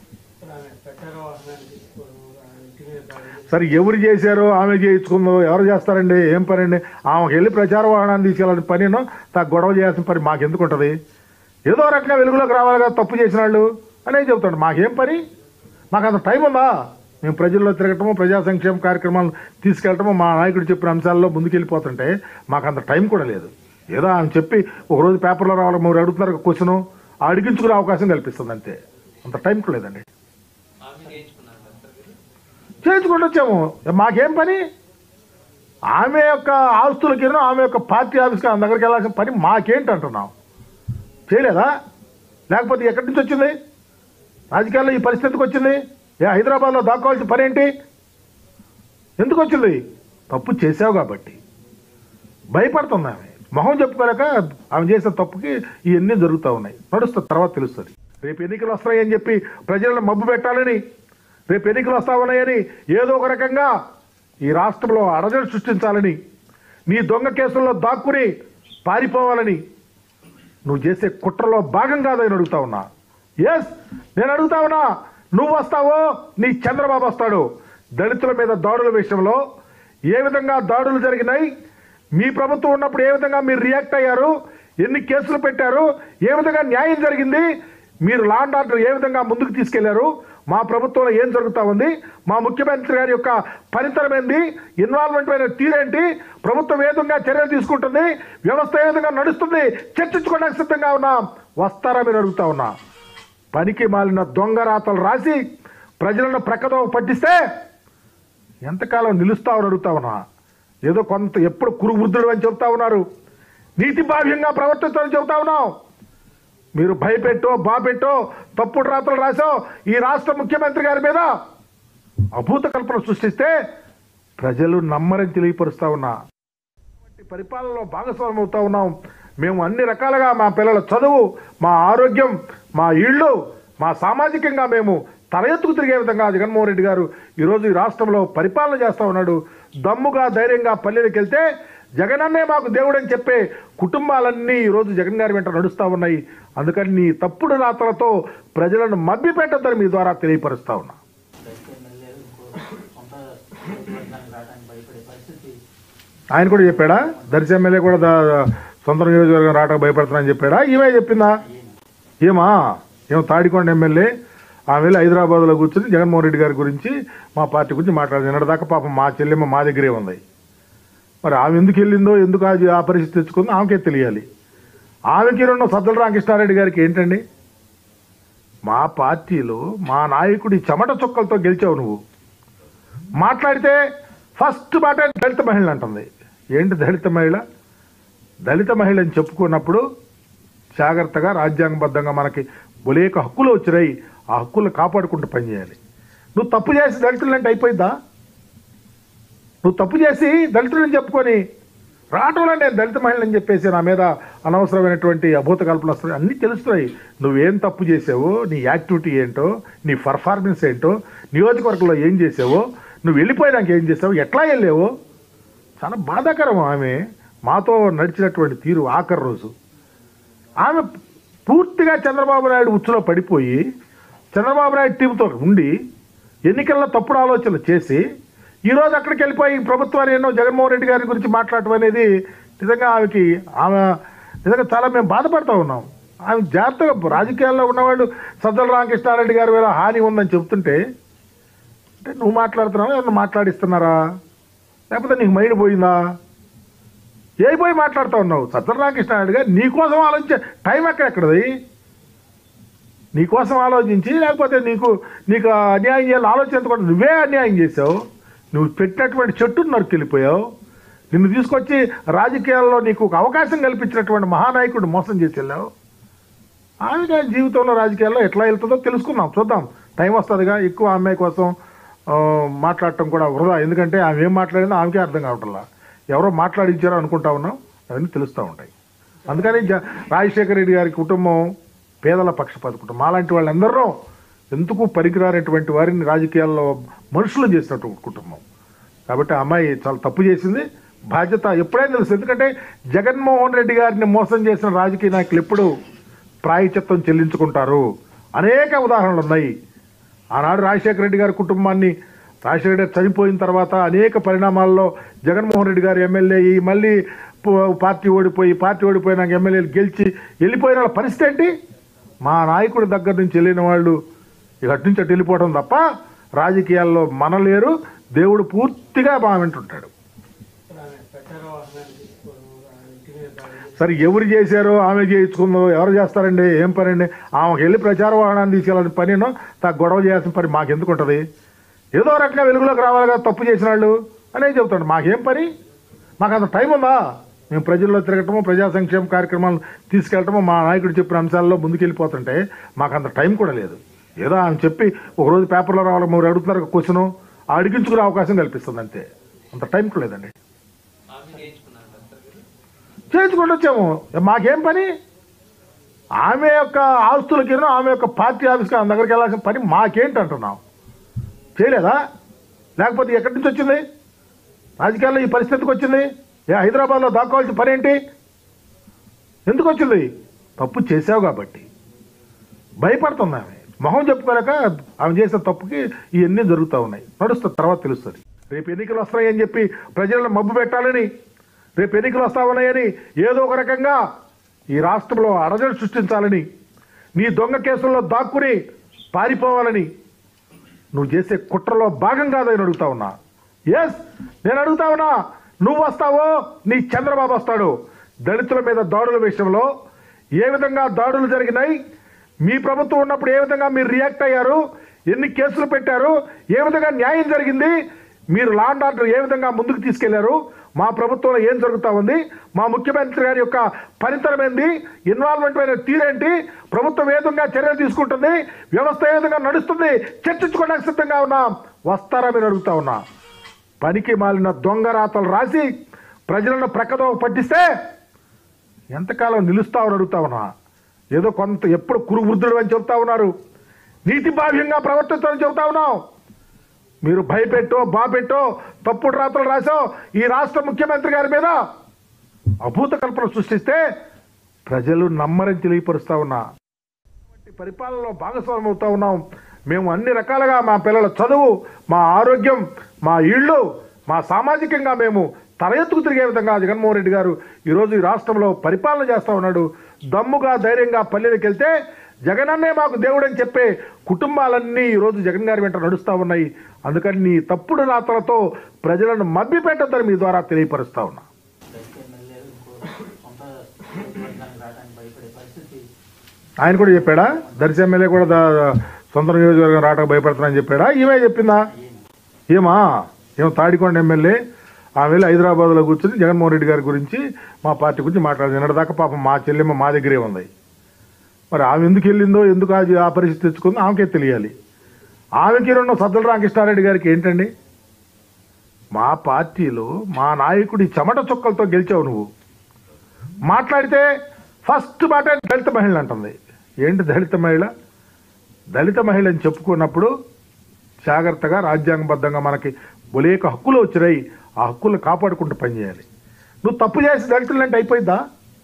సరే ఎవరు చేశారో ఆమె చేయించుకుందో ఎవరు చేస్తారండి? ఏం పని అండి? ఆమెకు వెళ్ళి ప్రచార వాహనాన్ని తీసుకెళ్ళాలని పనినో తా గొడవ చేయాల్సిన పని మాకెందుకు ఉంటుంది? ఏదో రకంగా వెలుగులోకి రావాలి కదా తప్పు చేసిన వాళ్ళు అనేది చెబుతాడు. మాకేం పని? మాకు అంత టైం ఉందా? మేము ప్రజల్లో తిరగటము, ప్రజా సంక్షేమ కార్యక్రమాలు తీసుకెళ్ళటము, మా నాయకుడు చెప్పిన అంశాల్లో ముందుకెళ్ళిపోతుంటే మాకు అంత టైం కూడా లేదు. ఏదో ఆమె చెప్పి ఒకరోజు పేపర్లో రావాలి, మీరు అడుగుతున్నారు క్వశ్చను అడిగించుకునే అవకాశం కల్పిస్తుంది అంతే. అంత టైం కూడా లేదండి. చేయించుకుంటూ వచ్చాము. మాకేం పని? ఆమె యొక్క ఆస్తులకి ఆమె యొక్క పార్టీ ఆఫీస్కి ఆమె దగ్గరికి వెళ్ళాల్సిన పని మాకేంటి అంటున్నాం? చేయలేదా? లేకపోతే ఎక్కడి నుంచి వచ్చింది? రాజకీయాల్లో ఈ పరిస్థితికి వచ్చింది? ఏ హైదరాబాద్లో దాక్కోవాల్సిన పని ఏంటి? ఎందుకు వచ్చింది? తప్పు చేసావు కాబట్టి భయపడుతుంది ఆమె. మొహం చెప్పుకోలేక ఆమె చేసిన తప్పుకి ఇవన్నీ జరుగుతూ ఉన్నాయి. నడుస్తుంది, తర్వాత తెలుస్తుంది. రేపు ఎన్నికలు వస్తాయని చెప్పి ప్రజలను మబ్బు పెట్టాలని, రేపు ఎన్నికలు వస్తా ఉన్నాయని ఏదో ఒక రకంగా ఈ రాష్ట్రంలో అడజడి సృష్టించాలని, నీ దొంగ కేసుల్లో దాక్కుని పారిపోవాలని నువ్వు చేసే కుట్రలో భాగం కాదని అడుగుతా ఉన్నా. ఎస్, నేను అడుగుతా ఉన్నా. నువ్వు వస్తావో నీ చంద్రబాబు వస్తాడు. దళితుల మీద దాడుల విషయంలో ఏ విధంగా దాడులు జరిగినాయి, మీ ప్రభుత్వం ఉన్నప్పుడు ఏ విధంగా మీరు రియాక్ట్ అయ్యారు, ఎన్ని కేసులు పెట్టారు, ఏ విధంగా న్యాయం జరిగింది, మీరు లా అండ్ ఆర్డర్ ఏ విధంగా ముందుకు తీసుకెళ్లారు, మా ప్రభుత్వంలో ఏం జరుగుతూ ఉంది, మా ముఖ్యమంత్రి గారి యొక్క పనితనం ఏంది, ఇన్వాల్వ్మెంట్ అయిన తీరేంటి, ప్రభుత్వం ఏ విధంగా చర్యలు తీసుకుంటుంది, వ్యవస్థ ఏ విధంగా నడుస్తుంది చర్చించుకోవడానికి సిద్ధంగా ఉన్నాం. వస్తారా మీరు అడుగుతా ఉన్నా. పనికి మాలిన దొంగ రాతలు రాసి ప్రజలను ప్రక్కదో పట్టిస్తే ఎంతకాలం నిలుస్తామని అడుగుతా ఉన్నా. ఏదో కొంత ఎప్పుడు కురువృద్ధుడు అని చెబుతా ఉన్నారు, నీతి బాహ్యంగా ప్రవర్తిస్తామని చెబుతా ఉన్నాం. మీరు భయపెట్టో బాపెట్టో తప్పుడు రాతలు రాసో ఈ రాష్ట్ర ముఖ్యమంత్రి గారి మీద అభూత కల్పన సృష్టిస్తే ప్రజలు నమ్మరని తెలియపరుస్తా ఉన్నా. పరిపాలనలో భాగస్వామ్యం అవుతా ఉన్నాం. మేము అన్ని రకాలుగా మా పిల్లల చదువు, మా ఆరోగ్యం, మా ఇళ్ళు, మా సామాజికంగా మేము తల ఎత్తుకు తిరిగే విధంగా జగన్మోహన్ రెడ్డి గారు ఈరోజు ఈ రాష్ట్రంలో పరిపాలన చేస్తూ ఉన్నాడు. దమ్ముగా ధైర్యంగా పల్లెలకు వెళ్తే జగనన్నే మాకు దేవుడు అని చెప్పే కుటుంబాలన్నీ ఈరోజు జగన్ గారి వెంట నడుస్తూ ఉన్నాయి. అందుకని నీ తప్పుడు రాతలతో ప్రజలను మభ్య పెట్టొద్దని మీ ద్వారా తెలియపరుస్తా ఉన్నా. ఆయన కూడా చెప్పాడా, దర్శి ఎమ్మెల్యే కూడా సొంత నియోజకవర్గం రావడానికి భయపడుతున్నానని చెప్పాడా, ఈమె చెప్పిందా? ఏమా ఏమో తాడికొండ ఎమ్మెల్యే ఆమె వెళ్ళి హైదరాబాద్లో కూర్చొని జగన్మోహన్ రెడ్డి గారి గురించి మా పార్టీ గురించి మాట్లాడింది. నిన్నటిదాకా పాపం మా చెల్లెమ్మ మా దగ్గరే ఉంది. మరి ఆమె ఎందుకు వెళ్ళిందో, ఎందుకు అది ఆ పరిస్థితి తెచ్చుకుందో ఆమెకే తెలియాలి. ఆమెకి రెండు సజ్జల రామకృష్ణారెడ్డి గారికి ఏంటండి, మా పార్టీలో మా నాయకుడి చెమట చుక్కలతో గెలిచావు నువ్వు. మాట్లాడితే ఫస్ట్ మాట దళిత మహిళ అంటుంది. ఏంటి దళిత మహిళ? దళిత మహిళ అని చెప్పుకున్నప్పుడు జాగ్రత్తగా రాజ్యాంగబద్ధంగా మనకి బొలేక హక్కులు వచ్చినాయి, ఆ హక్కులు కాపాడుకుంటూ పనిచేయాలి. నువ్వు తప్పు చేసి దళితులంటే అయిపోయిందా? నువ్వు తప్పు చేసి దళితులని చెప్పుకొని రావటంలో నేను దళిత మహిళని చెప్పేసి నా మీద అనవసరమైనటువంటి అభూత కల్పన వస్తుంది. అన్నీ తెలుస్తున్నాయి. నువ్వేం తప్పు చేసావో, నీ యాక్టివిటీ ఏంటో, నీ పర్ఫార్మెన్స్ ఏంటో, నియోజకవర్గంలో ఏం చేసావో, నువ్వు వెళ్ళిపోయినాక ఏం చేసావో, ఎట్లా వెళ్ళావో చాలా బాధాకరం. ఆమె మాతో నడిచినటువంటి తీరు ఆఖరి రోజు ఆమె పూర్తిగా చంద్రబాబు నాయుడు ఉచ్చులో పడిపోయి చంద్రబాబు నాయుడు టీంతో ఉండి ఎన్నికల్లో తప్పుడు ఆలోచనలు చేసి ఈరోజు అక్కడికి వెళ్ళిపోయి ప్రభుత్వాన్ని ఎన్నో జగన్మోహన్ రెడ్డి గారి గురించి మాట్లాడటం అనేది నిజంగా ఆమెకి ఆమె నిజంగా చాలా మేము బాధపడుతూ ఉన్నాం. ఆమె జాగ్రత్తగా రాజకీయాల్లో ఉన్నవాళ్ళు సజ్జల రామకృష్ణారెడ్డి గారి వేళ హాని ఉందని చెప్తుంటే అంటే నువ్వు మాట్లాడుతున్నావా, ఎవరు మాట్లాడిస్తున్నారా, లేకపోతే నీకు మైండ్ పోయిందా? ఏ పోయి మాట్లాడుతూ ఉన్నావు? సజ్జల రామకృష్ణారెడ్డి గారు నీకోసం ఆలోచించే టైం ఎక్కడెక్కడది? నీకోసం ఆలోచించి లేకపోతే నీకు నీకు అన్యాయం చేయాలని ఆలోచించకుండా నువ్వే అన్యాయం చేసావు. నువ్వు పెట్టినటువంటి చెట్టును నరుకెళ్ళిపోయావు. నిన్ను తీసుకొచ్చి రాజకీయాల్లో నీకు ఒక అవకాశం కల్పించినటువంటి మహానాయకుడు మోసం చేసి వెళ్ళావు. ఆమె జీవితంలో రాజకీయాల్లో ఎట్లా వెళ్తుందో తెలుసుకుందాం, చూద్దాం. టైం వస్తుందిగా. ఎక్కువ అమ్మాయి కోసం మాట్లాడటం కూడా వృధా. ఎందుకంటే ఆమె ఏం మాట్లాడిందో ఆమెకే అర్థం కావట్లా. ఎవరో మాట్లాడించారో అనుకుంటా ఉన్నాం, అవన్నీ తెలుస్తూ ఉంటాయి. అందుకని రాజశేఖర రెడ్డి గారి కుటుంబం పేదల పక్షపాత కుటుంబం. అలాంటి వాళ్ళందరూ ఎందుకు పనికిరానటువంటి వారిని రాజకీయాల్లో మనుషులు చేసినటువంటి కుటుంబం. కాబట్టి ఆ అమ్మాయి చాలా తప్పు చేసింది. బాధ్యత ఎప్పుడైనా తెలుసు. ఎందుకంటే జగన్మోహన్ రెడ్డి గారిని మోసం చేసిన రాజకీయ నాయకులు ఎప్పుడు ప్రాయశ్చిత్తం చెల్లించుకుంటారు. అనేక ఉదాహరణలు ఉన్నాయి. ఆనాడు రాజశేఖర రెడ్డి గారి కుటుంబాన్ని రాజశేఖర రెడ్డి చనిపోయిన తర్వాత అనేక పరిణామాల్లో జగన్మోహన్ రెడ్డి గారు ఎమ్మెల్యే అయ్యి మళ్ళీ పార్టీ ఓడిపోయి పార్టీ ఓడిపోయినాక ఎమ్మెల్యేలు గెలిచి వెళ్ళిపోయిన వాళ్ళ పరిస్థితి ఏంటి? మా నాయకుడి దగ్గర నుంచి వెళ్ళిన వాళ్ళు ఇక అటు నుంచి అటు వెళ్ళిపోవడం తప్ప రాజకీయాల్లో మనలేరు. దేవుడు పూర్తిగా మా వెంటుంటాడు. సరే ఎవరు చేశారో ఆమె చేయించుకుందో, ఎవరు చేస్తారండి? ఏం పని అండి? ఆమెకు వెళ్ళి ప్రచార వాహనాన్ని తీసుకెళ్ళాలని పనినో తా గొడవ చేయాల్సిన పని మాకెందుకు ఉంటుంది? ఏదో రకంగా వెలుగులోకి రావాలి కదా తప్పు చేసిన వాళ్ళు అనేది చెబుతాడు. మాకేం పని? మాకు అంత టైం ఉందా? మేము ప్రజల్లో తిరగటమో ప్రజా సంక్షేమ కార్యక్రమాలు తీసుకెళ్ళటమో మా నాయకుడు చెప్పిన అంశాల్లో ముందుకెళ్ళిపోతుంటే మాకు అంత టైం కూడా లేదు. ఏదో ఆమె చెప్పి ఒకరోజు పేపర్లో రావాలి, మీరు అడుగుతున్నారు క్వశ్చను అడిగించుకునే అవకాశం కల్పిస్తుంది అంతే. అంత టైం కూడా లేదండి. చేయించుకుంటూ వచ్చాము. మాకేం పని? ఆమె యొక్క ఆస్తులకి ఆమె యొక్క పార్టీ ఆఫీస్కి ఆమె దగ్గరికి వెళ్ళాల్సిన పని మాకేంటి అంటున్నాం? చేయలేదా? లేకపోతే ఎక్కడి నుంచి వచ్చింది? రాజకీయాల్లో ఈ పరిస్థితికి వచ్చింది. ఏ హైదరాబాద్లో దాక్కోవాల్సిన పని ఏంటి? ఎందుకు వచ్చింది? తప్పు చేసావు కాబట్టి భయపడుతుంది ఆమె. మొహం చెప్పుకోలేక ఆమె చేసిన తప్పుకి ఇవన్నీ జరుగుతూ ఉన్నాయి. నడుస్తుంది, తర్వాత తెలుస్తుంది. రేపు ఎన్నికలు వస్తాయని చెప్పి ప్రజలను మబ్బు పెట్టాలని, రేపు ఎన్నికలు వస్తా ఉన్నాయని ఏదో ఒక రకంగా ఈ రాష్ట్రంలో అరజడి సృష్టించాలని, నీ దొంగ కేసుల్లో దాక్కుని పారిపోవాలని నువ్వు చేసే కుట్రలో భాగం కాదని అడుగుతా ఉన్నా. ఎస్, నేను అడుగుతా ఉన్నా. నువ్వు వస్తావో నీ చంద్రబాబు వస్తాడు. దళితుల మీద దాడుల విషయంలో ఏ విధంగా దాడులు జరిగినాయి, మీ ప్రభుత్వం ఉన్నప్పుడు ఏ విధంగా మీరు రియాక్ట్ అయ్యారు, ఎన్ని కేసులు పెట్టారు, ఏ విధంగా న్యాయం జరిగింది, మీరు లా అండ్ ఆర్డర్ ఏ విధంగా ముందుకు తీసుకెళ్లారు, మా ప్రభుత్వంలో ఏం జరుగుతూ ఉంది, మా ముఖ్యమంత్రి గారి యొక్క పనితనం ఏంది, ఇన్వాల్వ్మెంట్ అయిన తీరేంటి, ప్రభుత్వం ఏ విధంగా చర్యలు తీసుకుంటుంది, వ్యవస్థ ఏ విధంగా నడుస్తుంది చర్చించుకోవడానికి సిద్ధంగా ఉన్నాం. వస్తారా మీరు అడుగుతా ఉన్నా. పనికి మాలిన దొంగ రాతలు రాసి ప్రజలను ప్రక్కదో పట్టిస్తే ఎంతకాలం నిలుస్తామని అడుగుతా ఉన్నా. ఏదో కొంత ఎప్పుడు కురువృద్ధుడు అని చెబుతా ఉన్నారు, నీతి బాహ్యంగా ప్రవర్తిస్తామని చెబుతా ఉన్నాం. మీరు భయపెట్టో బాపెట్టో తప్పుడు రాతలు రాసో ఈ రాష్ట్ర ముఖ్యమంత్రి గారి మీద అభూత కల్పన సృష్టిస్తే ప్రజలు నమ్మరని తెలియపరుస్తా ఉన్నా. పరిపాలనలో భాగస్వామ్యం అవుతా ఉన్నాం. మేము అన్ని రకాలుగా మా పిల్లల చదువు, మా ఆరోగ్యం, మా ఇళ్ళు, మా సామాజికంగా మేము తల ఎత్తుకు తిరిగే విధంగా జగన్మోహన్ రెడ్డి గారు ఈరోజు ఈ రాష్ట్రంలో పరిపాలన చేస్తూ ఉన్నాడు. దమ్ముగా ధైర్యంగా పల్లెలకు వెళ్తే జగనన్నే మాకు దేవుడు అని చెప్పే కుటుంబాలన్నీ ఈరోజు జగన్ గారి వెంట నడుస్తూ ఉన్నాయి. అందుకని నీ తప్పుడు రాతలతో ప్రజలను మభ్య పెట్టొద్దని మీ ద్వారా తెలియపరుస్తా ఉన్నా. ఆయన కూడా చెప్పాడా? దర్శి ఎమ్మెల్యే కూడా సొంత నియోజకవర్గం రావడానికి భయపడుతున్నానని చెప్పాడా? ఈమె చెప్పిందా? ఏమా ఏమో తాడికొండ ఎమ్మెల్యే ఆమె వెళ్ళి హైదరాబాద్లో కూర్చొని జగన్మోహన్ రెడ్డి గారి గురించి మా పార్టీ గురించి మాట్లాడింది. నిన్నటిదాకా పాపం మా చెల్లెమ్మ మా దగ్గరే ఉంది. మరి ఆమె ఎందుకు వెళ్ళిందో, ఎందుకు అది ఆ పరిస్థితి తెచ్చుకుందో ఆమెకే తెలియాలి. ఆమెకి రెండు సజ్జల రామకృష్ణారెడ్డి గారికి ఏంటండి? మా పార్టీలో మా నాయకుడి చెమట చుక్కలతో గెలిచావు నువ్వు. మాట్లాడితే ఫస్ట్ మాట దళిత మహిళ అంటుంది. ఏంటి దళిత మహిళ? దళిత మహిళ అని చెప్పుకున్నప్పుడు జాగ్రత్తగా రాజ్యాంగబద్ధంగా మనకి బొలేక హక్కులు వచ్చినాయి, ఆ హక్కులు కాపాడుకుంటూ పనిచేయాలి. నువ్వు తప్పు చేసి దళితులంటే అయిపోయిందా?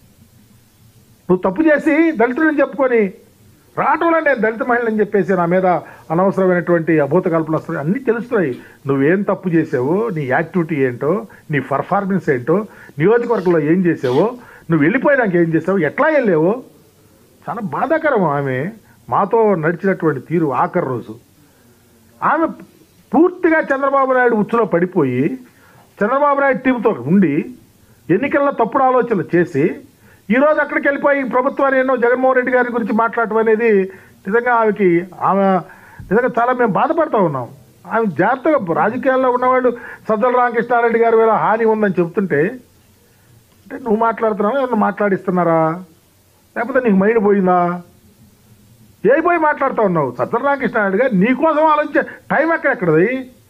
నువ్వు తప్పు చేసి దళితులని చెప్పుకొని రావటంలో నేను దళిత మహిళని చెప్పేసి నా మీద అనవసరమైనటువంటి అభూత కల్పన వస్తుంది. అన్నీ తెలుస్తున్నాయి. నువ్వేం తప్పు చేసావో, నీ యాక్టివిటీ ఏంటో, నీ పర్ఫార్మెన్స్ ఏంటో, నియోజకవర్గంలో ఏం చేసావో, నువ్వు వెళ్ళిపోయినాక ఏం చేసావో, ఎట్లా వెళ్ళావో చాలా బాధాకరం. ఆమె మాతో నడిచినటువంటి తీరు ఆఖరి రోజు ఆమె పూర్తిగా చంద్రబాబు నాయుడు ఉచ్చులో పడిపోయి చంద్రబాబు నాయుడు టీంతో ఉండి ఎన్నికల్లో తప్పుడు ఆలోచనలు చేసి ఈరోజు అక్కడికి వెళ్ళిపోయి ప్రభుత్వాన్ని ఎన్నో జగన్మోహన్ రెడ్డి గారి గురించి మాట్లాడటం అనేది నిజంగా ఆమెకి ఆమె నిజంగా చాలా మేము బాధపడుతూ ఉన్నాం. ఆమె జాగ్రత్తగా రాజకీయాల్లో ఉన్నవాళ్ళు సజ్జల రామకృష్ణారెడ్డి గారి వేళ హాని ఉందని చెప్తుంటే అంటే నువ్వు మాట్లాడుతున్నావా, ఎవరిని మాట్లాడిస్తున్నారా, లేకపోతే నీకు మైండ్ పోయిందా? ఏ పోయి మాట్లాడుతూ ఉన్నావు? సజ్జల రామకృష్ణారెడ్డి గారు నీకోసం ఆలోచించే టైం ఎక్కడెక్కడది?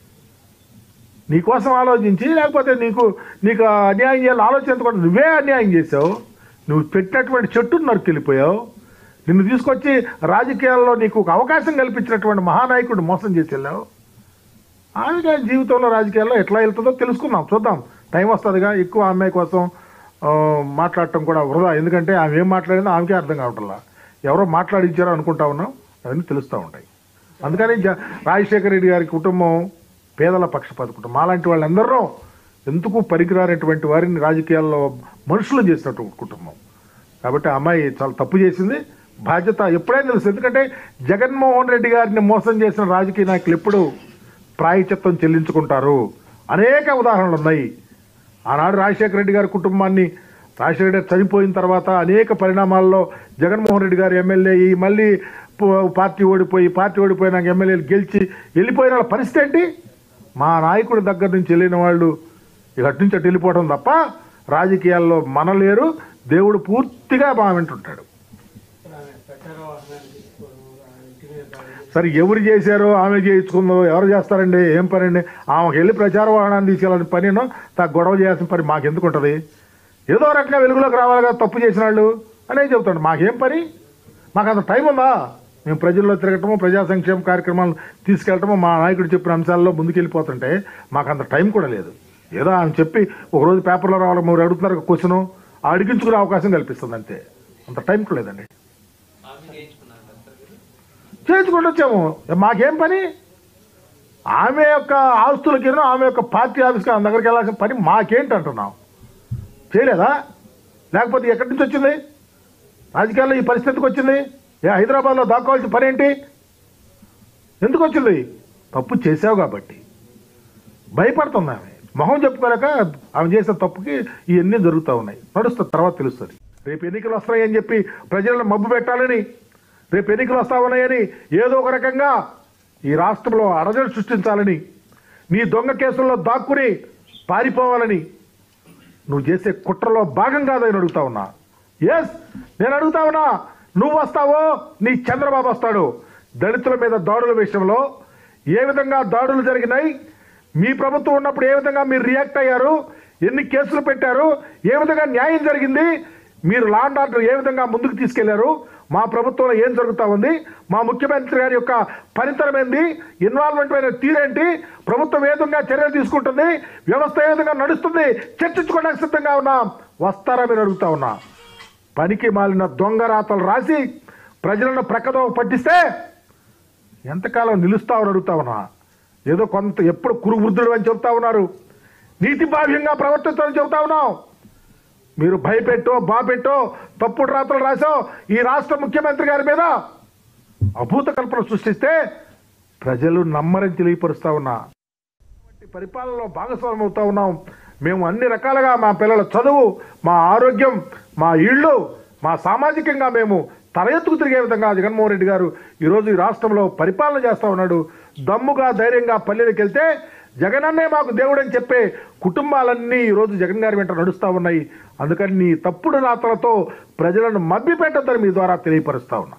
నీకోసం ఆలోచించి లేకపోతే నీకు నీకు అన్యాయం చేయాలని ఆలోచించకుండా నువ్వే అన్యాయం చేసావు. నువ్వు పెట్టినటువంటి చెట్టును నరుకెళ్ళిపోయావు. నిన్ను తీసుకొచ్చి రాజకీయాల్లో నీకు ఒక అవకాశం కల్పించినటువంటి మహానాయకుడు మోసం చేసి వెళ్ళావు. ఆమె జీవితంలో రాజకీయాల్లో ఎట్లా వెళ్తుందో తెలుసుకుందాం, చూద్దాం. టైం వస్తుందిగా. ఎక్కువ అమ్మాయి కోసం మాట్లాడటం కూడా వృధా. ఎందుకంటే ఆమె ఏం మాట్లాడిందో ఆమెకే అర్థం కావట్లా. ఎవరో మాట్లాడించారో అనుకుంటా ఉన్నాం, అవన్నీ తెలుస్తూ ఉంటాయి. అందుకని రాజశేఖర రెడ్డి గారి కుటుంబం పేదల పక్షపాత కుటుంబం. అలాంటి వాళ్ళందరూ ఎందుకు పనికిరానటువంటి వారిని రాజకీయాల్లో మనుషులు చేసినటువంటి కుటుంబం. కాబట్టి ఆ అమ్మాయి చాలా తప్పు చేసింది. బాధ్యత ఎప్పుడైనా తెలుసు. ఎందుకంటే జగన్మోహన్ రెడ్డి గారిని మోసం చేసిన రాజకీయ నాయకులు ఎప్పుడు ప్రాయశ్చిత్తం చెల్లించుకుంటారు. అనేక ఉదాహరణలు ఉన్నాయి. ఆనాడు రాజశేఖర రెడ్డి గారి కుటుంబాన్ని రాజశేఖర రెడ్డి చనిపోయిన తర్వాత అనేక పరిణామాల్లో జగన్మోహన్ రెడ్డి గారు ఎమ్మెల్యే అయ్యి మళ్ళీ పార్టీ ఓడిపోయి పార్టీ ఓడిపోయినాక ఎమ్మెల్యేలు గెలిచి వెళ్ళిపోయిన వాళ్ళ పరిస్థితి ఏంటి? మా నాయకుడి దగ్గర నుంచి వెళ్ళిన వాళ్ళు ఇక అటు నుంచి అటు వెళ్ళిపోవడం తప్ప రాజకీయాల్లో మనలేరు. దేవుడు పూర్తిగా మా వింటుంటాడు. సరే ఎవరు చేశారో ఆమె చేయించుకుందో ఎవరు చేస్తారండి? ఏం పని అండి? ఆమెకు వెళ్ళి ప్రచార వాహనాన్ని తీసుకెళ్ళాలని పనినో తా గొడవ చేయాల్సిన పని మాకెందుకు ఉంటుంది? ఏదో రకంగా వెలుగులోకి రావాలి కదా తప్పు చేసిన వాళ్ళు అనేది చెబుతాడు. మాకేం పని? మాకు అంత టైం ఉందా? మేము ప్రజల్లో తిరగటము, ప్రజా సంక్షేమ కార్యక్రమాలు తీసుకెళ్ళటము, మా నాయకుడు చెప్పిన అంశాల్లో ముందుకెళ్ళిపోతుంటే మాకు అంత టైం కూడా లేదు. ఏదో ఆమె చెప్పి ఒకరోజు పేపర్లో రావాలి, మీరు అడుగుతున్నారు క్వశ్చను అడిగించుకునే అవకాశం కల్పిస్తుంది అంతే. అంత టైం కూడా లేదండి. చేయించుకుంటూ వచ్చాము. మాకేం పని? ఆమె యొక్క ఆస్తులకి ఆమె యొక్క పార్టీ ఆఫీస్కి ఆమె దగ్గరికి వెళ్ళాల్సిన పని మాకేంటి అంటున్నాం? చేయలేదా? లేకపోతే ఎక్కడి నుంచి వచ్చింది? రాజకీయాల్లో ఈ పరిస్థితికి వచ్చింది? ఏ హైదరాబాద్లో దాక్కోవాల్సిన పని ఏంటి? ఎందుకు వచ్చింది? తప్పు చేసావు కాబట్టి భయపడుతుంది ఆమె. మొహం చెప్పుకోలేక ఆమె చేసిన తప్పుకి ఇవన్నీ జరుగుతూ ఉన్నాయి. నడుస్తుంది, తర్వాత తెలుస్తుంది. రేపు ఎన్నికలు వస్తాయని చెప్పి ప్రజలను మబ్బు పెట్టాలని, రేపు ఎన్నికలు వస్తా ఉన్నాయని ఏదో ఒక రకంగా ఈ రాష్ట్రంలో అరజడి సృష్టించాలని, నీ దొంగ కేసుల్లో దాక్కుని పారిపోవాలని నువ్వు చేసే కుట్రలో భాగం కాదని అడుగుతా ఉన్నా. ఎస్, నేను అడుగుతా ఉన్నా. నువ్వు వస్తావో నీ చంద్రబాబు వస్తాడు. దళితుల మీద దాడుల విషయంలో ఏ విధంగా దాడులు జరిగినాయి, మీ ప్రభుత్వం ఉన్నప్పుడు ఏ విధంగా మీరు రియాక్ట్ అయ్యారు, ఎన్ని కేసులు పెట్టారు, ఏ విధంగా న్యాయం జరిగింది, మీరు లా అండ్ ఆర్డర్ ఏ విధంగా ముందుకు తీసుకెళ్లారు, మా ప్రభుత్వంలో ఏం జరుగుతూ ఉంది, మా ముఖ్యమంత్రి గారి యొక్క పనితనం ఏంది, ఇన్వాల్వ్మెంట్ అయిన తీరేంటి, ప్రభుత్వం ఏ విధంగా చర్యలు తీసుకుంటుంది, వ్యవస్థ ఏ విధంగా నడుస్తుంది చర్చించుకోవడానికి సిద్ధంగా ఉన్నాం. వస్తారా మీరు అడుగుతా ఉన్నా. పనికి మాలిన దొంగ రాతలు రాసి ప్రజలను ప్రక్కదో పట్టిస్తే ఎంతకాలం నిలుస్తామని అడుగుతా ఉన్నా. ఏదో కొంత ఎప్పుడు కురువృద్ధుడు అని చెబుతా ఉన్నారు, నీతి బాహ్యంగా ప్రవర్తిస్తామని చెబుతా ఉన్నాం. మీరు భయపెట్టో బాపెట్టో తప్పుడు రాతలు రాసో ఈ రాష్ట్ర ముఖ్యమంత్రి గారి మీద అభూత కల్పన సృష్టిస్తే ప్రజలు నమ్మరని తెలియపరుస్తా ఉన్నా. పరిపాలనలో భాగస్వామ్యం అవుతా ఉన్నాం. మేము అన్ని రకాలుగా మా పిల్లల చదువు, మా ఆరోగ్యం, మా ఇళ్ళు, మా సామాజికంగా మేము తల ఎత్తుకు తిరిగే విధంగా జగన్మోహన్ రెడ్డి గారు ఈరోజు ఈ రాష్ట్రంలో పరిపాలన చేస్తూ ఉన్నాడు. దమ్ముగా ధైర్యంగా పల్లెలకు వెళ్తే జగనన్నే మాకు దేవుడు అని చెప్పే కుటుంబాలన్నీ ఈరోజు జగన్ గారి వెంట నడుస్తూ ఉన్నాయి. అందుకని నీ తప్పుడు రాతలతో ప్రజలను మభ్య పెట్టద్దని మీ ద్వారా తెలియపరుస్తా ఉన్నా.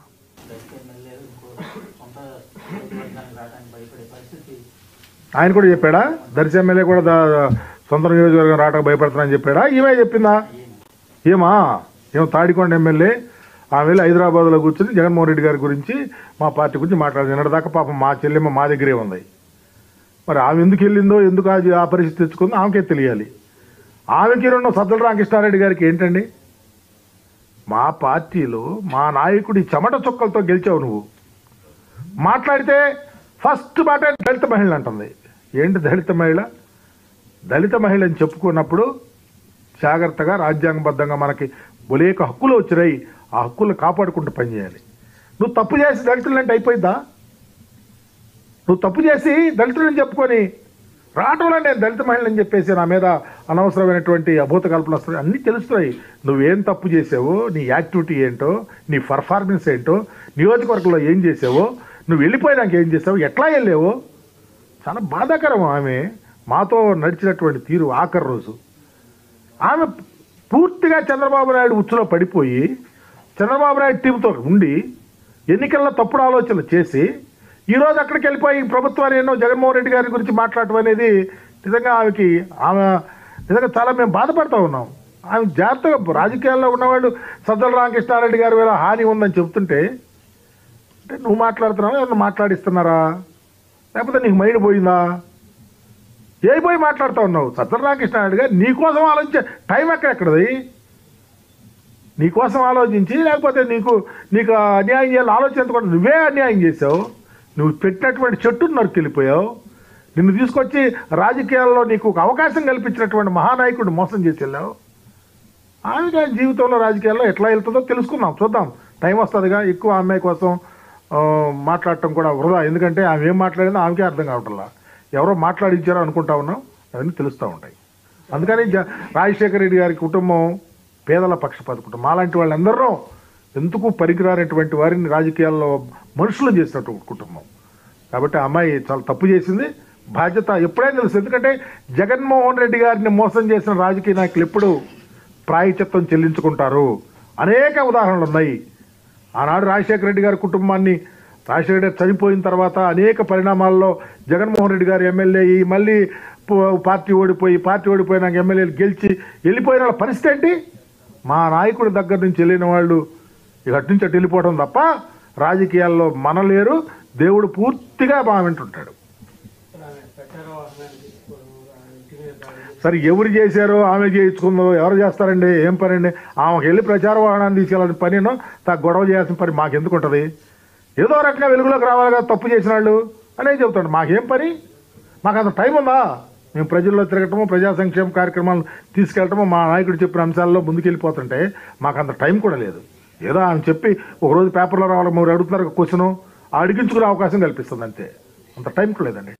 ఆయన కూడా చెప్పాడా? దర్శి ఎమ్మెల్యే కూడా సొంత నియోజకవర్గం రావడానికి భయపడుతున్నానని చెప్పాడా? ఈమె చెప్పిందా? ఏమా ఏమో తాడికొండ ఎమ్మెల్యే ఆమె వెళ్ళి హైదరాబాద్లో కూర్చొని జగన్మోహన్ రెడ్డి గారి గురించి మా పార్టీ గురించి మాట్లాడింది. నిన్నటిదాకా పాపం మా చెల్లెమ్మ మా దగ్గరే ఉంది. మరి ఆమె ఎందుకు వెళ్ళిందో, ఎందుకు ఆ పరిస్థితి తెచ్చుకుందో ఆమెకే తెలియాలి. ఆమెకి రెండు సజ్జల రామకృష్ణారెడ్డి గారికి ఏంటండి? మా పార్టీలో మా నాయకుడి చెమట చుక్కలతో గెలిచావు నువ్వు. మాట్లాడితే ఫస్ట్ మాట దళిత మహిళ అంటుంది. ఏంటి దళిత మహిళ? దళిత మహిళ అని చెప్పుకున్నప్పుడు జాగ్రత్తగా రాజ్యాంగబద్ధంగా మనకి బొలేక హక్కులు వచ్చినాయి, ఆ హక్కులు కాపాడుకుంటూ పనిచేయాలి. నువ్వు తప్పు చేసి దళితులంటే అయిపోయిద్దా? నువ్వు తప్పు చేసి దళితులని చెప్పుకొని రావటంలో నేను దళిత మహిళని చెప్పేసి నా మీద అనవసరమైనటువంటి అభూత కల్పన వస్తుంది. అన్నీ తెలుస్తున్నాయి. నువ్వేం తప్పు చేసావో, నీ యాక్టివిటీ ఏంటో, నీ పర్ఫార్మెన్స్ ఏంటో, నియోజకవర్గంలో ఏం చేసావో, నువ్వు వెళ్ళిపోయినాక ఏం చేసావో, ఎట్లా వెళ్ళావో చాలా బాధాకరం. ఆమె మాతో నడిచినటువంటి తీరు ఆఖరి రోజు ఆమె పూర్తిగా చంద్రబాబు నాయుడు ఉచ్చులో పడిపోయి చంద్రబాబు నాయుడు టీంతో ఉండి ఎన్నికల్లో తప్పుడు ఆలోచనలు చేసి ఈరోజు అక్కడికి వెళ్ళిపోయి ప్రభుత్వాన్ని ఎన్నో జగన్మోహన్ రెడ్డి గారి గురించి మాట్లాడటం అనేది నిజంగా ఆమెకి ఆమె నిజంగా చాలా మేము బాధపడుతూ ఉన్నాం. ఆమె జాగ్రత్తగా రాజకీయాల్లో ఉన్నవాళ్ళు సజ్జల రామకృష్ణారెడ్డి గారి మీద హాని ఉందని చెప్తుంటే అంటే నువ్వు మాట్లాడుతున్నావా, ఏమన్నా మాట్లాడిస్తున్నారా, లేకపోతే నీకు మైండ్ పోయిందా? ఏ పోయి మాట్లాడుతూ ఉన్నావు? సజ్జల రామకృష్ణారెడ్డి గారు నీకోసం ఆలోచించే టైం ఎక్కడెక్కడది? నీకోసం ఆలోచించి లేకపోతే నీకు నీకు అన్యాయం చేయాలని ఆలోచించకుండా నువ్వే అన్యాయం చేసావు. నువ్వు పెట్టినటువంటి చెట్టును నరుకెళ్ళిపోయావు. నిన్ను తీసుకొచ్చి రాజకీయాల్లో నీకు ఒక అవకాశం కల్పించినటువంటి మహానాయకుడు మోసం చేసి వెళ్ళావు. ఆమె జీవితంలో రాజకీయాల్లో ఎట్లా వెళ్తుందో తెలుసుకుందాం, చూద్దాం. టైం వస్తుందిగా. ఎక్కువ అమ్మాయి కోసం మాట్లాడటం కూడా వృధా. ఎందుకంటే ఆమె ఏం మాట్లాడిందో ఆమెకే అర్థం కావట్లా. ఎవరో మాట్లాడించారో అనుకుంటా ఉన్నాం, అవన్నీ తెలుస్తూ ఉంటాయి. అందుకని రాజశేఖర రెడ్డి గారి కుటుంబం పేదల పక్షపాత కుటుంబం. అలాంటి వాళ్ళందరూ ఎందుకు పనికిరానటువంటి వారిని రాజకీయాల్లో మనుషులు చేసినటువంటి కుటుంబం. కాబట్టి ఆ అమ్మాయి చాలా తప్పు చేసింది. బాధ్యత ఎప్పుడైనా తెలుసు. ఎందుకంటే జగన్మోహన్ రెడ్డి గారిని మోసం చేసిన రాజకీయ నాయకులు ఎప్పుడు ప్రాయశ్చిత్తం చెల్లించుకుంటారు. అనేక ఉదాహరణలు ఉన్నాయి. ఆనాడు రాజశేఖర రెడ్డి గారి కుటుంబాన్ని రాజశేఖర రెడ్డి చనిపోయిన తర్వాత అనేక పరిణామాల్లో జగన్మోహన్ రెడ్డి గారు ఎమ్మెల్యే అయ్యి మళ్ళీ పార్టీ ఓడిపోయి పార్టీ ఓడిపోయినాక ఎమ్మెల్యేలు గెలిచి వెళ్ళిపోయిన వాళ్ళ పరిస్థితి ఏంటి? మా నాయకుడి దగ్గర నుంచి వెళ్ళిన వాళ్ళు ఇక అటు నుంచి అటు వెళ్ళిపోవడం తప్ప రాజకీయాల్లో మనలేరు. దేవుడు పూర్తిగా మా వింటుంటాడు. సరే, ఎవరు చేశారో ఆమె చేయించుకుందో ఎవరు చేస్తారండి? ఏం పని అండి? ఆమెకు వెళ్ళి ప్రచార వాహనాన్ని తీసుకెళ్ళాలని పనినో తా గొడవ చేయాల్సిన పని మాకెందుకు ఉంటుంది? ఏదో రకంగా వెలుగులోకి రావాలి కదా తప్పు చేసిన వాళ్ళు అనేది చెబుతాడు. మాకేం పని? మాకు అంత టైం ఉందా? మేము ప్రజల్లో తిరగటము, ప్రజా సంక్షేమ కార్యక్రమాలు తీసుకెళ్ళటము, మా నాయకుడు చెప్పిన అంశాల్లో ముందుకెళ్ళిపోతుంటే మాకు అంత టైం కూడా లేదు. ఏదో ఆమె చెప్పి ఒకరోజు పేపర్లో రావాలి, మీరు అడుగుతున్నారు క్వశ్చను అడిగించుకునే అవకాశం కల్పిస్తుంది అంతే. అంత టైం లేదండి.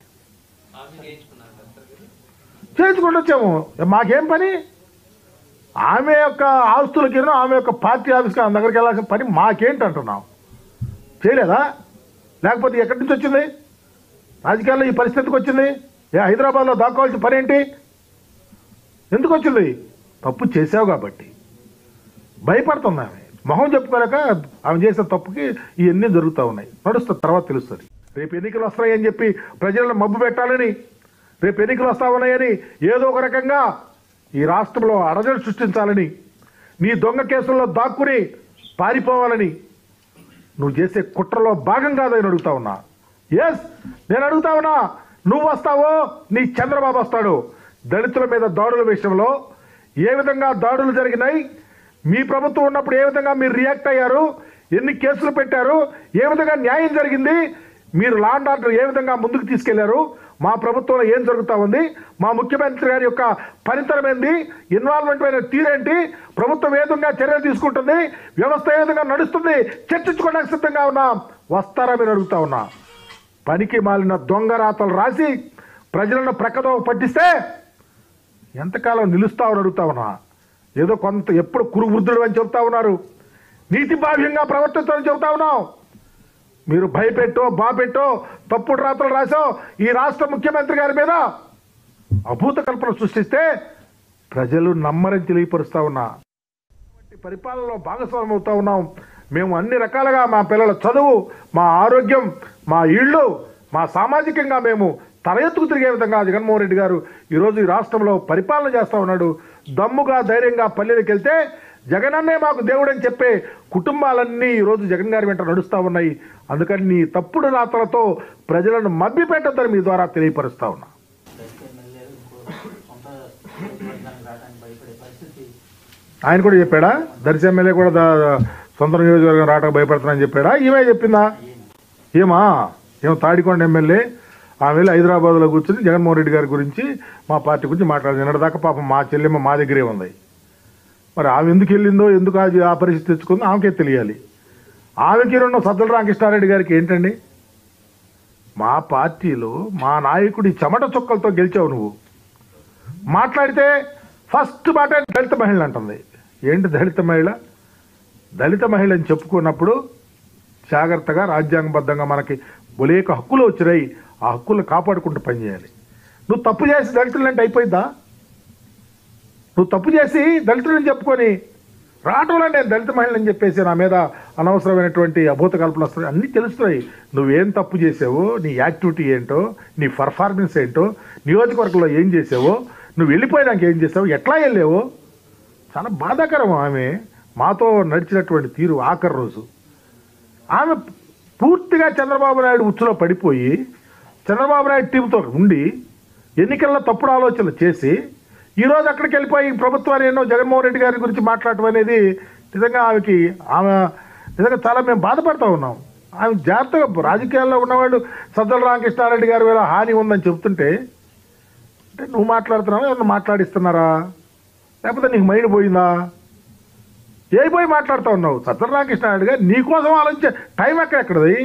చేయించుకుంటూ వచ్చాము. మాకేం పని? ఆమె యొక్క ఆస్తులకి ఆమె యొక్క పార్టీ ఆఫీస్కి ఆమె దగ్గరికి వెళ్ళాల్సిన పని మాకేంటి అంటున్నాం. చేయలేదా? లేకపోతే ఎక్కడి నుంచి వచ్చింది? రాజకీయాల్లో ఈ పరిస్థితికి వచ్చింది. ఏ హైదరాబాద్లో దాక్కోవాల్సిన పని ఏంటి? ఎందుకు వచ్చింది? తప్పు చేసావు కాబట్టి భయపడుతుంది ఆమె. మొహం చెప్పుకోలేక ఆమె చేసిన తప్పుకి ఇవన్నీ జరుగుతూ ఉన్నాయి. నడుస్తుంది, తర్వాత తెలుస్తుంది. రేపు ఎన్నికలు వస్తాయని చెప్పి ప్రజలను మబ్బు పెట్టాలని, రేపు ఎన్నికలు వస్తా ఉన్నాయని ఏదో ఒక రకంగా ఈ రాష్ట్రంలో అడజడి సృష్టించాలని, నీ దొంగ కేసుల్లో దాక్కుని పారిపోవాలని నువ్వు చేసే కుట్రలో భాగం కాదని అడుగుతా ఉన్నా. ఎస్, నేను అడుగుతా ఉన్నా. నువ్వు వస్తావో నీ చంద్రబాబు వస్తాడు. దళితుల మీద దాడుల విషయంలో ఏ విధంగా దాడులు జరిగినాయి, మీ ప్రభుత్వం ఉన్నప్పుడు ఏ విధంగా మీరు రియాక్ట్ అయ్యారు, ఎన్ని కేసులు పెట్టారు, ఏ విధంగా న్యాయం జరిగింది, మీరు లా అండ్ ఆర్డర్ ఏ విధంగా ముందుకు తీసుకెళ్లారు, మా ప్రభుత్వంలో ఏం జరుగుతూ ఉంది, మా ముఖ్యమంత్రి గారి యొక్క పనితనం ఏంది, ఇన్వాల్వ్మెంట్ అయిన తీరేంటి, ప్రభుత్వం ఏ విధంగా చర్యలు తీసుకుంటుంది, వ్యవస్థ ఏ విధంగా నడుస్తుంది చర్చించుకోవడానికి సిద్ధంగా ఉన్నా. వస్తారా మీరు అడుగుతా ఉన్నా. పనికి మాలిన దొంగ రాతలు రాసి ప్రజలను ప్రక్కదోవ పట్టిస్తే ఎంతకాలం నిలుస్తావని అడుగుతా ఉన్నా. ఏదో కొంత ఎప్పుడు కురు వృద్ధుడు అని చెప్తా ఉన్నారు, నీతి బాహ్యంగా ప్రవర్తిస్తామని చెబుతా ఉన్నాం. మీరు భయపెట్టో బాపెట్టో తప్పుడు రాతలు రాసో ఈ రాష్ట్ర ముఖ్యమంత్రి గారి మీద అభూత కల్పన సృష్టిస్తే ప్రజలు నమ్మరని తెలియపరుస్తా ఉన్నా. పరిపాలనలో భాగస్వామ్యం అవుతా ఉన్నాం. మేము అన్ని రకాలుగా మా పిల్లల చదువు, మా ఆరోగ్యం, మా ఇళ్ళు, మా సామాజికంగా మేము తల ఎత్తుకు తిరిగే విధంగా జగన్మోహన్ రెడ్డి గారు ఈరోజు ఈ రాష్ట్రంలో పరిపాలన చేస్తూ ఉన్నాడు. దమ్ముగా ధైర్యంగా పల్లెలకు వెళ్తే జగనన్నే మాకు దేవుడని చెప్పే కుటుంబాలన్నీ ఈరోజు జగన్ గారి వెంట నడుస్తూ ఉన్నాయి. అందుకని నీ తప్పుడు రాతలతో ప్రజలను మభ్య పెట్టద్దని మీ ద్వారా తెలియపరుస్తా ఉన్నా. ఆయన కూడా చెప్పాడా? దర్శి ఎమ్మెల్యే కూడా సొంత నియోజకవర్గం రావడానికి భయపడుతున్నానని చెప్పాడా? ఈమె చెప్పిందా? ఏమా ఏమో తాడికొండ ఎమ్మెల్యే ఆమె వెళ్ళి హైదరాబాద్లో కూర్చొని జగన్మోహన్ రెడ్డి గారి గురించి మా పార్టీ గురించి మాట్లాడింది. నిన్నటిదాకా పాపం మా చెల్లెమ్మ మా దగ్గరే ఉంది. మరి ఆమె ఎందుకు వెళ్ళిందో, ఎందుకు అది ఆ పరిస్థితి తెచ్చుకుందో ఆమెకే తెలియాలి. ఆమెకి ఉన్న సజ్జల రామకృష్ణారెడ్డి గారికి ఏంటండి? మా పార్టీలో మా నాయకుడి చెమట చుక్కలతో గెలిచావు నువ్వు. మాట్లాడితే ఫస్ట్ మాట దళిత మహిళ అంటుంది. ఏంటి దళిత మహిళ? దళిత మహిళ అని చెప్పుకున్నప్పుడు జాగ్రత్తగా రాజ్యాంగబద్ధంగా మనకి బొలేక హక్కులు వచ్చినాయి, ఆ హక్కులను కాపాడుకుంటూ పనిచేయాలి. నువ్వు తప్పు చేసి దళితులంటే అయిపోయిందా? నువ్వు తప్పు చేసి దళితులని చెప్పుకొని రావటంలో నేను దళిత మహిళని చెప్పేసి నా మీద అనవసరమైనటువంటి అభూత కల్పనలు వస్తాయి. అన్నీ తెలుస్తున్నాయి. నువ్వేం తప్పు చేసావో, నీ యాక్టివిటీ ఏంటో, నీ పర్ఫార్మెన్స్ ఏంటో, నియోజకవర్గంలో ఏం చేసావో, నువ్వు వెళ్ళిపోయినాక ఏం చేసావు, ఎట్లా వెళ్ళావో చాలా బాధాకరం. ఆమె మాతో నడిచినటువంటి తీరు ఆఖరి రోజు ఆమె పూర్తిగా చంద్రబాబు నాయుడు ఉచ్చులో పడిపోయి చంద్రబాబు నాయుడు టీంతో ఉండి ఎన్నికల్లో తప్పుడు ఆలోచనలు చేసి ఈరోజు అక్కడికి వెళ్ళిపోయి ప్రభుత్వాన్ని ఎన్నో జగన్మోహన్ రెడ్డి గారి గురించి మాట్లాడటం అనేది నిజంగా ఆమెకి ఆమె నిజంగా చాలా మేము బాధపడతా ఉన్నాం. ఆమె జాగ్రత్తగా రాజకీయాల్లో ఉన్నవాళ్ళు సజ్జల రామకృష్ణారెడ్డి గారి వేళ హాని ఉందని చెప్తుంటే అంటే నువ్వు మాట్లాడుతున్నావా, ఏమన్నా మాట్లాడిస్తున్నారా, లేకపోతే నీకు మైండ్ పోయిందా? ఏ పోయి మాట్లాడుతూ ఉన్నావు? సజ్జల రామకృష్ణారెడ్డి గారు నీకోసం ఆలోచించే టైం ఎక్కడెక్కడది?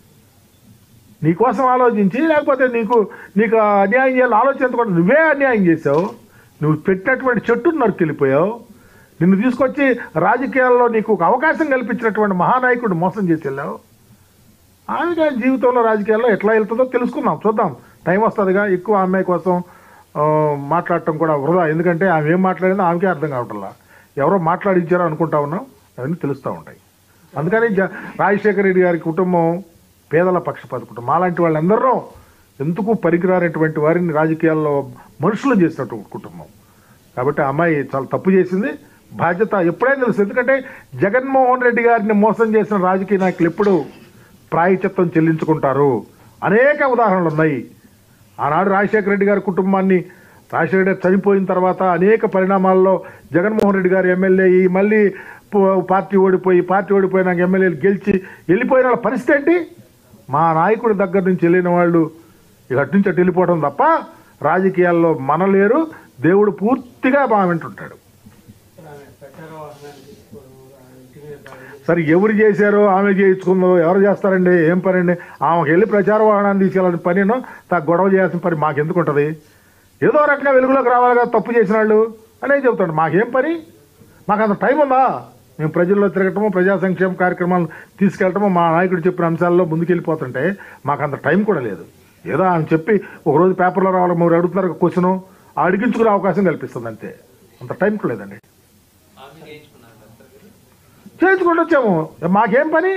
నీకోసం ఆలోచించి లేకపోతే నీకు నీకు అన్యాయం చేయాలి ఆలోచించకుండా నువ్వే అన్యాయం చేసావు. నువ్వు పెట్టినటువంటి చెట్టును నరుకెళ్ళిపోయావు. నిన్ను తీసుకొచ్చి రాజకీయాల్లో నీకు ఒక అవకాశం కల్పించినటువంటి మహానాయకుడు మోసం చేసి వెళ్ళావు. ఆమె జీవితంలో రాజకీయాల్లో ఎట్లా వెళ్తుందో తెలుసుకుందాం, చూద్దాం. టైం వస్తుందిగా. ఎక్కువ అమ్మాయి కోసం మాట్లాడటం కూడా వృధా. ఎందుకంటే ఆమె ఏం మాట్లాడిందో ఆమెకే అర్థం కావట్లా. ఎవరో మాట్లాడించారో అనుకుంటా ఉన్నాం, అవన్నీ తెలుస్తూ ఉంటాయి. అందుకని రాజశేఖర రెడ్డి గారి కుటుంబం పేదల పక్షపాత కుటుంబం. అలాంటి వాళ్ళందరూ ఎందుకు పనికిరానటువంటి వారిని రాజకీయాల్లో మనుషులు చేసినటువంటి కుటుంబం. కాబట్టి ఆ అమ్మాయి చాలా తప్పు చేసింది. బాధ్యత ఎప్పుడైనా తెలుసు. ఎందుకంటే జగన్మోహన్ రెడ్డి గారిని మోసం చేసిన రాజకీయ నాయకులు ఎప్పుడు ప్రాయశ్చిత్తం చెల్లించుకుంటారు. అనేక ఉదాహరణలు ఉన్నాయి. ఆనాడు రాజశేఖర రెడ్డి గారి కుటుంబాన్ని రాజశేఖర రెడ్డి చనిపోయిన తర్వాత అనేక పరిణామాల్లో జగన్మోహన్ రెడ్డి గారు ఎమ్మెల్యే అయ్యి మళ్ళీ పార్టీ ఓడిపోయి పార్టీ ఓడిపోయినాక ఎమ్మెల్యేలు గెలిచి వెళ్ళిపోయిన వాళ్ళ పరిస్థితి ఏంటి? మా నాయకుడి దగ్గర నుంచి వెళ్ళిన వాళ్ళు ఇక అటు నుంచి అటు వెళ్ళిపోవడం తప్ప రాజకీయాల్లో మనలేరు. దేవుడు పూర్తిగా మా వెంటుంటాడు. సరే ఎవరు చేశారో ఆమె చేయించుకుందో ఎవరు చేస్తారండి? ఏం పని అండి? ఆమెకు వెళ్ళి ప్రచార వాహనాన్ని తీసుకెళ్ళాలని పనినో తా గొడవ చేయాల్సిన పని మాకెందుకు ఉంటుంది? ఏదో రకంగా వెలుగులోకి రావాలి కదా తప్పు చేసిన వాళ్ళు అనేది చెబుతాడు. మాకేం పని? మాకు అంత టైం ఉందా? మేము ప్రజల్లో తిరగటము, ప్రజా సంక్షేమ కార్యక్రమాలు తీసుకెళ్ళటము, మా నాయకుడు చెప్పిన అంశాల్లో ముందుకెళ్ళిపోతుంటే మాకు అంత టైం కూడా లేదు. ఏదో ఆమె చెప్పి ఒకరోజు పేపర్లో రావాలి, మీరు అడుగుతున్నారు క్వశ్చను అడిగించుకునే అవకాశం కల్పిస్తుంది అంతే. అంత టైం కూడా లేదండి. చేయించుకుంటూ వచ్చాము, మాకేం పని?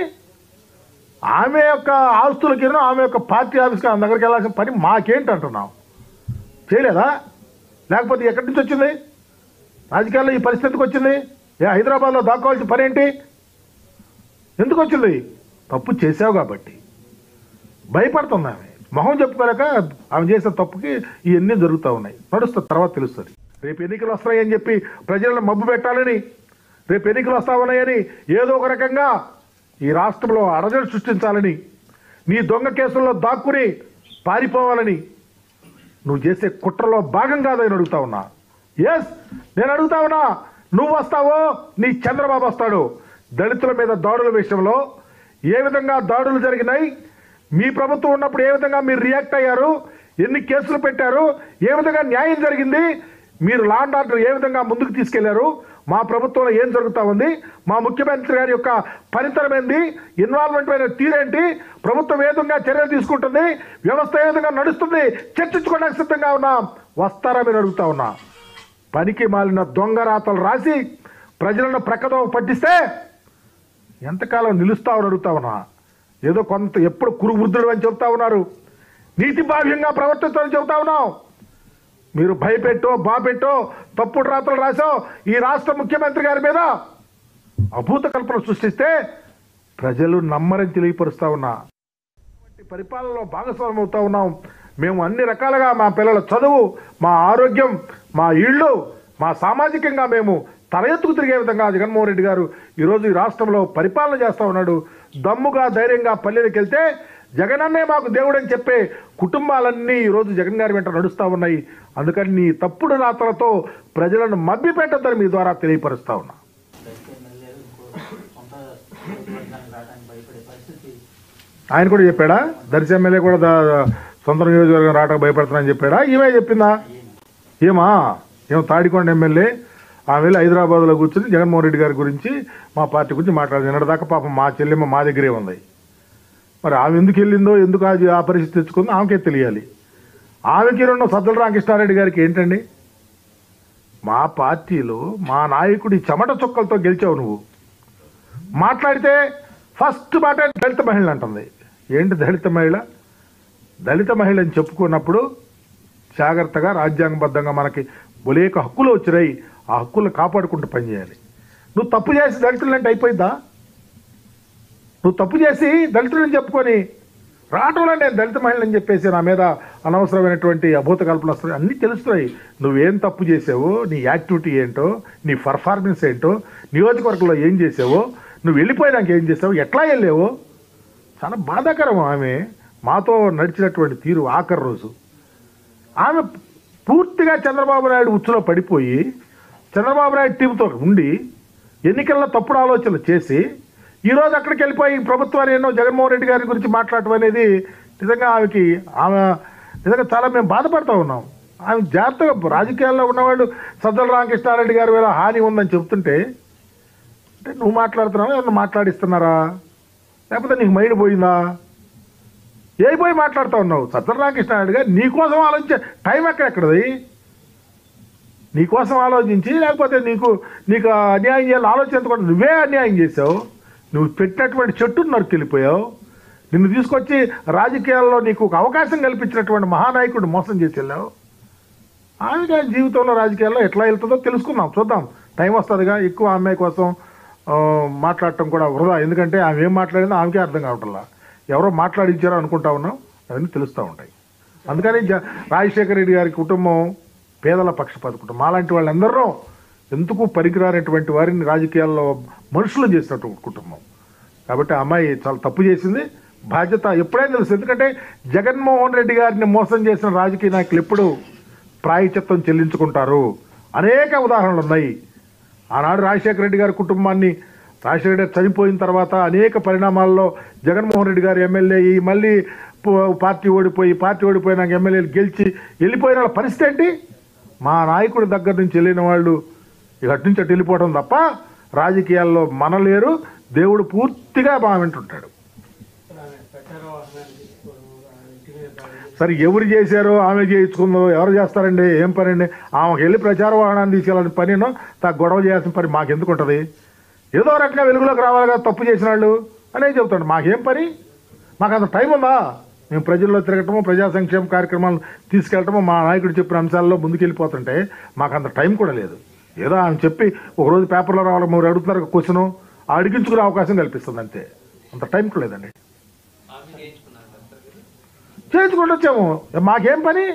ఆమె యొక్క ఆస్తులకి ఆమె యొక్క పార్టీ ఆఫీస్కి ఆమె దగ్గరికి వెళ్ళాల్సిన పని మాకేంటి అంటున్నాం? చేయలేదా? లేకపోతే ఎక్కడి నుంచి వచ్చింది? రాజకీయాల్లో ఈ పరిస్థితికి వచ్చింది? ఏ హైదరాబాద్లో దాక్కోవాల్సిన పని ఏంటి? ఎందుకు వచ్చింది? తప్పు చేసావు కాబట్టి భయపడుతుంది ఆమె. మొహం చెప్పుకోలేక ఆమె చేసిన తప్పుకి ఇవన్నీ జరుగుతూ ఉన్నాయి. నడుస్తుంది, తర్వాత తెలుస్తుంది. రేపు ఎన్నికలు వస్తాయని చెప్పి ప్రజలను మబ్బు పెట్టాలని, రేపు ఎన్నికలు వస్తా ఉన్నాయని ఏదో ఒక రకంగా ఈ రాష్ట్రంలో అరజడి సృష్టించాలని, నీ దొంగ కేసుల్లో దాక్కుని పారిపోవాలని నువ్వు చేసే కుట్రలో భాగం కాదని అడుగుతా ఉన్నా. ఎస్, నేను అడుగుతా ఉన్నా. నువ్వు వస్తావో నీ చంద్రబాబు వస్తాడు. దళితుల మీద దాడుల విషయంలో ఏ విధంగా దాడులు జరిగినాయి, మీ ప్రభుత్వం ఉన్నప్పుడు ఏ విధంగా మీరు రియాక్ట్ అయ్యారు, ఎన్ని కేసులు పెట్టారు, ఏ విధంగా న్యాయం జరిగింది, మీరు లా అండ్ ఆర్డర్ ఏ విధంగా ముందుకు తీసుకెళ్లారు, మా ప్రభుత్వంలో ఏం జరుగుతూ ఉంది, మా ముఖ్యమంత్రి గారి యొక్క పనితనం ఏంది, ఇన్వాల్వ్మెంట్ అయిన తీరేంటి, ప్రభుత్వం ఏ విధంగా చర్యలు తీసుకుంటుంది, వ్యవస్థ ఏ విధంగా నడుస్తుంది చర్చించుకోవడానికి సిద్ధంగా ఉన్నాం. వస్తారా మీరు అడుగుతా ఉన్నా. పనికి మాలిన దొంగ రాతలు రాసి ప్రజలను ప్రక్కదో పట్టిస్తే ఎంతకాలం నిలుస్తావని అడుగుతా ఉన్నా. ఏదో కొంత ఎప్పుడు కురు వృద్ధుడు అని చెబుతా ఉన్నారు, నీతి భావ్యంగా ప్రవర్తిస్తామని చెబుతా ఉన్నాం. మీరు భయపెట్టో బాపెట్టో తప్పుడు రాతలు రాసో ఈ రాష్ట్ర ముఖ్యమంత్రి గారి మీద అభూత కల్పన సృష్టిస్తే ప్రజలు నమ్మరని తెలియపరుస్తా ఉన్నా. పరిపాలనలో భాగస్వామ్యం అవుతా ఉన్నాం. మేము అన్ని రకాలుగా మా పిల్లల చదువు, మా ఆరోగ్యం, మా ఇళ్ళు, మా సామాజికంగా మేము తల ఎత్తుకు తిరిగే విధంగా జగన్మోహన్ రెడ్డి గారు ఈరోజు ఈ రాష్ట్రంలో పరిపాలన చేస్తూ ఉన్నాడు. దమ్ముగా ధైర్యంగా పల్లెలకు వెళ్తే జగనన్నే మాకు దేవుడు అని చెప్పే కుటుంబాలన్నీ ఈరోజు జగన్ గారి వెంట నడుస్తూ ఉన్నాయి. అందుకని నీ తప్పుడు రాతలతో ప్రజలను మభ్య పెట్టద్దని మీ ద్వారా తెలియపరుస్తా ఉన్నా. ఆయన కూడా చెప్పాడా? దర్శి ఎమ్మెల్యే కూడా సొంత నియోజకవర్గం రావడానికి భయపడుతున్నానని చెప్పాడా? ఈమె చెప్పిందా? ఏమా ఏమో తాడికొండ ఎమ్మెల్యే ఆమె వెళ్ళి హైదరాబాద్లో కూర్చొని జగన్మోహన్ రెడ్డి గారి గురించి మా పార్టీ గురించి మాట్లాడింది. నిన్నటిదాకా పాపం మా చెల్లెమ్మ మా దగ్గరే ఉంది. మరి ఆమె ఎందుకు వెళ్ళిందో, ఎందుకు అది ఆ పరిస్థితి తెచ్చుకుందో ఆమెకే తెలియాలి. ఆమెకి రెండు సజ్జల రామకృష్ణారెడ్డి గారికి ఏంటండి? మా పార్టీలో మా నాయకుడి చెమట చుక్కలతో గెలిచావు నువ్వు. మాట్లాడితే ఫస్ట్ మాట దళిత మహిళ అంటుంది. ఏంటి దళిత మహిళ? దళిత మహిళ అని చెప్పుకున్నప్పుడు జాగ్రత్తగా రాజ్యాంగబద్ధంగా మనకి బొలేక హక్కులు వచ్చినాయి, ఆ హక్కులు కాపాడుకుంటూ పనిచేయాలి. నువ్వు తప్పు చేసి దళితులంటే అయిపోయిందా? నువ్వు తప్పు చేసి దళితులని చెప్పుకొని రావటంలో నేను దళిత మహిళని చెప్పేసి నా మీద అనవసరమైనటువంటి అభూత కల్పన వస్తుంది. అన్నీ తెలుస్తున్నాయి. నువ్వేం తప్పు చేసావో, నీ యాక్టివిటీ ఏంటో, నీ పర్ఫార్మెన్స్ ఏంటో, నియోజకవర్గంలో ఏం చేసావో, నువ్వు వెళ్ళిపోయినాక ఏం చేసావు, ఎట్లా వెళ్ళావో చాలా బాధాకరం. ఆమె మాతో నడిచినటువంటి తీరు ఆఖరి రోజు ఆమె పూర్తిగా చంద్రబాబు నాయుడు ఉచ్చులో పడిపోయి చంద్రబాబు నాయుడు టీంతో ఉండి ఎన్నికల్లో తప్పుడు ఆలోచనలు చేసి ఈరోజు అక్కడికి వెళ్ళిపోయి ప్రభుత్వాన్ని ఎన్నో జగన్మోహన్ రెడ్డి గారి గురించి మాట్లాడటం అనేది నిజంగా ఆమెకి ఆమె నిజంగా చాలా మేము బాధపడుతూ ఉన్నాం. ఆమె జాగ్రత్తగా రాజకీయాల్లో ఉన్నవాళ్ళు సజ్జల రామకృష్ణారెడ్డి గారి వేళ హాని ఉందని చెప్తుంటే అంటే నువ్వు మాట్లాడుతున్నావా, ఎవరిని మాట్లాడిస్తున్నారా, లేకపోతే నీకు మైండ్ పోయిందా? ఏ పోయి మాట్లాడుతూ ఉన్నావు? సజ్జల రామకృష్ణారెడ్డి గారు నీకోసం ఆలోచించే టైం ఎక్కడెక్కడది? నీకోసం ఆలోచించి లేకపోతే నీకు నీకు అన్యాయం చేయాలని ఆలోచించకుండా నువ్వే అన్యాయం చేసావు. నువ్వు పెట్టినటువంటి చెట్టును నరికెళ్ళిపోయావు. నిన్ను తీసుకొచ్చి రాజకీయాల్లో నీకు ఒక అవకాశం కల్పించినటువంటి మహానాయకుడు మోసం చేసి వెళ్ళావు. ఆమె కానీ జీవితంలో రాజకీయాల్లో ఎట్లా వెళ్తుందో తెలుసుకుందాం, చూద్దాం. టైం వస్తుందిగా. ఎక్కువ అమ్మాయి కోసం మాట్లాడటం కూడా వృధా. ఎందుకంటే ఆమె ఏం మాట్లాడిందో ఆమెకే అర్థం కావట్లా. ఎవరో మాట్లాడించారో అనుకుంటా ఉన్నాం, అవన్నీ తెలుస్తూ ఉంటాయి. అందుకని రాజశేఖర రెడ్డి గారి కుటుంబం పేదల పక్షపాత కుటుంబం. అలాంటి వాళ్ళందరూ ఎందుకు పనికిరానటువంటి వారిని రాజకీయాల్లో మనుషులు చేసినటువంటి కుటుంబం. కాబట్టి ఆ అమ్మాయి చాలా తప్పు చేసింది. బాధ్యత ఎప్పుడైనా తెలుసు. ఎందుకంటే జగన్మోహన్ రెడ్డి గారిని మోసం చేసిన రాజకీయ నాయకులు ఎప్పుడు ప్రాయశ్చిత్తం చెల్లించుకుంటారు. అనేక ఉదాహరణలు ఉన్నాయి. ఆనాడు రాజశేఖర రెడ్డి గారి కుటుంబాన్ని రాజశేఖర రెడ్డి చనిపోయిన తర్వాత అనేక పరిణామాల్లో జగన్మోహన్ రెడ్డి గారు ఎమ్మెల్యే అయ్యి మళ్ళీ పార్టీ ఓడిపోయి పార్టీ ఓడిపోయినాక ఎమ్మెల్యేలు గెలిచి వెళ్ళిపోయిన వాళ్ళ పరిస్థితి ఏంటి? మా నాయకుడి దగ్గర నుంచి వెళ్ళిన వాళ్ళు ఇక అటు నుంచి అటు వెళ్ళిపోవడం తప్ప రాజకీయాల్లో మనలేరు. దేవుడు పూర్తిగా మా వింటుంటాడు. సరే ఎవరు చేశారో ఆమె చేయించుకుందో ఎవరు చేస్తారండి? ఏం పని అండి? ఆమెకు వెళ్ళి ప్రచార వాహనాన్ని తీసుకెళ్ళాలని పనినో తా గొడవ చేయాల్సిన పని మాకెందుకు ఉంటుంది? ఏదో రకంగా వెలుగులోకి రావాలి కదా తప్పు చేసిన వాళ్ళు అనేది చెబుతాడు. మాకేం పని? మాకు అంత టైం ఉందా? మేము ప్రజల్లో తిరగటము ప్రజా సంక్షేమ కార్యక్రమాలు తీసుకెళ్ళటము మా నాయకుడు చెప్పిన అంశాల్లో ముందుకెళ్ళిపోతుంటే మాకు అంత టైం కూడా లేదు. ఏదో ఆమె చెప్పి ఒకరోజు పేపర్లో రావాలి మీరు అడుగుతున్నారు క్వశ్చను అడిగించుకునే అవకాశం కల్పిస్తుంది అంతే. అంత టైం కూడా లేదండి. చేయించుకుంటూ వచ్చాము. మాకేం పని?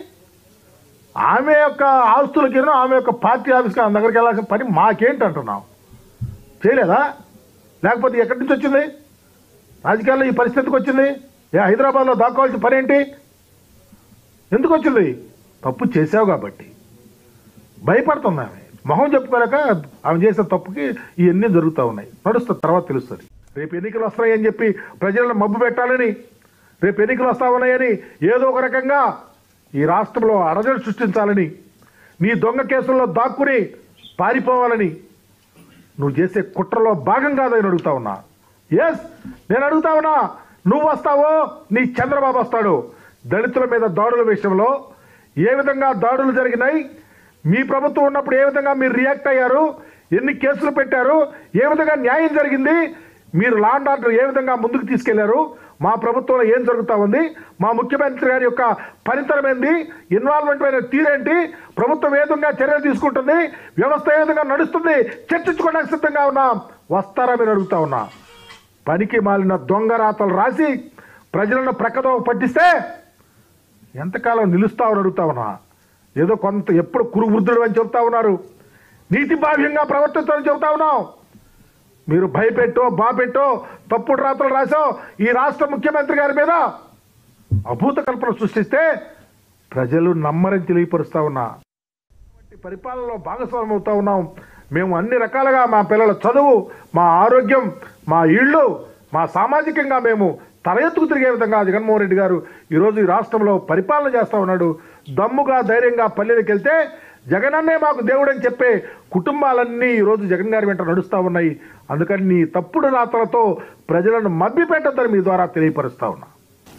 ఆమె యొక్క ఆస్తులకి ఆమె యొక్క పార్టీ ఆఫీస్కి ఆమె దగ్గరికి వెళ్ళాల్సిన పని మాకేంటి అంటున్నాం? చేయలేదా? లేకపోతే ఎక్కడి నుంచి వచ్చింది? రాజకీయాల్లో ఈ పరిస్థితికి వచ్చింది? ఏ హైదరాబాద్లో దాక్కోవాల్సిన పని ఏంటి? ఎందుకు వచ్చింది? తప్పు చేసావు కాబట్టి భయపడుతుంది ఆమె. మొహం చెప్పుకోలేక ఆమె చేసిన తప్పుకి ఇవన్నీ జరుగుతూ ఉన్నాయి. నడుస్తుంది, తర్వాత తెలుస్తుంది. రేపు ఎన్నికలు వస్తాయని చెప్పి ప్రజలను మబ్బు పెట్టాలని, రేపు ఎన్నికలు వస్తా ఉన్నాయని ఏదో ఒక రకంగా ఈ రాష్ట్రంలో అడజడి సృష్టించాలని, నీ దొంగ కేసుల్లో దాక్కుని పారిపోవాలని నువ్వు చేసే కుట్రలో భాగం కాదని అడుగుతా ఉన్నా. ఎస్, నేను అడుగుతా ఉన్నా. నువ్వు వస్తావో నీ చంద్రబాబు వస్తాడు. దళితుల మీద దాడుల విషయంలో ఏ విధంగా దాడులు జరిగినాయి, మీ ప్రభుత్వం ఉన్నప్పుడు ఏ విధంగా మీరు రియాక్ట్ అయ్యారు, ఎన్ని కేసులు పెట్టారు, ఏ విధంగా న్యాయం జరిగింది, మీరు లా అండ్ ఆర్డర్ ఏ విధంగా ముందుకు తీసుకెళ్లారు, మా ప్రభుత్వంలో ఏం జరుగుతూ ఉంది, మా ముఖ్యమంత్రి గారి యొక్క పనితనం ఏంది, ఇన్వాల్వ్మెంట్ అయిన తీరేంటి, ప్రభుత్వం ఏ విధంగా చర్యలు తీసుకుంటుంది, వ్యవస్థ ఏ విధంగా నడుస్తుంది చర్చించుకోవడానికి సిద్ధంగా ఉన్నాం. వస్తారా మీరు అడుగుతా ఉన్నా. పనికి మాలిన దొంగ రాతలు రాసి ప్రజలను ప్రక్కదో పట్టిస్తే ఎంతకాలం నిలుస్తామని అడుగుతా ఉన్నా. ఏదో కొంత ఎప్పుడు కురువృద్ధుడు అని చెబుతా ఉన్నారు, నీతి భావ్యంగా ప్రవర్తిస్తామని చెబుతా ఉన్నాం. మీరు భయపెట్టో బాపెట్టో తప్పుడు రాతలు రాసో ఈ రాష్ట్ర ముఖ్యమంత్రి గారి మీద అభూత కల్పన సృష్టిస్తే ప్రజలు నమ్మరని తెలియపరుస్తా ఉన్నా. పరిపాలనలో భాగస్వామ్యం అవుతా ఉన్నాం. మేము అన్ని రకాలుగా మా పిల్లల చదువు, మా ఆరోగ్యం, మా ఇళ్ళు, మా సామాజికంగా మేము తల ఎత్తుకు తిరిగే విధంగా జగన్మోహన్ రెడ్డి గారు ఈరోజు ఈ రాష్ట్రంలో పరిపాలన చేస్తూ ఉన్నాడు. దమ్ముగా ధైర్యంగా పల్లెలకు వెళ్తే జగనన్నే మాకు దేవుడు అని చెప్పే కుటుంబాలన్నీ ఈరోజు జగన్ గారి వెంట నడుస్తూ ఉన్నాయి. అందుకని నీ తప్పుడు రాతలతో ప్రజలను మభ్య పెట్టద్దని మీ ద్వారా తెలియపరుస్తా ఉన్నా.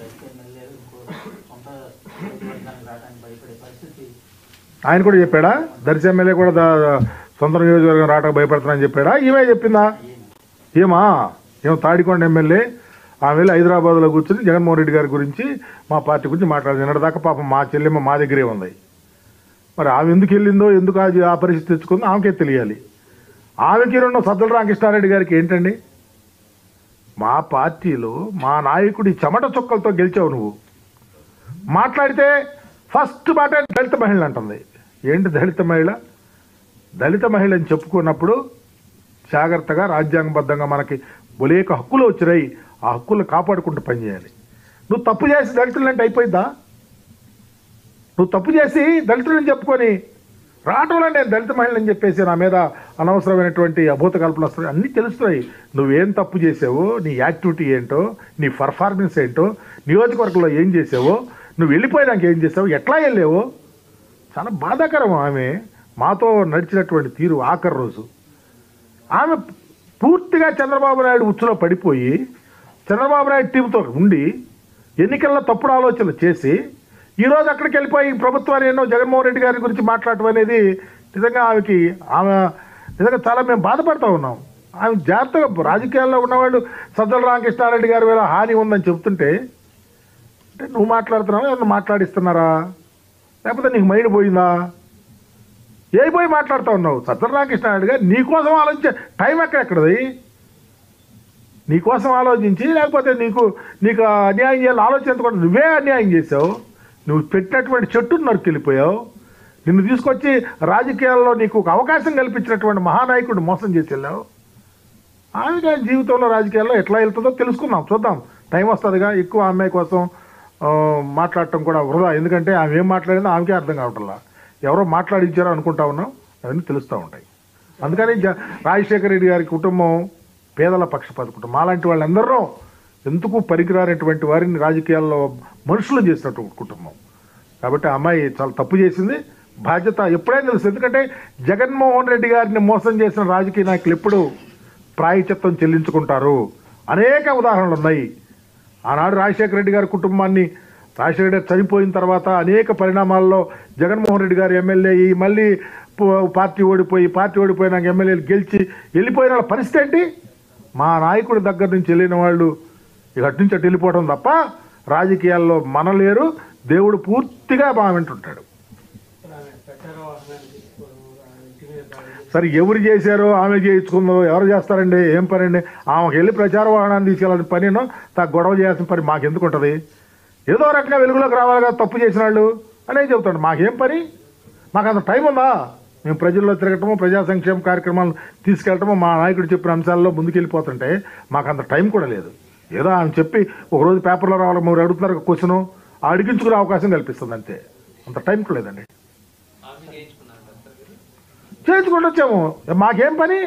ఆయన కూడా చెప్పాడా? దర్శి ఎమ్మెల్యే కూడా సొంత నియోజకవర్గం రావడానికి భయపడుతున్నానని చెప్పాడా? ఈమె చెప్పిందా? ఏమా ఏమో తాడికొండ ఎమ్మెల్యే ఆమె వెళ్ళి హైదరాబాద్లో కూర్చొని జగన్మోహన్ రెడ్డి గారి గురించి మా పార్టీ గురించి మాట్లాడింది. నిన్నటిదాకా పాపం మా చెల్లెమ్మ మా దగ్గరే ఉంది. మరి ఆమె ఎందుకు వెళ్ళిందో, ఎందుకు అది ఆ పరిస్థితి తెచ్చుకుందో ఆమెకే తెలియాలి. ఆమెకి రెండు సజ్జల రామకృష్ణారెడ్డి గారికి ఏంటండి? మా పార్టీలో మా నాయకుడి చెమట చుక్కలతో గెలిచావు నువ్వు. మాట్లాడితే ఫస్ట్ మాట దళిత మహిళ అంటుంది. ఏంటి దళిత మహిళ? దళిత మహిళ అని చెప్పుకున్నప్పుడు జాగ్రత్తగా రాజ్యాంగబద్ధంగా మనకి బొలేక హక్కులు వచ్చినాయి. ఆ హక్కులు కాపాడుకుంటూ పనిచేయాలి. నువ్వు తప్పు చేసి దళితులంటే అయిపోయిందా? నువ్వు తప్పు చేసి దళితులని చెప్పుకొని రావటంలో నేను దళిత మహిళని చెప్పేసి నా మీద అనవసరమైనటువంటి అభూత కల్పన వస్తున్నాయి. అన్నీ తెలుస్తున్నాయి. నువ్వేం తప్పు చేసావో, నీ యాక్టివిటీ ఏంటో, నీ పర్ఫార్మెన్స్ ఏంటో, నియోజకవర్గంలో ఏం చేసావో, నువ్వు వెళ్ళిపోయినాక ఏం చేసావో, ఎట్లా వెళ్ళావో చాలా బాధాకరం. ఆమె మాతో నడిచినటువంటి తీరు ఆఖరి రోజు ఆమె పూర్తిగా చంద్రబాబు నాయుడు ఉచ్చులో పడిపోయి చంద్రబాబు నాయుడు టీంతో ఉండి ఎన్నికల్లో తప్పుడు ఆలోచనలు చేసి ఈరోజు అక్కడికి వెళ్ళిపోయి ప్రభుత్వాన్ని ఎన్నో జగన్మోహన్ రెడ్డి గారి గురించి మాట్లాడటం అనేది నిజంగా ఆమెకి ఆమె నిజంగా చాలా మేము బాధపడుతూ ఉన్నాం. ఆమె జాగ్రత్తగా రాజకీయాల్లో ఉన్నవాళ్ళు సజ్జల రామకృష్ణారెడ్డి గారి వేళ హాని ఉందని చెప్తుంటే అంటే నువ్వు మాట్లాడుతున్నావా, ఎవరు మాట్లాడిస్తున్నారా, లేకపోతే నీకు మైండ్ పోయిందా? ఏ పోయి మాట్లాడుతూ ఉన్నావు? సజ్జల రామకృష్ణారెడ్డి గారు నీకోసం ఆలోచించే టైం ఎక్కడెక్కడది? నీకోసం ఆలోచించి లేకపోతే నీకు నీకు అన్యాయం చేయాలని ఆలోచించకుండా నువ్వే అన్యాయం చేసావు. నువ్వు పెట్టినటువంటి చెట్టును నరుకెళ్ళిపోయావు. నిన్ను తీసుకొచ్చి రాజకీయాల్లో నీకు ఒక అవకాశం కల్పించినటువంటి మహానాయకుడు మోసం చేసి వెళ్ళావు. ఆమె జీవితంలో రాజకీయాల్లో ఎట్లా వెళ్తుందో తెలుసుకుందాం, చూద్దాం. టైం వస్తుందిగా. ఎక్కువ అమ్మాయి కోసం మాట్లాడటం కూడా వృధా. ఎందుకంటే ఆమె ఏం మాట్లాడిందో ఆమెకే అర్థం కావట్లా. ఎవరో మాట్లాడించారో అనుకుంటా ఉన్నాం. అవన్నీ తెలుస్తూ ఉంటాయి. అందుకని రాజశేఖర రెడ్డి గారి కుటుంబం పేదల పక్షపాత కుటుంబం. మాలాంటి వాళ్ళందరూ ఎందుకు పనికిరానటువంటి వారిని రాజకీయాల్లో మనుషులు చేసినటువంటి కుటుంబం. కాబట్టి ఆ అమ్మాయి చాలా తప్పు చేసింది. బాధ్యత ఎప్పుడైనా తెలుసు. ఎందుకంటే జగన్మోహన్ రెడ్డి గారిని మోసం చేసిన రాజకీయ నాయకులు ఎప్పుడు ప్రాయశ్చిత్తం చెల్లించుకుంటారు. అనేక ఉదాహరణలు ఉన్నాయి. ఆనాడు రాజశేఖర రెడ్డి గారి కుటుంబాన్ని రాజశేఖర రెడ్డి చనిపోయిన తర్వాత అనేక పరిణామాల్లో జగన్మోహన్ రెడ్డి గారు ఎమ్మెల్యే అయ్యి మళ్ళీ పార్టీ ఓడిపోయి పార్టీ ఓడిపోయినాక ఎమ్మెల్యేలు గెలిచి వెళ్ళిపోయిన వాళ్ళ పరిస్థితి ఏంటి? మా నాయకుడి దగ్గర నుంచి వెళ్ళిన వాళ్ళు ఇక అటు నుంచి అటు వెళ్ళిపోవడం తప్ప రాజకీయాల్లో మనలేరు. దేవుడు పూర్తిగా మా వింటుంటాడు. సరే ఎవరు చేశారో ఆమె చేయించుకుందో ఎవరు చేస్తారండి? ఏం పని అండి? ఆమెకు వెళ్ళి ప్రచార వాహనాన్ని తీసుకెళ్ళాలని పనినో తా గొడవ చేయాల్సిన పని మాకెందుకు ఉంటుంది? ఏదో రకంగా వెలుగులోకి రావాలి కదా తప్పు చేసిన వాళ్ళు అనేది చెబుతాడు. మాకేం పని? మాకు అంత టైం ఉందా? మేము ప్రజల్లో తిరగటము ప్రజా సంక్షేమ కార్యక్రమాలు తీసుకెళ్ళటము మా నాయకుడు చెప్పిన అంశాల్లో ముందుకెళ్ళిపోతుంటే మాకు అంత టైం కూడా లేదు. ఏదో ఆమె చెప్పి ఒకరోజు పేపర్లో రావాలి మీరు అడుగుతున్నారు క్వశ్చను అడిగించుకునే అవకాశం కల్పిస్తుంది అంతే. అంత టైం కూడా లేదండి. చేయించుకుంటూ వచ్చాము. మాకేం పని?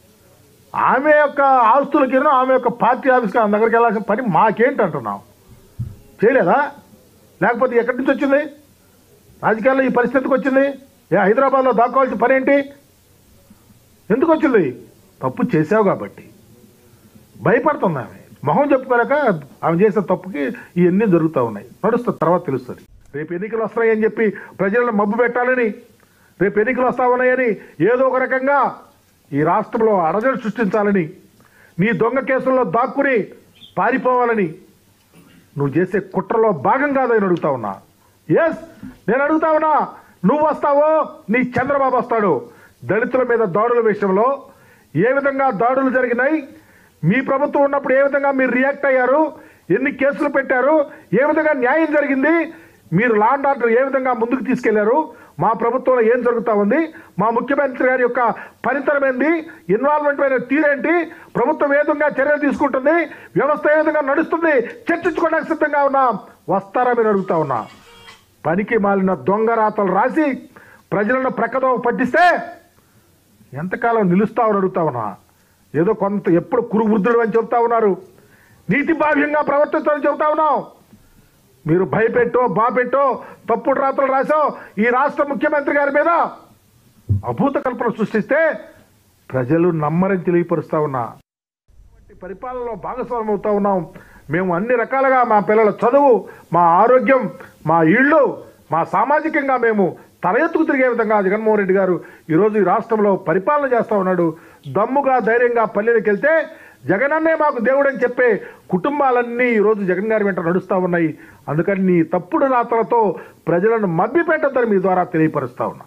ఆమె యొక్క ఆస్తులకి ఆమె యొక్క పార్టీ ఆఫీస్కి ఆమె దగ్గరికి వెళ్ళాల్సిన పని మాకేంటి అంటున్నాం? చేయలేదా? లేకపోతే ఎక్కడి నుంచి వచ్చింది? రాజకీయాల్లో ఈ పరిస్థితికి వచ్చింది. ఏ హైదరాబాద్లో దాక్కోవాల్సిన పని ఏంటి? ఎందుకు వచ్చింది? తప్పు చేసావు కాబట్టి భయపడుతుంది ఆమె. మొహం చెప్పుకోలేక ఆమె చేసిన తప్పుకి ఇవన్నీ జరుగుతూ ఉన్నాయి. నడుస్తుంది, తర్వాత తెలుస్తుంది. రేపు ఎన్నికలు వస్తాయని చెప్పి ప్రజలను మబ్బు పెట్టాలని, రేపు ఎన్నికలు వస్తా ఉన్నాయని ఏదో ఒక రకంగా ఈ రాష్ట్రంలో అడజడి సృష్టించాలని, నీ దొంగ కేసుల్లో దాక్కుని పారిపోవాలని నువ్వు చేసే కుట్రలో భాగం కాదని అడుగుతా ఉన్నా. ఎస్, నేను అడుగుతా ఉన్నా. నువ్వు వస్తావో నీ చంద్రబాబు వస్తాడు. దళితుల మీద దాడుల విషయంలో ఏ విధంగా దాడులు జరిగినాయి, మీ ప్రభుత్వం ఉన్నప్పుడు ఏ విధంగా మీరు రియాక్ట్ అయ్యారు, ఎన్ని కేసులు పెట్టారు, ఏ విధంగా న్యాయం జరిగింది, మీరు లా అండ్ ఆర్డర్ ఏ విధంగా ముందుకు తీసుకెళ్లారు, మా ప్రభుత్వంలో ఏం జరుగుతూ ఉంది, మా ముఖ్యమంత్రి గారి యొక్క పనితనం ఏంది, ఇన్వాల్వ్మెంట్ అయిన తీరేంటి, ప్రభుత్వం ఏ విధంగా చర్యలు తీసుకుంటుంది, వ్యవస్థ ఏ విధంగా నడుస్తుంది చర్చించుకోవడానికి సిద్ధంగా ఉన్నాం. వస్తారా మీరు అడుగుతా ఉన్నా. పనికి మాలిన దొంగ రాతలు రాసి ప్రజలను ప్రక్కదో పట్టిస్తే ఎంతకాలం నిలుస్తామని అడుగుతా ఉన్నా. ఏదో కొంత ఎప్పుడు కురువృద్ధుడు అని చెబుతా ఉన్నారు, నీతి బాహ్యంగా ప్రవర్తిస్తామని చెబుతా ఉన్నాం. మీరు భయపెట్టో బాపెట్టో తప్పుడు రాతలు రాసో ఈ రాష్ట్ర ముఖ్యమంత్రి గారి మీద అభూత కల్పన సృష్టిస్తే ప్రజలు నమ్మరని తెలియపరుస్తా ఉన్నా. పరిపాలనలో భాగస్వామ్యం అవుతా ఉన్నాం. మేము అన్ని రకాలుగా మా పిల్లల చదువు, మా ఆరోగ్యం, మా ఇళ్ళు, మా సామాజికంగా మేము తల ఎత్తుకు తిరిగే విధంగా జగన్మోహన్ రెడ్డి గారు ఈరోజు ఈ రాష్ట్రంలో పరిపాలన చేస్తూ ఉన్నాడు. దమ్ముగా ధైర్యంగా పల్లెలకు వెళ్తే జగనన్నే మాకు దేవుడు అని చెప్పే కుటుంబాలన్నీ ఈరోజు జగన్ గారి వెంట నడుస్తూ ఉన్నాయి. అందుకని నీ తప్పుడు రాతలతో ప్రజలను మభ్య పెట్టద్దని మీ ద్వారా తెలియపరుస్తా ఉన్నా.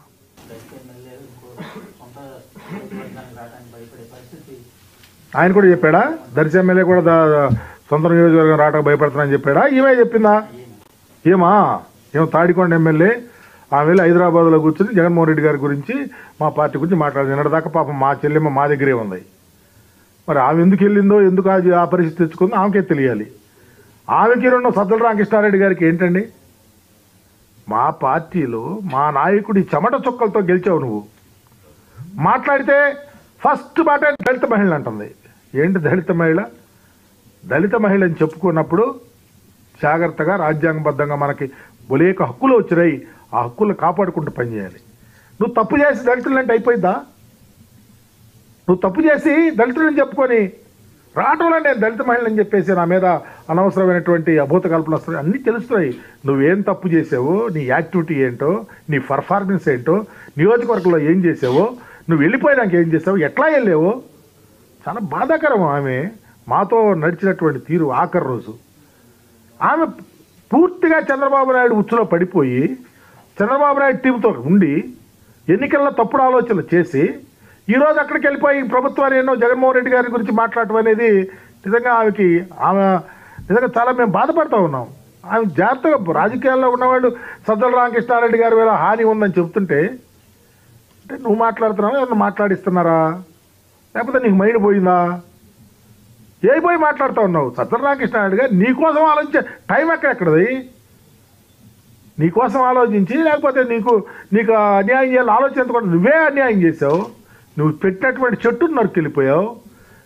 ఆయన కూడా చెప్పాడా? దర్శి ఎమ్మెల్యే కూడా సొంత నియోజకవర్గం రావడానికి భయపడుతున్నానని చెప్పాడా? ఈమె చెప్పిందా? ఏమా ఏమో తాడికొండ ఎమ్మెల్యే ఆమె వెళ్ళి హైదరాబాద్లో కూర్చొని జగన్మోహన్ రెడ్డి గారి గురించి మా పార్టీ గురించి మాట్లాడింది. నిన్నటిదాకా పాపం మా చెల్లెమ్మ మా దగ్గరే ఉంది. మరి ఆమె ఎందుకు వెళ్ళిందో, ఎందుకు ఆ పరిస్థితి తెచ్చుకుందో ఆమెకే తెలియాలి. ఆమెకి రెండు సజ్జల రామకృష్ణారెడ్డి గారికి ఏంటండి? మా పార్టీలో మా నాయకుడి చెమట చుక్కలతో గెలిచావు నువ్వు. మాట్లాడితే ఫస్ట్ మాట దళిత మహిళ అంటుంది. ఏంటి దళిత మహిళ? దళిత మహిళ అని చెప్పుకున్నప్పుడు జాగ్రత్తగా రాజ్యాంగబద్ధంగా మనకి బొలేక హక్కులు వచ్చినాయి. ఆ హక్కులు కాపాడుకుంటూ పనిచేయాలి. నువ్వు తప్పు చేసి దళితులంటే అయిపోయిందా? నువ్వు తప్పు చేసి దళితులని చెప్పుకొని రావటంలో నేను దళిత మహిళని చెప్పేసి నా మీద అనవసరమైనటువంటి అభూత కల్పన వస్తుంది. అన్నీ తెలుస్తున్నాయి. నువ్వేం తప్పు చేసావో, నీ యాక్టివిటీ ఏంటో, నీ పర్ఫార్మెన్స్ ఏంటో, నియోజకవర్గంలో ఏం చేసావో, నువ్వు వెళ్ళిపోయినాక ఏం చేసావో, ఎట్లా వెళ్ళావో చాలా బాధాకరం. ఆమె మాతో నడిచినటువంటి తీరు ఆఖరి రోజు ఆమె పూర్తిగా చంద్రబాబు నాయుడు ఉచ్చులో పడిపోయి చంద్రబాబు నాయుడు టీంతో ఉండి ఎన్నికల్లో తప్పుడు ఆలోచనలు చేసి ఈరోజు అక్కడికి వెళ్ళిపోయి ప్రభుత్వాన్ని ఎన్నో జగన్మోహన్ రెడ్డి గారి గురించి మాట్లాడటం అనేది నిజంగా ఆమెకి ఆమె నిజంగా చాలా మేము బాధపడుతూ ఉన్నాం. ఆమె జాగ్రత్తగా రాజకీయాల్లో ఉన్నవాళ్ళు సజ్జల రామకృష్ణారెడ్డి గారి వేళ హాని ఉందని చెప్తుంటే అంటే నువ్వు మాట్లాడుతున్నావా, ఎవరిని మాట్లాడిస్తున్నారా, లేకపోతే నీకు మైండ్ పోయిందా? ఏ పోయి మాట్లాడుతూ ఉన్నావు? సజ్జల రామకృష్ణారెడ్డి గారు నీకోసం ఆలోచించే టైం ఎక్కడెక్కడది? నీకోసం ఆలోచించి లేకపోతే నీకు నీకు అన్యాయం చేయాలని ఆలోచించకుండా నువ్వే అన్యాయం చేసావు. నువ్వు పెట్టినటువంటి చెట్టును నరుకెళ్ళిపోయావు.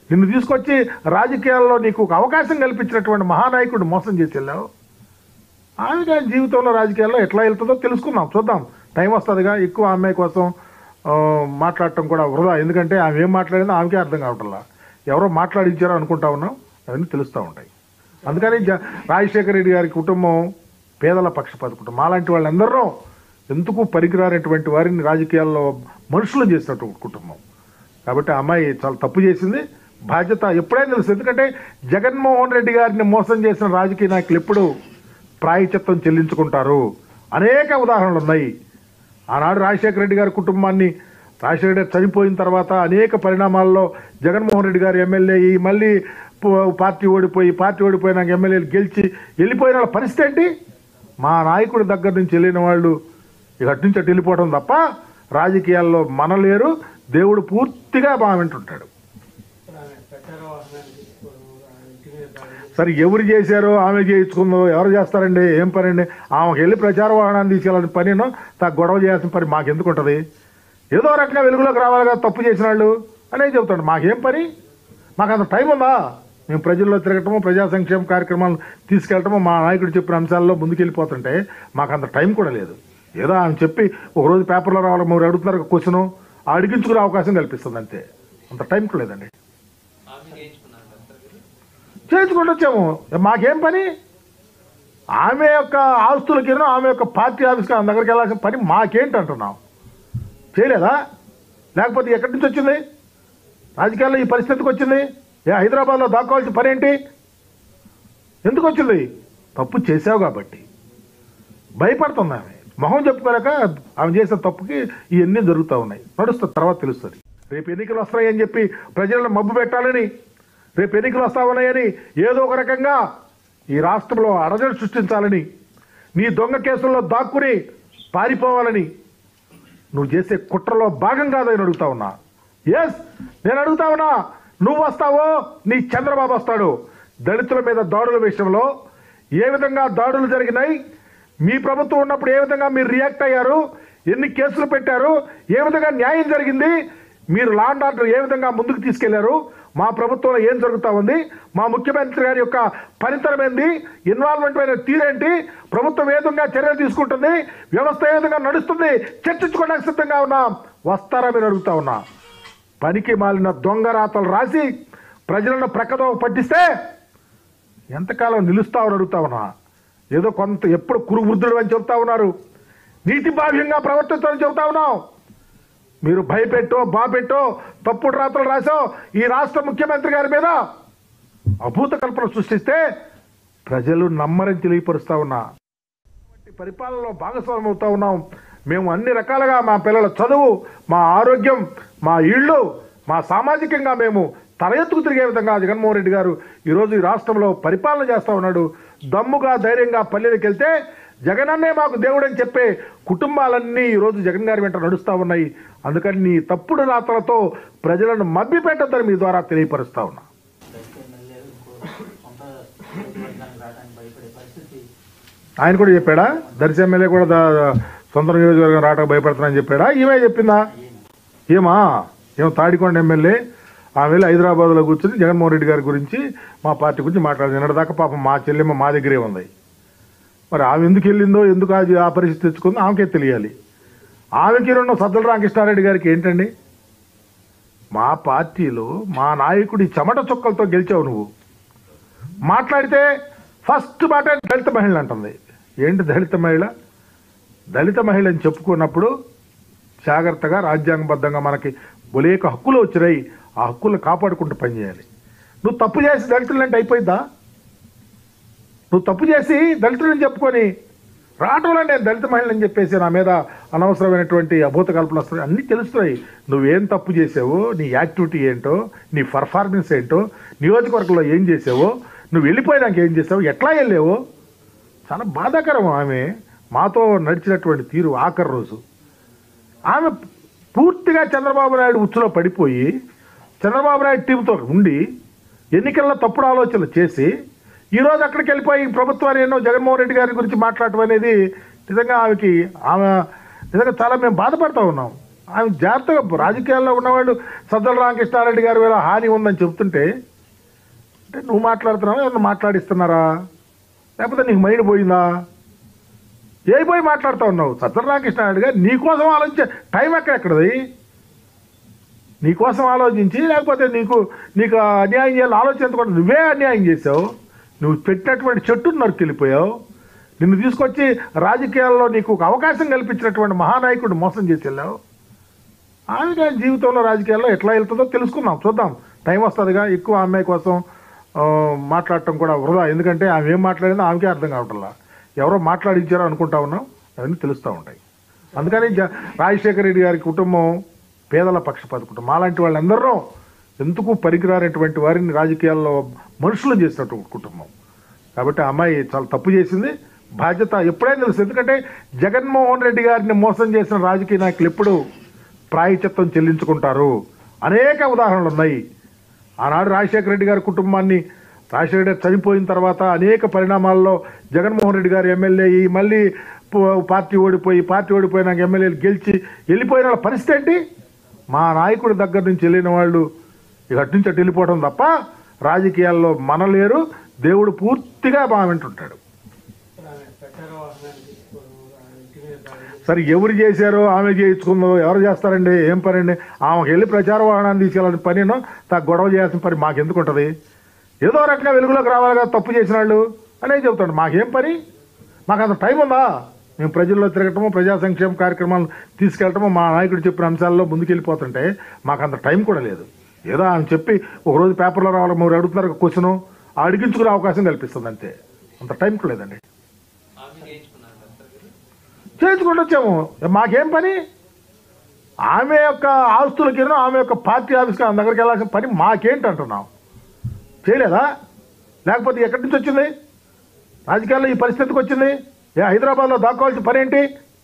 నిన్ను తీసుకొచ్చి రాజకీయాల్లో నీకు ఒక అవకాశం కల్పించినటువంటి మహానాయకుడు మోసం చేసి వెళ్ళావు. ఆమె కానీ జీవితంలో రాజకీయాల్లో ఎట్లా వెళ్తుందో తెలుసుకుందాం, చూద్దాం. టైం వస్తుందిగా. ఎక్కువ అమ్మాయి కోసం మాట్లాడటం కూడా వృధా. ఎందుకంటే ఆమె ఏం మాట్లాడిందో ఆమెకే అర్థం కావట్లా. ఎవరో మాట్లాడించారో అనుకుంటా ఉన్నాం, అవన్నీ తెలుస్తూ ఉంటాయి. అందుకని రాజశేఖర రెడ్డి గారి కుటుంబం పేదల పక్షపాత కుటుంబం. అలాంటి వాళ్ళందరూ ఎందుకు పనికిరానటువంటి వారిని రాజకీయాల్లో మనుషులు చేసినటువంటి కుటుంబం. కాబట్టి ఆ అమ్మాయి చాలా తప్పు చేసింది. బాధ్యత ఎప్పుడైనా తెలుసు. ఎందుకంటే జగన్మోహన్ రెడ్డి గారిని మోసం చేసిన రాజకీయ నాయకులు ఎప్పుడు ప్రాయశ్చిత్తం చెల్లించుకుంటారు. అనేక ఉదాహరణలు ఉన్నాయి. ఆనాడు రాజశేఖర రెడ్డి గారి కుటుంబాన్ని రాజశేఖర రెడ్డి చనిపోయిన తర్వాత అనేక పరిణామాల్లో జగన్మోహన్ రెడ్డి గారు ఎమ్మెల్యే అయ్యి మళ్ళీ పార్టీ ఓడిపోయి పార్టీ ఓడిపోయినాక ఎమ్మెల్యేలు గెలిచి వెళ్ళిపోయిన వాళ్ళ పరిస్థితి ఏంటి? మా నాయకుడి దగ్గర నుంచి వెళ్ళిన వాళ్ళు ఇక అటు నుంచి అటు వెళ్ళిపోవడం తప్ప రాజకీయాల్లో మనలేరు. దేవుడు పూర్తిగా మా వింటుంటాడు. సరే, ఎవరు చేశారో ఆమె చేయించుకుందో, ఎవరు చేస్తారండి? ఏం పని అండి? ఆమెకు వెళ్ళి ప్రచార వాహనాన్ని తీసుకెళ్ళాలని పనినో తా గొడవ చేయాల్సిన పని మాకెందుకు ఉంటుంది? ఏదో రకంగా వెలుగులోకి రావాలి కదా తప్పు చేసిన వాళ్ళు అనేది చెబుతాడు. మాకేం పని? మాకు అంత టైం ఉందా? మేము ప్రజల్లో తిరగటము, ప్రజా సంక్షేమ కార్యక్రమాలు తీసుకెళ్ళటము, మా నాయకుడు చెప్పిన అంశాల్లో ముందుకెళ్ళిపోతుంటే మాకు అంత టైం కూడా లేదు. ఏదో ఆమె చెప్పి ఒకరోజు పేపర్లో రావాలి, మీరు అడుగుతున్నారు క్వశ్చను, అడిగించుకునే అవకాశం కల్పిస్తుంది అంతే. అంత టైం కూడా లేదండి. చేయించుకుంటూ వచ్చాము. మాకేం పని? ఆమె యొక్క ఆస్తులకి ఆమె యొక్క పార్టీ ఆఫీస్కి ఆమె దగ్గరికి వెళ్ళాల్సిన పని మాకేంటి అంటున్నాం? చేయలేదా? లేకపోతే ఎక్కడి నుంచి వచ్చింది? రాజకీయాల్లో ఈ పరిస్థితికి వచ్చింది. ఏ హైదరాబాద్లో దాక్కోవాల్సిన పని ఏంటి? ఎందుకు వచ్చింది? తప్పు చేసావు కాబట్టి భయపడుతుంది ఆమె. మొహం చెప్పుకోలేక ఆమె చేసిన తప్పుకి ఇవన్నీ జరుగుతూ ఉన్నాయి. నడుస్తుంది, తర్వాత తెలుస్తుంది. రేపు ఎన్నికలు వస్తాయని చెప్పి ప్రజలను మబ్బు పెట్టాలని, రేపు ఎన్నికలు వస్తా ఉన్నాయని ఏదో ఒక రకంగా ఈ రాష్ట్రంలో అడజడి సృష్టించాలని, నీ దొంగ కేసుల్లో దాక్కుని పారిపోవాలని నువ్వు చేసే కుట్రలో భాగం కాదని అడుగుతా ఉన్నా. ఎస్, నేను అడుగుతా ఉన్నా. నువ్వు వస్తావో నీ చంద్రబాబు వస్తాడు. దళితుల మీద దాడుల విషయంలో ఏ విధంగా దాడులు జరిగినాయి, మీ ప్రభుత్వం ఉన్నప్పుడు ఏ విధంగా మీరు రియాక్ట్ అయ్యారు, ఎన్ని కేసులు పెట్టారు, ఏ విధంగా న్యాయం జరిగింది, మీరు లా అండ్ ఆర్డర్ ఏ విధంగా ముందుకు తీసుకెళ్లారు, మా ప్రభుత్వంలో ఏం జరుగుతూ ఉంది, మా ముఖ్యమంత్రి గారి యొక్క పనితనం ఏంది, ఇన్వాల్వ్మెంట్ అయిన తీరేంటి, ప్రభుత్వం ఏ విధంగా చర్యలు తీసుకుంటుంది, వ్యవస్థ ఏ విధంగా నడుస్తుంది, చర్చించుకోవడానికి సిద్ధంగా ఉన్నాం. వస్తారా మీరు అడుగుతా ఉన్నా. పనికి మాలిన దొంగ రాతలు రాసి ప్రజలను ప్రక్కదో పట్టిస్తే ఎంతకాలం నిలుస్తామని అడుగుతా ఉన్నా. ఏదో కొంత ఎప్పుడు కురువృద్ధుడు అని చెబుతా ఉన్నారు, నీతి బాహ్యంగా ప్రవర్తిస్తామని చెబుతా ఉన్నాం. మీరు భయపెట్టో బాపెట్టో తప్పుడు రాతలు రాసో ఈ రాష్ట్ర ముఖ్యమంత్రి గారి మీద అభూత కల్పన సృష్టిస్తే ప్రజలు నమ్మరని తెలియపరుస్తా ఉన్నా. పరిపాలనలో భాగస్వామ్యం అవుతా ఉన్నాం. మేము అన్ని రకాలుగా మా పిల్లల చదువు, మా ఆరోగ్యం, మా ఇళ్ళు, మా సామాజికంగా మేము తల ఎత్తుకు తిరిగే విధంగా జగన్మోహన్ రెడ్డి గారు ఈరోజు ఈ రాష్ట్రంలో పరిపాలన చేస్తూ ఉన్నాడు. దమ్ముగా ధైర్యంగా పల్లెలకు వెళ్తే జగనన్నే మాకు దేవుడు అని చెప్పే కుటుంబాలన్నీ ఈరోజు జగన్ గారి వెంట నడుస్తూ ఉన్నాయి. అందుకని నీ తప్పుడు రాతలతో ప్రజలను మభ్య పెట్టద్దని మీ ద్వారా తెలియపరుస్తా ఉన్నా. ఆయన కూడా చెప్పాడా? దర్శి ఎమ్మెల్యే కూడా సొంత నియోజకవర్గం రావడానికి భయపడుతున్నానని చెప్పాడా? ఈమె చెప్పిందా? ఏమా ఏమో తాడికొండ ఎమ్మెల్యే ఆమె వెళ్ళి హైదరాబాద్లో కూర్చొని జగన్మోహన్ రెడ్డి గారి గురించి మా పార్టీ గురించి మాట్లాడింది. నిన్నటిదాకా పాపం మా చెల్లెమ్మ మా దగ్గరే ఉంది. మరి ఆమె ఎందుకు వెళ్ళిందో, ఎందుకు అది ఆ పరిస్థితి తెచ్చుకుందో ఆమెకే తెలియాలి. ఆమెకి రెండు సజ్జల రామకృష్ణారెడ్డి గారికి ఏంటండి? మా పార్టీలో మా నాయకుడి చెమట చుక్కలతో గెలిచావు నువ్వు. మాట్లాడితే ఫస్ట్ మాట దళిత మహిళ అంటుంది. ఏంటి దళిత మహిళ? దళిత మహిళ అని చెప్పుకున్నప్పుడు జాగ్రత్తగా రాజ్యాంగబద్ధంగా మనకి బొలేక హక్కులు వచ్చినాయి, ఆ హక్కులను కాపాడుకుంటూ పనిచేయాలి. నువ్వు తప్పు చేసి దళితులంటే అయిపోయిందా? నువ్వు తప్పు చేసి దళితులని చెప్పుకొని రావటంలో నేను దళిత మహిళని చెప్పేసి నా మీద అనవసరమైనటువంటి అభూత కల్పన వస్తుంది. అన్నీ తెలుస్తున్నాయి. నువ్వేం తప్పు చేసావో, నీ యాక్టివిటీ ఏంటో, నీ పర్ఫార్మెన్స్ ఏంటో, నియోజకవర్గంలో ఏం చేసావో, నువ్వు వెళ్ళిపోయినాక ఏం చేసావో, ఎట్లా వెళ్ళావో చాలా బాధాకరం. ఆమె మాతో నడిచినటువంటి తీరు ఆఖరి రోజు ఆమె పూర్తిగా చంద్రబాబు నాయుడు ఉచ్చులో పడిపోయి చంద్రబాబు నాయుడు టీంతో ఉండి ఎన్నికల్లో తప్పుడు ఆలోచనలు చేసి ఈరోజు అక్కడికి వెళ్ళిపోయి ప్రభుత్వాన్ని ఎన్నో జగన్మోహన్ రెడ్డి గారి గురించి మాట్లాడటం అనేది నిజంగా ఆమెకి ఆమె నిజంగా చాలా మేము బాధపడుతూ ఉన్నాం. ఆమె జాగ్రత్తగా రాజకీయాల్లో ఉన్నవాళ్ళు సజ్జల రామకృష్ణారెడ్డి గారి వేళ హాని ఉందని చెప్తుంటే అంటే నువ్వు మాట్లాడుతున్నావా ఎవరన్నా మాట్లాడిస్తున్నారా, లేకపోతే నీకు మైండ్ పోయిందా? ఏ పోయి మాట్లాడుతూ ఉన్నావు? సజ్జల రామకృష్ణారెడ్డి గారు నీకోసం ఆలోచించే టైం ఎక్కడెక్కడది? నీకోసం ఆలోచించి లేకపోతే నీకు నీకు అన్యాయం చేయాలని ఆలోచించకుండా నువ్వే అన్యాయం చేసావు. నువ్వు పెట్టినటువంటి చెట్టును నరుకెళ్ళిపోయావు. నిన్ను తీసుకొచ్చి రాజకీయాల్లో నీకు ఒక అవకాశం కల్పించినటువంటి మహానాయకుడు మోసం చేసి వెళ్ళావు. ఆమె జీవితంలో రాజకీయాల్లో ఎట్లా వెళ్తుందో తెలుసుకుందాం, చూద్దాం. టైం వస్తుందిగా. ఎక్కువ అమ్మాయి కోసం మాట్లాడటం కూడా వృధా. ఎందుకంటే ఆమె ఏం మాట్లాడిందో ఆమెకే అర్థం కావట్లా. ఎవరో మాట్లాడించారో అనుకుంటా ఉన్నాం, అవన్నీ తెలుస్తూ ఉంటాయి. అందుకని రాజశేఖర రెడ్డి గారి కుటుంబం పేదల పక్షపాత కుటుంబం. అలాంటి వాళ్ళందరూ ఎందుకు పనికిరానటువంటి వారిని రాజకీయాల్లో మనుషులు చేసినటువంటి కుటుంబం. కాబట్టి ఆ అమ్మాయి చాలా తప్పు చేసింది. బాధ్యత ఎప్పుడైనా తెలుసు. ఎందుకంటే జగన్మోహన్ రెడ్డి గారిని మోసం చేసిన రాజకీయ నాయకులు ఎప్పుడు ప్రాయచిత్తం చెల్లించుకుంటారు. అనేక ఉదాహరణలు ఉన్నాయి. ఆనాడు రాజశేఖర రెడ్డి గారి కుటుంబాన్ని రాజశేఖర రెడ్డి చనిపోయిన తర్వాత అనేక పరిణామాల్లో జగన్మోహన్ రెడ్డి గారు ఎమ్మెల్యే అయ్యి మళ్ళీ పార్టీ ఓడిపోయి పార్టీ ఓడిపోయినాక ఎమ్మెల్యేలు గెలిచి వెళ్ళిపోయిన వాళ్ళ పరిస్థితి ఏంటి? మా నాయకుడి దగ్గర నుంచి వెళ్ళిన వాళ్ళు ఇక అటు నుంచి అటు వెళ్ళిపోవడం తప్ప రాజకీయాల్లో మనలేరు. దేవుడు పూర్తిగా మా వింటుంటాడు. సరే ఎవరు చేశారో ఆమె చేయించుకుందో ఎవరు చేస్తారండి? ఏం పని అండి? ఆమెకు వెళ్ళి ప్రచార వాహనాన్ని తీసుకెళ్ళాలని పనినో తా గొడవ చేయాల్సిన పని మాకెందుకు ఉంటుంది? ఏదో రకంగా వెలుగులోకి రావాలి కదా తప్పు చేసిన వాళ్ళు అనే చెబుతాడు. మాకేం పని? మాకు అంత టైం ఉందా? మేము ప్రజల్లో తిరగటము, ప్రజా సంక్షేమ కార్యక్రమాలు తీసుకెళ్ళటము, మా నాయకుడు చెప్పిన అంశాల్లో ముందుకెళ్ళిపోతుంటే మాకు అంత టైం కూడా లేదు. ఏదో ఆమె చెప్పి ఒకరోజు పేపర్లో రావాలి, మీరు అడుగుతున్నారు క్వశ్చను అడిగించుకునే అవకాశం కల్పిస్తుంది అంతే. అంత టైం కూడా లేదండి. చేయించుకుంటూ వచ్చాము. మాకేం పని? ఆమె యొక్క ఆస్తులకి ఆమె యొక్క పార్టీ ఆఫీస్కి ఆమె దగ్గరికి వెళ్ళాల్సిన పని మాకేంటి అంటున్నాం? చేయలేదా? లేకపోతే ఎక్కడి నుంచి వచ్చింది? రాజకీయాల్లో ఈ పరిస్థితికి వచ్చింది. ఏ హైదరాబాద్లో దాక్కోవాల్సిన పని ఏంటి?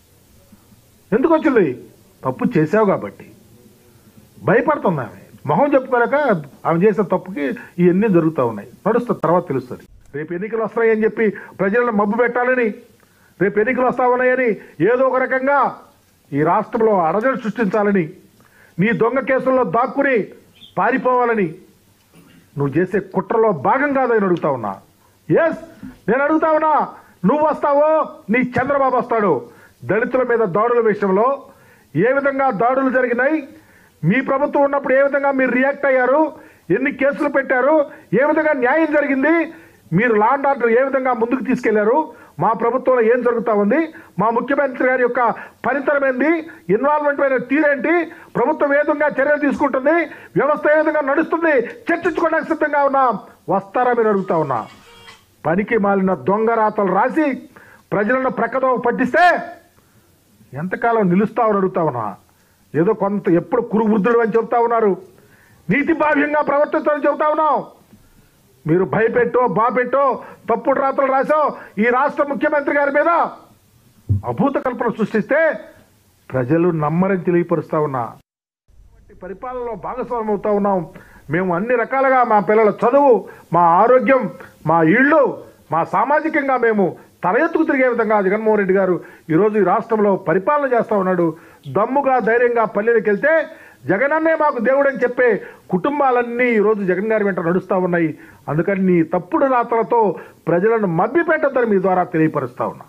ఎందుకు వచ్చింది? తప్పు చేసావు కాబట్టి భయపడుతుంది ఆమె. మొహం చెప్పుకోలేక ఆమె చేసిన తప్పుకి ఇవన్నీ జరుగుతూ ఉన్నాయి. నడుస్తుంది, తర్వాత తెలుస్తుంది. రేపు ఎన్నికలు వస్తాయని చెప్పి ప్రజలను మబ్బు పెట్టాలని, రేపు ఎన్నికలు వస్తా ఉన్నాయని ఏదో ఒక రకంగా ఈ రాష్ట్రంలో అరజడి సృష్టించాలని, నీ దొంగ కేసుల్లో దాక్కుని పారిపోవాలని నువ్వు చేసే కుట్రలో భాగం కాదని అడుగుతా ఉన్నా. ఎస్, నేను అడుగుతా ఉన్నా. నువ్వు వస్తావో నీ చంద్రబాబు వస్తాడు. దళితుల మీద దాడుల విషయంలో ఏ విధంగా దాడులు జరిగినాయి, మీ ప్రభుత్వం ఉన్నప్పుడు ఏ విధంగా మీరు రియాక్ట్ అయ్యారు, ఎన్ని కేసులు పెట్టారు, ఏ విధంగా న్యాయం జరిగింది, మీరు లా అండ్ ఆర్డర్ ఏ విధంగా ముందుకు తీసుకెళ్లారు, మా ప్రభుత్వంలో ఏం జరుగుతూ ఉంది, మా ముఖ్యమంత్రి గారి యొక్క పనితనం ఏంది, ఇన్వాల్వ్మెంట్ అయిన తీరేంటి, ప్రభుత్వం ఏ విధంగా చర్యలు తీసుకుంటుంది, వ్యవస్థ ఏ విధంగా నడుస్తుంది చర్చించుకోవడానికి సిద్ధంగా ఉన్నాం. వస్తారా మీరు అడుగుతా ఉన్నా. పనికి మాలిన దొంగ రాతలు రాసి ప్రజలను ప్రక్కదోవ పట్టిస్తే ఎంతకాలం నిలుస్తామని అడుగుతా ఉన్నా. ఏదో కొంత ఎప్పుడు కురు వృద్ధుడు అని చెబుతా ఉన్నారు, నీతి బాహ్యంగా ప్రవర్తిస్తామని చెబుతా ఉన్నాం. మీరు భయపెట్టో బాపెట్టో తప్పుడు రాతలు రాసో ఈ రాష్ట్ర ముఖ్యమంత్రి గారి మీద అభూత కల్పన సృష్టిస్తే ప్రజలు నమ్మరని తెలియపరుస్తా ఉన్నా. పరిపాలనలో భాగస్వామ్యం అవుతా ఉన్నాం. మేము అన్ని రకాలుగా మా పిల్లల చదువు, మా ఆరోగ్యం, మా ఇళ్ళు, మా సామాజికంగా మేము తల ఎత్తుకు తిరిగే విధంగా జగన్మోహన్ రెడ్డి గారు ఈరోజు ఈ రాష్ట్రంలో పరిపాలన చేస్తూ ఉన్నాడు. దమ్ముగా ధైర్యంగా పల్లెలకు వెళ్తే జగనన్నే మాకు దేవుడని చెప్పే కుటుంబాలన్నీ ఈరోజు జగన్ గారి వెంట నడుస్తూ ఉన్నాయి. అందుకని నీ తప్పుడు రాతలతో ప్రజలను మభ్య పెట్టద్దని మీ ద్వారా తెలియపరుస్తా ఉన్నా.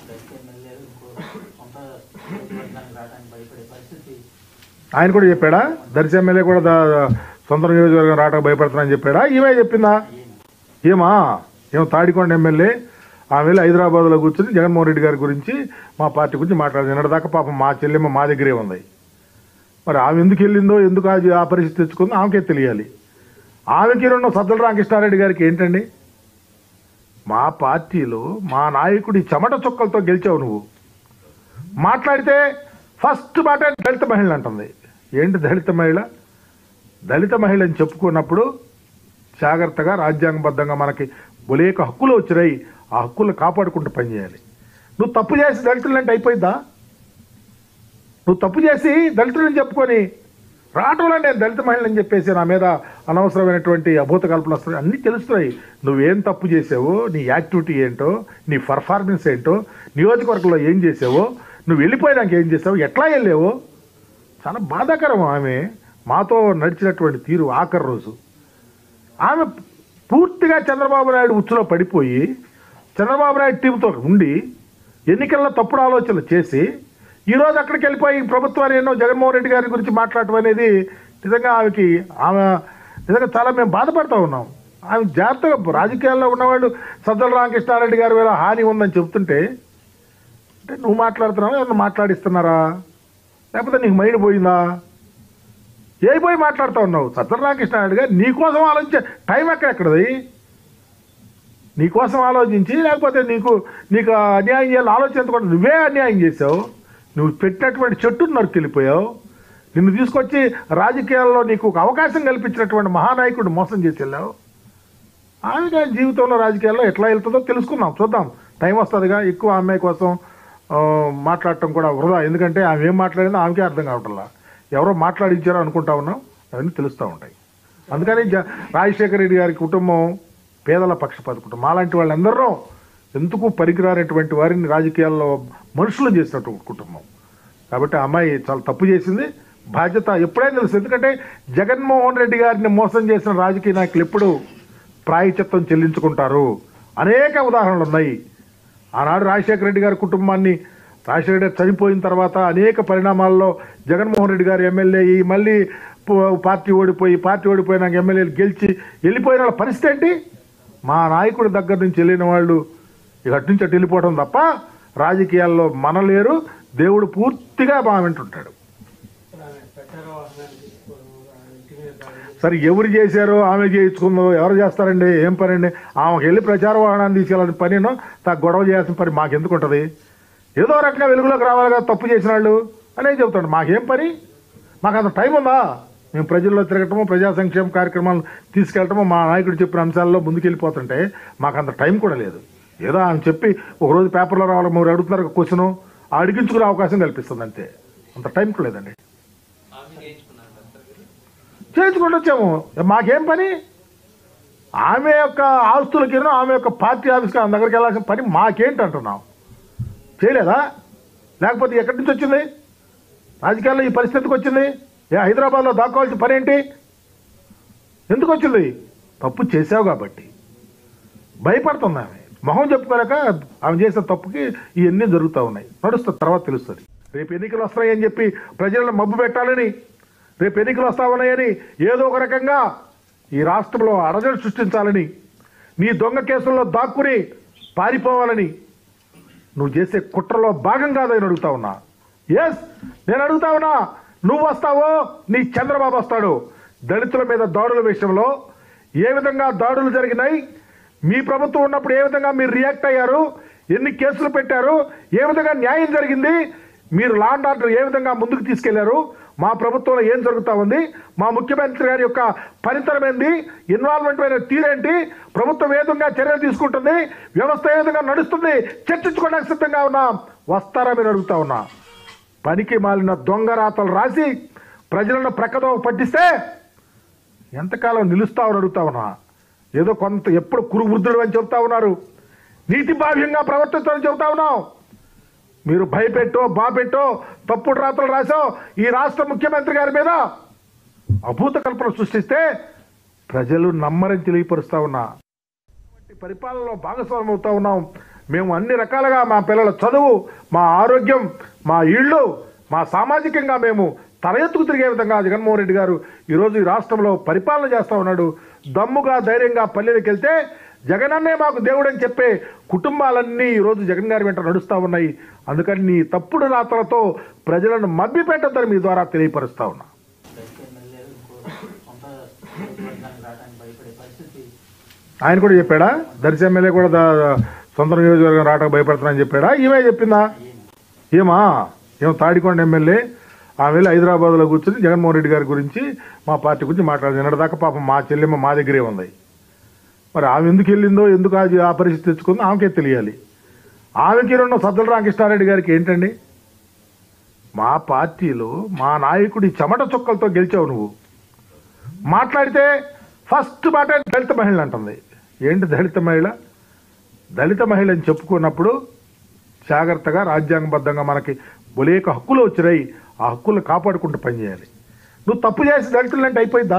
ఆయన కూడా చెప్పాడా? దర్శి ఎమ్మెల్యే కూడా సొంత నియోజకవర్గం రావడానికి భయపడుతున్నానని చెప్పాడా? ఈమె చెప్పిందా? ఏమా ఏమో తాడికొండ ఎమ్మెల్యే ఆమె వెళ్ళి హైదరాబాద్లో కూర్చొని జగన్మోహన్ రెడ్డి గారి గురించి మా పార్టీ గురించి మాట్లాడింది. నిన్నటిదాకా పాపం మా చెల్లెమ్మ మా దగ్గరే ఉంది. మరి ఆమె ఎందుకు వెళ్ళిందో, ఎందుకు అది ఆ పరిస్థితి తెచ్చుకుందో ఆమెకే తెలియాలి. ఆమెకి ఉన్న సజ్జల రామకృష్ణారెడ్డి గారికి ఏంటండి? మా పార్టీలో మా నాయకుడి చెమట చుక్కలతో గెలిచావు నువ్వు. మాట్లాడితే ఫస్ట్ మాట దళిత మహిళ అంటుంది. ఏంటి దళిత మహిళ? దళిత మహిళ అని చెప్పుకున్నప్పుడు జాగ్రత్తగా రాజ్యాంగబద్ధంగా మనకి బొలేక హక్కులు వచ్చినాయి. ఆ హక్కులను కాపాడుకుంటూ పనిచేయాలి. నువ్వు తప్పు చేసి దళితులంటే అయిపోయిందా? నువ్వు తప్పు చేసి దళితులని చెప్పుకొని రావటంలో నేను దళిత మహిళని చెప్పేసి నా మీద అనవసరమైనటువంటి అభూత కల్పనలు వస్తున్నాయి. అన్నీ తెలుస్తున్నాయి. నువ్వేం తప్పు చేసావో, నీ యాక్టివిటీ ఏంటో, నీ పర్ఫార్మెన్స్ ఏంటో, నియోజకవర్గంలో ఏం చేసావో, నువ్వు వెళ్ళిపోయినాక ఏం చేసావు, ఎట్లా వెళ్ళావో చాలా బాధాకరం. ఆమె మాతో నడిచినటువంటి తీరు ఆఖరి రోజు ఆమె పూర్తిగా చంద్రబాబు నాయుడు ఉచ్చులో పడిపోయి చంద్రబాబు నాయుడు టీంతో ఉండి ఎన్నికల్లో తప్పుడు ఆలోచనలు చేసి ఈరోజు అక్కడికి వెళ్ళిపోయి ప్రభుత్వాన్ని ఎన్నో జగన్మోహన్ రెడ్డి గారి గురించి మాట్లాడటం అనేది నిజంగా ఆమెకి ఆమె నిజంగా చాలా మేము బాధపడుతూ ఉన్నాం. ఆమె జాగ్రత్తగా రాజకీయాల్లో ఉన్నవాళ్ళు సజ్జల రామకృష్ణారెడ్డి గారి వేళ హాని ఉందని చెప్తుంటే అంటే నువ్వు మాట్లాడుతున్నావా ఏమన్నా మాట్లాడిస్తున్నారా లేకపోతే నీకు మైండ్ పోయిందా? ఏ పోయి మాట్లాడుతూ ఉన్నావు? సజ్జల రామకృష్ణారెడ్డి గారు నీకోసం ఆలోచించే టైం ఎక్కడెక్కడది? నీకోసం ఆలోచించి లేకపోతే నీకు నీకు అన్యాయం చేయాలని ఆలోచించకుండా నువ్వే అన్యాయం చేసావు. నువ్వు పెట్టినటువంటి చెట్టును నరుకెళ్ళిపోయావు. నిన్ను తీసుకొచ్చి రాజకీయాల్లో నీకు ఒక అవకాశం కల్పించినటువంటి మహానాయకుడు మోసం చేసి వెళ్ళావు. ఆమె జీవితంలో రాజకీయాల్లో ఎట్లా వెళ్తుందో తెలుసుకుందాం, చూద్దాం. టైం వస్తుందిగా. ఎక్కువ అమ్మాయి కోసం మాట్లాడటం కూడా వృధా. ఎందుకంటే ఆమె ఏం మాట్లాడిందో ఆమెకే అర్థం కావట్లా. ఎవరో మాట్లాడించారో అనుకుంటా ఉన్నాం, అవన్నీ తెలుస్తూ ఉంటాయి. అందుకని రాజశేఖర రెడ్డి గారి కుటుంబం పేదల పక్షపాత కుటుంబం. అలాంటి వాళ్ళందరూ ఎందుకు పనికిరానటువంటి వారిని రాజకీయాల్లో మనుషులు చేసినటువంటి కుటుంబం. కాబట్టి ఆ అమ్మాయి చాలా తప్పు చేసింది. బాధ్యత ఎప్పుడైనా తెలుసు. ఎందుకంటే జగన్మోహన్ రెడ్డి గారిని మోసం చేసిన రాజకీయ నాయకులు ఎప్పుడు ప్రాయశ్చిత్తం చెల్లించుకుంటారు. అనేక ఉదాహరణలు ఉన్నాయి. ఆనాడు రాజశేఖర రెడ్డి గారి కుటుంబాన్ని రాజశేఖర రెడ్డి చనిపోయిన తర్వాత అనేక పరిణామాల్లో జగన్మోహన్ రెడ్డి గారు ఎమ్మెల్యే అయ్యి మళ్ళీ పార్టీ ఓడిపోయి పార్టీ ఓడిపోయినాక ఎమ్మెల్యేలు గెలిచి వెళ్ళిపోయిన వాళ్ళ పరిస్థితి ఏంటి? మా నాయకుడి దగ్గర నుంచి వెళ్ళిన వాళ్ళు ఇక అటు నుంచి అటు వెళ్ళిపోవడం తప్ప రాజకీయాల్లో మనలేరు. దేవుడు పూర్తిగా మా వింటుంటాడు. సరే ఎవరు చేశారో ఆమె చేయించుకుందో ఎవరు చేస్తారండి? ఏం పని అండి? ఆమెకు వెళ్ళి ప్రచార వాహనాన్ని తీసుకెళ్ళాలని పనినో తా గొడవ చేయాల్సిన పని మాకెందుకు ఉంటుంది? ఏదో రకంగా వెలుగులోకి రావాలి కదా తప్పు చేసిన వాళ్ళు అనేది చెబుతాడు. మాకేం పని? మాకు అంత టైం ఉందా? మేము ప్రజల్లో తిరగటము ప్రజా సంక్షేమ కార్యక్రమాలు తీసుకెళ్ళటము మా నాయకుడు చెప్పిన అంశాల్లో ముందుకెళ్ళిపోతుంటే మాకు అంత టైం కూడా లేదు. ఏదో ఆమె చెప్పి ఒకరోజు పేపర్లో రావాలి మీరు అడుగుతున్నారు క్వశ్చను అడిగించుకునే అవకాశం కల్పిస్తుంది అంతే. అంత టైం కూడా లేదండి. చేయించుకుంటూ వచ్చాము. మాకేం పని? ఆమె యొక్క ఆస్తులకి ఆమె యొక్క పార్టీ ఆఫీస్కి ఆమె దగ్గరికి వెళ్ళాల్సిన పని మాకేంటి అంటున్నాం? చేయలేదా? లేకపోతే ఎక్కడి నుంచి వచ్చింది? రాజకీయాల్లో ఈ పరిస్థితికి వచ్చింది? ఏ హైదరాబాద్లో దాక్కోవాల్సిన పని ఏంటి? ఎందుకు వచ్చింది? తప్పు చేసావు కాబట్టి భయపడుతుంది ఆమె. మొహం చెప్పుకోలేక ఆమె చేసిన తప్పుకి ఇవన్నీ జరుగుతూ ఉన్నాయి. నడుస్తుంది, తర్వాత తెలుస్తుంది. రేపు ఎన్నికలు వస్తాయని చెప్పి ప్రజలను మబ్బు పెట్టాలని, రేపు ఎన్నికలు వస్తా ఉన్నాయని ఏదో ఒక రకంగా ఈ రాష్ట్రంలో అరజడి సృష్టించాలని, నీ దొంగ కేసుల్లో దాక్కుని పారిపోవాలని నువ్వు చేసే కుట్రలో భాగం కాదని అడుగుతా ఉన్నా. ఎస్, నేను అడుగుతా ఉన్నా. నువ్వు వస్తావో నీ చంద్రబాబు వస్తాడు. దళితుల మీద దాడుల విషయంలో ఏ విధంగా దాడులు జరిగినాయి, మీ ప్రభుత్వం ఉన్నప్పుడు ఏ విధంగా మీరు రియాక్ట్ అయ్యారు, ఎన్ని కేసులు పెట్టారు, ఏ విధంగా న్యాయం జరిగింది, మీరు లా అండ్ ఆర్డర్ ఏ విధంగా ముందుకు తీసుకెళ్లారు, మా ప్రభుత్వంలో ఏం జరుగుతూ ఉంది, మా ముఖ్యమంత్రి గారి యొక్క పనితనం ఏంది, ఇన్వాల్వ్మెంట్ అయిన తీరేంటి, ప్రభుత్వం ఏ విధంగా చర్యలు తీసుకుంటుంది, వ్యవస్థ ఏ విధంగా నడుస్తుంది చర్చించుకోవడానికి సిద్ధంగా ఉన్నా. వస్తారా మీరు అడుగుతా ఉన్నా. పనికి మాలిన దొంగ రాతలు రాసి ప్రజలను ప్రక్కదోవ పట్టిస్తే ఎంతకాలం నిలుస్తావని అడుగుతా ఉన్నా. ఏదో కొంత ఎప్పుడు కురు వృద్ధుడు అని చెబుతా ఉన్నారు, నీతి భావ్యంగా ప్రవర్తిస్తామని చెబుతా ఉన్నాం. మీరు భయపెట్టో బాపెట్టో తప్పుడు రాతలు రాసో ఈ రాష్ట్ర ముఖ్యమంత్రి గారి మీద అభూత కల్పన సృష్టిస్తే ప్రజలు నమ్మరని తెలియపరుస్తా ఉన్నా. పరిపాలనలో భాగస్వామ్యం అవుతా ఉన్నాం. మేము అన్ని రకాలుగా మా పిల్లల చదువు, మా ఆరోగ్యం, మా ఇళ్ళు, మా సామాజికంగా మేము తల ఎత్తుకు తిరిగే విధంగా జగన్మోహన్ రెడ్డి గారు ఈరోజు ఈ రాష్ట్రంలో పరిపాలన చేస్తూ ఉన్నాడు. దమ్ముగా ధైర్యంగా పల్లెలకు వెళ్తే జగనన్నే మాకు దేవుడు అని చెప్పే కుటుంబాలన్నీ ఈరోజు జగన్ గారి వెంట నడుస్తూ ఉన్నాయి. అందుకని నీ తప్పుడు రాతలతో ప్రజలను మభ్య పెట్టద్దని మీ ద్వారా తెలియపరుస్తా ఉన్నా. ఆయన కూడా చెప్పాడా? దర్శి ఎమ్మెల్యే కూడా సొంత నియోజకవర్గం రావడానికి భయపడుతున్నానని చెప్పాడా? ఈమె చెప్పిందా? ఏమా ఏమో తాడికొండ ఎమ్మెల్యే ఆమె వెళ్ళి హైదరాబాద్లో కూర్చొని జగన్మోహన్ రెడ్డి గారి గురించి మా పార్టీ గురించి మాట్లాడింది. నిన్నటిదాకా పాపం మా చెల్లెమ్మ మా దగ్గరే ఉంది. మరి ఆమె ఎందుకు వెళ్ళిందో, ఎందుకు అది ఆ పరిస్థితి తెచ్చుకుందో ఆమెకే తెలియాలి. ఆమెకి రెండు సజ్జల రామకృష్ణారెడ్డి గారికి ఏంటండి? మా పార్టీలో మా నాయకుడి చెమట చుక్కలతో గెలిచావు నువ్వు. మాట్లాడితే ఫస్ట్ మాట దళిత మహిళ అంటుంది. ఏంటి దళిత మహిళ? దళిత మహిళ అని చెప్పుకున్నప్పుడు జాగ్రత్తగా రాజ్యాంగబద్ధంగా మనకి బొలేక హక్కులు వచ్చినాయి. ఆ హక్కులను కాపాడుకుంటూ పనిచేయాలి. నువ్వు తప్పు చేసి దళితులంటే అయిపోయిందా?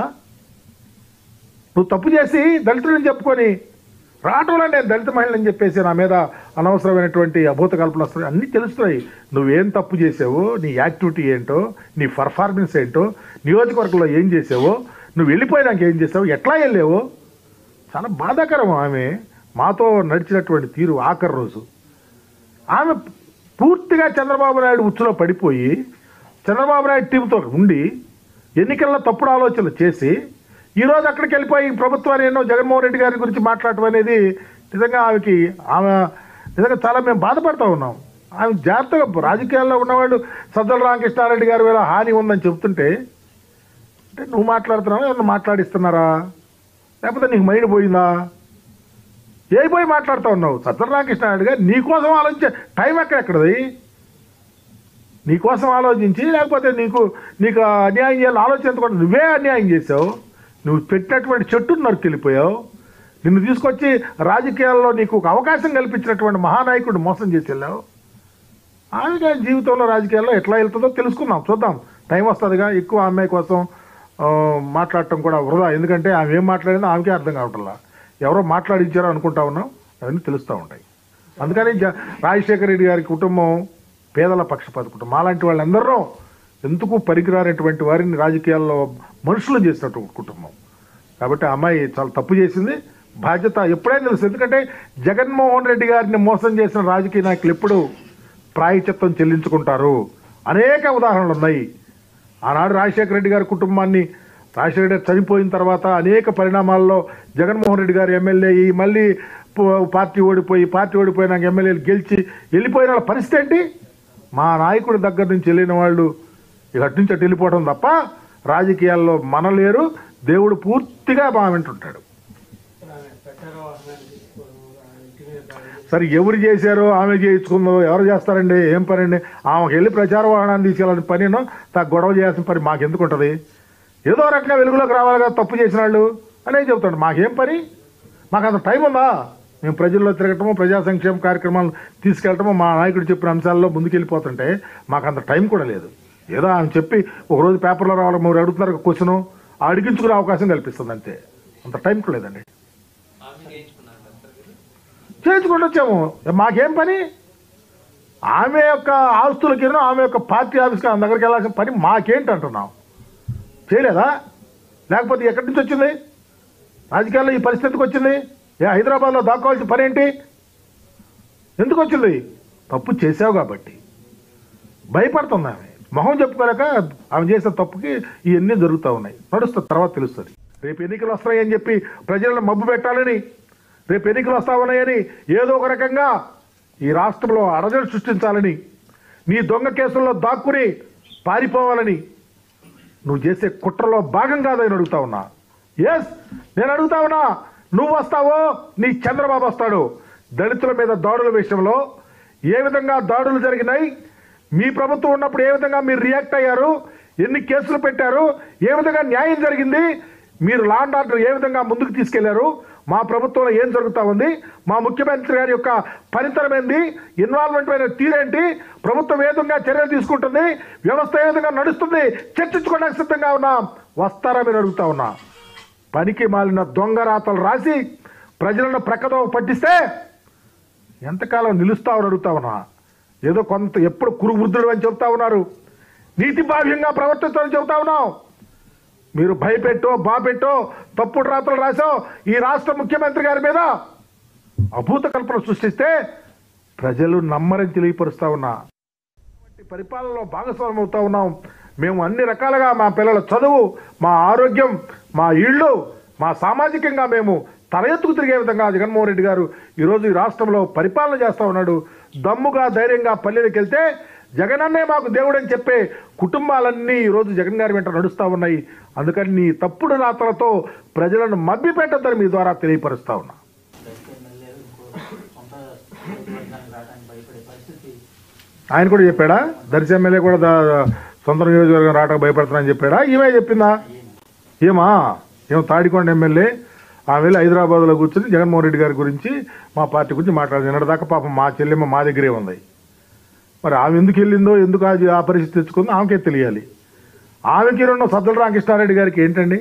నువ్వు తప్పు చేసి దళితులని చెప్పుకొని రావటంలో నేను దళిత మహిళని చెప్పేసి నా మీద అనవసరమైనటువంటి అభూత కల్పనలు వస్తాయి, అన్నీ తెలుస్తున్నాయి. నువ్వేం తప్పు చేసావో, నీ యాక్టివిటీ ఏంటో, నీ పర్ఫార్మెన్స్ ఏంటో, నియోజకవర్గంలో ఏం చేసావో, నువ్వు వెళ్ళిపోయినాక ఏం చేసావు, ఎట్లా వెళ్ళావో చాలా బాధాకరం. ఆమె మాతో నడిచినటువంటి తీరు ఆఖరి రోజు ఆమె పూర్తిగా చంద్రబాబు నాయుడు ఉచ్చులో పడిపోయి చంద్రబాబు నాయుడు టీంతో ఉండి ఎన్నికల్లో తప్పుడు ఆలోచనలు చేసి ఈరోజు అక్కడికి వెళ్ళిపోయి ప్రభుత్వాన్ని ఎన్నో జగన్మోహన్ రెడ్డి గారి గురించి మాట్లాడటం అనేది నిజంగా ఆమెకి ఆమె నిజంగా చాలా మేము బాధపడుతూ ఉన్నాం. ఆమె జాగ్రత్తగా రాజకీయాల్లో ఉన్నవాళ్ళు సజ్జల రామకృష్ణారెడ్డి గారి వేళ హాని ఉందని చెప్తుంటే అంటే నువ్వు మాట్లాడుతున్నావా, ఎవరిని మాట్లాడిస్తున్నారా, లేకపోతే నీకు మైండ్ పోయిందా? ఏ పోయి మాట్లాడుతూ ఉన్నావు? సజ్జల రామకృష్ణారెడ్డి గారు నీకోసం ఆలోచించే టైం ఎక్కడెక్కడది? నీకోసం ఆలోచించి లేకపోతే నీకు నీకు అన్యాయం చేయాలని ఆలోచించకుండా నువ్వే అన్యాయం చేసావు. నువ్వు పెట్టినటువంటి చెట్టును నరికెళ్ళిపోయావు. నిన్ను తీసుకొచ్చి రాజకీయాల్లో నీకు ఒక అవకాశం కల్పించినటువంటి మహానాయకుడు మోసం చేసి వెళ్ళావు. ఆమె జీవితంలో రాజకీయాల్లో ఎట్లా వెళ్తుందో తెలుసుకుందాం, చూద్దాం. టైం వస్తుందిగా. ఎక్కువ అమ్మాయి కోసం మాట్లాడటం కూడా వృధా. ఎందుకంటే ఆమె ఏం మాట్లాడిందో ఆమెకే అర్థం కావట్లా. ఎవరో మాట్లాడించారో అనుకుంటా ఉన్నాం, అవన్నీ తెలుస్తూ ఉంటాయి. అందుకని రాజశేఖర రెడ్డి గారి కుటుంబం పేదల పక్షపాత కుటుంబం. అలాంటి వాళ్ళందరూ ఎందుకు పనికిరానటువంటి వారిని రాజకీయాల్లో మనుషులు చేసినటువంటి కుటుంబం. కాబట్టి ఆ అమ్మాయి చాలా తప్పు చేసింది. బాధ్యత ఎప్పుడైనా తెలుసు. ఎందుకంటే జగన్మోహన్ రెడ్డి గారిని మోసం చేసిన రాజకీయ నాయకులు ఎప్పుడు ప్రాయశ్చిత్తం చెల్లించుకుంటారు. అనేక ఉదాహరణలు ఉన్నాయి. ఆనాడు రాజశేఖర రెడ్డి గారి కుటుంబాన్ని రాజశేఖర రెడ్డి గారు చనిపోయిన తర్వాత అనేక పరిణామాల్లో జగన్మోహన్ రెడ్డి గారు ఎమ్మెల్యే అయ్యి మళ్ళీ పార్టీ ఓడిపోయి పార్టీ ఓడిపోయినాక ఎమ్మెల్యేలు గెలిచి వెళ్ళిపోయిన వాళ్ళ పరిస్థితి ఏంటి? మా నాయకుడి దగ్గర నుంచి వెళ్ళిన వాళ్ళు ఇక అటు నుంచి అటు వెళ్ళిపోవడం తప్ప రాజకీయాల్లో మనలేరు. దేవుడు పూర్తిగా మా వింటుంటాడు. సరే, ఎవరు చేశారో ఆమె చేయించుకుందో, ఎవరు చేస్తారండి? ఏం పని అండి? ఆమెకు వెళ్ళి ప్రచార వాహనాన్ని తీసుకెళ్ళాలని పనినో తా గొడవ చేయాల్సిన పని మాకెందుకు ఉంటుంది? ఏదో రకంగా వెలుగులోకి రావాలి కదా తప్పు చేసిన వాళ్ళు అనేది చెబుతాడు. మాకేం పని? మాకు అంత టైం ఉందా? మేము ప్రజల్లో తిరగటము, ప్రజా సంక్షేమ కార్యక్రమాలు తీసుకెళ్ళటము, మా నాయకుడు చెప్పిన అంశాల్లో ముందుకెళ్ళిపోతుంటే మాకు అంత టైం కూడా లేదు. ఏదో ఆమె చెప్పి ఒకరోజు పేపర్లో రావాలి, మీరు అడుగుతున్నారు క్వశ్చను అడిగించుకునే అవకాశం కల్పిస్తుంది అంతే. అంత టైం కూడా లేదండి. చేయించుకుంటూ వచ్చాము. మాకేం పని? ఆమె యొక్క ఆస్తులకి, ఆమె యొక్క పార్టీ ఆఫీస్కి ఆమె దగ్గరికి వెళ్ళాల్సిన పని మాకేంటి అంటున్నాం? చేయలేదా? లేకపోతే ఎక్కడి నుంచి వచ్చింది? రాజకీయాల్లో ఈ పరిస్థితికి వచ్చింది? ఏ హైదరాబాద్లో దాక్కోవాల్సిన పని ఏంటి? ఎందుకు వచ్చింది? తప్పు చేసావు కాబట్టి భయపడుతుంది ఆమె. మొహం చెప్పుకోలేక ఆమె చేసిన తప్పుకి ఇవన్నీ జరుగుతూ ఉన్నాయి. నడుస్తుంది, తర్వాత తెలుస్తుంది. రేపు ఎన్నికలు వస్తాయని చెప్పి ప్రజలను మబ్బు పెట్టాలని, రేపు ఎన్నికలు వస్తా ఉన్నాయని ఏదో ఒక రకంగా ఈ రాష్ట్రంలో అరజడి సృష్టించాలని, నీ దొంగ కేసుల్లో దాక్కుని పారిపోవాలని నువ్వు చేసే కుట్రలో భాగం కాదని అడుగుతా ఉన్నా. ఎస్, నేను అడుగుతా ఉన్నా. నువ్వు వస్తావో నీ చంద్రబాబు వస్తాడు. దళితుల మీద దాడుల విషయంలో ఏ విధంగా దాడులు జరిగినాయి, మీ ప్రభుత్వం ఉన్నప్పుడు ఏ విధంగా మీరు రియాక్ట్ అయ్యారు, ఎన్ని కేసులు పెట్టారు, ఏ విధంగా న్యాయం జరిగింది, మీరు లా అండ్ ఆర్డర్ ఏ విధంగా ముందుకు తీసుకెళ్లారు, మా ప్రభుత్వంలో ఏం జరుగుతూ ఉంది, మా ముఖ్యమంత్రి గారి యొక్క పనితనం ఏంది, ఇన్వాల్వ్మెంట్ అయిన తీరేంటి, ప్రభుత్వం ఏ విధంగా చర్యలు తీసుకుంటుంది, వ్యవస్థ ఏ విధంగా నడుస్తుంది చర్చించుకోవడానికి సిద్ధంగా ఉన్నాం. వస్తారా మీరు అడుగుతా ఉన్నా. పనికి మాలిన దొంగ రాతలు రాసి ప్రజలను ప్రక్కదో పట్టిస్తే ఎంతకాలం నిలుస్తామని అడుగుతా ఉన్నా. ఏదో కొంత ఎప్పుడు కురువృద్ధుడు అని చెబుతా ఉన్నారు, నీతి బాహ్యంగా ప్రవర్తిస్తామని చెబుతా ఉన్నాం. మీరు భయపెట్టో బాపెట్టో తప్పుడు రాతలు రాసో ఈ రాష్ట్ర ముఖ్యమంత్రి గారి మీద అభూత కల్పన సృష్టిస్తే ప్రజలు నమ్మరని తెలియపరుస్తా ఉన్నా. పరిపాలనలో భాగస్వామ్యం అవుతా ఉన్నాం. మేము అన్ని రకాలుగా మా పిల్లల చదువు, మా ఆరోగ్యం, మా ఇళ్ళు, మా సామాజికంగా మేము తల ఎత్తుకు తిరిగే విధంగా జగన్మోహన్ రెడ్డి గారు ఈరోజు ఈ రాష్ట్రంలో పరిపాలన చేస్తూ ఉన్నాడు. దమ్ముగా ధైర్యంగా పల్లెలకు వెళ్తే జగనన్నే మాకు దేవుడు అని చెప్పే కుటుంబాలన్నీ ఈరోజు జగన్ గారి వెంట నడుస్తూ ఉన్నాయి. అందుకని నీ తప్పుడు రాతలతో ప్రజలను మభ్య పెట్టద్దని మీ ద్వారా తెలియపరుస్తా ఉన్నా. ఆయన కూడా చెప్పాడా? దర్శి ఎమ్మెల్యే కూడా సొంత నియోజకవర్గం రావడానికి భయపడుతున్నానని చెప్పాడా? ఈమె చెప్పిందా? ఏమా ఏమో తాడికొండ ఎమ్మెల్యే ఆమె వెళ్ళి హైదరాబాద్లో కూర్చొని జగన్మోహన్ రెడ్డి గారి గురించి మా పార్టీ గురించి మాట్లాడింది. నిన్నటిదాకా పాపం మా చెల్లెమ్మ మా దగ్గరే ఉంది. మరి ఆమె ఎందుకు వెళ్ళిందో ఎందుకు అది ఆ పరిస్థితి తెచ్చుకుందో ఆమెకే తెలియాలి. ఆమెకి రెండు సజ్జల రామకృష్ణారెడ్డి గారికి ఏంటండి?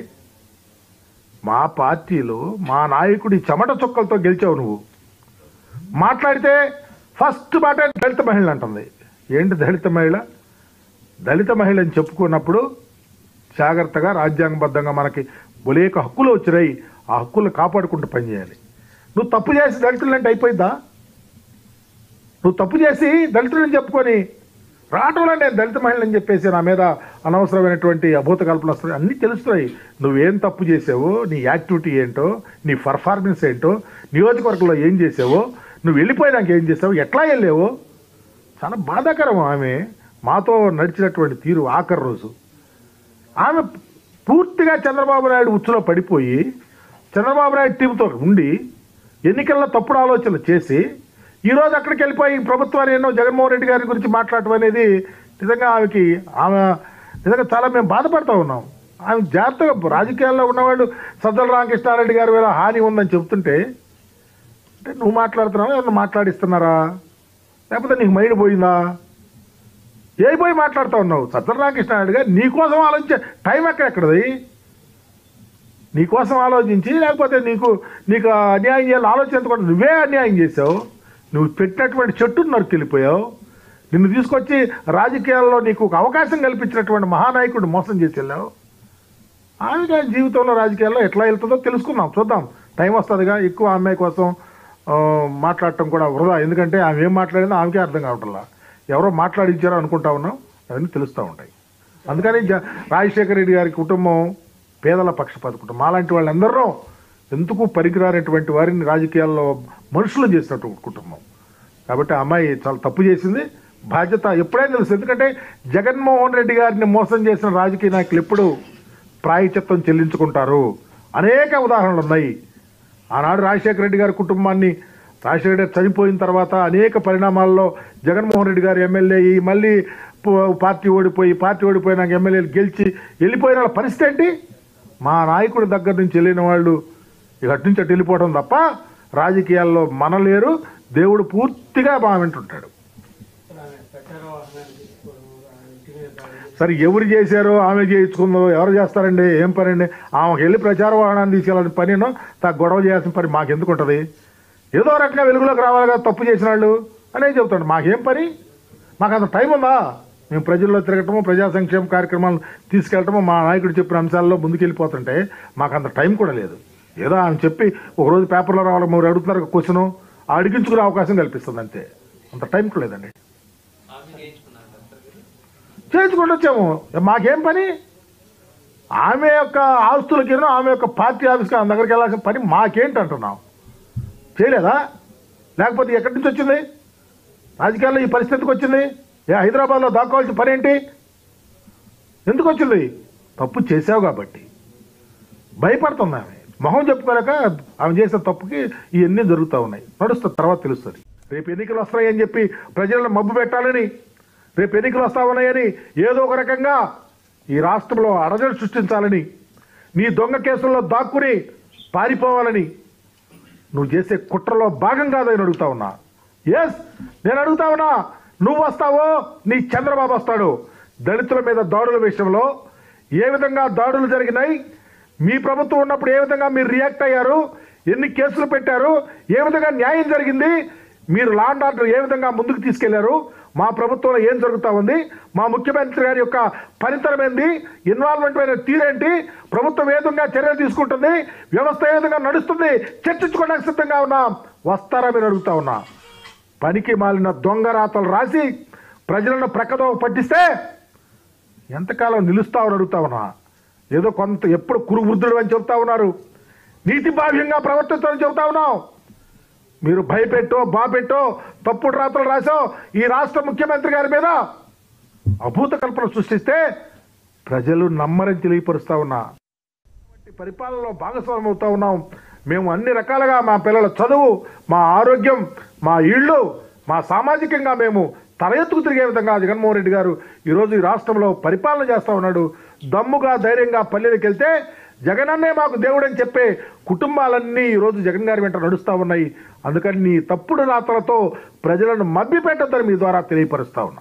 మా పార్టీలో మా నాయకుడి చెమట చుక్కలతో గెలిచావు నువ్వు. మాట్లాడితే ఫస్ట్ మాట దళిత మహిళ అంటుంది. ఏంటి దళిత మహిళ? దళిత మహిళ అని చెప్పుకున్నప్పుడు జాగ్రత్తగా రాజ్యాంగబద్ధంగా మనకి బొలేక హక్కులు వచ్చినాయి, ఆ హక్కులు కాపాడుకుంటూ పనిచేయాలి. నువ్వు తప్పు చేసి దళితులంటే అయిపోయిందా? నువ్వు తప్పు చేసి దళితులని చెప్పుకొని రావటంలో నేను దళిత మహిళని చెప్పేసి నా మీద అనవసరమైనటువంటి అభూత కల్పన వస్తుంది. అన్నీ తెలుస్తున్నాయి. నువ్వేం తప్పు చేసావో, నీ యాక్టివిటీ ఏంటో, నీ పర్ఫార్మెన్స్ ఏంటో, నియోజకవర్గంలో ఏం చేసావో, నువ్వు వెళ్ళిపోయినాక ఏం చేసావో, ఎట్లా వెళ్ళావో చాలా బాధాకరం. ఆమె మాతో నడిచినటువంటి తీరు ఆఖరి రోజు ఆమె పూర్తిగా చంద్రబాబు నాయుడు ఉచ్చులో పడిపోయి చంద్రబాబు నాయుడు టీంతో ఉండి ఎన్నికల్లో తప్పుడు ఆలోచనలు చేసి ఈరోజు అక్కడికి వెళ్ళిపోయి ప్రభుత్వాన్ని ఎన్నో జగన్మోహన్ రెడ్డి గారి గురించి మాట్లాడటం అనేది నిజంగా ఆమెకి ఆమె నిజంగా చాలా మేము బాధపడుతూ ఉన్నాం. ఆమె జాగ్రత్తగా రాజకీయాల్లో ఉన్నవాళ్ళు సజ్జల రామకృష్ణారెడ్డి గారి వేళ హాని ఉందని చెప్తుంటే అంటే నువ్వు మాట్లాడుతున్నావా, ఎవరిని మాట్లాడిస్తున్నారా, లేకపోతే నీకు మైండ్ పోయిందా? ఏ పోయి మాట్లాడుతూ ఉన్నావు? సజ్జల రామకృష్ణారెడ్డి గారు నీకోసం ఆలోచించే టైం ఎక్కడెక్కడది? నీకోసం ఆలోచించి లేకపోతే నీకు నీకు అన్యాయం చేయాలని ఆలోచించకుండా నువ్వే అన్యాయం చేసావు. నువ్వు పెట్టినటువంటి చెట్టును నరికెళ్ళిపోయావు. నిన్ను తీసుకొచ్చి రాజకీయాల్లో నీకు ఒక అవకాశం కల్పించినటువంటి మహానాయకుడు మోసం చేసి వెళ్ళావు. ఆమె జీవితంలో రాజకీయాల్లో ఎట్లా వెళ్తుందో తెలుసుకుందాం, చూద్దాం. టైం వస్తుందిగా. ఎక్కువ అమ్మాయి కోసం మాట్లాడటం కూడా వృధా. ఎందుకంటే ఆమె ఏం మాట్లాడిందో ఆమెకే అర్థం కావట్లా. ఎవరో మాట్లాడించారో అనుకుంటా ఉన్నాం, అవన్నీ తెలుస్తూ ఉంటాయి. అందుకని రాజశేఖర రెడ్డి గారి కుటుంబం పేదల పక్షపాత కుటుంబం. అలాంటి వాళ్ళందరూ ఎందుకు పనికిరానటువంటి వారిని రాజకీయాల్లో మనుషులు చేసినటువంటి కుటుంబం. కాబట్టి ఆ అమ్మాయి చాలా తప్పు చేసింది. బాధ్యత ఎప్పుడైనా తెలుసు. ఎందుకంటే జగన్మోహన్ రెడ్డి గారిని మోసం చేసిన రాజకీయ నాయకులు ఎప్పుడు ప్రాయశ్చిత్తం చెల్లించుకుంటారు. అనేక ఉదాహరణలు ఉన్నాయి. ఆనాడు రాజశేఖర రెడ్డి గారి కుటుంబాన్ని రాజశేఖర రెడ్డి చనిపోయిన తర్వాత అనేక పరిణామాల్లో జగన్మోహన్ రెడ్డి గారు ఎమ్మెల్యే అయ్యి మళ్ళీ పార్టీ ఓడిపోయి పార్టీ ఓడిపోయినాక ఎమ్మెల్యేలు గెలిచి వెళ్ళిపోయిన వాళ్ళ పరిస్థితి ఏంటి? మా నాయకుడి దగ్గర నుంచి వెళ్ళిన వాళ్ళు ఇక అటు నుంచి అటు వెళ్ళిపోవడం తప్ప రాజకీయాల్లో మనలేరు. దేవుడు పూర్తిగా మా వింటుంటాడు. సరే ఎవరు చేశారో ఆమె చేయించుకుందో ఎవరు చేస్తారండి? ఏం పని అండి? ఆమెకు వెళ్ళి ప్రచార వాహనాన్ని తీసుకెళ్ళాలని పనినో తా గొడవ చేయాల్సిన పని మాకెందుకు ఉంటుంది? ఏదో రకంగా వెలుగులోకి రావాలి కదా తప్పు చేసిన వాళ్ళు అనేది చెబుతాడు. మాకేం పని? మాకు అంత టైం ఉందా? మేము ప్రజల్లో తిరగటము, ప్రజా సంక్షేమ కార్యక్రమాలు తీసుకెళ్ళటము, మా నాయకుడు చెప్పిన అంశాల్లో ముందుకెళ్ళిపోతుంటే మాకు అంత టైం కూడా లేదు. ఏదో ఆమె చెప్పి ఒకరోజు పేపర్లో రావాలి, మీరు అడుగుతున్నారు క్వశ్చను అడిగించుకునే అవకాశం కల్పిస్తుంది అంతే. అంత టైం కూడా లేదండి. చేయించుకుంటూ వచ్చాము. మాకేం పని? ఆమె యొక్క ఆస్తులకి ఆమె యొక్క పార్టీ ఆఫీస్కి ఆమె దగ్గరికి వెళ్ళాల్సిన పని మాకేంటి అంటున్నాం? చేయలేదా? లేకపోతే ఎక్కడి నుంచి వచ్చింది? రాజకీయాల్లో ఈ పరిస్థితికి వచ్చింది. ఏ హైదరాబాద్లో దాక్కోవాల్సిన పని ఏంటి? ఎందుకు వచ్చింది? తప్పు చేసావు కాబట్టి భయపడుతుంది ఆమె. మొహం చెప్పుకోలేక ఆమె చేసిన తప్పుకి ఇవన్నీ జరుగుతూ ఉన్నాయి. నడుస్తుంది, తర్వాత తెలుస్తుంది. రేపు ఎన్నికలు వస్తాయని చెప్పి ప్రజలను మబ్బు పెట్టాలని, రేపు ఎన్నికలు వస్తా ఉన్నాయని ఏదో ఒక రకంగా ఈ రాష్ట్రంలో అడజడి సృష్టించాలని, నీ దొంగ కేసుల్లో దాక్కుని పారిపోవాలని నువ్వు చేసే కుట్రలో భాగం కాదని అడుగుతా ఉన్నా. ఎస్, నేను అడుగుతా ఉన్నా. నువ్వు వస్తావో నీ చంద్రబాబు వస్తాడు. దళితుల మీద దాడుల విషయంలో ఏ విధంగా దాడులు జరిగినాయి, మీ ప్రభుత్వం ఉన్నప్పుడు ఏ విధంగా మీరు రియాక్ట్ అయ్యారు, ఎన్ని కేసులు పెట్టారు, ఏ విధంగా న్యాయం జరిగింది, మీరు లా అండ్ ఆర్డర్ ఏ విధంగా ముందుకు తీసుకెళ్లారు, మా ప్రభుత్వంలో ఏం జరుగుతూ ఉంది, మా ముఖ్యమంత్రి గారి యొక్క పనితనం ఏంది, ఇన్వాల్వ్మెంట్ అయిన తీరేంటి, ప్రభుత్వం ఏ విధంగా చర్యలు తీసుకుంటుంది, వ్యవస్థ ఏ విధంగా నడుస్తుంది చర్చించుకోవడానికి సిద్ధంగా ఉన్నా. వస్తారా మీరు అడుగుతా ఉన్నా. పనికి మాలిన దొంగ రాతలు రాసి ప్రజలను ప్రక్కదో పట్టిస్తే ఎంతకాలం నిలుస్తామని అడుగుతా ఉన్నా. ఏదో కొంత ఎప్పుడు కురువృద్ధుడు అని చెబుతా ఉన్నారు, నీతి బాహ్యంగా ప్రవర్తిస్తామని చెబుతా ఉన్నాం. మీరు భయపెట్టో బాపెట్టో తప్పుడు రాతలు రాసో ఈ రాష్ట్ర ముఖ్యమంత్రి గారి మీద అభూత కల్పన సృష్టిస్తే ప్రజలు నమ్మరని తెలియపరుస్తా ఉన్నా. పరిపాలనలో భాగస్వామ్యం అవుతా ఉన్నాం. మేము అన్ని రకాలుగా మా పిల్లల చదువు, మా ఆరోగ్యం, మా ఇళ్ళు, మా సామాజికంగా మేము తల ఎత్తుకు తిరిగే విధంగా జగన్మోహన్ రెడ్డి గారు ఈరోజు ఈ రాష్ట్రంలో పరిపాలన చేస్తూ ఉన్నాడు. దమ్ముగా ధైర్యంగా పల్లెలకు వెళ్తే జగన్ అన్నే మాకు దేవుడు అని చెప్పే కుటుంబాలన్నీ ఈరోజు జగన్ గారి వెంట నడుస్తూ ఉన్నాయి. అందుకని నీ తప్పుడు రాతలతో ప్రజలను మభ్యపెట్టొద్దని మీ ద్వారా తెలియపరుస్తా ఉన్నా.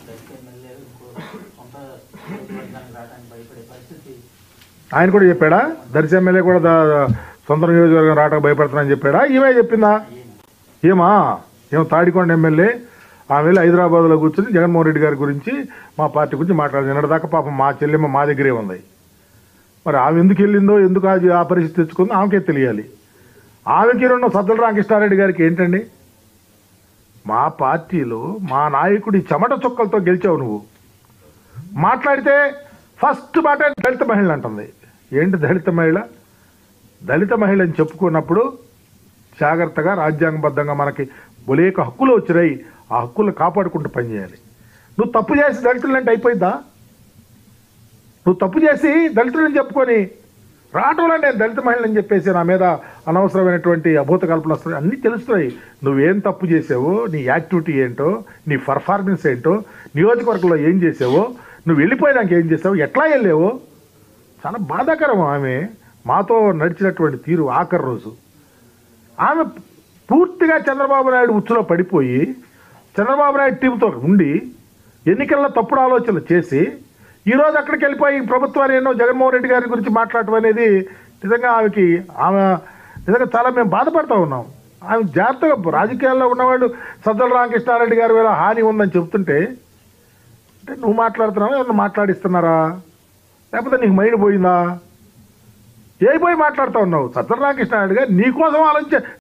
ఆయన కూడా చెప్పాడా? దర్శి ఎమ్మెల్యే కూడా దా- సొంత నియోజకవర్గం రావడానికి భయపడుతున్నానని చెప్పాడా? ఈమె చెప్పిందా? ఏమా ఏమో తాడికొండ ఎమ్మెల్యే ఆమె వెళ్ళి హైదరాబాద్లో కూర్చొని జగన్మోహన్ రెడ్డి గారి గురించి మా పార్టీ గురించి మాట్లాడింది. నిన్నటిదాకా పాపం మా చెల్లెమ్మ మా దగ్గరే ఉంది. మరి ఆమె ఎందుకు వెళ్ళిందో, ఎందుకు అది ఆ పరిస్థితి తెచ్చుకుందో ఆమెకే తెలియాలి. ఆమెకి రెండు సజ్జల రామకృష్ణారెడ్డి గారికి ఏంటండి? మా పార్టీలో మా నాయకుడి చెమట చుక్కలతో గెలిచావు నువ్వు. మాట్లాడితే ఫస్ట్ మాట దళిత మహిళ అంటుంది. ఏంటి దళిత మహిళ? దళిత మహిళ అని చెప్పుకున్నప్పుడు జాగ్రత్తగా రాజ్యాంగబద్ధంగా మనకి బొలేక హక్కులు వచ్చినాయి. ఆ హక్కులు కాపాడుకుంటూ పనిచేయాలి. నువ్వు తప్పు చేసి దళితులంటే అయిపోయిందా? నువ్వు తప్పు చేసి దళితులని చెప్పుకొని రావటంలో నేను దళిత మహిళని చెప్పేసి నా మీద అనవసరమైనటువంటి అభూత కల్పన వస్తుంది. అన్నీ తెలుస్తున్నాయి. నువ్వేం తప్పు చేసావో, నీ యాక్టివిటీ ఏంటో, నీ పర్ఫార్మెన్స్ ఏంటో, నియోజకవర్గంలో ఏం చేసావో, నువ్వు వెళ్ళిపోయినాక ఏం చేసావో, ఎట్లా వెళ్ళావో చాలా బాధాకరం. ఆమె మాతో నడిచినటువంటి తీరు ఆఖరి రోజు ఆమె పూర్తిగా చంద్రబాబు నాయుడు ఉచ్చులో పడిపోయి చంద్రబాబు నాయుడు టీంతో ఉండి ఎన్నికల్లో తప్పుడు ఆలోచనలు చేసి ఈరోజు అక్కడికి వెళ్ళిపోయి ప్రభుత్వాన్ని ఎన్నో జగన్మోహన్ రెడ్డి గారి గురించి మాట్లాడటం అనేది నిజంగా ఆమెకి ఆమె నిజంగా చాలా మేము బాధపడుతూ ఉన్నాం. ఆమె జాగ్రత్తగా రాజకీయాల్లో ఉన్నవాళ్ళు సజ్జల రామకృష్ణారెడ్డి గారి వేళ హాని ఉందని చెప్తుంటే అంటే నువ్వు మాట్లాడుతున్నావా, ఎవరన్నా మాట్లాడిస్తున్నారా, లేకపోతే నీకు మైండ్ పోయిందా? ఏ పోయి మాట్లాడుతూ ఉన్నావు? సజ్జల రామకృష్ణారెడ్డి గారు నీకోసం ఆలోచించే